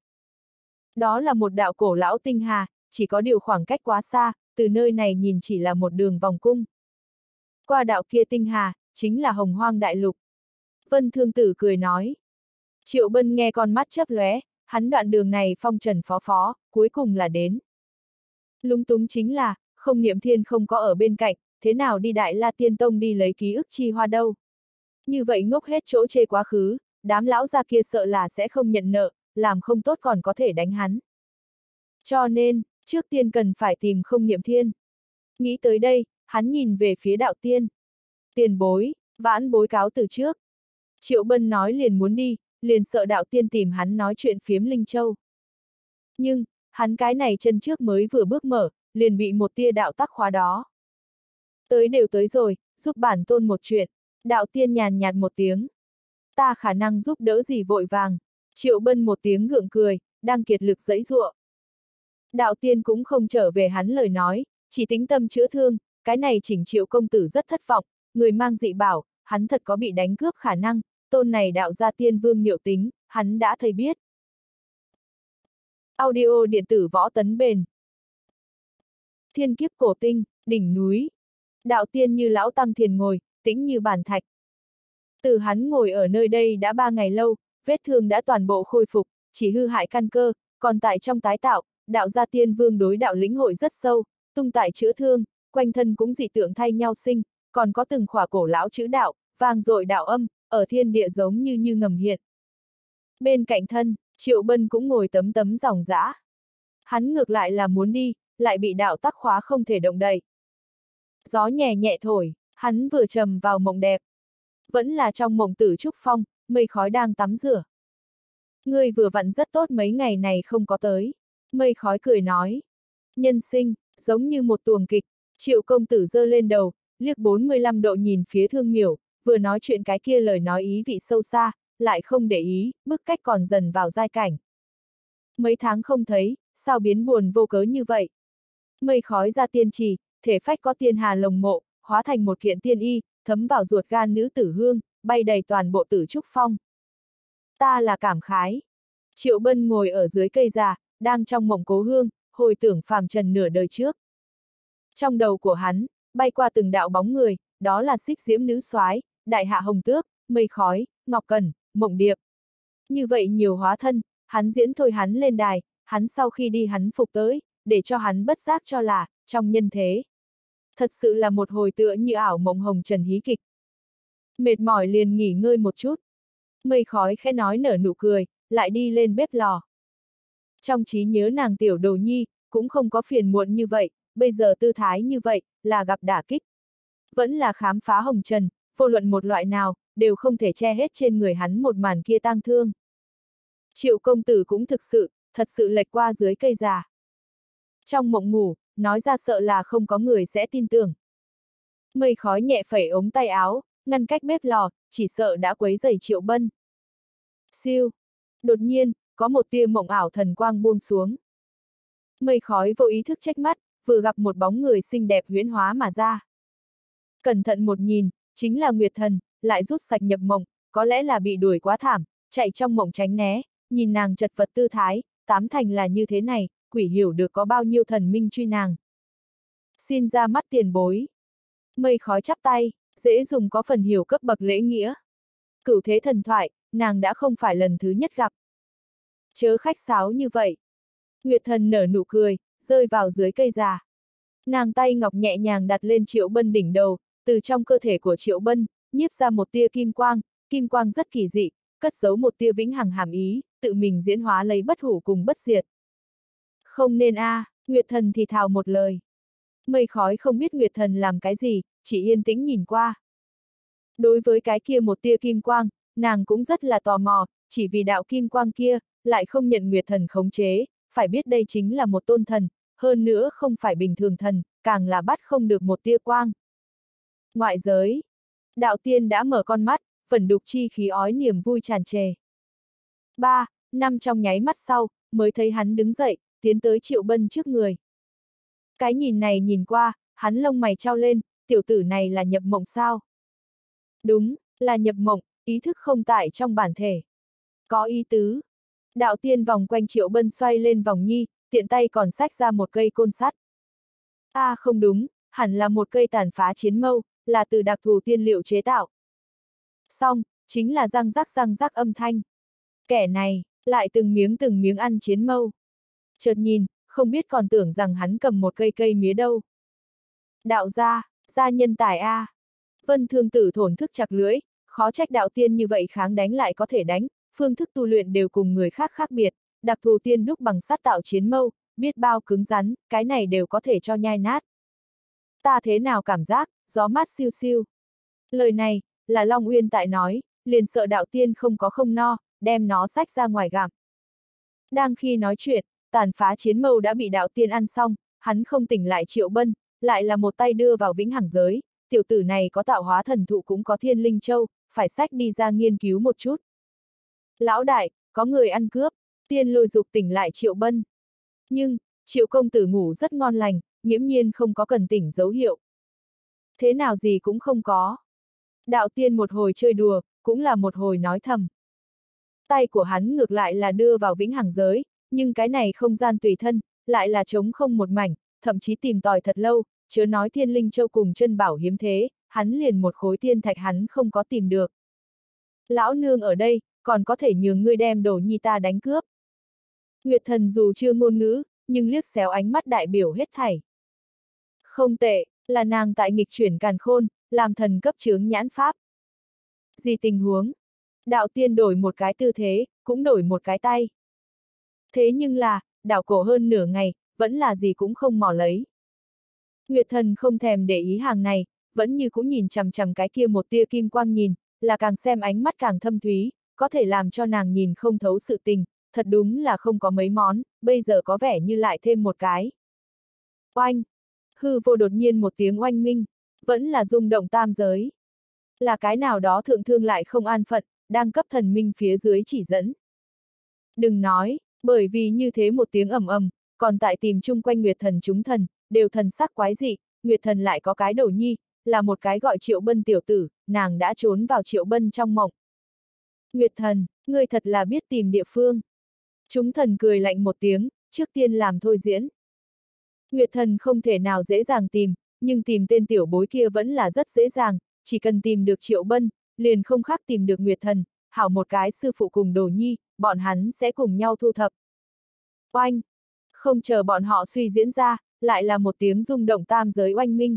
Đó là một đạo cổ lão tinh hà, chỉ có điều khoảng cách quá xa, từ nơi này nhìn chỉ là một đường vòng cung. Qua đạo kia tinh hà, chính là Hồng Hoang Đại Lục. Vân Thương Tử cười nói. Triệu Bân nghe con mắt chớp lóe, hắn đoạn đường này phong trần phó phó, cuối cùng là đến. Lúng túng chính là, không niệm thiên không có ở bên cạnh, thế nào đi Đại La Tiên Tông đi lấy ký ức chi hoa đâu. Như vậy ngốc hết chỗ chê quá khứ, đám lão gia kia sợ là sẽ không nhận nợ, làm không tốt còn có thể đánh hắn. Cho nên, trước tiên cần phải tìm không niệm thiên. Nghĩ tới đây, hắn nhìn về phía đạo tiên. Tiền bối, vãn bối cáo từ trước. Triệu Bân nói liền muốn đi, liền sợ đạo tiên tìm hắn nói chuyện phiếm Linh Châu. Nhưng, hắn cái này chân trước mới vừa bước mở, liền bị một tia đạo tắc khóa đó. Tới đều tới rồi, giúp bản tôn một chuyện. Đạo tiên nhàn nhạt một tiếng. Ta khả năng giúp đỡ gì vội vàng. Triệu Bân một tiếng gượng cười, đang kiệt lực giãy giụa. Đạo tiên cũng không trở về hắn lời nói, chỉ tính tâm chữa thương, cái này Chỉnh Triệu công tử rất thất vọng, người mang dị bảo, hắn thật có bị đánh cướp khả năng, tôn này đạo gia tiên vương Niệu Tính, hắn đã thấy biết. Audio điện tử võ tấn bền. Thiên kiếp cổ tinh, đỉnh núi. Đạo tiên như lão tăng thiền ngồi, tĩnh như bàn thạch. Từ hắn ngồi ở nơi đây đã ba ngày lâu, vết thương đã toàn bộ khôi phục, chỉ hư hại căn cơ, còn tại trong tái tạo, đạo gia tiên vương đối đạo lĩnh hội rất sâu, tung tại chữa thương, quanh thân cũng dị tượng thay nhau sinh, còn có từng khỏa cổ lão chữ đạo, vang dội đạo âm, ở thiên địa giống như như ngầm hiện. Bên cạnh thân, Triệu Bân cũng ngồi tấm tấm dòng dã. Hắn ngược lại là muốn đi, lại bị đạo tắc khóa không thể động đậy. Gió nhẹ nhẹ thổi, hắn vừa trầm vào mộng đẹp. Vẫn là trong mộng tử trúc phong, mây khói đang tắm rửa. Ngươi vừa vặn rất tốt mấy ngày này không có tới. Mây khói cười nói. Nhân sinh, giống như một tuồng kịch, Triệu công tử giơ lên đầu, liếc bốn mươi lăm độ nhìn phía Thương Miểu, vừa nói chuyện cái kia lời nói ý vị sâu xa, lại không để ý, bức cách còn dần vào giai cảnh. Mấy tháng không thấy, sao biến buồn vô cớ như vậy? Mây khói ra tiên trì, thể phách có tiên hà lồng mộ, hóa thành một kiện tiên y, thấm vào ruột gan nữ tử hương, bay đầy toàn bộ tử trúc phong. Ta là cảm khái. Triệu Bân ngồi ở dưới cây già, đang trong mộng cố hương, hồi tưởng phàm trần nửa đời trước. Trong đầu của hắn, bay qua từng đạo bóng người, đó là Xích Diễm nữ soái, Đại Hạ Hồng Tước, Mây Khói, Ngọc Cần, Mộng Điệp. Như vậy nhiều hóa thân, hắn diễn thôi hắn lên đài, hắn sau khi đi hắn phục tới, để cho hắn bất giác cho là, trong nhân thế. Thật sự là một hồi tựa như ảo mộng hồng trần hí kịch. Mệt mỏi liền nghỉ ngơi một chút. Mây Khói khẽ nói nở nụ cười, lại đi lên bếp lò. Trong trí nhớ nàng tiểu đồ nhi, cũng không có phiền muộn như vậy, bây giờ tư thái như vậy, là gặp đả kích. Vẫn là khám phá hồng trần, vô luận một loại nào, đều không thể che hết trên người hắn một màn kia tang thương. Triệu công tử cũng thực sự, thật sự lệch qua dưới cây già. Trong mộng ngủ, nói ra sợ là không có người sẽ tin tưởng. Mây Khói nhẹ phẩy ống tay áo, ngăn cách bếp lò, chỉ sợ đã quấy rầy Triệu Bân. Siêu. Đột nhiên, có một tia mộng ảo thần quang buông xuống. Mây khói vô ý thức chếch mắt, vừa gặp một bóng người xinh đẹp huyễn hóa mà ra. Cẩn thận một nhìn, chính là Nguyệt Thần, lại rút sạch nhập mộng, có lẽ là bị đuổi quá thảm, chạy trong mộng tránh né, nhìn nàng chật vật tư thái, tám thành là như thế này, quỷ hiểu được có bao nhiêu thần minh truy nàng. Xin ra mắt tiền bối. Mây khói chắp tay, dễ dùng có phần hiểu cấp bậc lễ nghĩa. Cửu thế thần thoại, nàng đã không phải lần thứ nhất gặp. Chớ khách sáo như vậy. Nguyệt Thần nở nụ cười, rơi vào dưới cây già. Nàng tay ngọc nhẹ nhàng đặt lên Triệu Bân đỉnh đầu, từ trong cơ thể của Triệu Bân, nhiếp ra một tia kim quang, kim quang rất kỳ dị, cất giấu một tia vĩnh hằng hàm ý, tự mình diễn hóa lấy bất hủ cùng bất diệt. Không nên a, à, Nguyệt Thần thì thào một lời. Mây khói không biết Nguyệt Thần làm cái gì, chỉ yên tĩnh nhìn qua. Đối với cái kia một tia kim quang, nàng cũng rất là tò mò, chỉ vì đạo kim quang kia, lại không nhận Nguyệt Thần khống chế, phải biết đây chính là một tôn thần, hơn nữa không phải bình thường thần, càng là bắt không được một tia quang. Ngoại giới, đạo tiên đã mở con mắt, phần đục chi khí ói niềm vui tràn trề. Ba, năm trong nháy mắt sau, mới thấy hắn đứng dậy, tiến tới Triệu Bân trước người. Cái nhìn này nhìn qua, hắn lông mày trao lên, tiểu tử này là nhập mộng sao? Đúng, là nhập mộng, ý thức không tại trong bản thể. Có ý tứ. Đạo tiên vòng quanh Triệu Bân xoay lên vòng nhi, tiện tay còn xách ra một cây côn sắt. A à, không đúng, hẳn là một cây tàn phá chiến mâu, là từ đặc thù tiên liệu chế tạo. Xong, chính là răng rắc răng rắc âm thanh. Kẻ này, lại từng miếng từng miếng ăn chiến mâu. Chợt nhìn, không biết còn tưởng rằng hắn cầm một cây cây mía đâu. Đạo gia, gia nhân tài a. À. Vân Thương Tử thổn thức chặt lưỡi, khó trách đạo tiên như vậy kháng đánh lại có thể đánh, phương thức tu luyện đều cùng người khác khác biệt, đặc thù tiên đúc bằng sắt tạo chiến mâu, biết bao cứng rắn, cái này đều có thể cho nhai nát. Ta thế nào cảm giác, gió mát siêu siêu. Lời này, là Long Uyên tại nói, liền sợ đạo tiên không có không no, đem nó xách ra ngoài gặm. Đang khi nói chuyện, tàn phá chiến mâu đã bị đạo tiên ăn xong, hắn không tỉnh lại Triệu Bân, lại là một tay đưa vào vĩnh hằng giới, tiểu tử này có tạo hóa thần thụ cũng có thiên linh châu, phải xách đi ra nghiên cứu một chút. Lão đại, có người ăn cướp, tiên lôi dục tỉnh lại Triệu Bân. Nhưng, Triệu công tử ngủ rất ngon lành, nghiễm nhiên không có cần tỉnh dấu hiệu. Thế nào gì cũng không có. Đạo tiên một hồi chơi đùa, cũng là một hồi nói thầm. Tay của hắn ngược lại là đưa vào vĩnh hằng giới, nhưng cái này không gian tùy thân, lại là trống không một mảnh, thậm chí tìm tòi thật lâu, chớ nói thiên linh châu cùng chân bảo hiếm thế, hắn liền một khối thiên thạch hắn không có tìm được. Lão nương ở đây, còn có thể nhường ngươi đem đồ nhi ta đánh cướp. Nguyệt Thần dù chưa ngôn ngữ, nhưng liếc xéo ánh mắt đại biểu hết thảy. Không tệ, là nàng tại nghịch chuyển càn khôn, làm thần cấp chướng nhãn pháp. Gì tình huống? Đạo tiên đổi một cái tư thế, cũng đổi một cái tay. Thế nhưng là, đảo cổ hơn nửa ngày, vẫn là gì cũng không mò lấy. Nguyệt Thần không thèm để ý hàng này, vẫn như cũng nhìn chằm chằm cái kia một tia kim quang nhìn, là càng xem ánh mắt càng thâm thúy, có thể làm cho nàng nhìn không thấu sự tình, thật đúng là không có mấy món, bây giờ có vẻ như lại thêm một cái. Oanh! Hư vô đột nhiên một tiếng oanh minh, vẫn là rung động tam giới. Là cái nào đó thượng thương lại không an phận, đang cấp thần minh phía dưới chỉ dẫn. Đừng nói, bởi vì như thế một tiếng ầm ầm, còn tại tìm chung quanh Nguyệt Thần chúng thần, đều thần sắc quái dị, Nguyệt Thần lại có cái đầu nhi, là một cái gọi Triệu Bân tiểu tử, nàng đã trốn vào Triệu Bân trong mộng. Nguyệt Thần, ngươi thật là biết tìm địa phương. Chúng thần cười lạnh một tiếng, trước tiên làm thôi diễn. Nguyệt Thần không thể nào dễ dàng tìm, nhưng tìm tên tiểu bối kia vẫn là rất dễ dàng, chỉ cần tìm được Triệu Bân, liền không khác tìm được Nguyệt Thần, hảo một cái sư phụ cùng đồ nhi, bọn hắn sẽ cùng nhau thu thập. Oanh! Không chờ bọn họ suy diễn ra, lại là một tiếng rung động tam giới oanh minh.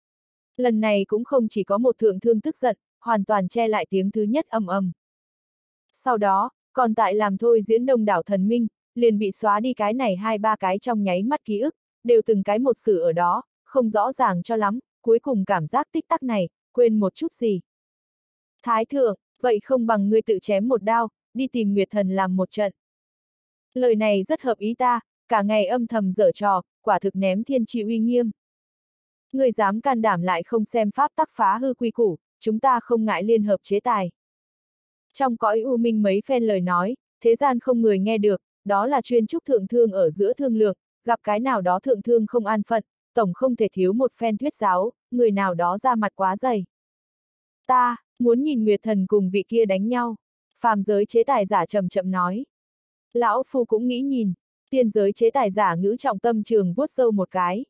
Lần này cũng không chỉ có một thượng thương tức giận, hoàn toàn che lại tiếng thứ nhất ầm ầm. Sau đó, còn tại làm thôi diễn đông đảo thần minh, liền bị xóa đi cái này hai ba cái trong nháy mắt ký ức, đều từng cái một sự ở đó, không rõ ràng cho lắm, cuối cùng cảm giác tích tắc này, quên một chút gì. Thái thượng, vậy không bằng ngươi tự chém một đao, đi tìm Nguyệt Thần làm một trận. Lời này rất hợp ý ta, cả ngày âm thầm giở trò, quả thực ném thiên chi uy nghiêm. Ngươi dám can đảm lại không xem pháp tắc phá hư quy củ, chúng ta không ngại liên hợp chế tài. Trong cõi u minh mấy phen lời nói, thế gian không người nghe được, đó là chuyên trúc thượng thương ở giữa thương lượng, gặp cái nào đó thượng thương không an phận, tổng không thể thiếu một phen thuyết giáo, người nào đó ra mặt quá dày. Ta, muốn nhìn Nguyệt Thần cùng vị kia đánh nhau, phàm giới chế tài giả chậm chậm nói. Lão Phu cũng nghĩ nhìn, tiên giới chế tài giả ngữ trọng tâm trường vuốt râu một cái.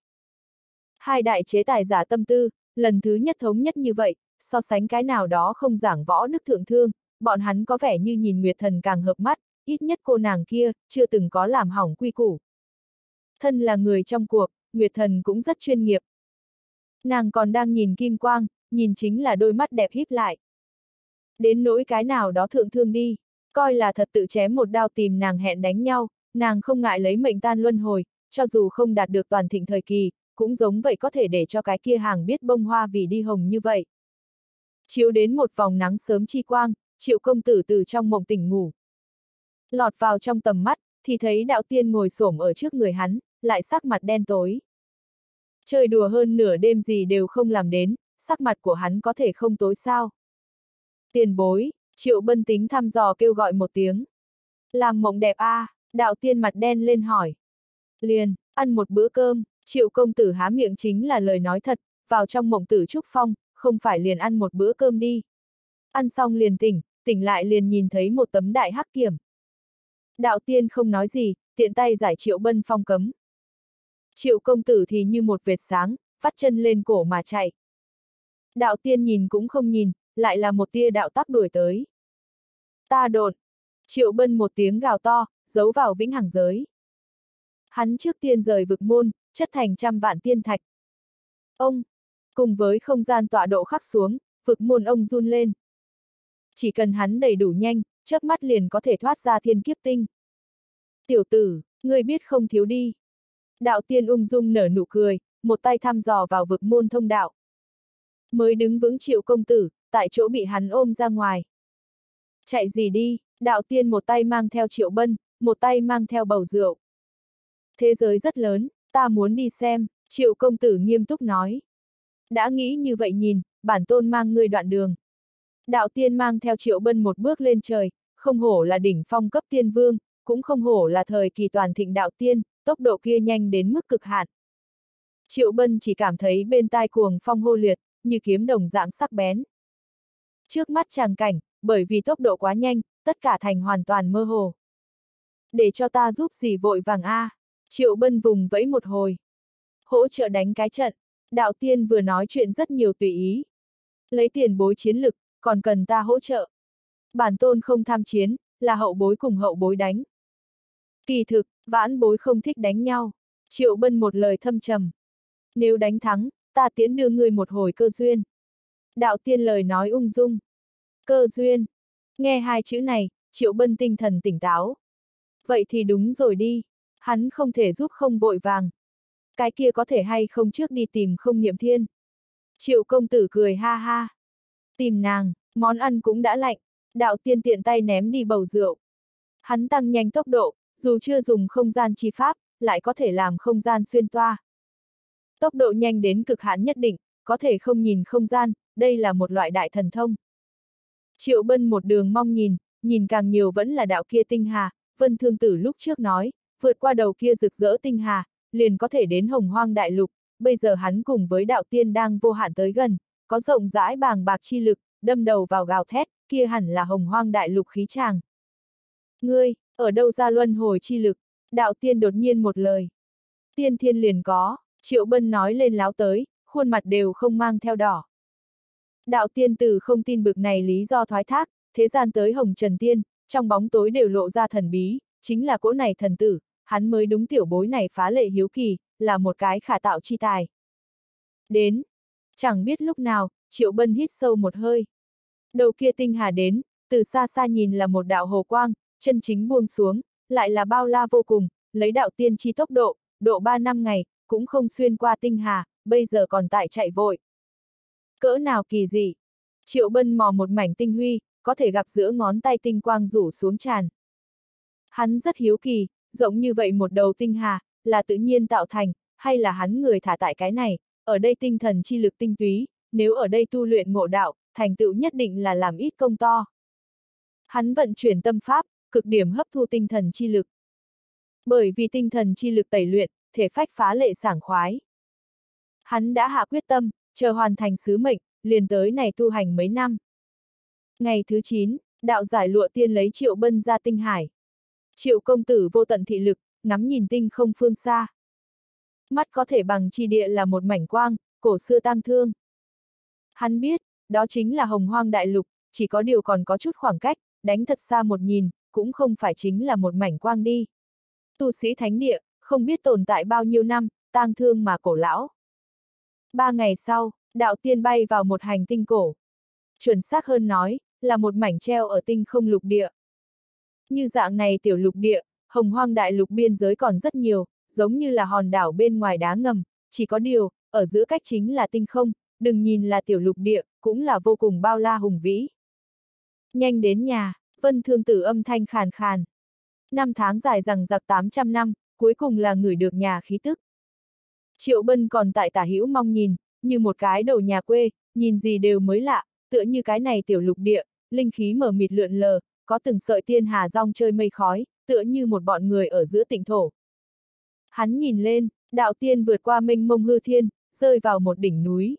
Hai đại chế tài giả tâm tư, lần thứ nhất thống nhất như vậy, so sánh cái nào đó không giảng võ đức thượng thương, bọn hắn có vẻ như nhìn Nguyệt Thần càng hợp mắt, ít nhất cô nàng kia, chưa từng có làm hỏng quy củ. Thân là người trong cuộc, Nguyệt Thần cũng rất chuyên nghiệp. Nàng còn đang nhìn kim quang, nhìn chính là đôi mắt đẹp híp lại. Đến nỗi cái nào đó thượng thương đi, coi là thật tự chém một đao tìm nàng hẹn đánh nhau, nàng không ngại lấy mệnh tan luân hồi, cho dù không đạt được toàn thịnh thời kỳ, cũng giống vậy có thể để cho cái kia hàng biết bông hoa vì đi hồng như vậy. Chiếu đến một vòng nắng sớm chi quang, Triệu công tử từ trong mộng tỉnh ngủ. Lọt vào trong tầm mắt, thì thấy đạo tiên ngồi xổm ở trước người hắn, lại sắc mặt đen tối. Chơi đùa hơn nửa đêm gì đều không làm đến, sắc mặt của hắn có thể không tối sao. Tiền bối, Triệu Bân tính thăm dò kêu gọi một tiếng. Làm mộng đẹp a, à, đạo tiên mặt đen lên hỏi. Liền, ăn một bữa cơm, Triệu công tử há miệng chính là lời nói thật, vào trong mộng tử trúc phong, không phải liền ăn một bữa cơm đi. Ăn xong liền tỉnh, tỉnh lại liền nhìn thấy một tấm đại hắc kiểm. Đạo tiên không nói gì, tiện tay giải Triệu Bân phong cấm. Triệu công tử thì như một vệt sáng, vắt chân lên cổ mà chạy. Đạo tiên nhìn cũng không nhìn, lại là một tia đạo tắc đuổi tới. Ta đột! Triệu Bân một tiếng gào to, giấu vào vĩnh hằng giới. Hắn trước tiên rời vực môn, chất thành trăm vạn tiên thạch. Ông! Cùng với không gian tọa độ khắc xuống, vực môn ông run lên. Chỉ cần hắn đầy đủ nhanh, chớp mắt liền có thể thoát ra thiên kiếp tinh. Tiểu tử, ngươi biết không thiếu đi. Đạo tiên ung dung nở nụ cười, một tay thăm dò vào vực môn thông đạo. Mới đứng vững Triệu công tử, tại chỗ bị hắn ôm ra ngoài. Chạy gì đi, đạo tiên một tay mang theo Triệu Bân, một tay mang theo bầu rượu. Thế giới rất lớn, ta muốn đi xem, Triệu công tử nghiêm túc nói. Đã nghĩ như vậy nhìn, bản tôn mang ngươi đoạn đường. Đạo tiên mang theo Triệu Bân một bước lên trời, không hổ là đỉnh phong cấp tiên vương, cũng không hổ là thời kỳ toàn thịnh đạo tiên, tốc độ kia nhanh đến mức cực hạn. Triệu Bân chỉ cảm thấy bên tai cuồng phong hô liệt, như kiếm đồng dạng sắc bén. Trước mắt tràng cảnh, bởi vì tốc độ quá nhanh, tất cả thành hoàn toàn mơ hồ. Để cho ta giúp gì vội vàng a, à. Triệu Bân vùng vẫy một hồi. Hỗ trợ đánh cái trận, đạo tiên vừa nói chuyện rất nhiều tùy ý. Lấy tiền bối chiến lực, còn cần ta hỗ trợ. Bản tôn không tham chiến, là hậu bối cùng hậu bối đánh. Kỳ thực, vãn bối không thích đánh nhau. Triệu Bân một lời thâm trầm. Nếu đánh thắng, ta tiễn đưa ngươi một hồi cơ duyên. Đạo tiên lời nói ung dung. Cơ duyên. Nghe hai chữ này, Triệu Bân tinh thần tỉnh táo. Vậy thì đúng rồi đi. Hắn không thể giúp không vội vàng. Cái kia có thể hay không trước đi tìm không niệm thiên. Triệu công tử cười ha ha. Tìm nàng, món ăn cũng đã lạnh. Đạo tiên tiện tay ném đi bầu rượu. Hắn tăng nhanh tốc độ, dù chưa dùng không gian chi pháp, lại có thể làm không gian xuyên toa. Tốc độ nhanh đến cực hạn nhất định, có thể không nhìn không gian, đây là một loại đại thần thông. Triệu Bân một đường mong nhìn, nhìn càng nhiều vẫn là đạo kia tinh hà, Vân Thương Tử lúc trước nói, vượt qua đầu kia rực rỡ tinh hà, liền có thể đến Hồng Hoang đại lục, bây giờ hắn cùng với đạo tiên đang vô hạn tới gần, có rộng rãi bàng bạc chi lực, đâm đầu vào gào thét, kia hẳn là Hồng Hoang đại lục khí tràng. Ngươi, ở đâu ra luân hồi chi lực? Đạo tiên đột nhiên một lời. Tiên thiên liền có, Triệu Bân nói lên láo tới, khuôn mặt đều không mang theo đỏ. Đạo tiên tử không tin bực này lý do thoái thác, thế gian tới Hồng Trần Tiên, trong bóng tối đều lộ ra thần bí, chính là cỗ này thần tử, hắn mới đúng tiểu bối này phá lệ hiếu kỳ, là một cái khả tạo chi tài. Đến, chẳng biết lúc nào, Triệu Bân hít sâu một hơi. Đầu kia tinh hà đến, từ xa xa nhìn là một đạo hồ quang, chân chính buông xuống, lại là bao la vô cùng, lấy đạo tiên chi tốc độ, độ ba năm ngày, cũng không xuyên qua tinh hà, bây giờ còn tại chạy vội. Cỡ nào kỳ dị? Triệu Bân mò một mảnh tinh huy, có thể gặp giữa ngón tay tinh quang rủ xuống tràn. Hắn rất hiếu kỳ, rộng như vậy một đầu tinh hà, là tự nhiên tạo thành, hay là hắn người thả tại cái này, ở đây tinh thần chi lực tinh túy, nếu ở đây tu luyện ngộ đạo, thành tựu nhất định là làm ít công to. Hắn vận chuyển tâm pháp, cực điểm hấp thu tinh thần chi lực. Bởi vì tinh thần chi lực tẩy luyện, thể phách phá lệ sảng khoái. Hắn đã hạ quyết tâm, chờ hoàn thành sứ mệnh, liền tới này tu hành mấy năm. Ngày thứ chín, đạo giải lụa tiên lấy Triệu Bân ra tinh hải. Triệu công tử vô tận thị lực, ngắm nhìn tinh không phương xa. Mắt có thể bằng chi địa là một mảnh quang, cổ xưa tang thương. Hắn biết, đó chính là hồng hoang đại lục, chỉ có điều còn có chút khoảng cách, đánh thật xa một nhìn, cũng không phải chính là một mảnh quang đi. Tu sĩ thánh địa, không biết tồn tại bao nhiêu năm, tang thương mà cổ lão. Ba ngày sau, đạo tiên bay vào một hành tinh cổ. Chuẩn xác hơn nói, là một mảnh treo ở tinh không lục địa. Như dạng này tiểu lục địa, hồng hoang đại lục biên giới còn rất nhiều, giống như là hòn đảo bên ngoài đá ngầm, chỉ có điều, ở giữa cách chính là tinh không, đừng nhìn là tiểu lục địa, cũng là vô cùng bao la hùng vĩ. Nhanh đến nhà, Vân Thương Tử âm thanh khàn khàn. Năm tháng dài rằng giặc tám trăm năm, cuối cùng là ngửi được nhà khí tức. Triệu Bân còn tại tả hữu mong nhìn, như một cái đầu nhà quê, nhìn gì đều mới lạ, tựa như cái này tiểu lục địa, linh khí mờ mịt lượn lờ, có từng sợi tiên hà rong chơi mây khói, tựa như một bọn người ở giữa tịnh thổ. Hắn nhìn lên, đạo tiên vượt qua mênh mông hư thiên, rơi vào một đỉnh núi.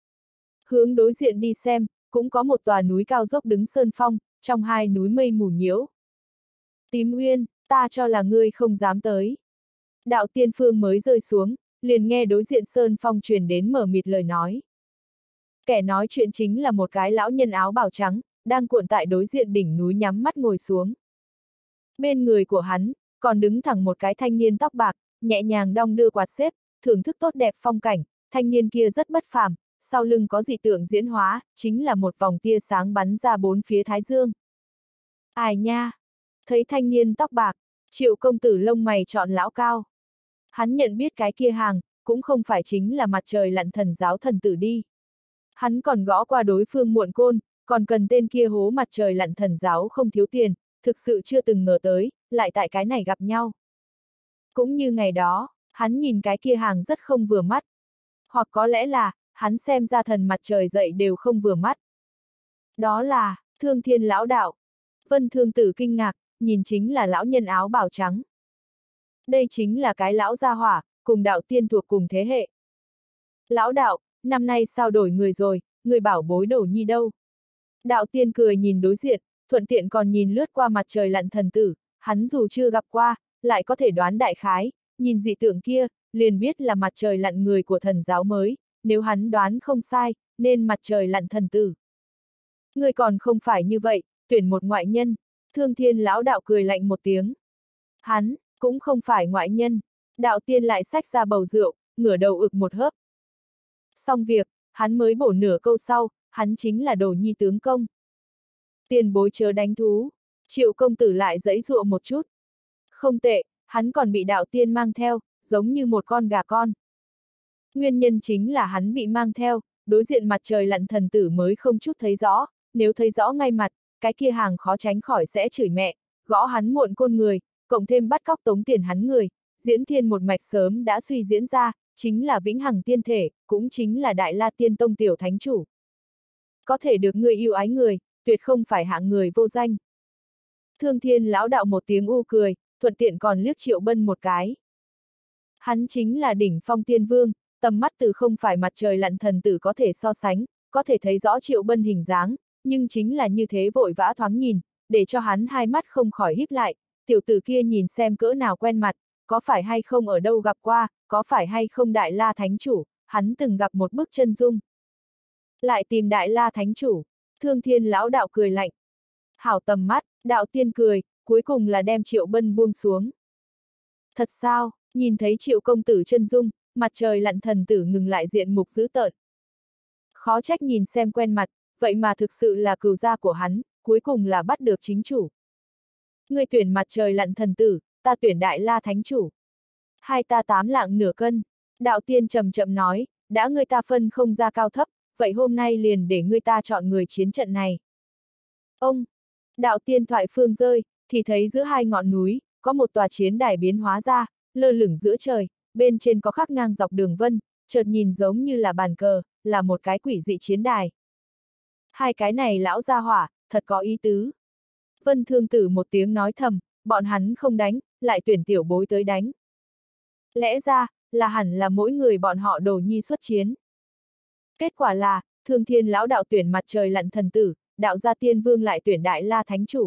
Hướng đối diện đi xem, cũng có một tòa núi cao dốc đứng sơn phong, trong hai núi mây mù nhiễu. Tím Uyên, ta cho là ngươi không dám tới. Đạo tiên phương mới rơi xuống, liền nghe đối diện sơn phong truyền đến mở mịt lời nói. Kẻ nói chuyện chính là một cái lão nhân áo bào trắng, đang cuộn tại đối diện đỉnh núi nhắm mắt ngồi xuống. Bên người của hắn, còn đứng thẳng một cái thanh niên tóc bạc, nhẹ nhàng đong đưa quạt xếp, thưởng thức tốt đẹp phong cảnh, thanh niên kia rất bất phàm, sau lưng có dị tượng diễn hóa, chính là một vòng tia sáng bắn ra bốn phía thái dương. Ai nha! Thấy thanh niên tóc bạc, Triệu công tử lông mày trọn lão cao. Hắn nhận biết cái kia hàng, cũng không phải chính là mặt trời lặn thần giáo thần tử đi. Hắn còn gõ qua đối phương muộn côn, còn cần tên kia hố mặt trời lặn thần giáo không thiếu tiền, thực sự chưa từng ngờ tới, lại tại cái này gặp nhau. Cũng như ngày đó, hắn nhìn cái kia hàng rất không vừa mắt. Hoặc có lẽ là, hắn xem ra thần mặt trời dậy đều không vừa mắt. Đó là, Thương Thiên lão đạo. Vân Thương Tử kinh ngạc, nhìn chính là lão nhân áo bào trắng. Đây chính là cái lão gia hỏa, cùng đạo tiên thuộc cùng thế hệ. Lão đạo, năm nay sao đổi người rồi, người bảo bối đổ nhi đâu. Đạo tiên cười nhìn đối diện, thuận tiện còn nhìn lướt qua mặt trời lặn thần tử, hắn dù chưa gặp qua, lại có thể đoán đại khái, nhìn dị tượng kia, liền biết là mặt trời lặn người của thần giáo mới, nếu hắn đoán không sai, nên mặt trời lặn thần tử. Người còn không phải như vậy, tuyển một ngoại nhân, Thương Thiên lão đạo cười lạnh một tiếng. Hắn, cũng không phải ngoại nhân, đạo tiên lại xách ra bầu rượu, ngửa đầu ực một hớp. Xong việc, hắn mới bổ nửa câu sau, hắn chính là đồ nhi tướng công. Tiền bối chớ đánh thú, Triệu công tử lại giãy giụa một chút. Không tệ, hắn còn bị đạo tiên mang theo, giống như một con gà con. Nguyên nhân chính là hắn bị mang theo, đối diện mặt trời lặn thần tử mới không chút thấy rõ, nếu thấy rõ ngay mặt, cái kia hàng khó tránh khỏi sẽ chửi mẹ, gõ hắn muộn côn người, cộng thêm bắt cóc tống tiền hắn người, diễn thiên một mạch sớm đã suy diễn ra, chính là vĩnh hằng tiên thể, cũng chính là Đại La Tiên Tông tiểu thánh chủ. Có thể được người yêu ái người, tuyệt không phải hạng người vô danh. Thương Thiên lão đạo một tiếng u cười, thuận tiện còn liếc Triệu Bân một cái. Hắn chính là đỉnh phong tiên vương, tầm mắt từ không phải mặt trời lặn thần tử có thể so sánh, có thể thấy rõ Triệu Bân hình dáng, nhưng chính là như thế vội vã thoáng nhìn, để cho hắn hai mắt không khỏi híp lại, tiểu tử kia nhìn xem cỡ nào quen mặt, có phải hay không ở đâu gặp qua, có phải hay không Đại La Thánh Chủ, hắn từng gặp một bức chân dung. Lại tìm Đại La Thánh Chủ, Thương Thiên lão đạo cười lạnh. Hảo tầm mắt, đạo tiên cười, cuối cùng là đem Triệu Bân buông xuống. Thật sao, nhìn thấy Triệu công tử chân dung, mặt trời lặn thần tử ngừng lại diện mục dữ tợn. Khó trách nhìn xem quen mặt, vậy mà thực sự là cừu gia của hắn, cuối cùng là bắt được chính chủ. Ngươi tuyển mặt trời lặn thần tử, ta tuyển Đại La Thánh Chủ. Hai ta tám lạng nửa cân, đạo tiên chậm chậm nói, đã ngươi ta phân không ra cao thấp, vậy hôm nay liền để ngươi ta chọn người chiến trận này. Ông, đạo tiên thoại phương rơi, thì thấy giữa hai ngọn núi, có một tòa chiến đài biến hóa ra, lơ lửng giữa trời, bên trên có khắc ngang dọc đường vân, chợt nhìn giống như là bàn cờ, là một cái quỷ dị chiến đài. Hai cái này lão gia hỏa, thật có ý tứ. Vân Thương Tử một tiếng nói thầm, bọn hắn không đánh, lại tuyển tiểu bối tới đánh. Lẽ ra, là hẳn là mỗi người bọn họ đồ nhi xuất chiến. Kết quả là, Thương Thiên lão đạo tuyển mặt trời lặn thần tử, đạo gia tiên vương lại tuyển Đại La thánh chủ.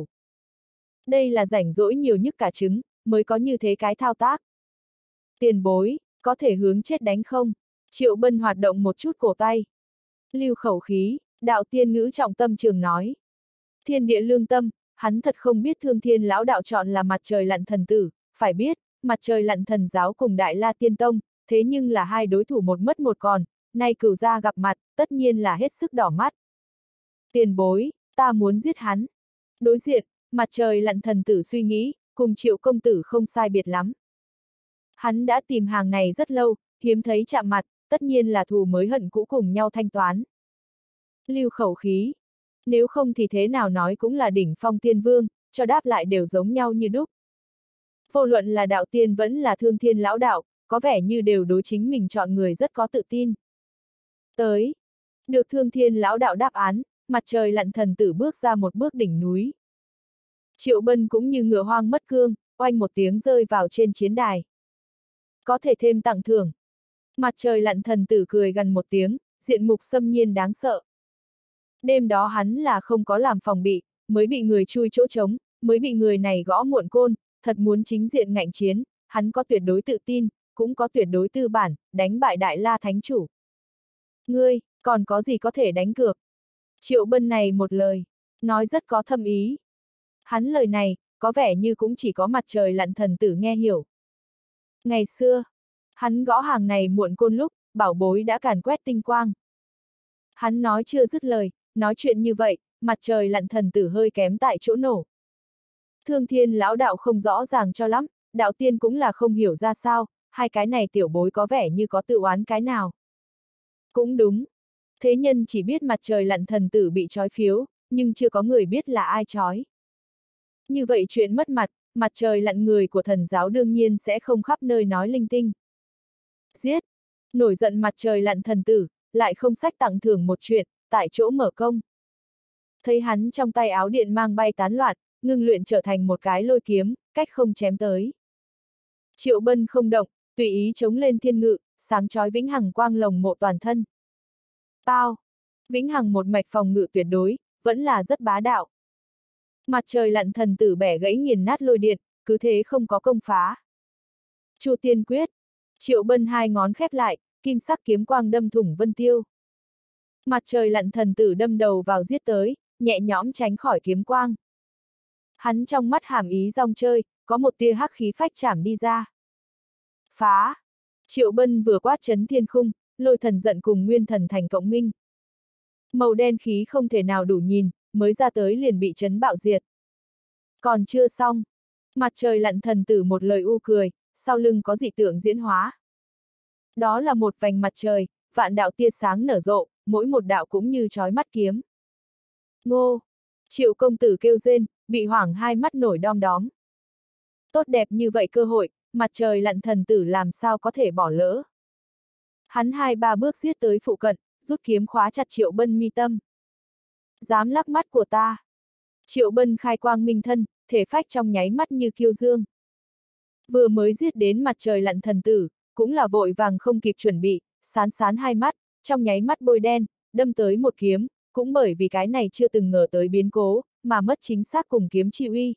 Đây là rảnh rỗi nhiều nhất cả trứng, mới có như thế cái thao tác. Tiền bối, có thể hướng chết đánh không? Triệu Bân hoạt động một chút cổ tay. Lưu khẩu khí, đạo tiên ngữ trọng tâm trường nói. Thiên địa lương tâm, hắn thật không biết Thương Thiên lão đạo chọn là mặt trời lặn thần tử, phải biết, mặt trời lặn thần giáo cùng Đại La Tiên Tông, thế nhưng là hai đối thủ một mất một còn, nay cửu gia gặp mặt, tất nhiên là hết sức đỏ mắt. Tiền bối, ta muốn giết hắn. Đối diện, mặt trời lặn thần tử suy nghĩ, cùng Triệu công tử không sai biệt lắm. Hắn đã tìm hàng này rất lâu, hiếm thấy chạm mặt, tất nhiên là thù mới hận cũ cùng nhau thanh toán. Lưu khẩu khí. Nếu không thì thế nào nói cũng là đỉnh phong tiên vương, cho đáp lại đều giống nhau như đúc. Vô luận là đạo tiên vẫn là Thương Thiên lão đạo, có vẻ như đều đối chính mình chọn người rất có tự tin. Tới. Được Thương Thiên lão đạo đáp án, mặt trời lặn thần tử bước ra một bước đỉnh núi. Triệu Bân cũng như ngựa hoang mất cương, oanh một tiếng rơi vào trên chiến đài. Có thể thêm tặng thưởng. Mặt trời lặn thần tử cười gần một tiếng, diện mục xâm nhiên đáng sợ. Đêm đó hắn là không có làm phòng bị, mới bị người chui chỗ trống, mới bị người này gõ muộn côn, thật muốn chính diện ngạnh chiến, hắn có tuyệt đối tự tin, cũng có tuyệt đối tư bản, đánh bại Đại La Thánh Chủ. Ngươi, còn có gì có thể đánh cược? Triệu Bân này một lời, nói rất có thâm ý. Hắn lời này, có vẻ như cũng chỉ có mặt trời lặn thần tử nghe hiểu. Ngày xưa, hắn gõ hàng này muộn côn lúc, bảo bối đã càn quét tinh quang. Hắn nói chưa dứt lời, nói chuyện như vậy, mặt trời lặn thần tử hơi kém tại chỗ nổ. Thương Thiên lão đạo không rõ ràng cho lắm, đạo tiên cũng là không hiểu ra sao, hai cái này tiểu bối có vẻ như có tự oán cái nào. Cũng đúng. Thế nhân chỉ biết mặt trời lặn thần tử bị trói phiếu, nhưng chưa có người biết là ai trói. Như vậy chuyện mất mặt, mặt trời lặn người của thần giáo đương nhiên sẽ không khắp nơi nói linh tinh. Giết! Nổi giận mặt trời lặn thần tử, lại không sách tặng thưởng một chuyện, tại chỗ mở công. Thấy hắn trong tay áo điện mang bay tán loạn, ngưng luyện trở thành một cái lôi kiếm, cách không chém tới. Triệu Bân không động, tùy ý chống lên thiên ngự, sáng chói vĩnh hằng quang lồng mộ toàn thân. Bao! Vĩnh hằng một mạch phòng ngự tuyệt đối, vẫn là rất bá đạo. Mặt trời lặn thần tử bẻ gãy nghiền nát lôi điện, cứ thế không có công phá. Chu tiên quyết. Triệu Bân hai ngón khép lại, kim sắc kiếm quang đâm thủng vân tiêu. Mặt trời lặn thần tử đâm đầu vào giết tới, nhẹ nhõm tránh khỏi kiếm quang. Hắn trong mắt hàm ý rong chơi, có một tia hắc khí phách chảm đi ra. Phá! Triệu Bân vừa quát chấn thiên khung, lôi thần giận cùng nguyên thần thành cộng minh. Màu đen khí không thể nào đủ nhìn, mới ra tới liền bị chấn bạo diệt. Còn chưa xong. Mặt trời lặn thần tử một lời u cười, sau lưng có dị tượng diễn hóa. Đó là một vành mặt trời, vạn đạo tia sáng nở rộ, mỗi một đạo cũng như chói mắt kiếm. Ngô! Triệu công tử kêu rên, bị hoảng hai mắt nổi đom đóm. Tốt đẹp như vậy cơ hội, mặt trời lặn thần tử làm sao có thể bỏ lỡ. Hắn hai ba bước giết tới phụ cận, rút kiếm khóa chặt Triệu Bân mi tâm. Dám lắc mắt của ta. Triệu Bân khai quang minh thân, thể phách trong nháy mắt như kiêu dương. Vừa mới giết đến mặt trời lặn thần tử, cũng là vội vàng không kịp chuẩn bị, sán sán hai mắt, trong nháy mắt bôi đen, đâm tới một kiếm, cũng bởi vì cái này chưa từng ngờ tới biến cố, mà mất chính xác cùng kiếm chi uy.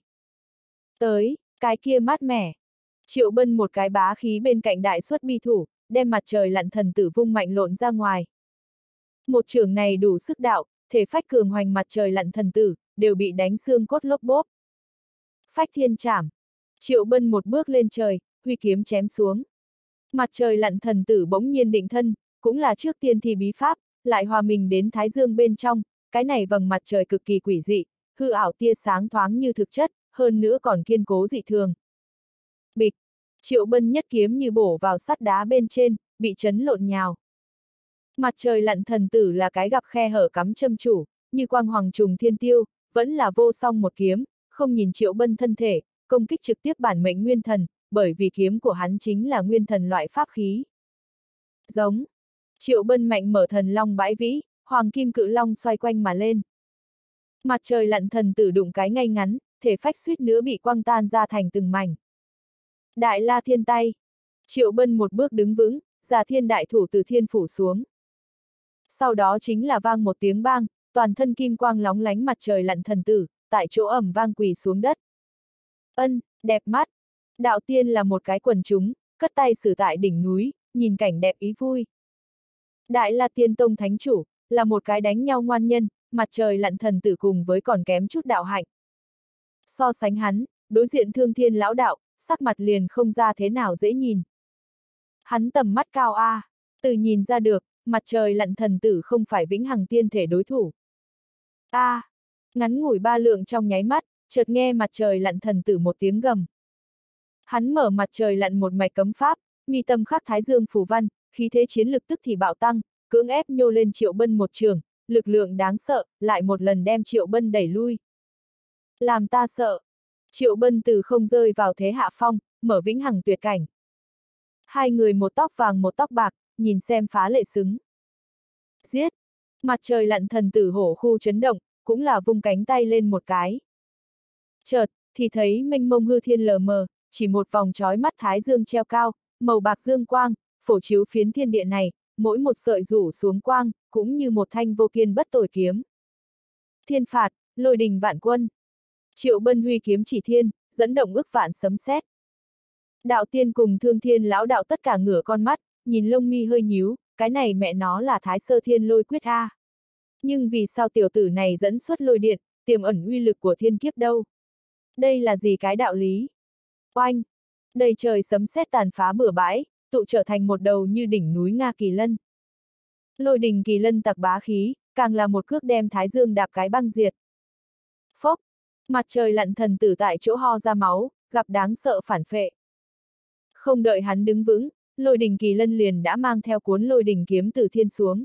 Tới, cái kia mát mẻ. Triệu Bân một cái bá khí bên cạnh đại xuất bi thủ, đem mặt trời lặn thần tử vung mạnh lộn ra ngoài. Một trường này đủ sức đạo, thể phách cường hoành mặt trời lặn thần tử, đều bị đánh xương cốt lốp bốp. Phách thiên trảm. Triệu Bân một bước lên trời, huy kiếm chém xuống. Mặt trời lặn thần tử bỗng nhiên định thân, cũng là trước tiên thi bí pháp, lại hòa mình đến thái dương bên trong, cái này vầng mặt trời cực kỳ quỷ dị, hư ảo tia sáng thoáng như thực chất, hơn nữa còn kiên cố dị thường. Bịch! Triệu Bân nhất kiếm như bổ vào sắt đá bên trên, bị chấn lộn nhào. Mặt trời lặn thần tử là cái gặp khe hở cắm châm chủ, như quang hoàng trùng thiên tiêu, vẫn là vô song một kiếm, không nhìn Triệu Bân thân thể, công kích trực tiếp bản mệnh nguyên thần, bởi vì kiếm của hắn chính là nguyên thần loại pháp khí. Giống. Triệu Bân mạnh mở thần long bãi vĩ, hoàng kim cự long xoay quanh mà lên. Mặt trời lặn thần tử đụng cái ngay ngắn, thể phách suýt nữa bị quăng tan ra thành từng mảnh. Đại La thiên tay. Triệu Bân một bước đứng vững, già thiên đại thủ từ thiên phủ xuống. Sau đó chính là vang một tiếng bang, toàn thân kim quang lóng lánh mặt trời lặn thần tử, tại chỗ ẩm vang quỳ xuống đất. Ân, đẹp mắt. Đạo tiên là một cái quần chúng, cất tay xử tại đỉnh núi, nhìn cảnh đẹp ý vui. Đại La Tiên Tông thánh chủ, là một cái đánh nhau ngoan nhân, mặt trời lặn thần tử cùng với còn kém chút đạo hạnh. So sánh hắn, đối diện Thương Thiên lão đạo, sắc mặt liền không ra thế nào dễ nhìn. Hắn tầm mắt cao a, à, từ nhìn ra được, mặt trời lặn thần tử không phải vĩnh hằng tiên thể đối thủ. A, à, ngắn ngủi ba lượng trong nháy mắt, chợt nghe mặt trời lặn thần tử một tiếng gầm. Hắn mở mặt trời lặn một mạch cấm pháp, mi tâm khắc thái dương phù văn, khí thế chiến lực tức thì bạo tăng, cưỡng ép nhô lên Triệu Bân một trường, lực lượng đáng sợ, lại một lần đem Triệu Bân đẩy lui. Làm ta sợ. Triệu Bân từ không rơi vào thế hạ phong, mở vĩnh hằng tuyệt cảnh. Hai người một tóc vàng một tóc bạc, nhìn xem phá lệ xứng. Giết! Mặt trời lặn thần tử hổ khu chấn động, cũng là vung cánh tay lên một cái. Chợt, thì thấy mênh mông hư thiên lờ mờ, chỉ một vòng trói mắt thái dương treo cao, màu bạc dương quang, phổ chiếu phiến thiên địa này, mỗi một sợi rủ xuống quang, cũng như một thanh vô kiên bất tồi kiếm. Thiên phạt, lôi đình vạn quân. Triệu Bân huy kiếm chỉ thiên, dẫn động ức vạn sấm sét. Đạo tiên cùng Thương Thiên lão đạo tất cả ngửa con mắt, nhìn lông mi hơi nhíu, cái này mẹ nó là Thái Sơ Thiên Lôi Quyết a. Nhưng vì sao tiểu tử này dẫn xuất lôi điện, tiềm ẩn uy lực của thiên kiếp đâu? Đây là gì cái đạo lý? Oanh! Đầy trời sấm sét tàn phá bừa bãi, tụ trở thành một đầu như đỉnh núi Nga Kỳ Lân. Lôi đình Kỳ Lân tặc bá khí, càng là một cước đem Thái Dương đạp cái băng diệt. Phốc! Mặt trời lặn thần tử tại chỗ ho ra máu, gặp đáng sợ phản phệ. Không đợi hắn đứng vững, lôi đình Kỳ Lân liền đã mang theo cuốn lôi đình kiếm từ thiên xuống.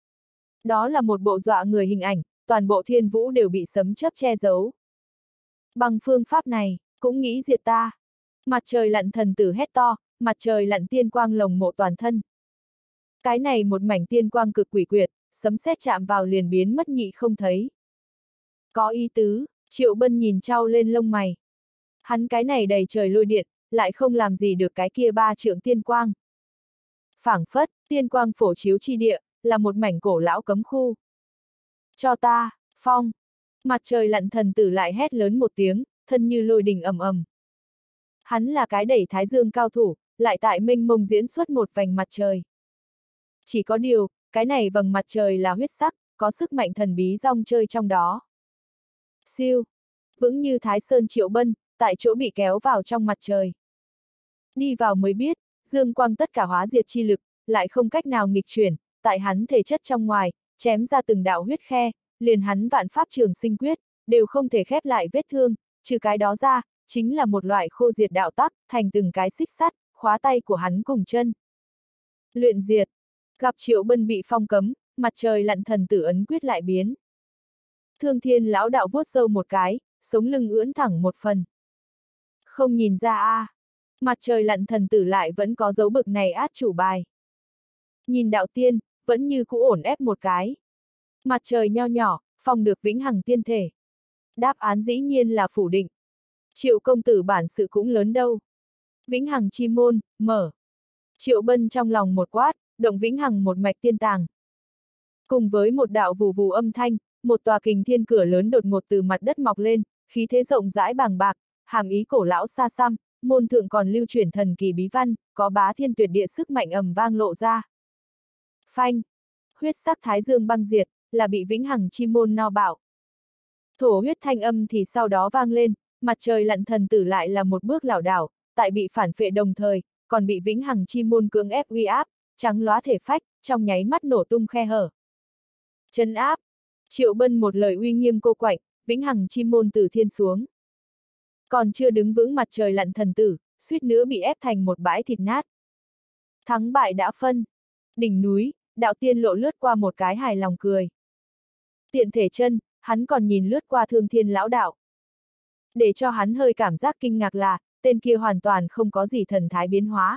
Đó là một bộ dọa người hình ảnh, toàn bộ thiên vũ đều bị sấm chớp che giấu. Bằng phương pháp này, cũng nghĩ diệt ta. Mặt trời lặn thần tử hét to, mặt trời lặn tiên quang lồng mộ toàn thân. Cái này một mảnh tiên quang cực quỷ quyệt, sấm sét chạm vào liền biến mất nhị không thấy. Có ý tứ, Triệu Bân nhìn trao lên lông mày. Hắn cái này đầy trời lôi điện, lại không làm gì được cái kia ba trượng tiên quang. Phảng phất, tiên quang phổ chiếu chi địa, là một mảnh cổ lão cấm khu. Cho ta, phong! Mặt trời lặn thần tử lại hét lớn một tiếng, thân như lôi đình ầm ầm. Hắn là cái đẩy thái dương cao thủ, lại tại mênh mông diễn xuất một vành mặt trời. Chỉ có điều, cái này vầng mặt trời là huyết sắc, có sức mạnh thần bí rong chơi trong đó. Siêu! Vững như Thái Sơn Triệu Bân, tại chỗ bị kéo vào trong mặt trời. Đi vào mới biết, dương quang tất cả hóa diệt chi lực, lại không cách nào nghịch chuyển, tại hắn thể chất trong ngoài, chém ra từng đạo huyết khe, liền hắn vạn pháp trường sinh quyết, đều không thể khép lại vết thương, trừ cái đó ra, chính là một loại khô diệt đạo tắc, thành từng cái xích sắt, khóa tay của hắn cùng chân. Luyện diệt, gặp Triệu Bân bị phong cấm, mặt trời lặn thần tử ấn quyết lại biến. Thương Thiên lão đạo vuốt râu một cái, sống lưng ưỡn thẳng một phần. Không nhìn ra a, à. Mặt trời lặn thần tử lại vẫn có dấu bực này át chủ bài. Nhìn đạo tiên, vẫn như cũ ổn ép một cái. Mặt trời nho nhỏ, phong được vĩnh hằng tiên thể. Đáp án dĩ nhiên là phủ định. Triệu công tử bản sự cũng lớn đâu. Vĩnh hằng chi môn, mở. Triệu Bân trong lòng một quát, động vĩnh hằng một mạch tiên tàng. Cùng với một đạo vù vù âm thanh, một tòa kình thiên cửa lớn đột ngột từ mặt đất mọc lên, khí thế rộng rãi bàng bạc, hàm ý cổ lão xa xăm, môn thượng còn lưu chuyển thần kỳ bí văn, có bá thiên tuyệt địa sức mạnh ầm vang lộ ra. Phanh! Huyết sắc thái dương băng diệt, là bị vĩnh hằng chi môn no bạo. Thổ huyết thanh âm thì sau đó vang lên, mặt trời lặn thần tử lại là một bước lảo đảo, tại bị phản phệ đồng thời, còn bị vĩnh hằng chi môn cưỡng ép uy áp, trắng lóa thể phách, trong nháy mắt nổ tung khe hở. Trấn áp! Triệu Bân một lời uy nghiêm cô quạnh, vĩnh hằng chi môn từ thiên xuống. Còn chưa đứng vững mặt trời lặn thần tử, suýt nữa bị ép thành một bãi thịt nát. Thắng bại đã phân. Đỉnh núi, đạo tiên lộ lướt qua một cái hài lòng cười. Tiện thể chân, hắn còn nhìn lướt qua Thương Thiên lão đạo. Để cho hắn hơi cảm giác kinh ngạc là, tên kia hoàn toàn không có gì thần thái biến hóa.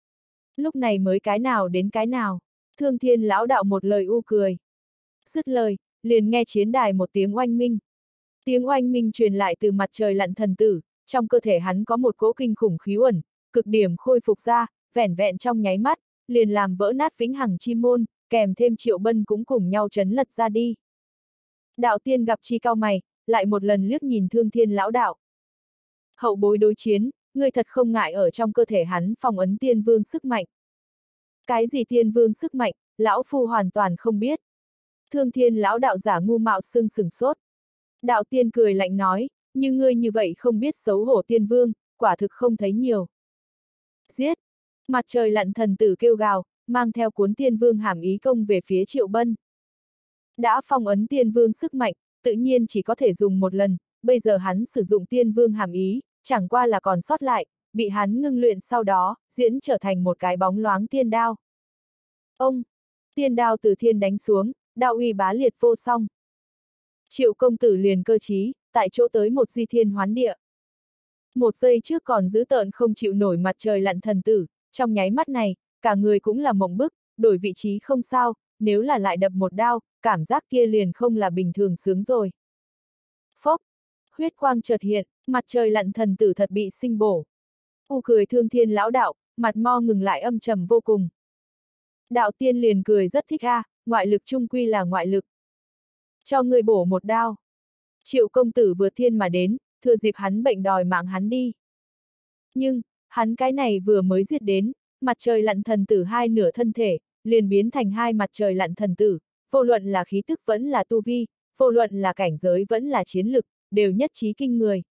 Lúc này mới cái nào đến cái nào, Thương Thiên lão đạo một lời u cười. Dứt lời, liền nghe chiến đài một tiếng oanh minh. Tiếng oanh minh truyền lại từ mặt trời lặn thần tử, trong cơ thể hắn có một cỗ kinh khủng khí uẩn, cực điểm khôi phục ra, vẻn vẹn trong nháy mắt, liền làm vỡ nát vĩnh hằng chi môn, kèm thêm Triệu Bân cũng cùng nhau chấn lật ra đi. Đạo tiên gặp chi cao mày, lại một lần liếc nhìn Thương Thiên lão đạo. Hậu bối đối chiến, ngươi thật không ngại ở trong cơ thể hắn phong ấn tiên vương sức mạnh. Cái gì tiên vương sức mạnh, lão phu hoàn toàn không biết. Thương Thiên lão đạo giả ngu mạo sưng sừng sốt. Đạo tiên cười lạnh nói, như ngươi như vậy không biết xấu hổ tiên vương, quả thực không thấy nhiều. Giết! Mặt trời lặn thần tử kêu gào, mang theo cuốn tiên vương hàm ý công về phía Triệu Bân. Đã phong ấn tiên vương sức mạnh, tự nhiên chỉ có thể dùng một lần, bây giờ hắn sử dụng tiên vương hàm ý, chẳng qua là còn sót lại, bị hắn ngưng luyện sau đó, diễn trở thành một cái bóng loáng tiên đao. Ông! Tiên đao từ thiên đánh xuống, đạo uy bá liệt vô song. Triệu công tử liền cơ trí, tại chỗ tới một di thiên hoán địa. Một giây trước còn giữ tợn không chịu nổi mặt trời lặn thần tử, trong nháy mắt này, cả người cũng là mộng bức, đổi vị trí không sao, nếu là lại đập một đao, cảm giác kia liền không là bình thường sướng rồi. Phốc! Huyết quang chợt hiện, mặt trời lặn thần tử thật bị sinh bổ. U cười Thương Thiên lão đạo, mặt mo ngừng lại âm trầm vô cùng. Đạo tiên liền cười rất thích a, à, ngoại lực trung quy là ngoại lực. Cho người bổ một đao. Triệu công tử vượt thiên mà đến, thừa dịp hắn bệnh đòi mạng hắn đi. Nhưng, hắn cái này vừa mới giết đến, mặt trời lặn thần tử hai nửa thân thể, liền biến thành hai mặt trời lặn thần tử, vô luận là khí tức vẫn là tu vi, vô luận là cảnh giới vẫn là chiến lực, đều nhất trí kinh người.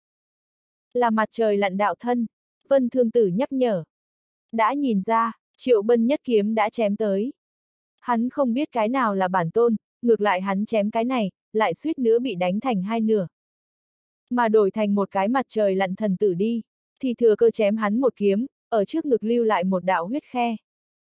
Là mặt trời lặn đạo thân, Vân Thương Tử nhắc nhở. Đã nhìn ra, Triệu Bân nhất kiếm đã chém tới. Hắn không biết cái nào là bản tôn, ngược lại hắn chém cái này, lại suýt nữa bị đánh thành hai nửa. Mà đổi thành một cái mặt trời lặn thần tử đi, thì thừa cơ chém hắn một kiếm, ở trước ngực lưu lại một đạo huyết khe.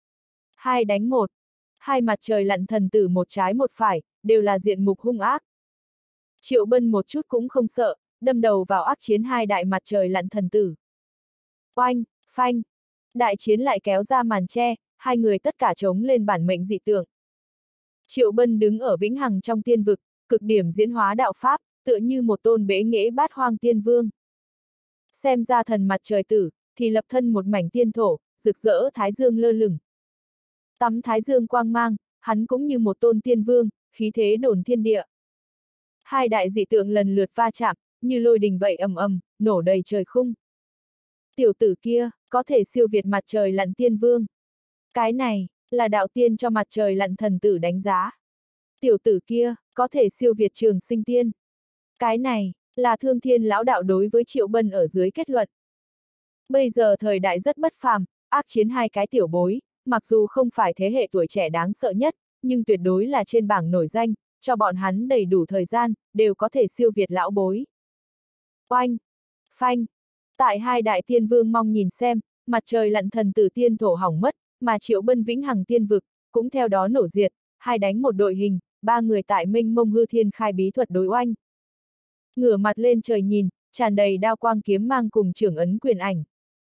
Hai đánh một, hai mặt trời lặn thần tử một trái một phải, đều là diện mục hung ác. Triệu Bân một chút cũng không sợ, đâm đầu vào ác chiến hai đại mặt trời lặn thần tử. Oanh, phanh, đại chiến lại kéo ra màn che, hai người tất cả chống lên bản mệnh dị tượng. Triệu Bân đứng ở vĩnh hằng trong tiên vực, cực điểm diễn hóa đạo pháp, tựa như một tôn bế nghễ bát hoang tiên vương. Xem ra thần mặt trời tử, thì lập thân một mảnh tiên thổ, rực rỡ thái dương lơ lửng. Tắm thái dương quang mang, hắn cũng như một tôn tiên vương, khí thế đồn thiên địa. Hai đại dị tượng lần lượt va chạm, như lôi đình vậy ầm ầm, nổ đầy trời khung. Tiểu tử kia, có thể siêu việt mặt trời lặn tiên vương. Cái này, là đạo tiên cho mặt trời lặn thần tử đánh giá. Tiểu tử kia, có thể siêu việt trường sinh tiên. Cái này, là Thương Thiên lão đạo đối với Triệu Bân ở dưới kết luận. Bây giờ thời đại rất bất phàm, ác chiến hai cái tiểu bối, mặc dù không phải thế hệ tuổi trẻ đáng sợ nhất, nhưng tuyệt đối là trên bảng nổi danh, cho bọn hắn đầy đủ thời gian, đều có thể siêu việt lão bối. Oanh! Phanh! Tại hai đại tiên vương mong nhìn xem, mặt trời lặn thần tử tiên thổ hỏng mất, mà Triệu Bân vĩnh hằng tiên vực, cũng theo đó nổ diệt, hai đánh một đội hình, ba người tại minh mông hư thiên khai bí thuật đối oanh. Ngửa mặt lên trời nhìn, tràn đầy đao quang kiếm mang cùng trưởng ấn quyền ảnh.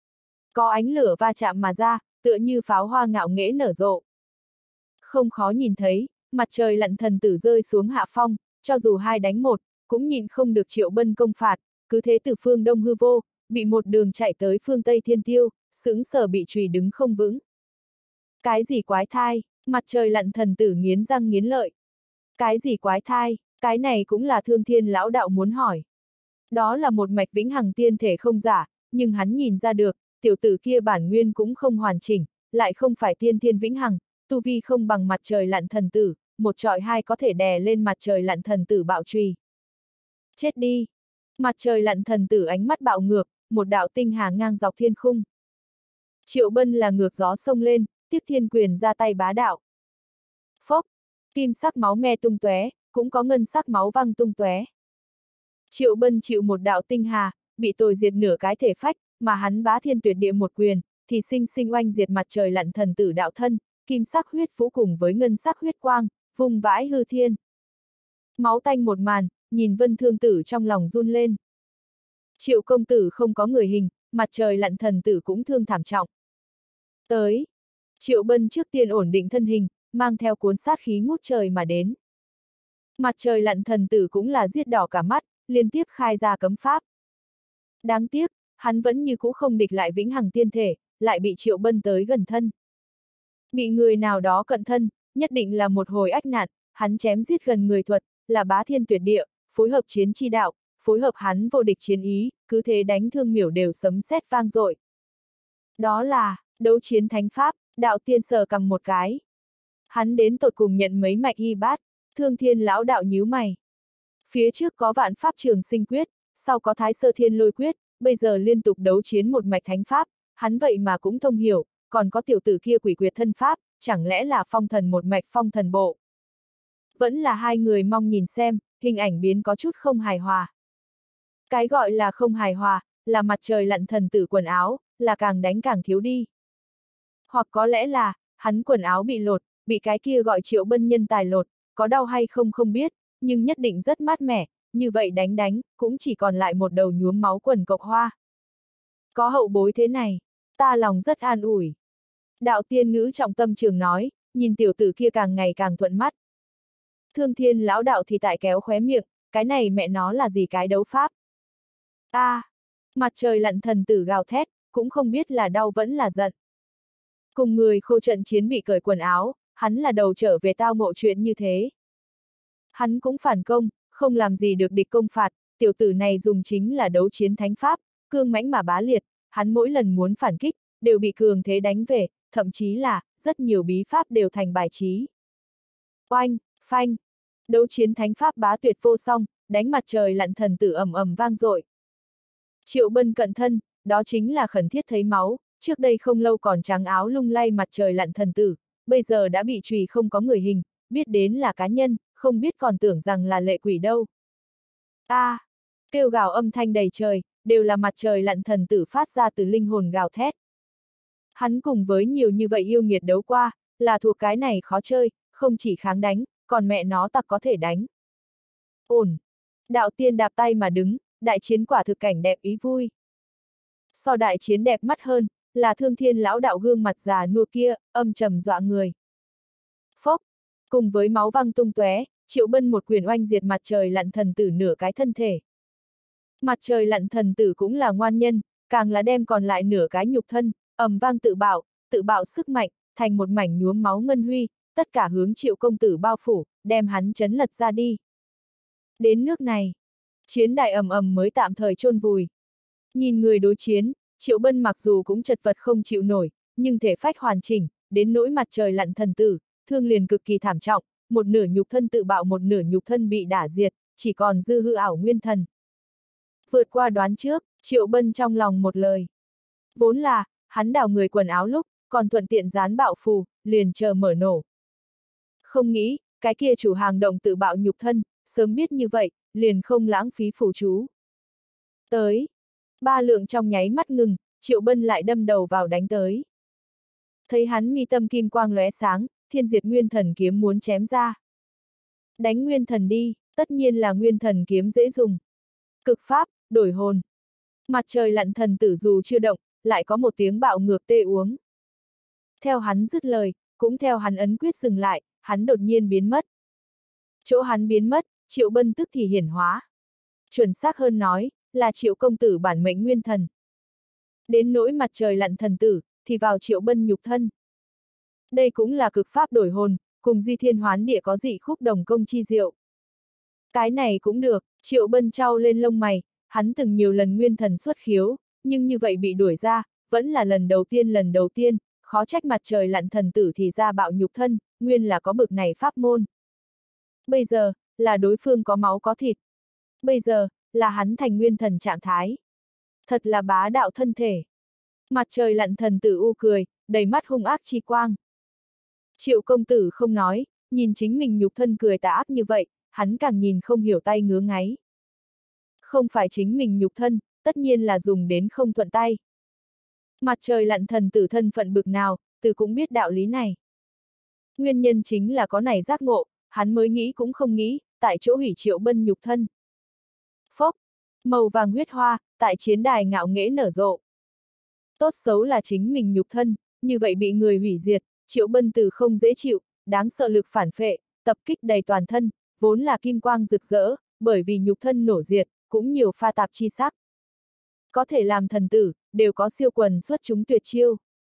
Có ánh lửa va chạm mà ra, tựa như pháo hoa ngạo nghễ nở rộ. Không khó nhìn thấy, mặt trời lặn thần tử rơi xuống hạ phong, cho dù hai đánh một, cũng nhìn không được Triệu Bân công phạt, cứ thế từ phương đông hư vô, bị một đường chạy tới phương tây thiên tiêu, sững sờ bị chùy đứng không vững. Cái gì quái thai, mặt trời lặn thần tử nghiến răng nghiến lợi. Cái gì quái thai, cái này cũng là Thương Thiên lão đạo muốn hỏi. Đó là một mạch vĩnh hằng tiên thể không giả, nhưng hắn nhìn ra được, tiểu tử kia bản nguyên cũng không hoàn chỉnh, lại không phải tiên thiên vĩnh hằng, tu vi không bằng mặt trời lặn thần tử, một trọi hai có thể đè lên mặt trời lặn thần tử bạo chùy. Chết đi! Mặt trời lặn thần tử ánh mắt bạo ngược, một đạo tinh hà ngang dọc thiên khung. Triệu Bân là ngược gió sông lên, tiếc thiên quyền ra tay bá đạo. Phốc! Kim sắc máu me tung tóe, cũng có ngân sắc máu văng tung tóe. Triệu Bân chịu một đạo tinh hà, bị tồi diệt nửa cái thể phách, mà hắn bá thiên tuyệt địa một quyền, thì sinh sinh oanh diệt mặt trời lặn thần tử đạo thân, kim sắc huyết phú cùng với ngân sắc huyết quang, vùng vãi hư thiên. Máu tanh một màn, nhìn Vân Thương Tử trong lòng run lên. Triệu công tử không có người hình, mặt trời lặn thần tử cũng thương thảm trọng. Tới! Triệu Bân trước tiên ổn định thân hình, mang theo cuốn sát khí ngút trời mà đến. Mặt trời lặn thần tử cũng là giết đỏ cả mắt, liên tiếp khai ra cấm pháp. Đáng tiếc, hắn vẫn như cũ không địch lại vĩnh hằng tiên thể, lại bị Triệu Bân tới gần thân. Bị người nào đó cận thân, nhất định là một hồi ách nạn, hắn chém giết gần người thuật, là bá thiên tuyệt địa, phối hợp chiến chi đạo, phối hợp hắn vô địch chiến ý, cứ thế đánh thương miểu đều sấm sét vang dội. Đó là, đấu chiến thánh pháp, đạo tiên sờ cầm một cái. Hắn đến tột cùng nhận mấy mạch y bát, Thương Thiên lão đạo nhíu mày. Phía trước có vạn pháp trường sinh quyết, sau có thái sơ thiên lôi quyết, bây giờ liên tục đấu chiến một mạch thánh pháp, hắn vậy mà cũng thông hiểu, còn có tiểu tử kia quỷ quyệt thân pháp, chẳng lẽ là phong thần một mạch phong thần bộ. Vẫn là hai người mong nhìn xem, hình ảnh biến có chút không hài hòa. Cái gọi là không hài hòa, là mặt trời lặn thần tử quần áo, là càng đánh càng thiếu đi. Hoặc có lẽ là, hắn quần áo bị lột, bị cái kia gọi Triệu Bân nhân tài lột, có đau hay không không biết, nhưng nhất định rất mát mẻ, như vậy đánh đánh, cũng chỉ còn lại một đầu nhuốm máu quần cộc hoa. Có hậu bối thế này, ta lòng rất an ủi. Đạo tiên ngữ trọng tâm trường nói, nhìn tiểu tử kia càng ngày càng thuận mắt. Thương Thiên lão đạo thì tại kéo khóe miệng, cái này mẹ nó là gì cái đấu pháp. A, à, mặt trời lặn thần tử gào thét, cũng không biết là đau vẫn là giận. Cùng người khô trận chiến bị cởi quần áo, hắn là đầu trở về tao ngộ chuyện như thế. Hắn cũng phản công, không làm gì được địch công phạt, tiểu tử này dùng chính là đấu chiến thánh pháp, cương mãnh mà bá liệt, hắn mỗi lần muốn phản kích, đều bị cường thế đánh về, thậm chí là, rất nhiều bí pháp đều thành bài trí. Oanh, phanh, đấu chiến thánh pháp bá tuyệt vô song, đánh mặt trời lặn thần tử ầm ầm vang dội. Triệu Bân cận thân, đó chính là khẩn thiết thấy máu, trước đây không lâu còn trắng áo lung lay mặt trời lặn thần tử, bây giờ đã bị trùy không có người hình, biết đến là cá nhân, không biết còn tưởng rằng là lệ quỷ đâu. A, à, kêu gào âm thanh đầy trời, đều là mặt trời lặn thần tử phát ra từ linh hồn gào thét. Hắn cùng với nhiều như vậy yêu nghiệt đấu qua, là thuộc cái này khó chơi, không chỉ kháng đánh, còn mẹ nó tặc có thể đánh. Ổn. Đạo tiên đạp tay mà đứng, đại chiến quả thực cảnh đẹp ý vui. So đại chiến đẹp mắt hơn, là Thương Thiên lão đạo gương mặt già nua kia, âm trầm dọa người. Phốc, cùng với máu văng tung tóe, Triệu Bân một quyền oanh diệt mặt trời lặn thần tử nửa cái thân thể. Mặt trời lặn thần tử cũng là ngoan nhân, càng là đem còn lại nửa cái nhục thân, ầm vang tự bạo, tự bạo sức mạnh, thành một mảnh nhuốm máu ngân huy, tất cả hướng Triệu công tử bao phủ, đem hắn chấn lật ra đi. Đến nước này, chiến đại ầm ầm mới tạm thời chôn vùi. Nhìn người đối chiến, Triệu Bân mặc dù cũng chật vật không chịu nổi, nhưng thể phách hoàn chỉnh, đến nỗi mặt trời lặn thần tử, thương liền cực kỳ thảm trọng, một nửa nhục thân tự bạo một nửa nhục thân bị đả diệt, chỉ còn dư hư ảo nguyên thần. Vượt qua đoán trước, Triệu Bân trong lòng một lời. Vốn là, hắn đào người quần áo lúc, còn thuận tiện dán bạo phù, liền chờ mở nổ. Không nghĩ, cái kia chủ hàng động tự bạo nhục thân, sớm biết như vậy, liền không lãng phí phù chú. Tới. Ba lượng trong nháy mắt ngừng, Triệu Bân lại đâm đầu vào đánh tới. Thấy hắn mi tâm kim quang lóe sáng, thiên diệt nguyên thần kiếm muốn chém ra. Đánh nguyên thần đi, tất nhiên là nguyên thần kiếm dễ dùng. Cực pháp, đổi hồn. Mặt trời lặn thần tử dù chưa động, lại có một tiếng bạo ngược tê uống. Theo hắn dứt lời, cũng theo hắn ấn quyết dừng lại, hắn đột nhiên biến mất. Chỗ hắn biến mất, Triệu Bân tức thì hiển hóa. Chuẩn xác hơn nói, là Triệu công tử bản mệnh nguyên thần. Đến nỗi mặt trời lặn thần tử, thì vào Triệu Bân nhục thân. Đây cũng là cực pháp đổi hồn, cùng di thiên hoán địa có dị khúc đồng công chi diệu. Cái này cũng được, Triệu Bân trao lên lông mày, hắn từng nhiều lần nguyên thần xuất khiếu, nhưng như vậy bị đuổi ra, vẫn là lần đầu tiên lần đầu tiên, khó trách mặt trời lặn thần tử thì ra bạo nhục thân, nguyên là có bực này pháp môn. Bây giờ, là đối phương có máu có thịt. Bây giờ, là hắn thành nguyên thần trạng thái. Thật là bá đạo thân thể. Mặt trời lặn thần tử u cười, đầy mắt hung ác chi quang. Triệu công tử không nói, nhìn chính mình nhục thân cười tà ác như vậy, hắn càng nhìn không hiểu tay ngứa ngáy. Không phải chính mình nhục thân, tất nhiên là dùng đến không thuận tay. Mặt trời lặn thần tử thân phận bực nào, từ cũng biết đạo lý này. Nguyên nhân chính là có này giác ngộ, hắn mới nghĩ cũng không nghĩ, tại chỗ hủy Triệu Bân nhục thân. Phốc, màu vàng huyết hoa, tại chiến đài ngạo nghễ nở rộ. Tốt xấu là chính mình nhục thân, như vậy bị người hủy diệt, Triệu Bân từ không dễ chịu, đáng sợ lực phản phệ, tập kích đầy toàn thân, vốn là kim quang rực rỡ, bởi vì nhục thân nổ diệt, cũng nhiều pha tạp chi sắc. Có thể làm thần tử, đều có siêu quần xuất chúng tuyệt chiêu.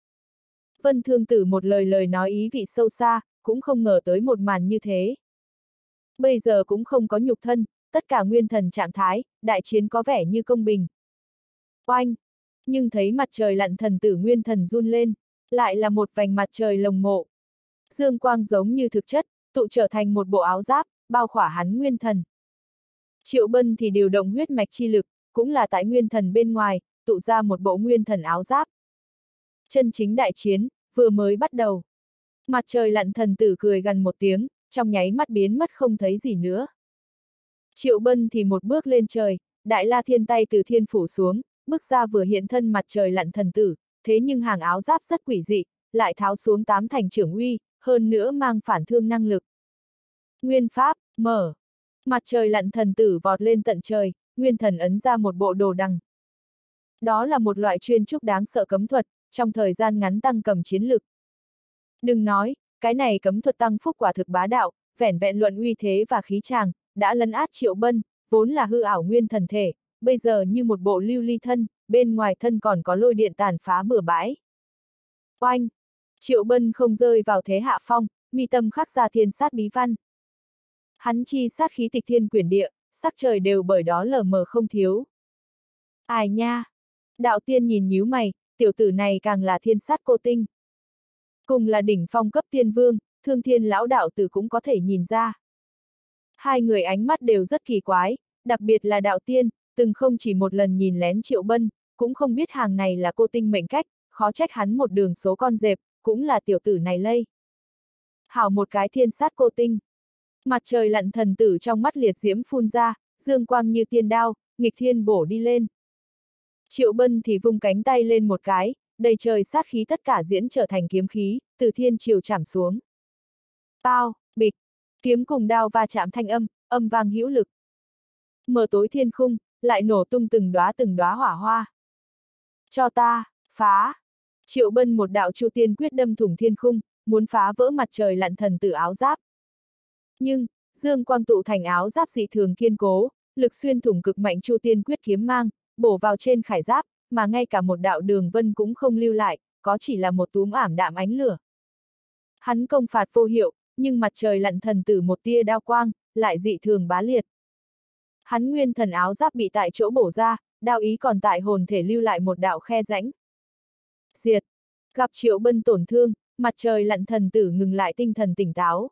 Vân Thương Tử một lời lời nói ý vị sâu xa, cũng không ngờ tới một màn như thế. Bây giờ cũng không có nhục thân, tất cả nguyên thần trạng thái, đại chiến có vẻ như công bình. Oanh! Nhưng thấy mặt trời lặn thần tử nguyên thần run lên, lại là một vành mặt trời lồng mộ. Dương quang giống như thực chất, tụ trở thành một bộ áo giáp, bao khỏa hắn nguyên thần. Triệu Bân thì điều động huyết mạch chi lực, cũng là tại nguyên thần bên ngoài, tụ ra một bộ nguyên thần áo giáp. Chân chính đại chiến, vừa mới bắt đầu. Mặt trời lặn thần tử cười gần một tiếng, trong nháy mắt biến mất không thấy gì nữa. Triệu Bân thì một bước lên trời, Đại La Thiên tay từ thiên phủ xuống, bước ra vừa hiện thân mặt trời lặn thần tử, thế nhưng hàng áo giáp rất quỷ dị, lại tháo xuống tám thành trưởng uy, hơn nữa mang phản thương năng lực. Nguyên pháp, mở. Mặt trời lặn thần tử vọt lên tận trời, nguyên thần ấn ra một bộ đồ đằng. Đó là một loại chuyên trúc đáng sợ cấm thuật, trong thời gian ngắn tăng cầm chiến lực. Đừng nói, cái này cấm thuật tăng phúc quả thực bá đạo, vẻn vẹn luận uy thế và khí tràng, đã lấn át Triệu Bân, vốn là hư ảo nguyên thần thể, bây giờ như một bộ lưu ly thân, bên ngoài thân còn có lôi điện tàn phá bừa bãi. Oanh! Triệu Bân không rơi vào thế hạ phong, mi tâm khắc ra thiên sát bí văn. Hắn chi sát khí tịch thiên quyển địa, sắc trời đều bởi đó lờ mờ không thiếu. Ai nha! Đạo tiên nhìn nhíu mày, tiểu tử này càng là thiên sát cô tinh. Cùng là đỉnh phong cấp tiên vương, Thương Thiên lão đạo tử cũng có thể nhìn ra. Hai người ánh mắt đều rất kỳ quái, đặc biệt là đạo tiên, từng không chỉ một lần nhìn lén Triệu Bân, cũng không biết hàng này là cô tinh mệnh cách, khó trách hắn một đường số con dẹp, cũng là tiểu tử này lây. Hảo một cái thiên sát cô tinh. Mặt trời lặn thần tử trong mắt liệt diễm phun ra, dương quang như tiên đao, nghịch thiên bổ đi lên. Triệu Bân thì vung cánh tay lên một cái, đầy trời sát khí tất cả diễn trở thành kiếm khí, từ thiên triều chảm xuống. Bao, bịch, kiếm cùng đao va chạm thanh âm, âm vang hữu lực. Mở tối thiên khung, lại nổ tung từng đóa từng đóa hỏa hoa. Cho ta, phá! Triệu Bân một đạo chu tiên quyết đâm thủng thiên khung, muốn phá vỡ mặt trời lặn thần tử áo giáp. Nhưng, dương quang tụ thành áo giáp dị thường kiên cố, lực xuyên thủng cực mạnh chu tiên quyết kiếm mang, bổ vào trên khải giáp, mà ngay cả một đạo đường vân cũng không lưu lại, có chỉ là một túm ảm đạm ánh lửa. Hắn công phạt vô hiệu, nhưng mặt trời lặn thần tử một tia đao quang, lại dị thường bá liệt. Hắn nguyên thần áo giáp bị tại chỗ bổ ra, đao ý còn tại hồn thể lưu lại một đạo khe rãnh. Diệt! Gặp Triệu Bân tổn thương, mặt trời lặn thần tử ngừng lại tinh thần tỉnh táo.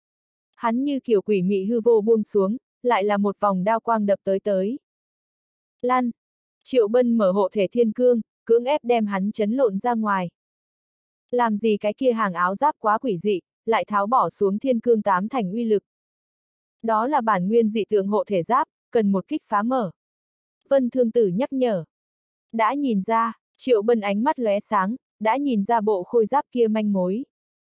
Hắn như kiểu quỷ mị hư vô buông xuống, lại là một vòng đao quang đập tới tới. Lan! Triệu Bân mở hộ thể thiên cương, cưỡng ép đem hắn chấn lộn ra ngoài. Làm gì cái kia hàng áo giáp quá quỷ dị, lại tháo bỏ xuống thiên cương tám thành uy lực. Đó là bản nguyên dị tượng hộ thể giáp, cần một kích phá mở. Vân Thương Tử nhắc nhở. Đã nhìn ra, Triệu Bân ánh mắt lóe sáng, đã nhìn ra bộ khôi giáp kia manh mối.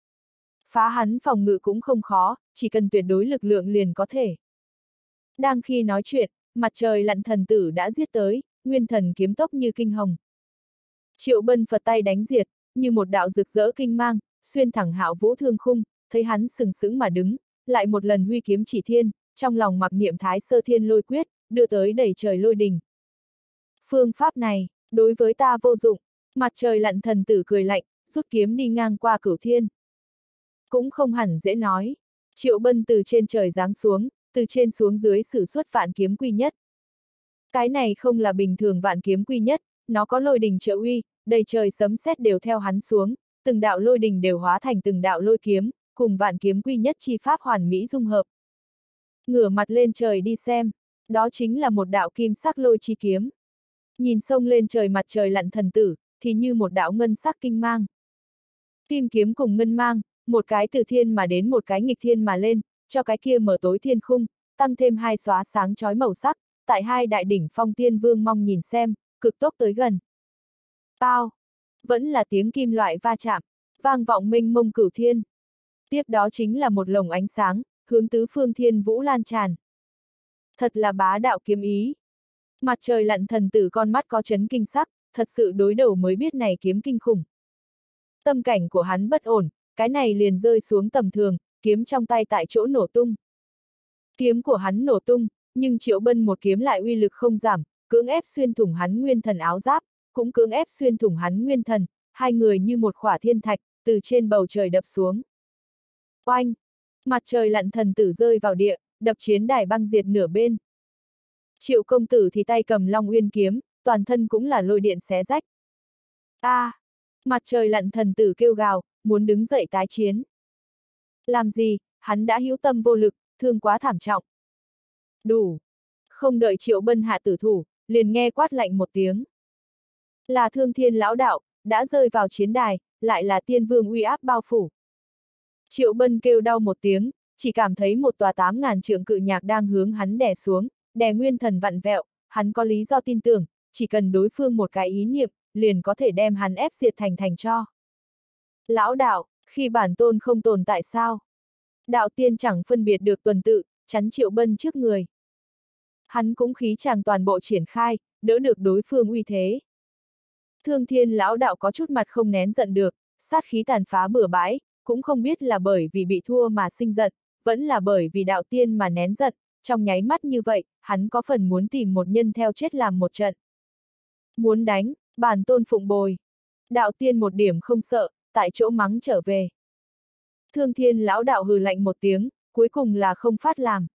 Phá hắn phòng ngự cũng không khó, chỉ cần tuyệt đối lực lượng liền có thể. Đang khi nói chuyện, mặt trời lặn thần tử đã giết tới, nguyên thần kiếm tốc như kinh hồng. Triệu Bân phật tay đánh diệt, như một đạo rực rỡ kinh mang, xuyên thẳng hạo vũ thương khung, thấy hắn sừng sững mà đứng, lại một lần huy kiếm chỉ thiên, trong lòng mặc niệm thái sơ thiên lôi quyết, đưa tới đầy trời lôi đình. Phương pháp này, đối với ta vô dụng, mặt trời lặn thần tử cười lạnh, rút kiếm đi ngang qua cửu thiên. Cũng không hẳn dễ nói, Triệu Bân từ trên trời giáng xuống, từ trên xuống dưới sử xuất vạn kiếm quy nhất. Cái này không là bình thường vạn kiếm quy nhất, nó có lôi đình trợ uy, đầy trời sấm sét đều theo hắn xuống, từng đạo lôi đình đều hóa thành từng đạo lôi kiếm, cùng vạn kiếm quy nhất chi pháp hoàn mỹ dung hợp. Ngửa mặt lên trời đi xem, đó chính là một đạo kim sắc lôi chi kiếm. Nhìn sông lên trời mặt trời lặn thần tử, thì như một đạo ngân sắc kinh mang. Kim kiếm cùng ngân mang, một cái từ thiên mà đến một cái nghịch thiên mà lên, cho cái kia mở tối thiên khung, tăng thêm hai xóa sáng chói màu sắc, tại hai đại đỉnh phong tiên vương mong nhìn xem, cực tốc tới gần. Bao! Vẫn là tiếng kim loại va chạm, vang vọng mênh mông cửu thiên. Tiếp đó chính là một lồng ánh sáng, hướng tứ phương thiên vũ lan tràn. Thật là bá đạo kiếm ý. Mặt trời lặn thần tử con mắt có chấn kinh sắc, thật sự đối đầu mới biết này kiếm kinh khủng. Tâm cảnh của hắn bất ổn, cái này liền rơi xuống tầm thường, kiếm trong tay tại chỗ nổ tung. Kiếm của hắn nổ tung, nhưng Triệu Bân một kiếm lại uy lực không giảm, cưỡng ép xuyên thủng hắn nguyên thần áo giáp, cũng cưỡng ép xuyên thủng hắn nguyên thần, hai người như một khỏa thiên thạch, từ trên bầu trời đập xuống. Oanh! Mặt trời lặn thần tử rơi vào địa, đập chiến đài băng diệt nửa bên. Triệu công tử thì tay cầm Long Uyên kiếm, toàn thân cũng là lôi điện xé rách. A! À, mặt trời lặn thần tử kêu gào, muốn đứng dậy tái chiến. Làm gì, hắn đã hữu tâm vô lực, thương quá thảm trọng. Đủ! Không đợi Triệu Bân hạ tử thủ, liền nghe quát lạnh một tiếng. Là Thương Thiên lão đạo, đã rơi vào chiến đài, lại là tiên vương uy áp bao phủ. Triệu Bân kêu đau một tiếng, chỉ cảm thấy một tòa tám ngàn trượng cự nhạc đang hướng hắn đè xuống, đè nguyên thần vặn vẹo, hắn có lý do tin tưởng, chỉ cần đối phương một cái ý niệm, liền có thể đem hắn ép diệt thành thành cho. Lão đạo, khi bản tôn không tồn tại sao? Đạo tiên chẳng phân biệt được tuần tự, chắn Triệu Bân trước người. Hắn cũng khí chàng toàn bộ triển khai, đỡ được đối phương uy thế. Thương Thiên lão đạo có chút mặt không nén giận được, sát khí tàn phá bừa bãi, cũng không biết là bởi vì bị thua mà sinh giận, vẫn là bởi vì đạo tiên mà nén giận, trong nháy mắt như vậy, hắn có phần muốn tìm một nhân theo chết làm một trận. Muốn đánh, bản tôn phụng bồi. Đạo tiên một điểm không sợ, tại chỗ mắng trở về. Thương Thiên lão đạo hừ lạnh một tiếng, cuối cùng là không phát làm.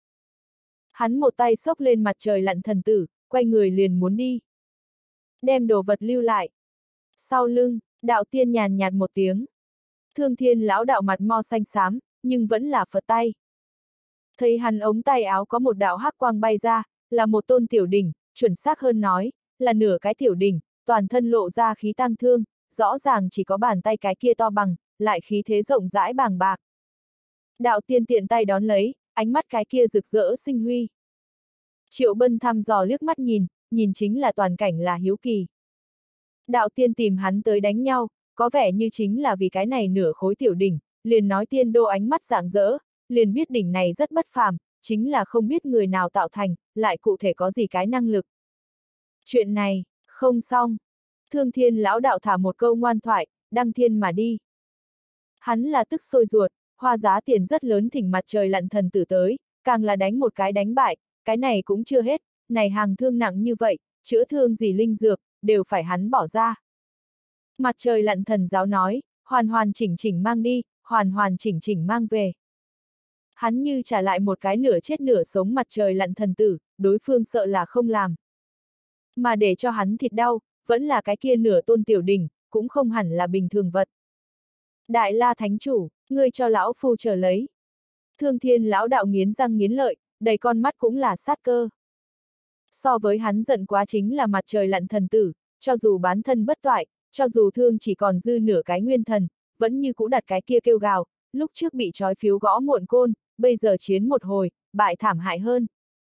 Hắn một tay xốc lên mặt trời lặn thần tử, quay người liền muốn đi. Đem đồ vật lưu lại. Sau lưng, đạo tiên nhàn nhạt một tiếng. Thương Thiên lão đạo mặt mo xanh xám, nhưng vẫn là phật tay. Thấy hắn ống tay áo có một đạo hắc quang bay ra, là một tôn tiểu đỉnh, chuẩn xác hơn nói, là nửa cái tiểu đỉnh, toàn thân lộ ra khí tăng thương, rõ ràng chỉ có bàn tay cái kia to bằng, lại khí thế rộng rãi bàng bạc. Đạo tiên tiện tay đón lấy, ánh mắt cái kia rực rỡ sinh huy. Triệu Bân thăm dò liếc mắt nhìn, nhìn chính là toàn cảnh là hiếu kỳ. Đạo tiên tìm hắn tới đánh nhau, có vẻ như chính là vì cái này nửa khối tiểu đỉnh, liền nói tiên đô ánh mắt rạng rỡ, liền biết đỉnh này rất bất phàm, chính là không biết người nào tạo thành, lại cụ thể có gì cái năng lực. Chuyện này, không xong. Thương Thiên lão đạo thả một câu ngoan thoại, đăng thiên mà đi. Hắn là tức sôi ruột, hoa giá tiền rất lớn thỉnh mặt trời lặn thần tử tới, càng là đánh một cái đánh bại, cái này cũng chưa hết, này hàng thương nặng như vậy, chữa thương gì linh dược, đều phải hắn bỏ ra. Mặt trời lặn thần giáo nói, hoàn hoàn chỉnh chỉnh mang đi, hoàn hoàn chỉnh chỉnh mang về. Hắn như trả lại một cái nửa chết nửa sống mặt trời lặn thần tử, đối phương sợ là không làm. Mà để cho hắn thịt đau, vẫn là cái kia nửa tôn tiểu đỉnh, cũng không hẳn là bình thường vật. Đại La Thánh Chủ, ngươi cho lão phu trở lấy. Thương Thiên lão đạo nghiến răng nghiến lợi, đầy con mắt cũng là sát cơ. So với hắn giận quá chính là mặt trời lặn thần tử, cho dù bán thân bất toại, cho dù thương chỉ còn dư nửa cái nguyên thần, vẫn như cũ đặt cái kia kêu gào, lúc trước bị trói phiếu gõ muộn côn, bây giờ chiến một hồi, bại thảm hại hơn.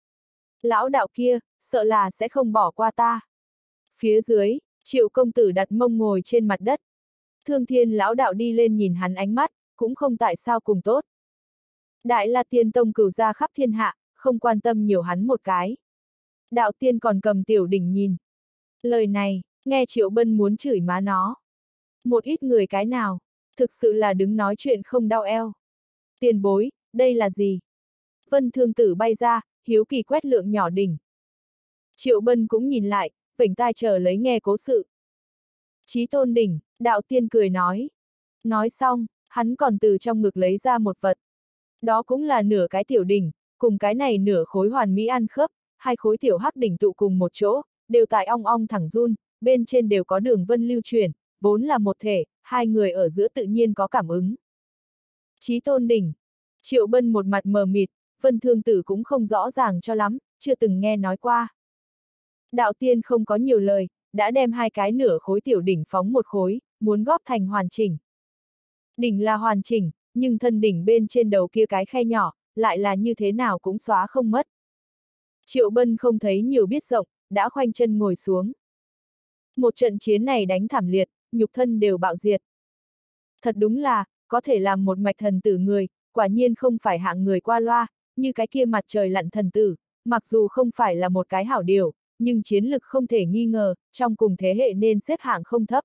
Lão đạo kia, sợ là sẽ không bỏ qua ta. Phía dưới, Triệu công tử đặt mông ngồi trên mặt đất. Thương Thiên lão đạo đi lên nhìn hắn ánh mắt, cũng không tại sao cùng tốt. Đại La Tiên Tông cửu ra khắp thiên hạ, không quan tâm nhiều hắn một cái. Đạo tiên còn cầm tiểu đỉnh nhìn. Lời này, nghe Triệu Bân muốn chửi má nó. Một ít người cái nào, thực sự là đứng nói chuyện không đau eo. Tiền bối, đây là gì? Vân Thương Tử bay ra, hiếu kỳ quét lượng nhỏ đỉnh. Triệu Bân cũng nhìn lại, vểnh tai chờ lấy nghe cố sự. Chí tôn đỉnh, đạo tiên cười nói. Nói xong, hắn còn từ trong ngực lấy ra một vật. Đó cũng là nửa cái tiểu đỉnh, cùng cái này nửa khối hoàn mỹ ăn khớp, hai khối tiểu hắc đỉnh tụ cùng một chỗ, đều tại ong ong thẳng run, bên trên đều có đường vân lưu chuyển, vốn là một thể, hai người ở giữa tự nhiên có cảm ứng. Chí tôn đỉnh. Triệu Bân một mặt mờ mịt, Vân Thương Tử cũng không rõ ràng cho lắm, chưa từng nghe nói qua. Đạo tiên không có nhiều lời, đã đem hai cái nửa khối tiểu đỉnh phóng một khối, muốn góp thành hoàn chỉnh. Đỉnh là hoàn chỉnh, nhưng thân đỉnh bên trên đầu kia cái khe nhỏ, lại là như thế nào cũng xóa không mất. Triệu Bân không thấy nhiều biết rộng, đã khoanh chân ngồi xuống. Một trận chiến này đánh thảm liệt, nhục thân đều bạo diệt. Thật đúng là, có thể làm một mạch thần tử người, quả nhiên không phải hạng người qua loa, như cái kia mặt trời lặn thần tử, mặc dù không phải là một cái hảo điều, nhưng chiến lực không thể nghi ngờ, trong cùng thế hệ nên xếp hạng không thấp.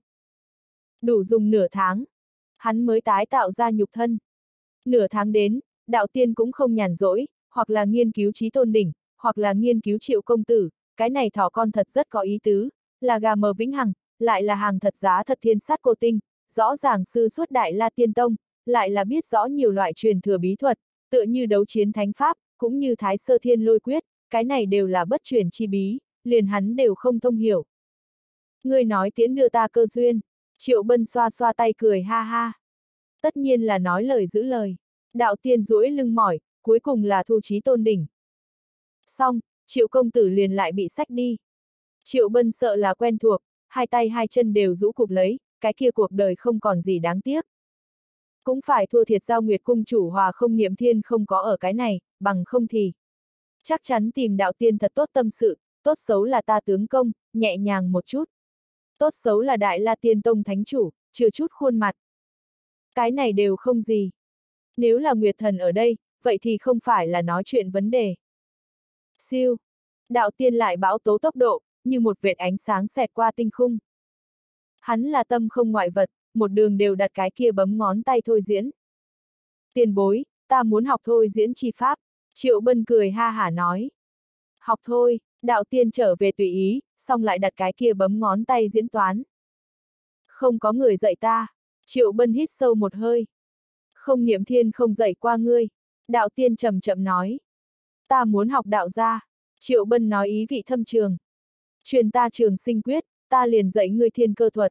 Đủ dùng nửa tháng, hắn mới tái tạo ra nhục thân. Nửa tháng đến, đạo tiên cũng không nhàn rỗi, hoặc là nghiên cứu Chí tôn đỉnh, hoặc là nghiên cứu Triệu công tử, cái này thỏ con thật rất có ý tứ, là gà mờ vĩnh hằng, lại là hàng thật giá thật thiên sát cô tinh, rõ ràng sư xuất Đại La Tiên Tông, lại là biết rõ nhiều loại truyền thừa bí thuật, tựa như đấu chiến thánh pháp, cũng như Thái Sơ Thiên Lôi Quyết, cái này đều là bất truyền chi bí, liền hắn đều không thông hiểu. Ngươi nói tiễn đưa ta cơ duyên, Triệu Bân xoa xoa tay cười ha ha. Tất nhiên là nói lời giữ lời. Đạo tiên duỗi lưng mỏi, cuối cùng là thu chí tôn đỉnh. Xong, Triệu công tử liền lại bị xách đi. Triệu Bân sợ là quen thuộc, hai tay hai chân đều rũ cụp lấy, cái kia cuộc đời không còn gì đáng tiếc. Cũng phải thua thiệt Giao Nguyệt cung chủ Hòa Không Niệm Thiên không có ở cái này, bằng không thì. Chắc chắn tìm đạo tiên thật tốt tâm sự, tốt xấu là ta tướng công, nhẹ nhàng một chút. Tốt xấu là Đại La Tiên Tông thánh chủ, chưa chút khuôn mặt. Cái này đều không gì. Nếu là Nguyệt Thần ở đây, vậy thì không phải là nói chuyện vấn đề. Siêu. Đạo tiên lại bão tố tốc độ, như một vệt ánh sáng xẹt qua tinh khung. Hắn là tâm không ngoại vật, một đường đều đặt cái kia bấm ngón tay thôi diễn. Tiền bối, ta muốn học thôi diễn chi pháp. Triệu Bân cười ha hả nói. Học thôi, đạo tiên trở về tùy ý, xong lại đặt cái kia bấm ngón tay diễn toán. Không có người dạy ta. Triệu Bân hít sâu một hơi. Không Niệm Thiên không dạy qua ngươi. Đạo tiên chậm chậm nói. Ta muốn học đạo gia. Triệu Bân nói ý vị thâm trường. Truyền ta trường sinh quyết, ta liền dạy ngươi thiên cơ thuật.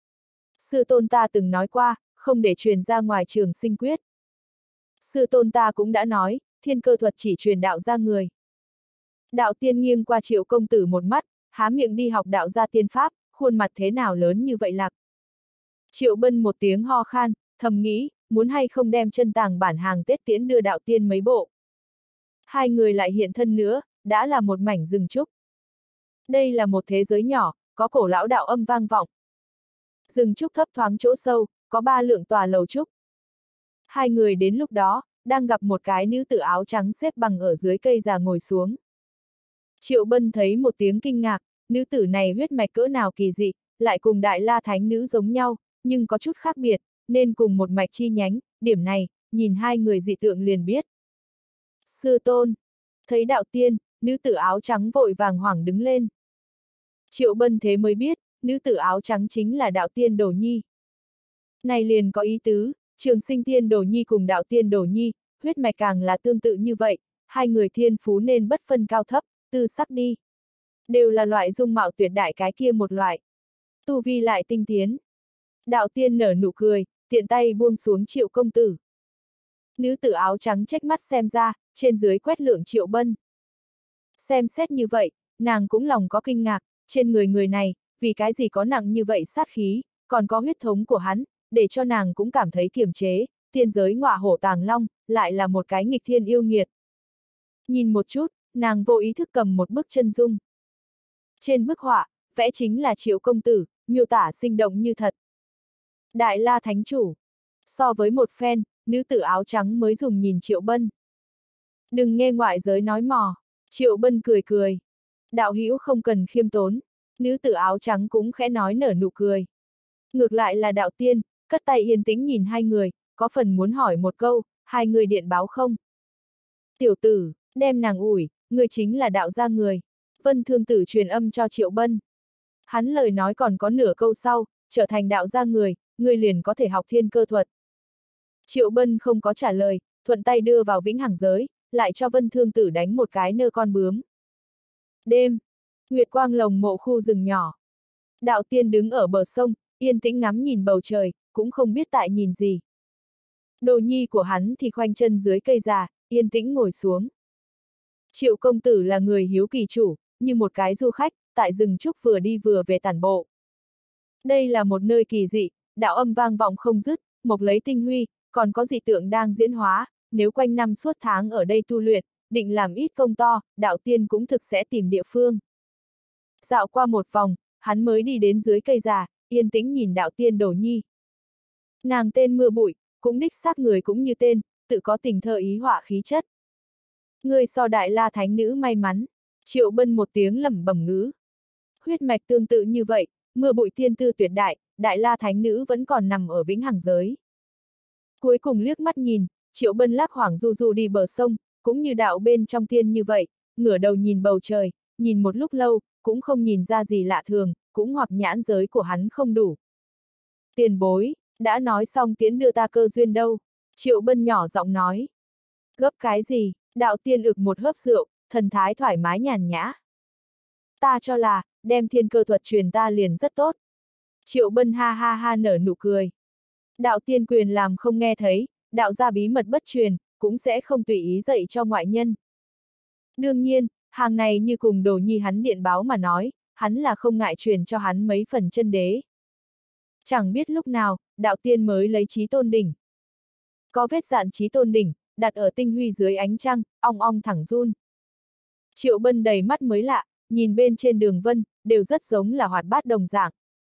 Sư tôn ta từng nói qua, không để truyền ra ngoài trường sinh quyết. Sư tôn ta cũng đã nói, thiên cơ thuật chỉ truyền đạo ra người. Đạo tiên nghiêng qua Triệu công tử một mắt, há miệng đi học đạo gia tiên pháp, khuôn mặt thế nào lớn như vậy lạc. Triệu Bân một tiếng ho khan, thầm nghĩ, muốn hay không đem chân tàng bản hàng Tết tiễn đưa đạo tiên mấy bộ. Hai người lại hiện thân nữa, đã là một mảnh rừng trúc. Đây là một thế giới nhỏ, có cổ lão đạo âm vang vọng. Rừng trúc thấp thoáng chỗ sâu, có ba lượng tòa lầu trúc. Hai người đến lúc đó, đang gặp một cái nữ tử áo trắng xếp bằng ở dưới cây già ngồi xuống. Triệu Bân thấy một tiếng kinh ngạc, nữ tử này huyết mạch cỡ nào kỳ dị, lại cùng Đại La Thánh nữ giống nhau, nhưng có chút khác biệt, nên cùng một mạch chi nhánh, điểm này, nhìn hai người dị tượng liền biết. Sư tôn, thấy đạo tiên, nữ tử áo trắng vội vàng hoảng đứng lên. Triệu Bân thế mới biết, nữ tử áo trắng chính là đạo tiên Đồ Nhi. Này liền có ý tứ, Trường Sinh Tiên Đồ Nhi cùng đạo tiên Đồ Nhi, huyết mạch càng là tương tự như vậy, hai người thiên phú nên bất phân cao thấp, tư sắc đi. Đều là loại dung mạo tuyệt đại cái kia một loại. Tu vi lại tinh tiến. Đạo tiên nở nụ cười, tiện tay buông xuống Triệu công tử. Nữ tử áo trắng chếch mắt xem ra, trên dưới quét lượng Triệu Bân. Xem xét như vậy, nàng cũng lòng có kinh ngạc, trên người người này, vì cái gì có nặng như vậy sát khí, còn có huyết thống của hắn, để cho nàng cũng cảm thấy kiềm chế, tiên giới ngọa hổ tàng long, lại là một cái nghịch thiên yêu nghiệt. Nhìn một chút, nàng vô ý thức cầm một bức chân dung. Trên bức họa, vẽ chính là Triệu công tử, miêu tả sinh động như thật. Đại La Thánh chủ. So với một phen, nữ tử áo trắng mới dùng nhìn Triệu Bân. Đừng nghe ngoại giới nói mò. Triệu Bân cười cười. Đạo hữu không cần khiêm tốn. Nữ tử áo trắng cũng khẽ nói nở nụ cười. Ngược lại là đạo tiên, cất tay yên tĩnh nhìn hai người, có phần muốn hỏi một câu, hai người điện báo không? Tiểu tử, đem nàng ủi, người chính là đạo gia người. Vân Thương Tử truyền âm cho Triệu Bân. Hắn lời nói còn có nửa câu sau, trở thành đạo gia người, người liền có thể học thiên cơ thuật. Triệu Bân không có trả lời, thuận tay đưa vào vĩnh hằng giới, lại cho Vân Thương Tử đánh một cái nơ con bướm. Đêm, Nguyệt quang lồng mộ khu rừng nhỏ. Đạo tiên đứng ở bờ sông, yên tĩnh ngắm nhìn bầu trời, cũng không biết tại nhìn gì. Đồ nhi của hắn thì khoanh chân dưới cây già, yên tĩnh ngồi xuống. Triệu công tử là người hiếu kỳ chủ, như một cái du khách, tại rừng trúc vừa đi vừa về tản bộ. Đây là một nơi kỳ dị, đạo âm vang vọng không dứt, mộc lấy tinh huy, còn có dị tượng đang diễn hóa, nếu quanh năm suốt tháng ở đây tu luyện, định làm ít công to, đạo tiên cũng thực sẽ tìm địa phương. Dạo qua một vòng, hắn mới đi đến dưới cây già, yên tĩnh nhìn đạo tiên Đồ Nhi. Nàng tên Mưa Bụi, cũng đích xác người cũng như tên, tự có tình thơ ý họa khí chất. Người so Đại La Thánh nữ may mắn. Triệu Bân một tiếng lẩm bẩm ngữ. Huyết mạch tương tự như vậy, Mưa Bụi thiên tư tuyệt đại, Đại La Thánh nữ vẫn còn nằm ở vĩnh hằng giới. Cuối cùng liếc mắt nhìn, Triệu Bân lắc hoảng du du đi bờ sông, cũng như đạo bên trong tiên như vậy, ngửa đầu nhìn bầu trời, nhìn một lúc lâu, cũng không nhìn ra gì lạ thường, cũng hoặc nhãn giới của hắn không đủ. Tiền bối, Đã nói xong tiễn đưa ta cơ duyên đâu? Triệu Bân nhỏ giọng nói. Gấp cái gì? Đạo tiên ực một hớp rượu, thần thái thoải mái nhàn nhã. Ta cho là, đem thiên cơ thuật truyền ta liền rất tốt. Triệu Bân ha ha ha nở nụ cười. Đạo tiên quyền làm không nghe thấy, đạo gia bí mật bất truyền, cũng sẽ không tùy ý dạy cho ngoại nhân. Đương nhiên, hàng này như cùng Đồ Nhi hắn điện báo mà nói, hắn là không ngại truyền cho hắn mấy phần chân đế. Chẳng biết lúc nào, đạo tiên mới lấy chí tôn đỉnh. Có vết dạn chí tôn đỉnh, đặt ở tinh huy dưới ánh trăng, ong ong thẳng run. Triệu Bân đầy mắt mới lạ, nhìn bên trên đường vân, đều rất giống là hoạt bát đồng dạng.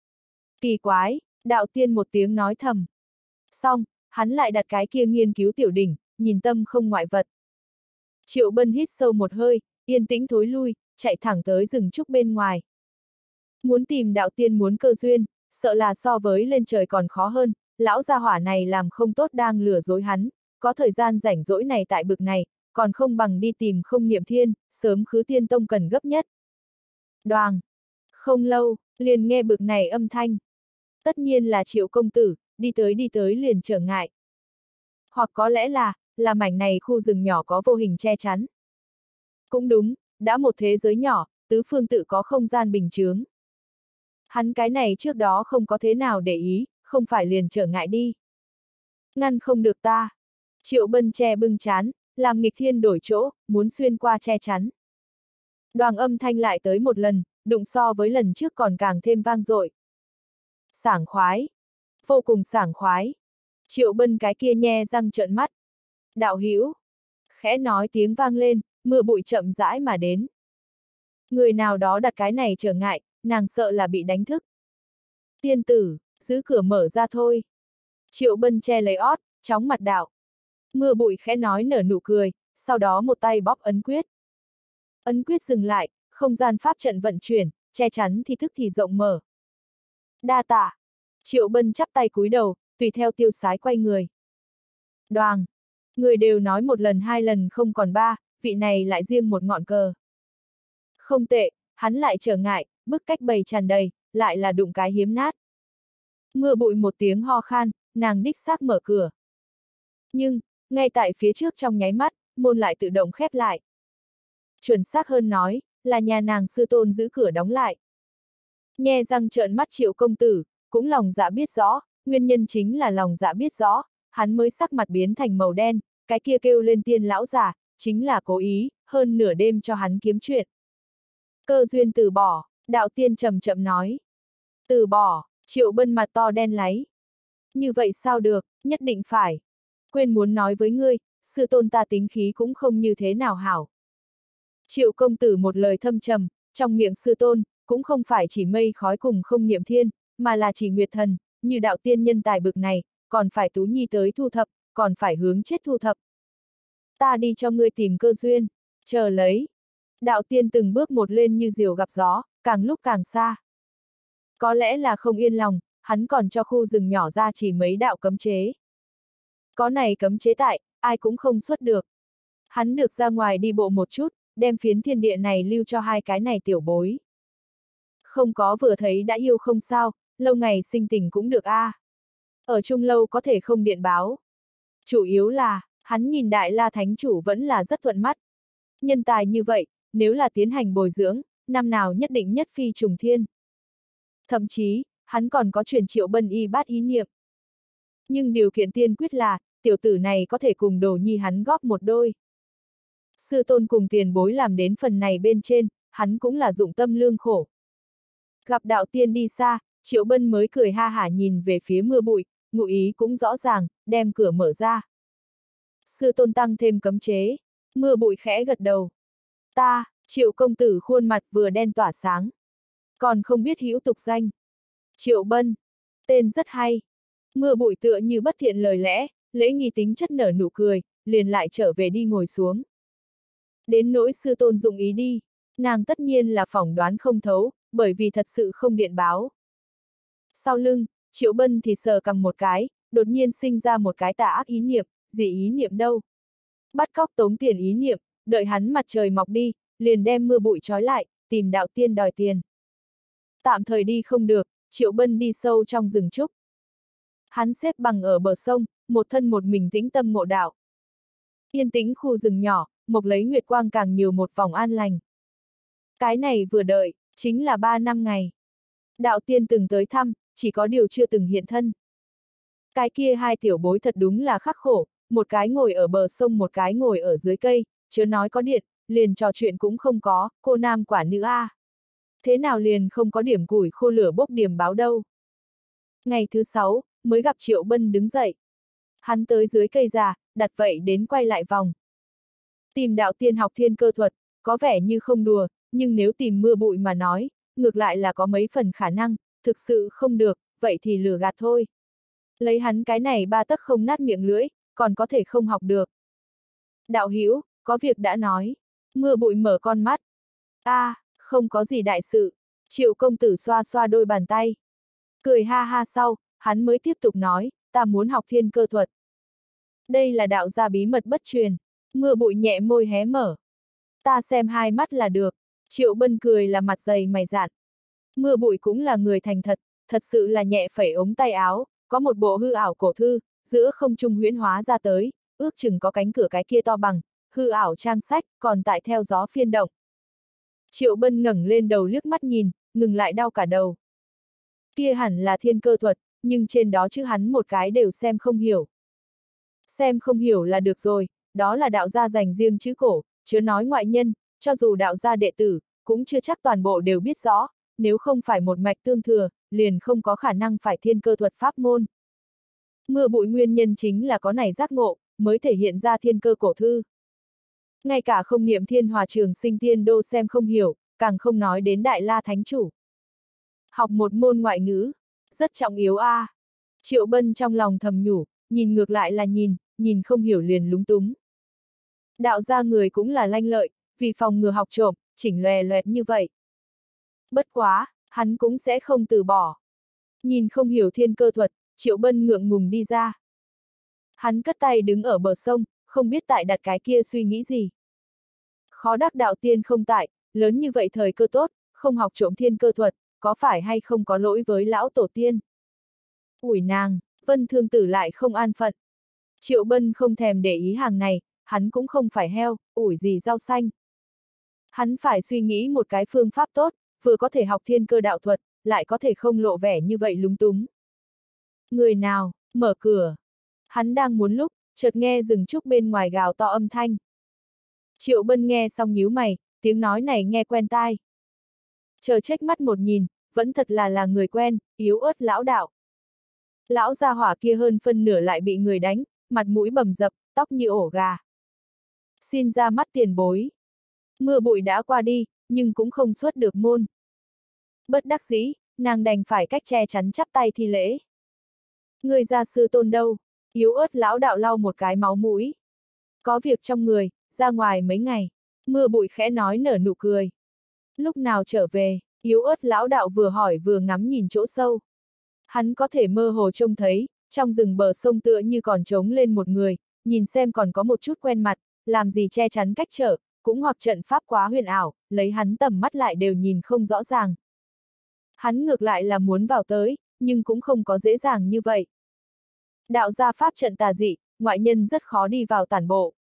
Kỳ quái, đạo tiên một tiếng nói thầm. Xong, hắn lại đặt cái kia nghiên cứu tiểu đỉnh, nhìn tâm không ngoại vật. Triệu Bân hít sâu một hơi, yên tĩnh thối lui, chạy thẳng tới rừng trúc bên ngoài. Muốn tìm đạo tiên muốn cơ duyên, sợ là so với lên trời còn khó hơn, lão gia hỏa này làm không tốt đang lừa dối hắn, có thời gian rảnh rỗi này tại bực này, còn không bằng đi tìm không niệm thiên, sớm khứ tiên tông cần gấp nhất. Đoàng! Không lâu, liền nghe bực này âm thanh. Tất nhiên là Triệu công tử, đi tới đi tới liền trở ngại. Hoặc có lẽ là, là mảnh này khu rừng nhỏ có vô hình che chắn. Cũng đúng, đã một thế giới nhỏ, tứ phương tự có không gian bình chướng. Hắn cái này trước đó không có thế nào để ý, không phải liền trở ngại đi. Ngăn không được ta. Triệu Bân che bưng chán, làm nghịch thiên đổi chỗ, muốn xuyên qua che chắn. Đoàng âm thanh lại tới một lần, đụng so với lần trước còn càng thêm vang dội. Sảng khoái. Vô cùng sảng khoái. Triệu Bân cái kia nhe răng trợn mắt. Đạo hữu. Khẽ nói tiếng vang lên, mưa bụi chậm rãi mà đến. Người nào đó đặt cái này trở ngại, nàng sợ là bị đánh thức. Tiên tử, giữ cửa mở ra thôi. Triệu Bân che lấy ót, chóng mặt đạo. Mưa bụi khẽ nói nở nụ cười, sau đó một tay bóp ấn quyết. Ấn quyết dừng lại, không gian pháp trận vận chuyển, che chắn thì thức thì rộng mở. Đa tạ. Triệu Bân chắp tay cúi đầu, tùy theo tiêu sái quay người. Đoàng. Người đều nói một lần hai lần không còn ba, vị này lại riêng một ngọn cờ. Không tệ, hắn lại trở ngại, bức cách bầy tràn đầy, lại là đụng cái hiếm nát. Mưa bụi một tiếng ho khan, nàng đích xác mở cửa. Nhưng, ngay tại phía trước trong nháy mắt, môn lại tự động khép lại. Chuẩn xác hơn nói, là nhà nàng sư tôn giữ cửa đóng lại. Nhe răng trợn mắt Triệu công tử, cũng lòng dạ biết rõ, nguyên nhân chính là lòng dạ biết rõ, hắn mới sắc mặt biến thành màu đen, cái kia kêu lên tiên lão giả, chính là cố ý, hơn nửa đêm cho hắn kiếm chuyện. Cơ duyên từ bỏ, đạo tiên chậm chậm nói. Từ bỏ, Triệu Bân mặt to đen láy. Như vậy sao được, nhất định phải. Quên muốn nói với ngươi, sư tôn ta tính khí cũng không như thế nào hảo. Triệu công tử một lời thâm trầm, trong miệng sư tôn, cũng không phải chỉ mây khói cùng không niệm thiên, mà là chỉ nguyệt thần, như đạo tiên nhân tài bực này, còn phải Tú Nhi tới thu thập, còn phải hướng chết thu thập. Ta đi cho ngươi tìm cơ duyên, chờ lấy. Đạo tiên từng bước một lên như diều gặp gió, càng lúc càng xa. Có lẽ là không yên lòng, hắn còn cho khu rừng nhỏ ra chỉ mấy đạo cấm chế. Có này cấm chế tại, ai cũng không xuất được. Hắn được ra ngoài đi bộ một chút, đem phiến thiên địa này lưu cho hai cái này tiểu bối. Không có vừa thấy đã yêu không sao, lâu ngày sinh tình cũng được a. À. Ở chung lâu có thể không điện báo. Chủ yếu là, hắn nhìn Đại La Thánh Chủ vẫn là rất thuận mắt. Nhân tài như vậy, nếu là tiến hành bồi dưỡng, năm nào nhất định nhất phi trùng thiên. Thậm chí, hắn còn có truyền Triệu Bân y bát ý niệm. Nhưng điều kiện tiên quyết là, tiểu tử này có thể cùng Đồ Nhi hắn góp một đôi. Sư tôn cùng tiền bối làm đến phần này bên trên, hắn cũng là dụng tâm lương khổ. Gặp đạo tiên đi xa, Triệu Bân mới cười ha hả nhìn về phía mưa bụi, ngụ ý cũng rõ ràng, đem cửa mở ra. Sư tôn tăng thêm cấm chế, mưa bụi khẽ gật đầu. Ta, Triệu công tử khuôn mặt vừa đen tỏa sáng. Còn không biết hữu tục danh. Triệu Bân, tên rất hay. Mưa bụi tựa như bất thiện lời lẽ, lễ nghi tính chất nở nụ cười, liền lại trở về đi ngồi xuống. Đến nỗi sư tôn dụng ý đi, nàng tất nhiên là phỏng đoán không thấu, bởi vì thật sự không điện báo. Sau lưng, Triệu Bân thì sờ cầm một cái, đột nhiên sinh ra một cái tà ác ý niệm, gì ý niệm đâu. Bắt cóc tống tiền ý niệm, đợi hắn mặt trời mọc đi, liền đem mưa bụi trói lại, tìm đạo tiên đòi tiền. Tạm thời đi không được, Triệu Bân đi sâu trong rừng trúc. Hắn xếp bằng ở bờ sông, một thân một mình tĩnh tâm ngộ đạo. Yên tĩnh khu rừng nhỏ, mộc lấy nguyệt quang càng nhiều một vòng an lành. Cái này vừa đợi, chính là ba năm ngày. Đạo tiên từng tới thăm, chỉ có điều chưa từng hiện thân. Cái kia hai tiểu bối thật đúng là khắc khổ, một cái ngồi ở bờ sông một cái ngồi ở dưới cây, chớ nói có điện, liền trò chuyện cũng không có, cô nam quả nữ a. Thế nào liền không có điểm củi khô lửa bốc điểm báo đâu. Ngày thứ sáu, mới gặp Triệu Bân đứng dậy. Hắn tới dưới cây già, đặt vậy đến quay lại vòng. Tìm đạo tiên học thiên cơ thuật, có vẻ như không đùa, nhưng nếu tìm mưa bụi mà nói, ngược lại là có mấy phần khả năng, thực sự không được, vậy thì lừa gạt thôi. Lấy hắn cái này ba tấc không nát miệng lưỡi, còn có thể không học được. Đạo hữu, có việc đã nói. Mưa bụi mở con mắt. a à, không có gì đại sự. Triệu công tử xoa xoa đôi bàn tay. Cười ha ha sau, hắn mới tiếp tục nói, ta muốn học thiên cơ thuật. Đây là đạo gia bí mật bất truyền. Mưa bụi nhẹ môi hé mở. Ta xem hai mắt là được. Triệu Bân cười là mặt dày mày dạn. Mưa bụi cũng là người thành thật, thật sự là nhẹ phẩy ống tay áo, có một bộ hư ảo cổ thư, giữa không trung huyễn hóa ra tới, ước chừng có cánh cửa cái kia to bằng, hư ảo trang sách, còn tại theo gió phiên động. Triệu Bân ngẩng lên đầu liếc mắt nhìn, ngừng lại đau cả đầu. Kia hẳn là thiên cơ thuật, nhưng trên đó chữ hắn một cái đều xem không hiểu. Xem không hiểu là được rồi, đó là đạo gia dành riêng chữ cổ, chớ nói ngoại nhân, cho dù đạo gia đệ tử, cũng chưa chắc toàn bộ đều biết rõ, nếu không phải một mạch tương thừa, liền không có khả năng phải thiên cơ thuật pháp môn. Mưa bụi nguyên nhân chính là có này giác ngộ, mới thể hiện ra thiên cơ cổ thư. Ngay cả không niệm thiên hòa trường sinh tiên đô xem không hiểu, càng không nói đến đại la thánh chủ. Học một môn ngoại ngữ, rất trọng yếu a. À. Triệu Bân trong lòng thầm nhủ, nhìn ngược lại là nhìn, nhìn không hiểu liền lúng túng. Đạo gia người cũng là lanh lợi, vì phòng ngừa học trộm, chỉnh lòe loẹt như vậy. Bất quá, hắn cũng sẽ không từ bỏ. Nhìn không hiểu thiên cơ thuật, Triệu Bân ngượng ngùng đi ra. Hắn cất tay đứng ở bờ sông, không biết tại đặt cái kia suy nghĩ gì. Khó đắc đạo tiên không tại, lớn như vậy thời cơ tốt, không học trộm thiên cơ thuật, có phải hay không có lỗi với lão tổ tiên? Ủi nàng, Vân Thương Tử lại không an phận. Triệu Bân không thèm để ý hàng này, hắn cũng không phải heo, ủi gì rau xanh. Hắn phải suy nghĩ một cái phương pháp tốt, vừa có thể học thiên cơ đạo thuật, lại có thể không lộ vẻ như vậy lúng túng. Người nào, mở cửa. Hắn đang muốn lúc, chợt nghe rừng trúc bên ngoài gào to âm thanh. Triệu Bân nghe xong nhíu mày, tiếng nói này nghe quen tai. Chờ chếch mắt một nhìn, vẫn thật là là người quen, yếu ớt lão đạo. Lão gia hỏa kia hơn phân nửa lại bị người đánh, mặt mũi bầm dập, tóc như ổ gà. Xin ra mắt tiền bối. Mưa bụi đã qua đi, nhưng cũng không xuất được môn. Bất đắc dĩ, nàng đành phải cách che chắn chắp tay thi lễ. Người gia sư tôn đâu? Yếu ớt lão đạo lau một cái máu mũi. Có việc trong người, ra ngoài mấy ngày. Mưa bụi khẽ nói nở nụ cười. Lúc nào trở về, yếu ớt lão đạo vừa hỏi vừa ngắm nhìn chỗ sâu. Hắn có thể mơ hồ trông thấy, trong rừng bờ sông tựa như còn trống lên một người, nhìn xem còn có một chút quen mặt, làm gì che chắn cách trở, cũng hoặc trận pháp quá huyền ảo, lấy hắn tầm mắt lại đều nhìn không rõ ràng. Hắn ngược lại là muốn vào tới, nhưng cũng không có dễ dàng như vậy. Đạo gia pháp trận tà dị, ngoại nhân rất khó đi vào tản bộ.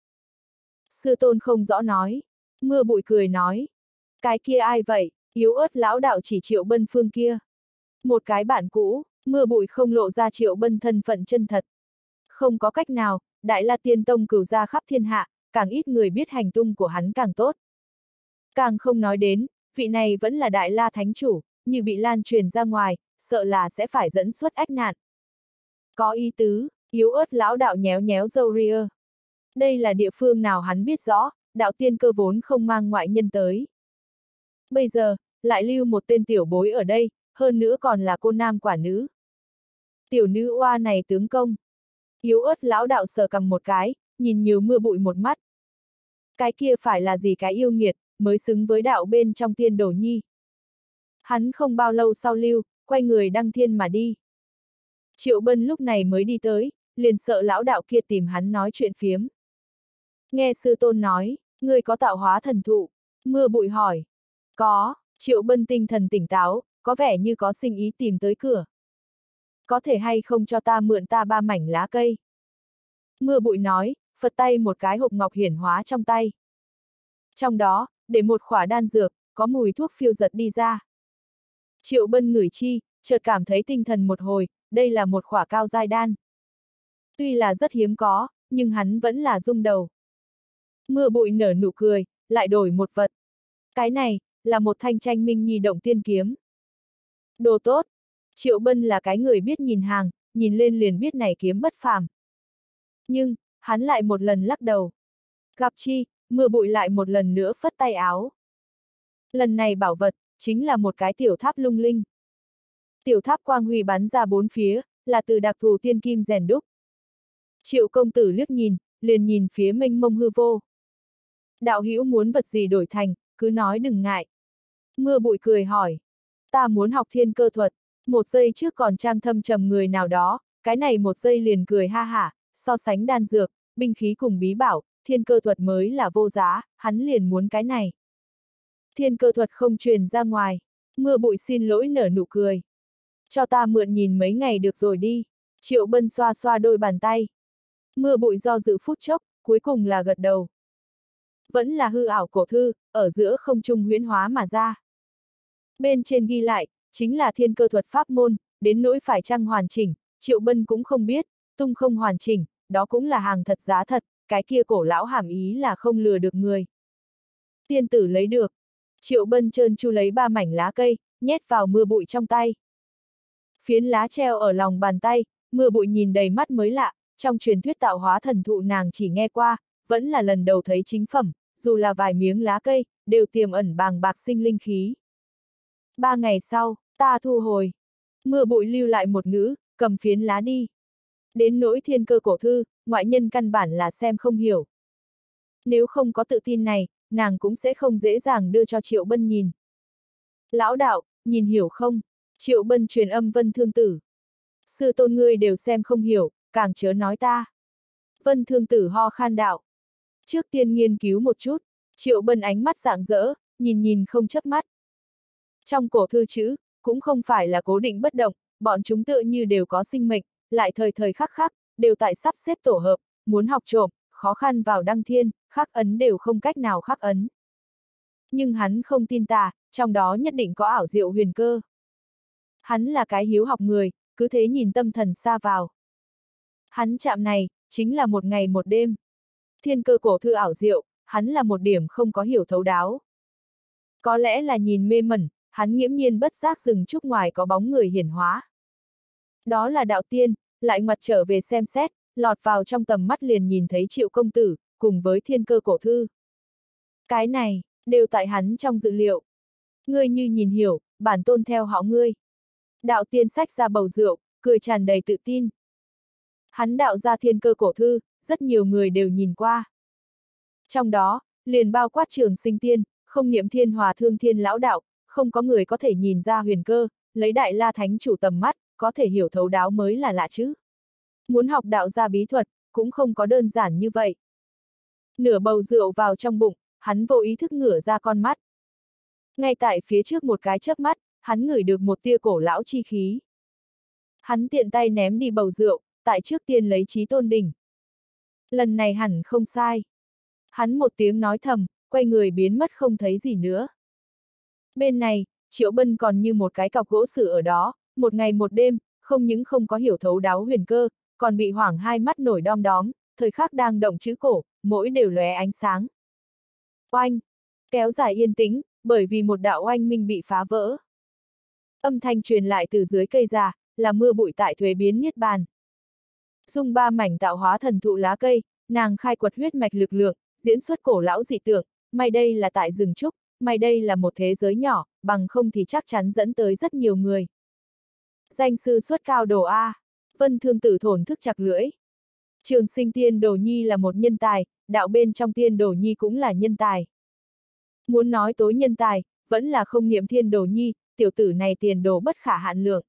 Sư tôn không rõ nói. Mưa bụi cười nói. Cái kia ai vậy? Yếu ớt lão đạo chỉ Triệu Bân phương kia. Một cái bạn cũ, mưa bụi không lộ ra Triệu Bân thân phận chân thật. Không có cách nào, Đại La Tiên Tông cửu ra khắp thiên hạ, càng ít người biết hành tung của hắn càng tốt. Càng không nói đến, vị này vẫn là Đại La Thánh Chủ, như bị lan truyền ra ngoài, sợ là sẽ phải dẫn xuất ách nạn. Có ý tứ, yếu ớt lão đạo nhéo nhéo râu ria. Đây là địa phương nào hắn biết rõ, đạo tiên cơ vốn không mang ngoại nhân tới. Bây giờ, lại lưu một tên tiểu bối ở đây, hơn nữa còn là cô nam quả nữ. Tiểu nữ oa này tướng công. Yếu ớt lão đạo sờ cầm một cái, nhìn nhiều mưa bụi một mắt. Cái kia phải là gì cái yêu nghiệt, mới xứng với đạo bên trong tiên đồ nhi. Hắn không bao lâu sau lưu, quay người đăng thiên mà đi. Triệu Bân lúc này mới đi tới, liền sợ lão đạo kia tìm hắn nói chuyện phiếm. Nghe sư tôn nói, ngươi có tạo hóa thần thụ. Mưa bụi hỏi. Có, Triệu Bân tinh thần tỉnh táo, có vẻ như có sinh ý tìm tới cửa. có thể hay không cho ta mượn ta ba mảnh lá cây? Mưa bụi nói, phật tay một cái hộp ngọc hiển hóa trong tay. Trong đó, để một khỏa đan dược, có mùi thuốc phiêu giật đi ra. Triệu Bân ngửi chi, chợt cảm thấy tinh thần một hồi, đây là một khỏa cao giai đan. Tuy là rất hiếm có, nhưng hắn vẫn là rung đầu. Mưa bụi nở nụ cười, lại đổi một vật. Cái này, là một thanh tranh minh nhi động tiên kiếm. Đồ tốt! Triệu Bân là cái người biết nhìn hàng, nhìn lên liền biết này kiếm bất phàm. Nhưng, hắn lại một lần lắc đầu. Gặp chi, mưa bụi lại một lần nữa phất tay áo. Lần này bảo vật, chính là một cái tiểu tháp lung linh. Tiểu tháp quang huy bắn ra bốn phía, là từ đặc thù tiên kim rèn đúc. Triệu công tử liếc nhìn, liền nhìn phía mênh mông hư vô. Đạo hữu muốn vật gì đổi thành, cứ nói đừng ngại. Mưa bụi cười hỏi. Ta muốn học thiên cơ thuật, một giây trước còn trang thâm trầm người nào đó, cái này một giây liền cười ha hả, so sánh đan dược, binh khí cùng bí bảo, thiên cơ thuật mới là vô giá, hắn liền muốn cái này. Thiên cơ thuật không truyền ra ngoài, mưa bụi xin lỗi nở nụ cười. Cho ta mượn nhìn mấy ngày được rồi đi. Triệu Bân xoa xoa đôi bàn tay. Mưa bụi do dự phút chốc, cuối cùng là gật đầu. Vẫn là hư ảo cổ thư, ở giữa không trung huyễn hóa mà ra. Bên trên ghi lại, chính là thiên cơ thuật pháp môn, đến nỗi phải chăng hoàn chỉnh, Triệu Bân cũng không biết, tung không hoàn chỉnh, đó cũng là hàng thật giá thật, cái kia cổ lão hàm ý là không lừa được người. Tiên tử lấy được. Triệu Bân trơn chu lấy ba mảnh lá cây, nhét vào mưa bụi trong tay. Phiến lá treo ở lòng bàn tay, mưa bụi nhìn đầy mắt mới lạ, trong truyền thuyết tạo hóa thần thụ nàng chỉ nghe qua, vẫn là lần đầu thấy chính phẩm, dù là vài miếng lá cây, đều tiềm ẩn bàng bạc sinh linh khí. Ba ngày sau, ta thu hồi. Mưa bụi lưu lại một ngữ, cầm phiến lá đi. Đến nỗi thiên cơ cổ thư, ngoại nhân căn bản là xem không hiểu. Nếu không có tự tin này, nàng cũng sẽ không dễ dàng đưa cho Triệu Bân nhìn. Lão đạo, nhìn hiểu không? Triệu Bân truyền âm Vân Thương Tử. Sư tôn ngươi đều xem không hiểu, càng chớ nói ta. Vân Thương Tử ho khan đạo. Trước tiên nghiên cứu một chút, Triệu Bân ánh mắt rạng rỡ, nhìn nhìn không chớp mắt. Trong cổ thư chữ, cũng không phải là cố định bất động, bọn chúng tựa như đều có sinh mệnh, lại thời thời khắc khắc, đều tại sắp xếp tổ hợp, muốn học trộm, khó khăn vào đăng thiên, khắc ấn đều không cách nào khắc ấn. Nhưng hắn không tin tà, trong đó nhất định có ảo diệu huyền cơ. Hắn là cái hiếu học người, cứ thế nhìn tâm thần xa vào. Hắn chạm này, chính là một ngày một đêm. Thiên cơ cổ thư ảo diệu, hắn là một điểm không có hiểu thấu đáo. Có lẽ là nhìn mê mẩn, hắn nghiễm nhiên bất giác dừng chút ngoài có bóng người hiển hóa. Đó là đạo tiên, lại ngoặt trở về xem xét, lọt vào trong tầm mắt liền nhìn thấy Triệu công tử, cùng với thiên cơ cổ thư. Cái này, đều tại hắn trong dự liệu. Ngươi như nhìn hiểu, bản tôn theo họ ngươi. Đạo tiên xách ra bầu rượu, cười tràn đầy tự tin. Hắn đạo ra thiên cơ cổ thư, rất nhiều người đều nhìn qua. Trong đó, liền bao quát Trường Sinh Tiên, không niệm thiên hòa thương thiên lão đạo, không có người có thể nhìn ra huyền cơ, lấy đại la thánh chủ tầm mắt, có thể hiểu thấu đáo mới là lạ chứ. Muốn học đạo gia bí thuật, cũng không có đơn giản như vậy. Nửa bầu rượu vào trong bụng, hắn vô ý thức ngửa ra con mắt. Ngay tại phía trước một cái chớp mắt, hắn ngửi được một tia cổ lão chi khí. Hắn tiện tay ném đi bầu rượu, tại trước tiên lấy chí tôn đỉnh. Lần này hẳn không sai. Hắn một tiếng nói thầm, quay người biến mất không thấy gì nữa. Bên này, Triệu Bân còn như một cái cọc gỗ sứ ở đó, một ngày một đêm, không những không có hiểu thấu đáo huyền cơ, còn bị hoảng hai mắt nổi đom đóm, thời khắc đang động chữ cổ, mỗi đều lóe ánh sáng. Oanh! Kéo dài yên tĩnh, bởi vì một đạo oanh minh bị phá vỡ. Âm thanh truyền lại từ dưới cây già, là mưa bụi tại thuế biến niết bàn. Dùng ba mảnh tạo hóa thần thụ lá cây, nàng khai quật huyết mạch lực lượng, diễn xuất cổ lão dị tượng, may đây là tại rừng trúc, may đây là một thế giới nhỏ, bằng không thì chắc chắn dẫn tới rất nhiều người. Danh sư xuất cao đồ A, Vân Thương Tử thổn thức chặt lưỡi. Trường Sinh Tiên Đồ Nhi là một nhân tài, đạo bên trong Tiên Đồ Nhi cũng là nhân tài. Muốn nói tối nhân tài, vẫn là không niệm Thiên Đồ Nhi, tiểu tử này tiền đồ bất khả hạn lượng.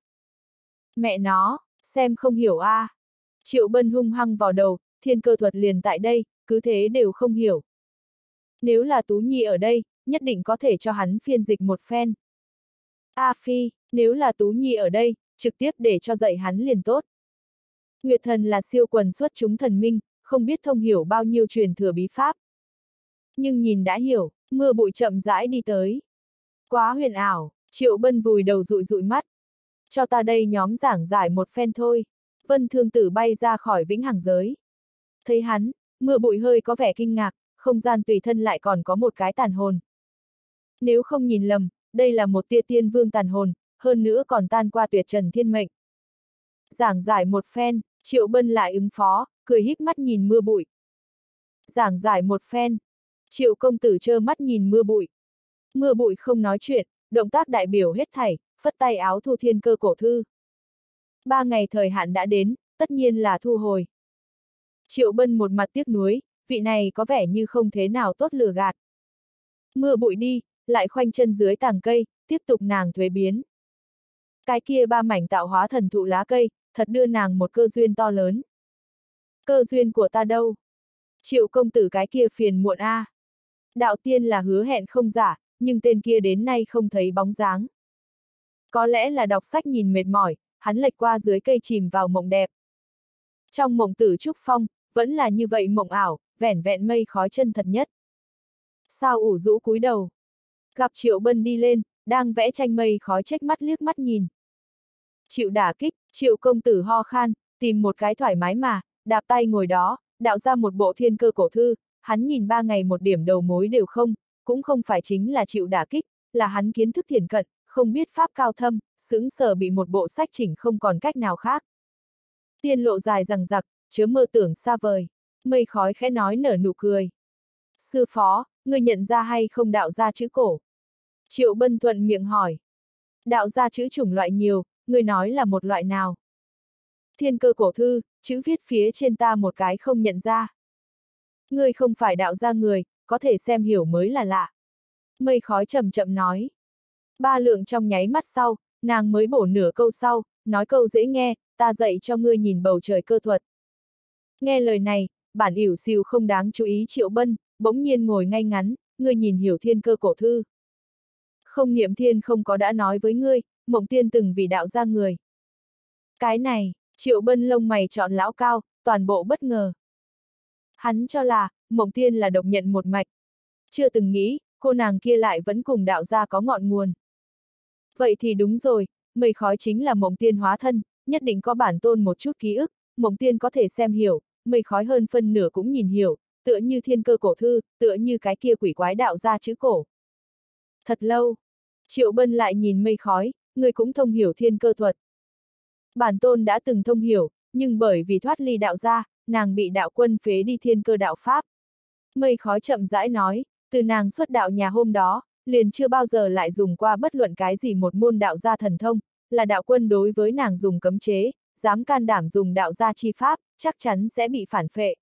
Mẹ nó, xem không hiểu A. Triệu Bân hung hăng vào đầu, thiên cơ thuật liền tại đây, cứ thế đều không hiểu. Nếu là Tú Nhi ở đây, nhất định có thể cho hắn phiên dịch một phen. A Phi, nếu là Tú Nhi ở đây, trực tiếp để cho dạy hắn liền tốt. Nguyệt thần là siêu quần xuất chúng thần minh, không biết thông hiểu bao nhiêu truyền thừa bí pháp. Nhưng nhìn đã hiểu, mưa bụi chậm rãi đi tới. Quá huyền ảo, Triệu Bân vùi đầu dụi dụi mắt. Cho ta đây nhóm giảng giải một phen thôi. Vân Thương Tử bay ra khỏi vĩnh hằng giới. Thấy hắn, mưa bụi hơi có vẻ kinh ngạc, không gian tùy thân lại còn có một cái tàn hồn. Nếu không nhìn lầm, đây là một tia tiên vương tàn hồn, hơn nữa còn tan qua tuyệt trần thiên mệnh. Giảng giải một phen, Triệu Bân lại ứng phó, cười híp mắt nhìn mưa bụi. Giảng giải một phen, Triệu công tử trơ mắt nhìn mưa bụi. Mưa bụi không nói chuyện, động tác đại biểu hết thảy, phất tay áo thu thiên cơ cổ thư. Ba ngày thời hạn đã đến, tất nhiên là thu hồi. Triệu Bân một mặt tiếc nuối, vị này có vẻ như không thế nào tốt lừa gạt. Mưa bụi đi, lại khoanh chân dưới tàng cây, tiếp tục nàng thuế biến. Cái kia ba mảnh tạo hóa thần thụ lá cây, thật đưa nàng một cơ duyên to lớn. Cơ duyên của ta đâu? Triệu công tử cái kia phiền muộn a. À. Đạo tiên là hứa hẹn không giả, nhưng tên kia đến nay không thấy bóng dáng. Có lẽ là đọc sách nhìn mệt mỏi, hắn lệch qua dưới cây chìm vào mộng đẹp. Trong mộng tử trúc phong, vẫn là như vậy mộng ảo, vẻn vẹn mây khói chân thật nhất. Sao ủ rũ cúi đầu. Gặp Triệu Bân đi lên, đang vẽ tranh mây khói chếch mắt liếc mắt nhìn. Chịu đả kích, Triệu công tử ho khan, tìm một cái thoải mái mà, đạp tay ngồi đó, đạo ra một bộ thiên cơ cổ thư, hắn nhìn ba ngày một điểm đầu mối đều không, cũng không phải chính là chịu đả kích, là hắn kiến thức thiển cận, không biết pháp cao thâm, sững sờ bị một bộ sách chỉnh không còn cách nào khác. Tiên lộ dài rằng rặc, chớ mơ tưởng xa vời, mây khói khẽ nói nở nụ cười. Sư phó, người nhận ra hay không đạo ra chữ cổ? Triệu Bân thuận miệng hỏi. Đạo ra chữ chủng loại nhiều, người nói là một loại nào? Thiên cơ cổ thư, chữ viết phía trên ta một cái không nhận ra. Ngươi không phải đạo ra người, có thể xem hiểu mới là lạ. Mây khói chậm chậm nói. Ba lượng trong nháy mắt sau, nàng mới bổ nửa câu sau, nói câu dễ nghe, ta dạy cho ngươi nhìn bầu trời cơ thuật. Nghe lời này, bản ỉu xìu không đáng chú ý Triệu Bân, bỗng nhiên ngồi ngay ngắn, ngươi nhìn hiểu thiên cơ cổ thư. Không niệm thiên không có đã nói với ngươi, mộng tiên từng vì đạo ra người. Cái này, Triệu Bân lông mày trọn lão cao, toàn bộ bất ngờ. Hắn cho là, mộng tiên là độc nhận một mạch. Chưa từng nghĩ, cô nàng kia lại vẫn cùng đạo gia có ngọn nguồn. Vậy thì đúng rồi, mây khói chính là mộng tiên hóa thân, nhất định có bản tôn một chút ký ức, mộng tiên có thể xem hiểu, mây khói hơn phân nửa cũng nhìn hiểu, tựa như thiên cơ cổ thư, tựa như cái kia quỷ quái đạo gia chữ cổ. Thật lâu, Triệu Bân lại nhìn mây khói, người cũng thông hiểu thiên cơ thuật. Bản tôn đã từng thông hiểu, nhưng bởi vì thoát ly đạo gia, nàng bị đạo quân phế đi thiên cơ đạo pháp. Mây khói chậm rãi nói, từ nàng xuất đạo nhà hôm đó, liền chưa bao giờ lại dùng qua bất luận cái gì một môn đạo gia thần thông, là đạo quân đối với nàng dùng cấm chế, dám can đảm dùng đạo gia chi pháp, chắc chắn sẽ bị phản phệ.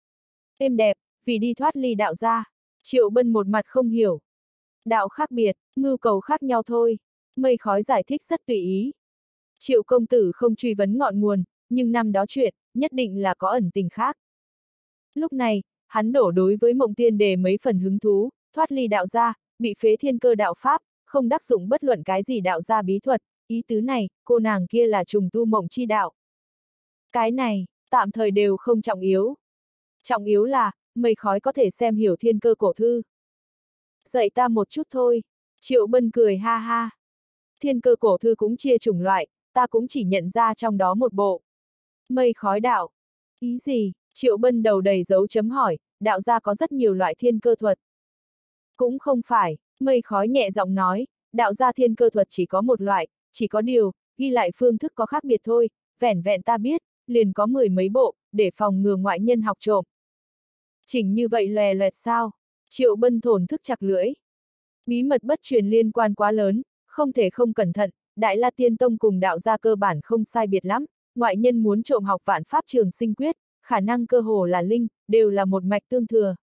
Êm đẹp, vì đi thoát ly đạo gia, Triệu Bân một mặt không hiểu. Đạo khác biệt, mưu cầu khác nhau thôi, mây khói giải thích rất tùy ý. Triệu công tử không truy vấn ngọn nguồn, nhưng năm đó chuyện, nhất định là có ẩn tình khác. Lúc này, hắn đổ đối với mộng tiên đề mấy phần hứng thú, thoát ly đạo gia, bị phế thiên cơ đạo pháp, không đắc dụng bất luận cái gì đạo gia bí thuật, ý tứ này, cô nàng kia là trùng tu mộng chi đạo. Cái này, tạm thời đều không trọng yếu. Trọng yếu là, mây khói có thể xem hiểu thiên cơ cổ thư. Dạy ta một chút thôi, Triệu Bân cười ha ha. Thiên cơ cổ thư cũng chia chủng loại, ta cũng chỉ nhận ra trong đó một bộ. Mây khói đạo. Ý gì? Triệu Bân đầu đầy dấu chấm hỏi, đạo gia có rất nhiều loại thiên cơ thuật. Cũng không phải, mây khói nhẹ giọng nói, đạo gia thiên cơ thuật chỉ có một loại, chỉ có điều, ghi lại phương thức có khác biệt thôi, vẻn vẹn ta biết, liền có mười mấy bộ, để phòng ngừa ngoại nhân học trộm. Chỉnh như vậy lòe loẹt sao? Triệu Bân thổn thức chặt lưỡi. Bí mật bất truyền liên quan quá lớn, không thể không cẩn thận, Đại La Tiên Tông cùng đạo gia cơ bản không sai biệt lắm, ngoại nhân muốn trộm học vạn pháp trường sinh quyết, khả năng cơ hồ là linh, đều là một mạch tương thừa.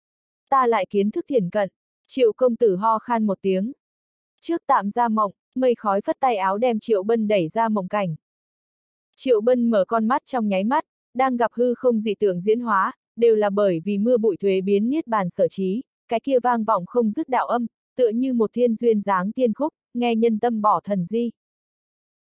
Ta lại kiến thức thiển cận, Triệu công tử ho khan một tiếng. Trước tạm ra mộng, mây khói phất tay áo đem Triệu Bân đẩy ra mộng cảnh. Triệu Bân mở con mắt trong nháy mắt, đang gặp hư không dị tượng diễn hóa, đều là bởi vì mưa bụi thuế biến niết bàn sở trí, cái kia vang vọng không dứt đạo âm, tựa như một thiên duyên dáng tiên khúc, nghe nhân tâm bỏ thần di.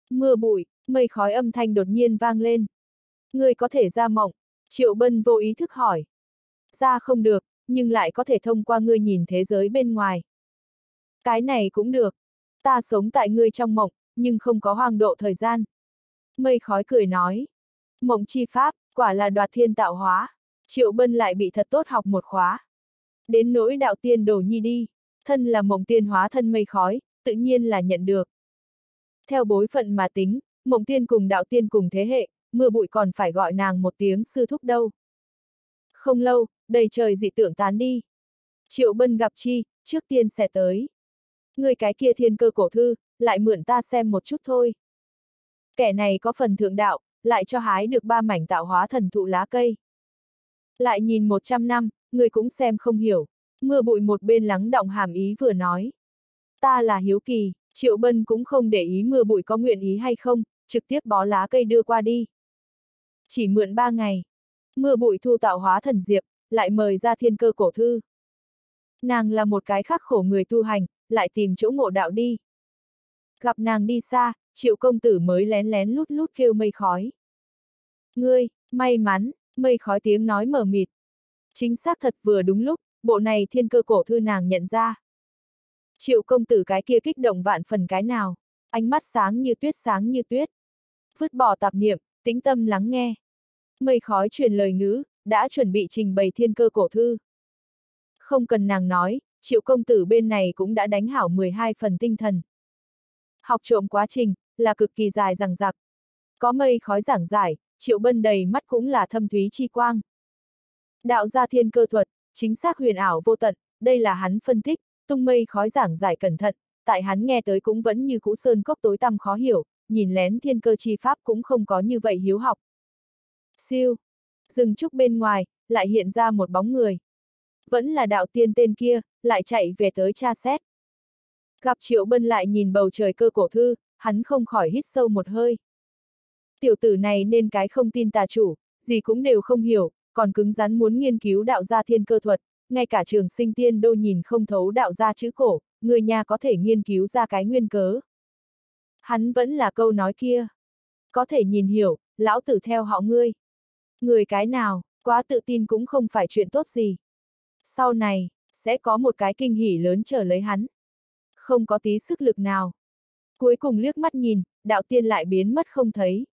Mưa bụi, mây khói âm thanh đột nhiên vang lên. Ngươi có thể ra mộng? Triệu Bân vô ý thức hỏi. Ra không được, nhưng lại có thể thông qua ngươi nhìn thế giới bên ngoài. Cái này cũng được. Ta sống tại ngươi trong mộng, nhưng không có hoang độ thời gian. Mây khói cười nói. Mộng chi pháp, quả là đoạt thiên tạo hóa. Triệu Bân lại bị thật tốt học một khóa. Đến nỗi đạo tiên Đồ Nhi đi, thân là mộng tiên hóa thân mây khói, tự nhiên là nhận được. Theo bối phận mà tính, mộng tiên cùng đạo tiên cùng thế hệ, mưa bụi còn phải gọi nàng một tiếng sư thúc đâu. Không lâu, đầy trời dị tưởng tán đi. Triệu Bân gặp chi, trước tiên sẽ tới. Người cái kia thiên cơ cổ thư, lại mượn ta xem một chút thôi. Kẻ này có phần thượng đạo, lại cho hái được ba mảnh tạo hóa thần thụ lá cây. Lại nhìn một trăm năm, người cũng xem không hiểu. Mưa bụi một bên lắng đọng hàm ý vừa nói. Ta là hiếu kỳ, Triệu Bân cũng không để ý mưa bụi có nguyện ý hay không, trực tiếp bó lá cây đưa qua đi. Chỉ mượn ba ngày. Mưa bụi thu tạo hóa thần diệp, lại mời ra thiên cơ cổ thư. Nàng là một cái khắc khổ người tu hành, lại tìm chỗ ngộ đạo đi. Gặp nàng đi xa, Triệu công tử mới lén lén lút lút kêu mây khói. Ngươi, may mắn, mây khói tiếng nói mờ mịt. Chính xác thật vừa đúng lúc, bộ này thiên cơ cổ thư nàng nhận ra. Triệu công tử cái kia kích động vạn phần cái nào, ánh mắt sáng như tuyết sáng như tuyết. Vứt bỏ tạp niệm, tĩnh tâm lắng nghe. Mây khói truyền lời ngữ, đã chuẩn bị trình bày thiên cơ cổ thư. Không cần nàng nói, Triệu công tử bên này cũng đã đánh hảo mười hai phần tinh thần. Học trộm quá trình, là cực kỳ dài dằng dặc. Có mây khói giảng giải, Triệu Bân đầy mắt cũng là thâm thúy chi quang. Đạo gia thiên cơ thuật, chính xác huyền ảo vô tận, đây là hắn phân tích, tung mây khói giảng giải cẩn thận, tại hắn nghe tới cũng vẫn như cũ sơn cốc tối tăm khó hiểu, nhìn lén thiên cơ chi pháp cũng không có như vậy hiếu học. Siêu, rừng trúc bên ngoài, lại hiện ra một bóng người. Vẫn là đạo tiên tên kia, lại chạy về tới tra xét. Gặp Triệu Bân lại nhìn bầu trời cơ cổ thư, hắn không khỏi hít sâu một hơi. Tiểu tử này nên cái không tin tà chủ, gì cũng đều không hiểu, còn cứng rắn muốn nghiên cứu đạo gia thiên cơ thuật, ngay cả Trường Sinh Tiên Đô nhìn không thấu đạo gia chữ cổ, người nhà có thể nghiên cứu ra cái nguyên cớ. Hắn vẫn là câu nói kia. Có thể nhìn hiểu, lão tử theo họ ngươi. Người cái nào, quá tự tin cũng không phải chuyện tốt gì. Sau này, sẽ có một cái kinh hỉ lớn chờ lấy hắn. Không có tí sức lực nào. Cuối cùng liếc mắt nhìn, đạo tiên lại biến mất không thấy.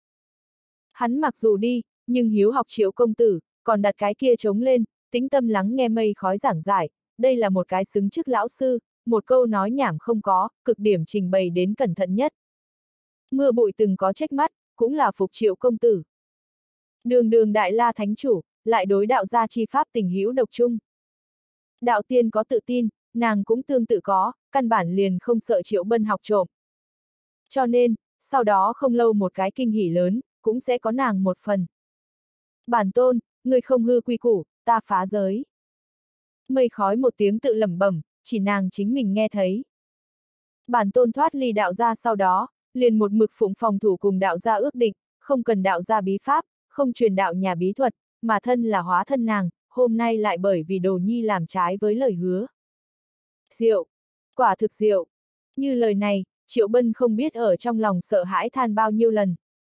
Hắn mặc dù đi, nhưng hiếu học Triệu công tử, còn đặt cái kia trống lên, tĩnh tâm lắng nghe mây khói giảng giải, đây là một cái xứng chức lão sư, một câu nói nhảm không có, cực điểm trình bày đến cẩn thận nhất. Mưa bụi từng có trách mắt, cũng là phục Triệu công tử. Đường đường đại la thánh chủ, lại đối đạo gia chi pháp tình hữu độc trung. Đạo tiên có tự tin, nàng cũng tương tự có, căn bản liền không sợ Triệu Bân học trộm. Cho nên, sau đó không lâu một cái kinh hỉ lớn, cũng sẽ có nàng một phần. Bản tôn, người không hư quy củ, ta phá giới. Mây khói một tiếng tự lẩm bẩm, chỉ nàng chính mình nghe thấy. Bản tôn thoát ly đạo gia sau đó, liền một mực phụng phòng thủ cùng đạo gia ước định, không cần đạo gia bí pháp, không truyền đạo nhà bí thuật, mà thân là hóa thân nàng, hôm nay lại bởi vì Đồ Nhi làm trái với lời hứa. Diệu, quả thực diệu. Như lời này, Triệu Bân không biết ở trong lòng sợ hãi than bao nhiêu lần.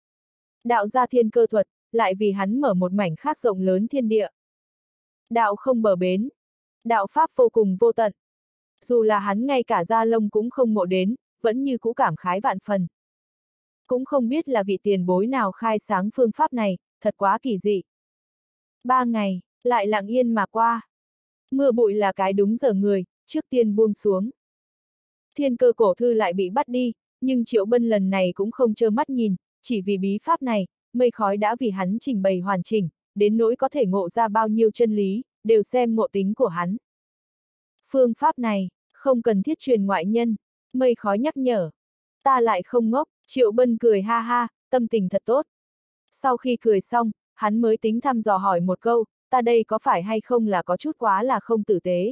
Đạo gia thiên cơ thuật, lại vì hắn mở một mảnh khác rộng lớn thiên địa. Đạo không bờ bến. Đạo pháp vô cùng vô tận. Dù là hắn ngay cả da lông cũng không ngộ đến, vẫn như cũ cảm khái vạn phần. Cũng không biết là vị tiền bối nào khai sáng phương pháp này, thật quá kỳ dị. Ba ngày, lại lặng yên mà qua. Mưa bụi là cái đúng giờ người, trước tiên buông xuống. Thiên cơ cổ thư lại bị bắt đi, nhưng Triệu Bân lần này cũng không trơ mắt nhìn, chỉ vì bí pháp này, mây khói đã vì hắn trình bày hoàn chỉnh, đến nỗi có thể ngộ ra bao nhiêu chân lý, đều xem ngộ tính của hắn. Phương pháp này, không cần thiết truyền ngoại nhân, mây khói nhắc nhở. Ta lại không ngốc, Triệu Bân cười ha ha, tâm tình thật tốt. Sau khi cười xong, hắn mới tính thăm dò hỏi một câu, ta đây có phải hay không là có chút quá là không tử tế.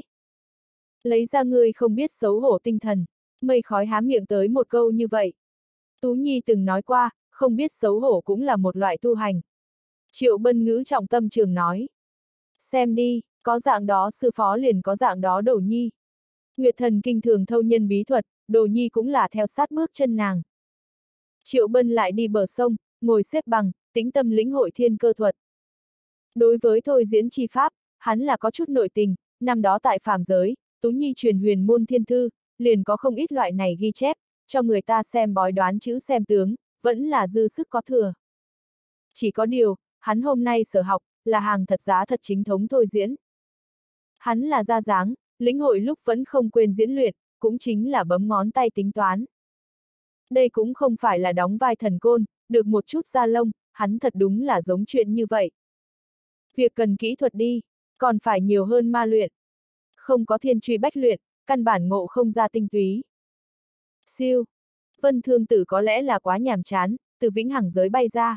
Lấy ra ngươi không biết xấu hổ tinh thần, mây khói há miệng tới một câu như vậy. Tú Nhi từng nói qua, không biết xấu hổ cũng là một loại tu hành. Triệu Bân ngữ trọng tâm trường nói. Xem đi, có dạng đó sư phó liền có dạng đó Đồ Nhi. Nguyệt thần kinh thường thâu nhân bí thuật, Đồ Nhi cũng là theo sát bước chân nàng. Triệu Bân lại đi bờ sông, ngồi xếp bằng, tĩnh tâm lĩnh hội thiên cơ thuật. Đối với thôi diễn chi pháp, hắn là có chút nội tình, năm đó tại phàm giới, Tú Nhi truyền huyền môn thiên thư, liền có không ít loại này ghi chép, cho người ta xem bói đoán chữ xem tướng, vẫn là dư sức có thừa. Chỉ có điều, hắn hôm nay sở học, là hàng thật giá thật chính thống thôi diễn. Hắn là ra dáng, lĩnh hội lúc vẫn không quên diễn luyện, cũng chính là bấm ngón tay tính toán. Đây cũng không phải là đóng vai thần côn, được một chút da lông, hắn thật đúng là giống chuyện như vậy. Việc cần kỹ thuật đi, còn phải nhiều hơn ma luyện. Không có thiên truy bách luyện, căn bản ngộ không ra tinh túy. Siêu. Vân Thương Tử có lẽ là quá nhàm chán, từ vĩnh hằng giới bay ra.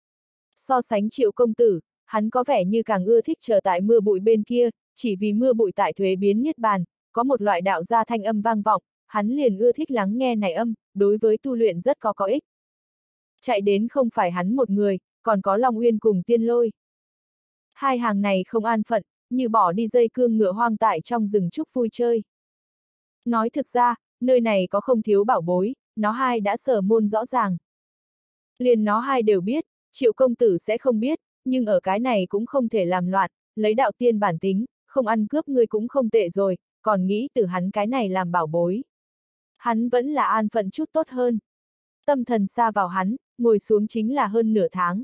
So sánh Triệu công tử, hắn có vẻ như càng ưa thích chờ tại mưa bụi bên kia, chỉ vì mưa bụi tại thuế biến niết bàn, có một loại đạo gia thanh âm vang vọng, hắn liền ưa thích lắng nghe này âm, đối với tu luyện rất có có ích. Chạy đến không phải hắn một người, còn có Long Uyên cùng Tiên Lôi. Hai hàng này không an phận, như bỏ đi dây cương ngựa hoang tại trong rừng trúc vui chơi. Nói thực ra, nơi này có không thiếu bảo bối, nó hai đã sở môn rõ ràng. Liền nó hai đều biết, Triệu công tử sẽ không biết, nhưng ở cái này cũng không thể làm loạn, lấy đạo tiên bản tính, không ăn cướp người cũng không tệ rồi, còn nghĩ từ hắn cái này làm bảo bối. Hắn vẫn là an phận chút tốt hơn. Tâm thần xa vào hắn, ngồi xuống chính là hơn nửa tháng.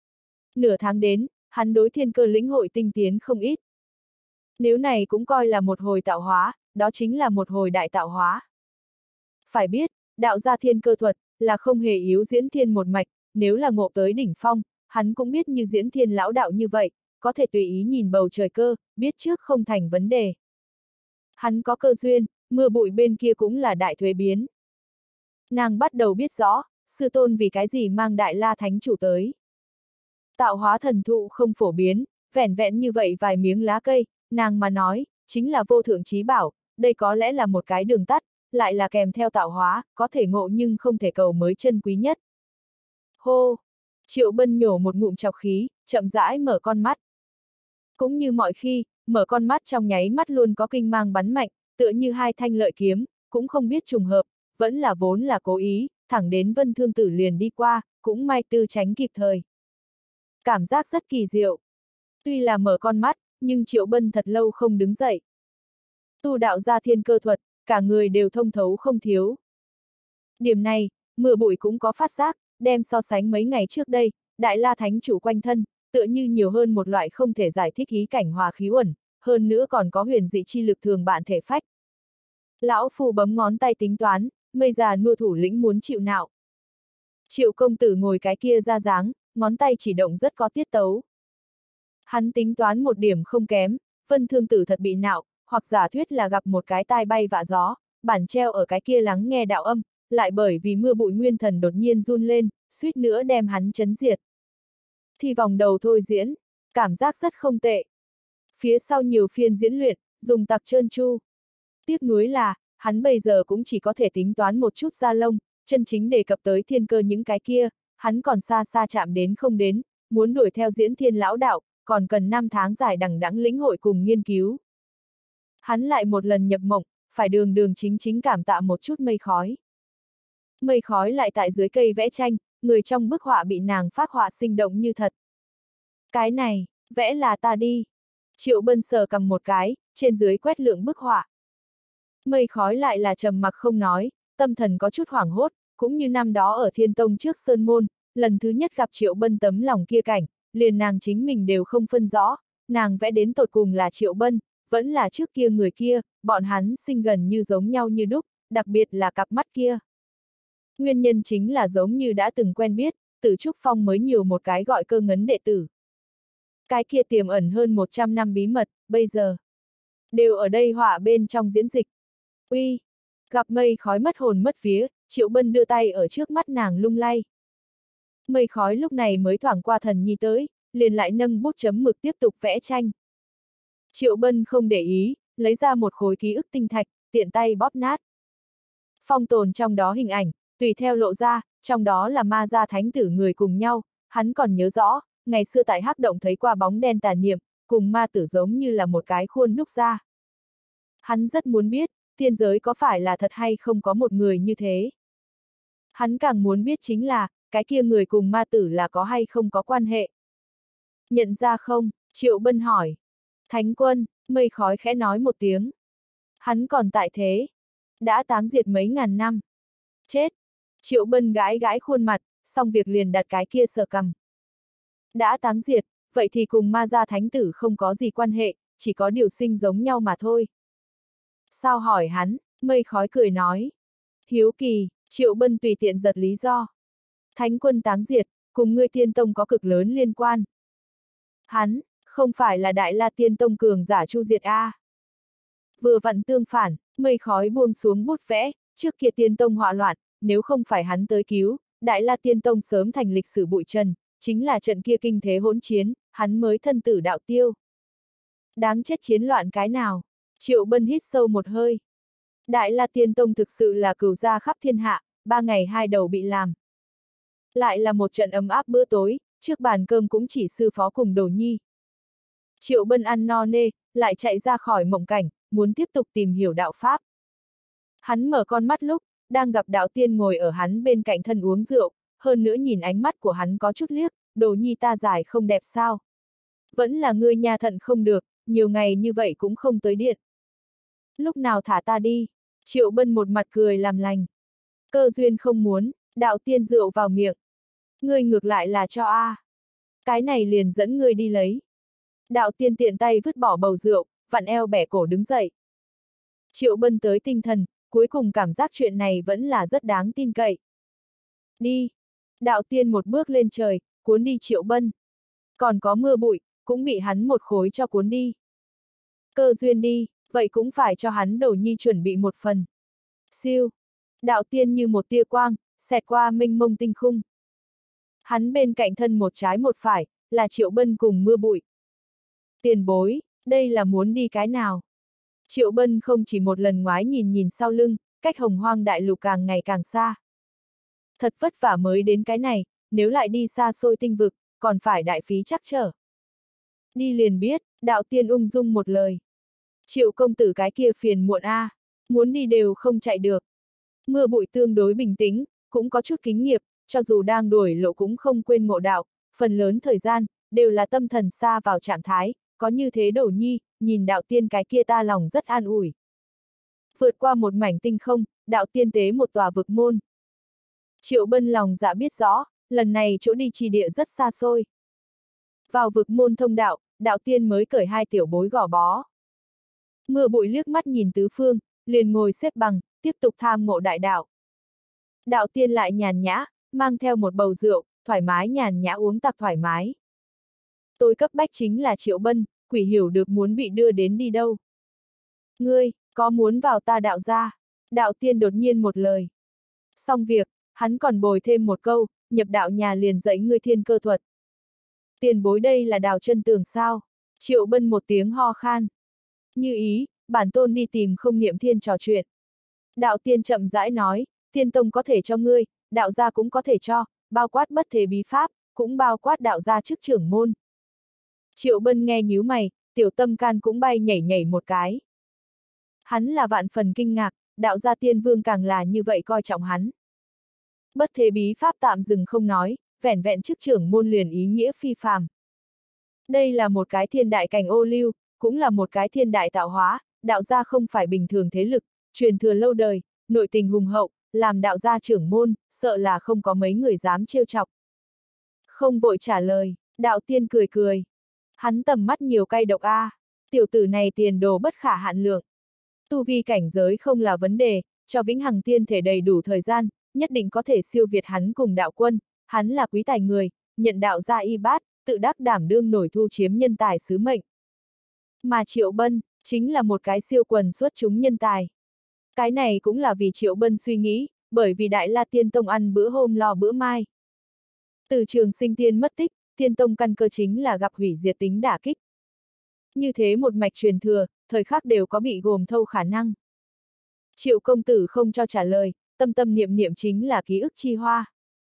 Nửa tháng đến, hắn đối thiên cơ lĩnh hội tinh tiến không ít. Nếu này cũng coi là một hồi tạo hóa, đó chính là một hồi đại tạo hóa. Phải biết, đạo gia thiên cơ thuật, là không hề yếu diễn thiên một mạch, nếu là ngộ tới đỉnh phong, hắn cũng biết như diễn thiên lão đạo như vậy, có thể tùy ý nhìn bầu trời cơ, biết trước không thành vấn đề. Hắn có cơ duyên, mưa bụi bên kia cũng là đại thuế biến. Nàng bắt đầu biết rõ, sư tôn vì cái gì mang đại la thánh chủ tới. Tạo hóa thần thụ không phổ biến, vẻn vẹn như vậy vài miếng lá cây, nàng mà nói, chính là vô thượng trí bảo, đây có lẽ là một cái đường tắt, lại là kèm theo tạo hóa, có thể ngộ nhưng không thể cầu mới chân quý nhất. Hô! Triệu Bân nhổ một ngụm trọc khí, chậm rãi mở con mắt. Cũng như mọi khi, mở con mắt trong nháy mắt luôn có kinh mang bắn mạnh, tựa như hai thanh lợi kiếm, cũng không biết trùng hợp, vẫn là vốn là cố ý, thẳng đến Vân Thương Tử liền đi qua, cũng may tư tránh kịp thời. Cảm giác rất kỳ diệu. Tuy là mở con mắt, nhưng Triệu Bân thật lâu không đứng dậy. Tu đạo gia thiên cơ thuật, cả người đều thông thấu không thiếu. Điểm này, mưa bụi cũng có phát giác, đem so sánh mấy ngày trước đây, Đại La Thánh chủ quanh thân, tựa như nhiều hơn một loại không thể giải thích ý cảnh hòa khí uẩn, hơn nữa còn có huyền dị chi lực thường bạn thể phách. Lão phu bấm ngón tay tính toán, mây già nua thủ lĩnh muốn chịu nạo. Triệu công tử ngồi cái kia ra dáng, ngón tay chỉ động rất có tiết tấu. Hắn tính toán một điểm không kém, Vân Thương Tử thật bị nạo, hoặc giả thuyết là gặp một cái tai bay vạ gió, bản treo ở cái kia lắng nghe đạo âm, lại bởi vì mưa bụi nguyên thần đột nhiên run lên, suýt nữa đem hắn chấn diệt. Thì vòng đầu thôi diễn, cảm giác rất không tệ. Phía sau nhiều phiên diễn luyện, dùng tặc trơn tru. Tiếc nuối là, hắn bây giờ cũng chỉ có thể tính toán một chút da lông, chân chính đề cập tới thiên cơ những cái kia, hắn còn xa xa chạm đến không đến, muốn đuổi theo diễn thiên lão đạo, còn cần năm tháng dài đằng đẵng lĩnh hội cùng nghiên cứu. Hắn lại một lần nhập mộng, phải đường đường chính chính cảm tạ một chút mây khói. Mây khói lại tại dưới cây vẽ tranh, người trong bức họa bị nàng phác họa sinh động như thật. Cái này, vẽ là ta đi. Triệu Bân sờ cầm một cái, trên dưới quét lượng bức họa. Mây khói lại là trầm mặc không nói, tâm thần có chút hoảng hốt, cũng như năm đó ở Thiên Tông trước Sơn Môn, lần thứ nhất gặp Triệu Bân tấm lòng kia cảnh, liền nàng chính mình đều không phân rõ, nàng vẽ đến tột cùng là Triệu Bân, vẫn là trước kia người kia, bọn hắn sinh gần như giống nhau như đúc, đặc biệt là cặp mắt kia. Nguyên nhân chính là giống như đã từng quen biết, Tử Trúc Phong mới nhiều một cái gọi Cơ Ngấn đệ tử. Cái kia tiềm ẩn hơn một trăm năm bí mật, bây giờ đều ở đây họa bên trong diễn dịch. Uy, gặp mây khói mất hồn mất vía, Triệu Bân đưa tay ở trước mắt nàng lung lay. Mây khói lúc này mới thoảng qua thần nhi tới, liền lại nâng bút chấm mực tiếp tục vẽ tranh. Triệu Bân không để ý, lấy ra một khối ký ức tinh thạch, tiện tay bóp nát. Phong tồn trong đó hình ảnh, tùy theo lộ ra, trong đó là ma gia thánh tử người cùng nhau, hắn còn nhớ rõ, ngày xưa tại Hắc Động thấy qua bóng đen tàn niệm, cùng ma tử giống như là một cái khuôn đúc ra. Hắn rất muốn biết, thiên giới có phải là thật hay không có một người như thế. Hắn càng muốn biết chính là, cái kia người cùng ma tử là có hay không có quan hệ. Nhận ra không? Triệu Bân hỏi. Thánh quân, mây khói khẽ nói một tiếng. Hắn còn tại thế. Đã táng diệt mấy ngàn năm. Chết. Triệu Bân gãi gãi khuôn mặt, xong việc liền đặt cái kia sờ cằm. Đã táng diệt, vậy thì cùng ma gia thánh tử không có gì quan hệ, chỉ có điều sinh giống nhau mà thôi. Sao hỏi hắn, mây khói cười nói. Hiếu kỳ, Triệu Bân tùy tiện giật lý do. Thánh quân táng diệt, cùng ngươi Tiên Tông có cực lớn liên quan. Hắn, không phải là Đại La Tiên Tông cường giả Chu Diệt A. Vừa vặn tương phản, mây khói buông xuống bút vẽ, trước kia Tiên Tông họa loạn, nếu không phải hắn tới cứu, Đại La Tiên Tông sớm thành lịch sử bụi trần, chính là trận kia kinh thế hỗn chiến, hắn mới thân tử đạo tiêu. Đáng chết chiến loạn cái nào? Triệu Bân hít sâu một hơi. Đại La Tiên Tông thực sự là cừu gia khắp thiên hạ, ba ngày hai đầu bị làm. Lại là một trận ấm áp bữa tối, trước bàn cơm cũng chỉ sư phó cùng Đồ Nhi. Triệu Bân ăn no nê, lại chạy ra khỏi mộng cảnh, muốn tiếp tục tìm hiểu đạo Pháp. Hắn mở con mắt lúc, đang gặp đạo tiên ngồi ở hắn bên cạnh thân uống rượu, hơn nữa nhìn ánh mắt của hắn có chút liếc, Đồ Nhi ta giải không đẹp sao? Vẫn là ngươi nhà thận không được, nhiều ngày như vậy cũng không tới điện. Lúc nào thả ta đi? Triệu Bân một mặt cười làm lành. Cơ duyên không muốn, đạo tiên rượu vào miệng. Ngươi ngược lại là cho a. Cái này liền dẫn ngươi đi lấy. Đạo tiên tiện tay vứt bỏ bầu rượu, vặn eo bẻ cổ đứng dậy. Triệu Bân tới tinh thần, cuối cùng cảm giác chuyện này vẫn là rất đáng tin cậy. Đi. Đạo tiên một bước lên trời, cuốn đi Triệu Bân. Còn có mưa bụi, cũng bị hắn một khối cho cuốn đi. Cơ duyên đi, vậy cũng phải cho hắn Đồ Nhi chuẩn bị một phần. Siêu. Đạo tiên như một tia quang, xẹt qua mênh mông tinh khung. Hắn bên cạnh thân một trái một phải, là Triệu Bân cùng mưa bụi. Tiền bối, đây là muốn đi cái nào? Triệu Bân không chỉ một lần ngoái nhìn nhìn sau lưng, cách Hồng Hoang đại lục càng ngày càng xa. Thật vất vả mới đến cái này, nếu lại đi xa xôi tinh vực, còn phải đại phí chắc trở. Đi liền biết, đạo tiên ung dung một lời. Triệu công tử cái kia phiền muộn a, à, muốn đi đều không chạy được. Mưa bụi tương đối bình tĩnh, cũng có chút kinh nghiệm, cho dù đang đuổi lộ cũng không quên ngộ đạo, phần lớn thời gian, đều là tâm thần xa vào trạng thái, có như thế Đồ Nhi, nhìn đạo tiên cái kia ta lòng rất an ủi. Vượt qua một mảnh tinh không, đạo tiên tế một tòa vực môn. Triệu Bân lòng dạ biết rõ, lần này chỗ đi chi địa rất xa xôi. Vào vực môn thông đạo, đạo tiên mới cởi hai tiểu bối gò bó. Mưa bụi liếc mắt nhìn tứ phương, liền ngồi xếp bằng, tiếp tục tham ngộ đại đạo. Đạo tiên lại nhàn nhã, mang theo một bầu rượu, thoải mái nhàn nhã uống tặc thoải mái. Tôi cấp bách chính là Triệu Bân, quỷ hiểu được muốn bị đưa đến đi đâu. Ngươi, có muốn vào ta đạo gia? Đạo tiên đột nhiên một lời. Xong việc, hắn còn bồi thêm một câu, nhập đạo nhà liền dạy ngươi thiên cơ thuật. Tiền bối đây là đào chân tường sao? Triệu Bân một tiếng ho khan. Như ý, bản tôn đi tìm không niệm thiên trò chuyện. Đạo tiên chậm rãi nói, tiên tông có thể cho ngươi, đạo gia cũng có thể cho, bao quát bất thế bí pháp, cũng bao quát đạo gia chức trưởng môn. Triệu Bân nghe nhíu mày, tiểu tâm can cũng bay nhảy nhảy một cái. Hắn là vạn phần kinh ngạc, đạo gia tiên vương càng là như vậy coi trọng hắn. Bất thế bí pháp tạm dừng không nói, vẻn vẹn chức trưởng môn liền ý nghĩa phi phàm. Đây là một cái thiên đại cảnh ô lưu, cũng là một cái thiên đại tạo hóa, đạo gia không phải bình thường thế lực, truyền thừa lâu đời, nội tình hùng hậu, làm đạo gia trưởng môn, sợ là không có mấy người dám trêu chọc. Không vội trả lời, đạo tiên cười cười. Hắn tầm mắt nhiều cay độc a, à. Tiểu tử này tiền đồ bất khả hạn lượng. Tu vi cảnh giới không là vấn đề, cho vĩnh hằng tiên thể đầy đủ thời gian, nhất định có thể siêu việt hắn cùng đạo quân, hắn là quý tài người, nhận đạo gia y bát, tự đắc đảm đương nổi thu chiếm nhân tài sứ mệnh. Mà Triệu Bân, chính là một cái siêu quần xuất chúng nhân tài. Cái này cũng là vì Triệu Bân suy nghĩ, bởi vì Đại La Tiên Tông ăn bữa hôm lo bữa mai. Từ Trường Sinh Tiên mất tích, Tiên Tông căn cơ chính là gặp hủy diệt tính đả kích. Như thế một mạch truyền thừa, thời khắc đều có bị gồm thâu khả năng. Triệu công tử không cho trả lời, tâm tâm niệm niệm chính là ký ức chi hoa.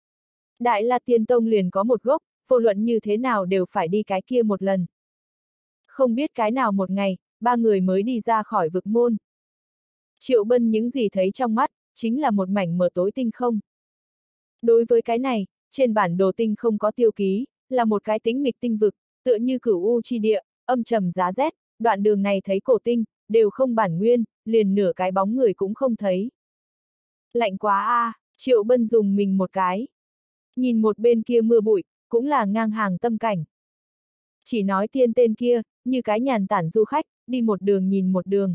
Đại La Tiên Tông liền có một gốc, vô luận như thế nào đều phải đi cái kia một lần. Không biết cái nào một ngày, ba người mới đi ra khỏi vực môn. Triệu Bân những gì thấy trong mắt, chính là một mảnh mờ tối tinh không. Đối với cái này, trên bản đồ tinh không có tiêu ký, là một cái tĩnh mịch tinh vực, tựa như cửu u chi địa, âm trầm giá rét, đoạn đường này thấy cổ tinh, đều không bản nguyên, liền nửa cái bóng người cũng không thấy. Lạnh quá a, à, Triệu Bân dùng mình một cái. Nhìn một bên kia mưa bụi, cũng là ngang hàng tâm cảnh. Chỉ nói tiên tên kia, như cái nhàn tản du khách, đi một đường nhìn một đường.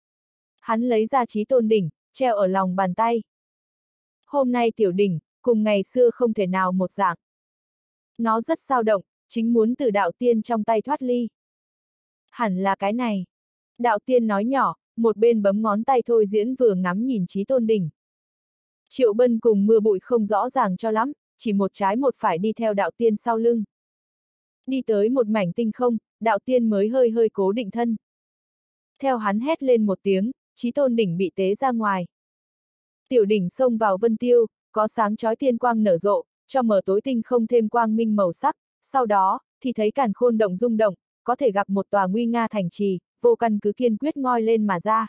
Hắn lấy ra chí tôn đỉnh, treo ở lòng bàn tay. Hôm nay tiểu đỉnh, cùng ngày xưa không thể nào một dạng. Nó rất sao động, chính muốn từ đạo tiên trong tay thoát ly. Hẳn là cái này. Đạo tiên nói nhỏ, một bên bấm ngón tay thôi diễn vừa ngắm nhìn chí tôn đỉnh. Triệu Bân cùng mưa bụi không rõ ràng cho lắm, chỉ một trái một phải đi theo đạo tiên sau lưng. Đi tới một mảnh tinh không, đạo tiên mới hơi hơi cố định thân. Theo hắn hét lên một tiếng, chí tôn đỉnh bị tế ra ngoài. Tiểu đỉnh xông vào vân tiêu, có sáng chói tiên quang nở rộ, cho mở tối tinh không thêm quang minh màu sắc, sau đó, thì thấy càn khôn động rung động, có thể gặp một tòa nguy nga thành trì, vô căn cứ kiên quyết ngoi lên mà ra.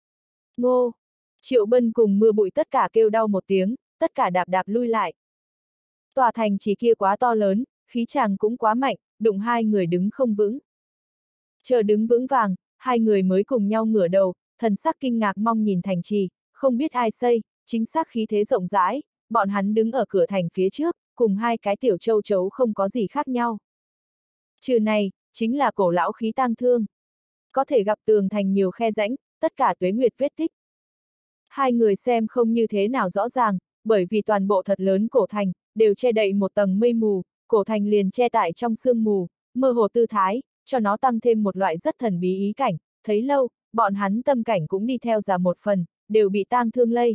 Ngô! Triệu Bân cùng mưa bụi tất cả kêu đau một tiếng, tất cả đạp đạp lui lại. Tòa thành trì kia quá to lớn, khí tràng cũng quá mạnh, đụng hai người đứng không vững. Chờ đứng vững vàng, hai người mới cùng nhau ngửa đầu, thần sắc kinh ngạc mong nhìn thành trì, không biết ai xây, chính xác khí thế rộng rãi, bọn hắn đứng ở cửa thành phía trước, cùng hai cái tiểu châu chấu không có gì khác nhau. Trừ này, chính là cổ lão khí tang thương. Có thể gặp tường thành nhiều khe rãnh, tất cả tuế nguyệt vết tích. Hai người xem không như thế nào rõ ràng, bởi vì toàn bộ thật lớn cổ thành, đều che đậy một tầng mây mù, cổ thành liền che tại trong sương mù, mơ hồ tư thái, cho nó tăng thêm một loại rất thần bí ý cảnh, thấy lâu, bọn hắn tâm cảnh cũng đi theo ra một phần, đều bị tang thương lây.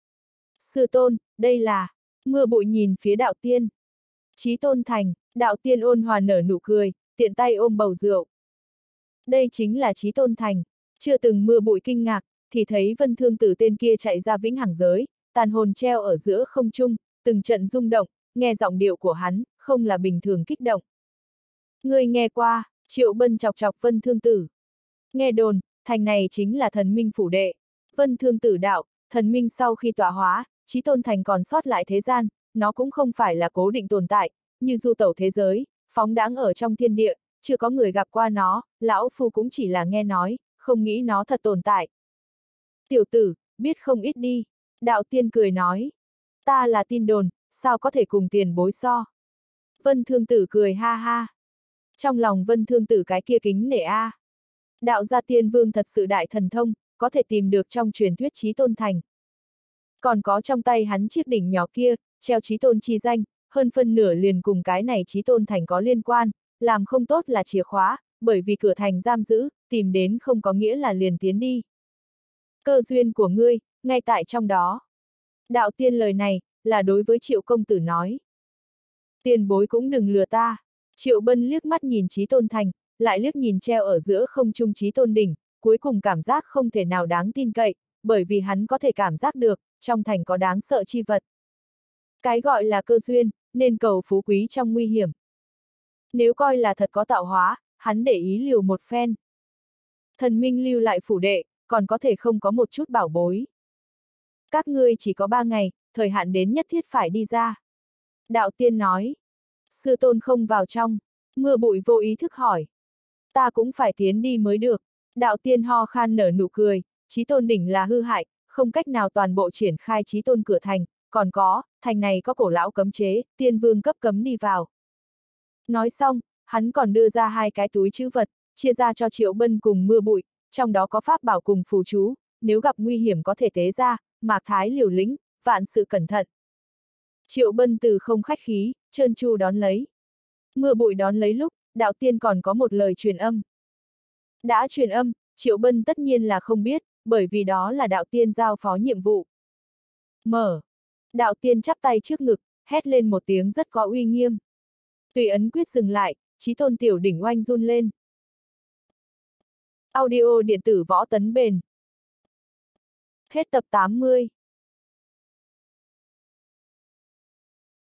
Sư tôn, đây là, mưa bụi nhìn phía đạo tiên. Chí tôn thành, đạo tiên ôn hòa nở nụ cười, tiện tay ôm bầu rượu. Đây chính là chí tôn thành, chưa từng mưa bụi kinh ngạc, thì thấy vân thương tử tên kia chạy ra vĩnh hằng giới, tàn hồn treo ở giữa không trung, từng trận rung động, nghe giọng điệu của hắn, không là bình thường kích động. Ngươi nghe qua, Triệu Bân chọc chọc vân thương tử. Nghe đồn, thành này chính là thần minh phủ đệ. Vân thương tử đạo, thần minh sau khi tọa hóa, chí tôn thành còn sót lại thế gian, nó cũng không phải là cố định tồn tại, như du tẩu thế giới, phóng đãng ở trong thiên địa, chưa có người gặp qua nó, lão phu cũng chỉ là nghe nói, không nghĩ nó thật tồn tại. Tiểu tử, biết không ít đi. Đạo tiên cười nói. Ta là tin đồn, sao có thể cùng tiền bối so. Vân thương tử cười ha ha. Trong lòng vân thương tử cái kia kính nể a. À. Đạo gia tiên vương thật sự đại thần thông, có thể tìm được trong truyền thuyết chí tôn thành. Còn có trong tay hắn chiếc đỉnh nhỏ kia, treo chí tôn chi danh, hơn phân nửa liền cùng cái này chí tôn thành có liên quan, làm không tốt là chìa khóa, bởi vì cửa thành giam giữ, tìm đến không có nghĩa là liền tiến đi. Cơ duyên của ngươi, ngay tại trong đó. Đạo tiên lời này, là đối với Triệu công tử nói. Tiền bối cũng đừng lừa ta. Triệu Bân liếc mắt nhìn chí tôn thành, lại liếc nhìn treo ở giữa không trung chí tôn đỉnh, cuối cùng cảm giác không thể nào đáng tin cậy, bởi vì hắn có thể cảm giác được, trong thành có đáng sợ chi vật. Cái gọi là cơ duyên, nên cầu phú quý trong nguy hiểm. Nếu coi là thật có tạo hóa, hắn để ý liều một phen. Thần minh lưu lại phủ đệ, còn có thể không có một chút bảo bối. Các ngươi chỉ có ba ngày, thời hạn đến nhất thiết phải đi ra. Đạo tiên nói. Sư tôn không vào trong. Mưa bụi vô ý thức hỏi. Ta cũng phải tiến đi mới được. Đạo tiên ho khan nở nụ cười, chí tôn đỉnh là hư hại, không cách nào toàn bộ triển khai chí tôn cửa thành, còn có, thành này có cổ lão cấm chế, tiên vương cấp cấm đi vào. Nói xong, hắn còn đưa ra hai cái túi trữ vật, chia ra cho Triệu Bân cùng mưa bụi, trong đó có pháp bảo cùng phù chú, nếu gặp nguy hiểm có thể tế ra, mạc thái liều lĩnh, vạn sự cẩn thận. Triệu Bân từ không khách khí, trơn tru đón lấy. Mưa bụi đón lấy lúc, đạo tiên còn có một lời truyền âm. Đã truyền âm, Triệu Bân tất nhiên là không biết, bởi vì đó là đạo tiên giao phó nhiệm vụ. Mở. Đạo tiên chắp tay trước ngực, hét lên một tiếng rất có uy nghiêm. Tùy ấn quyết dừng lại, chí tôn tiểu đỉnh oanh run lên. Audio điện tử võ tấn bền. Hết tập tám mươi.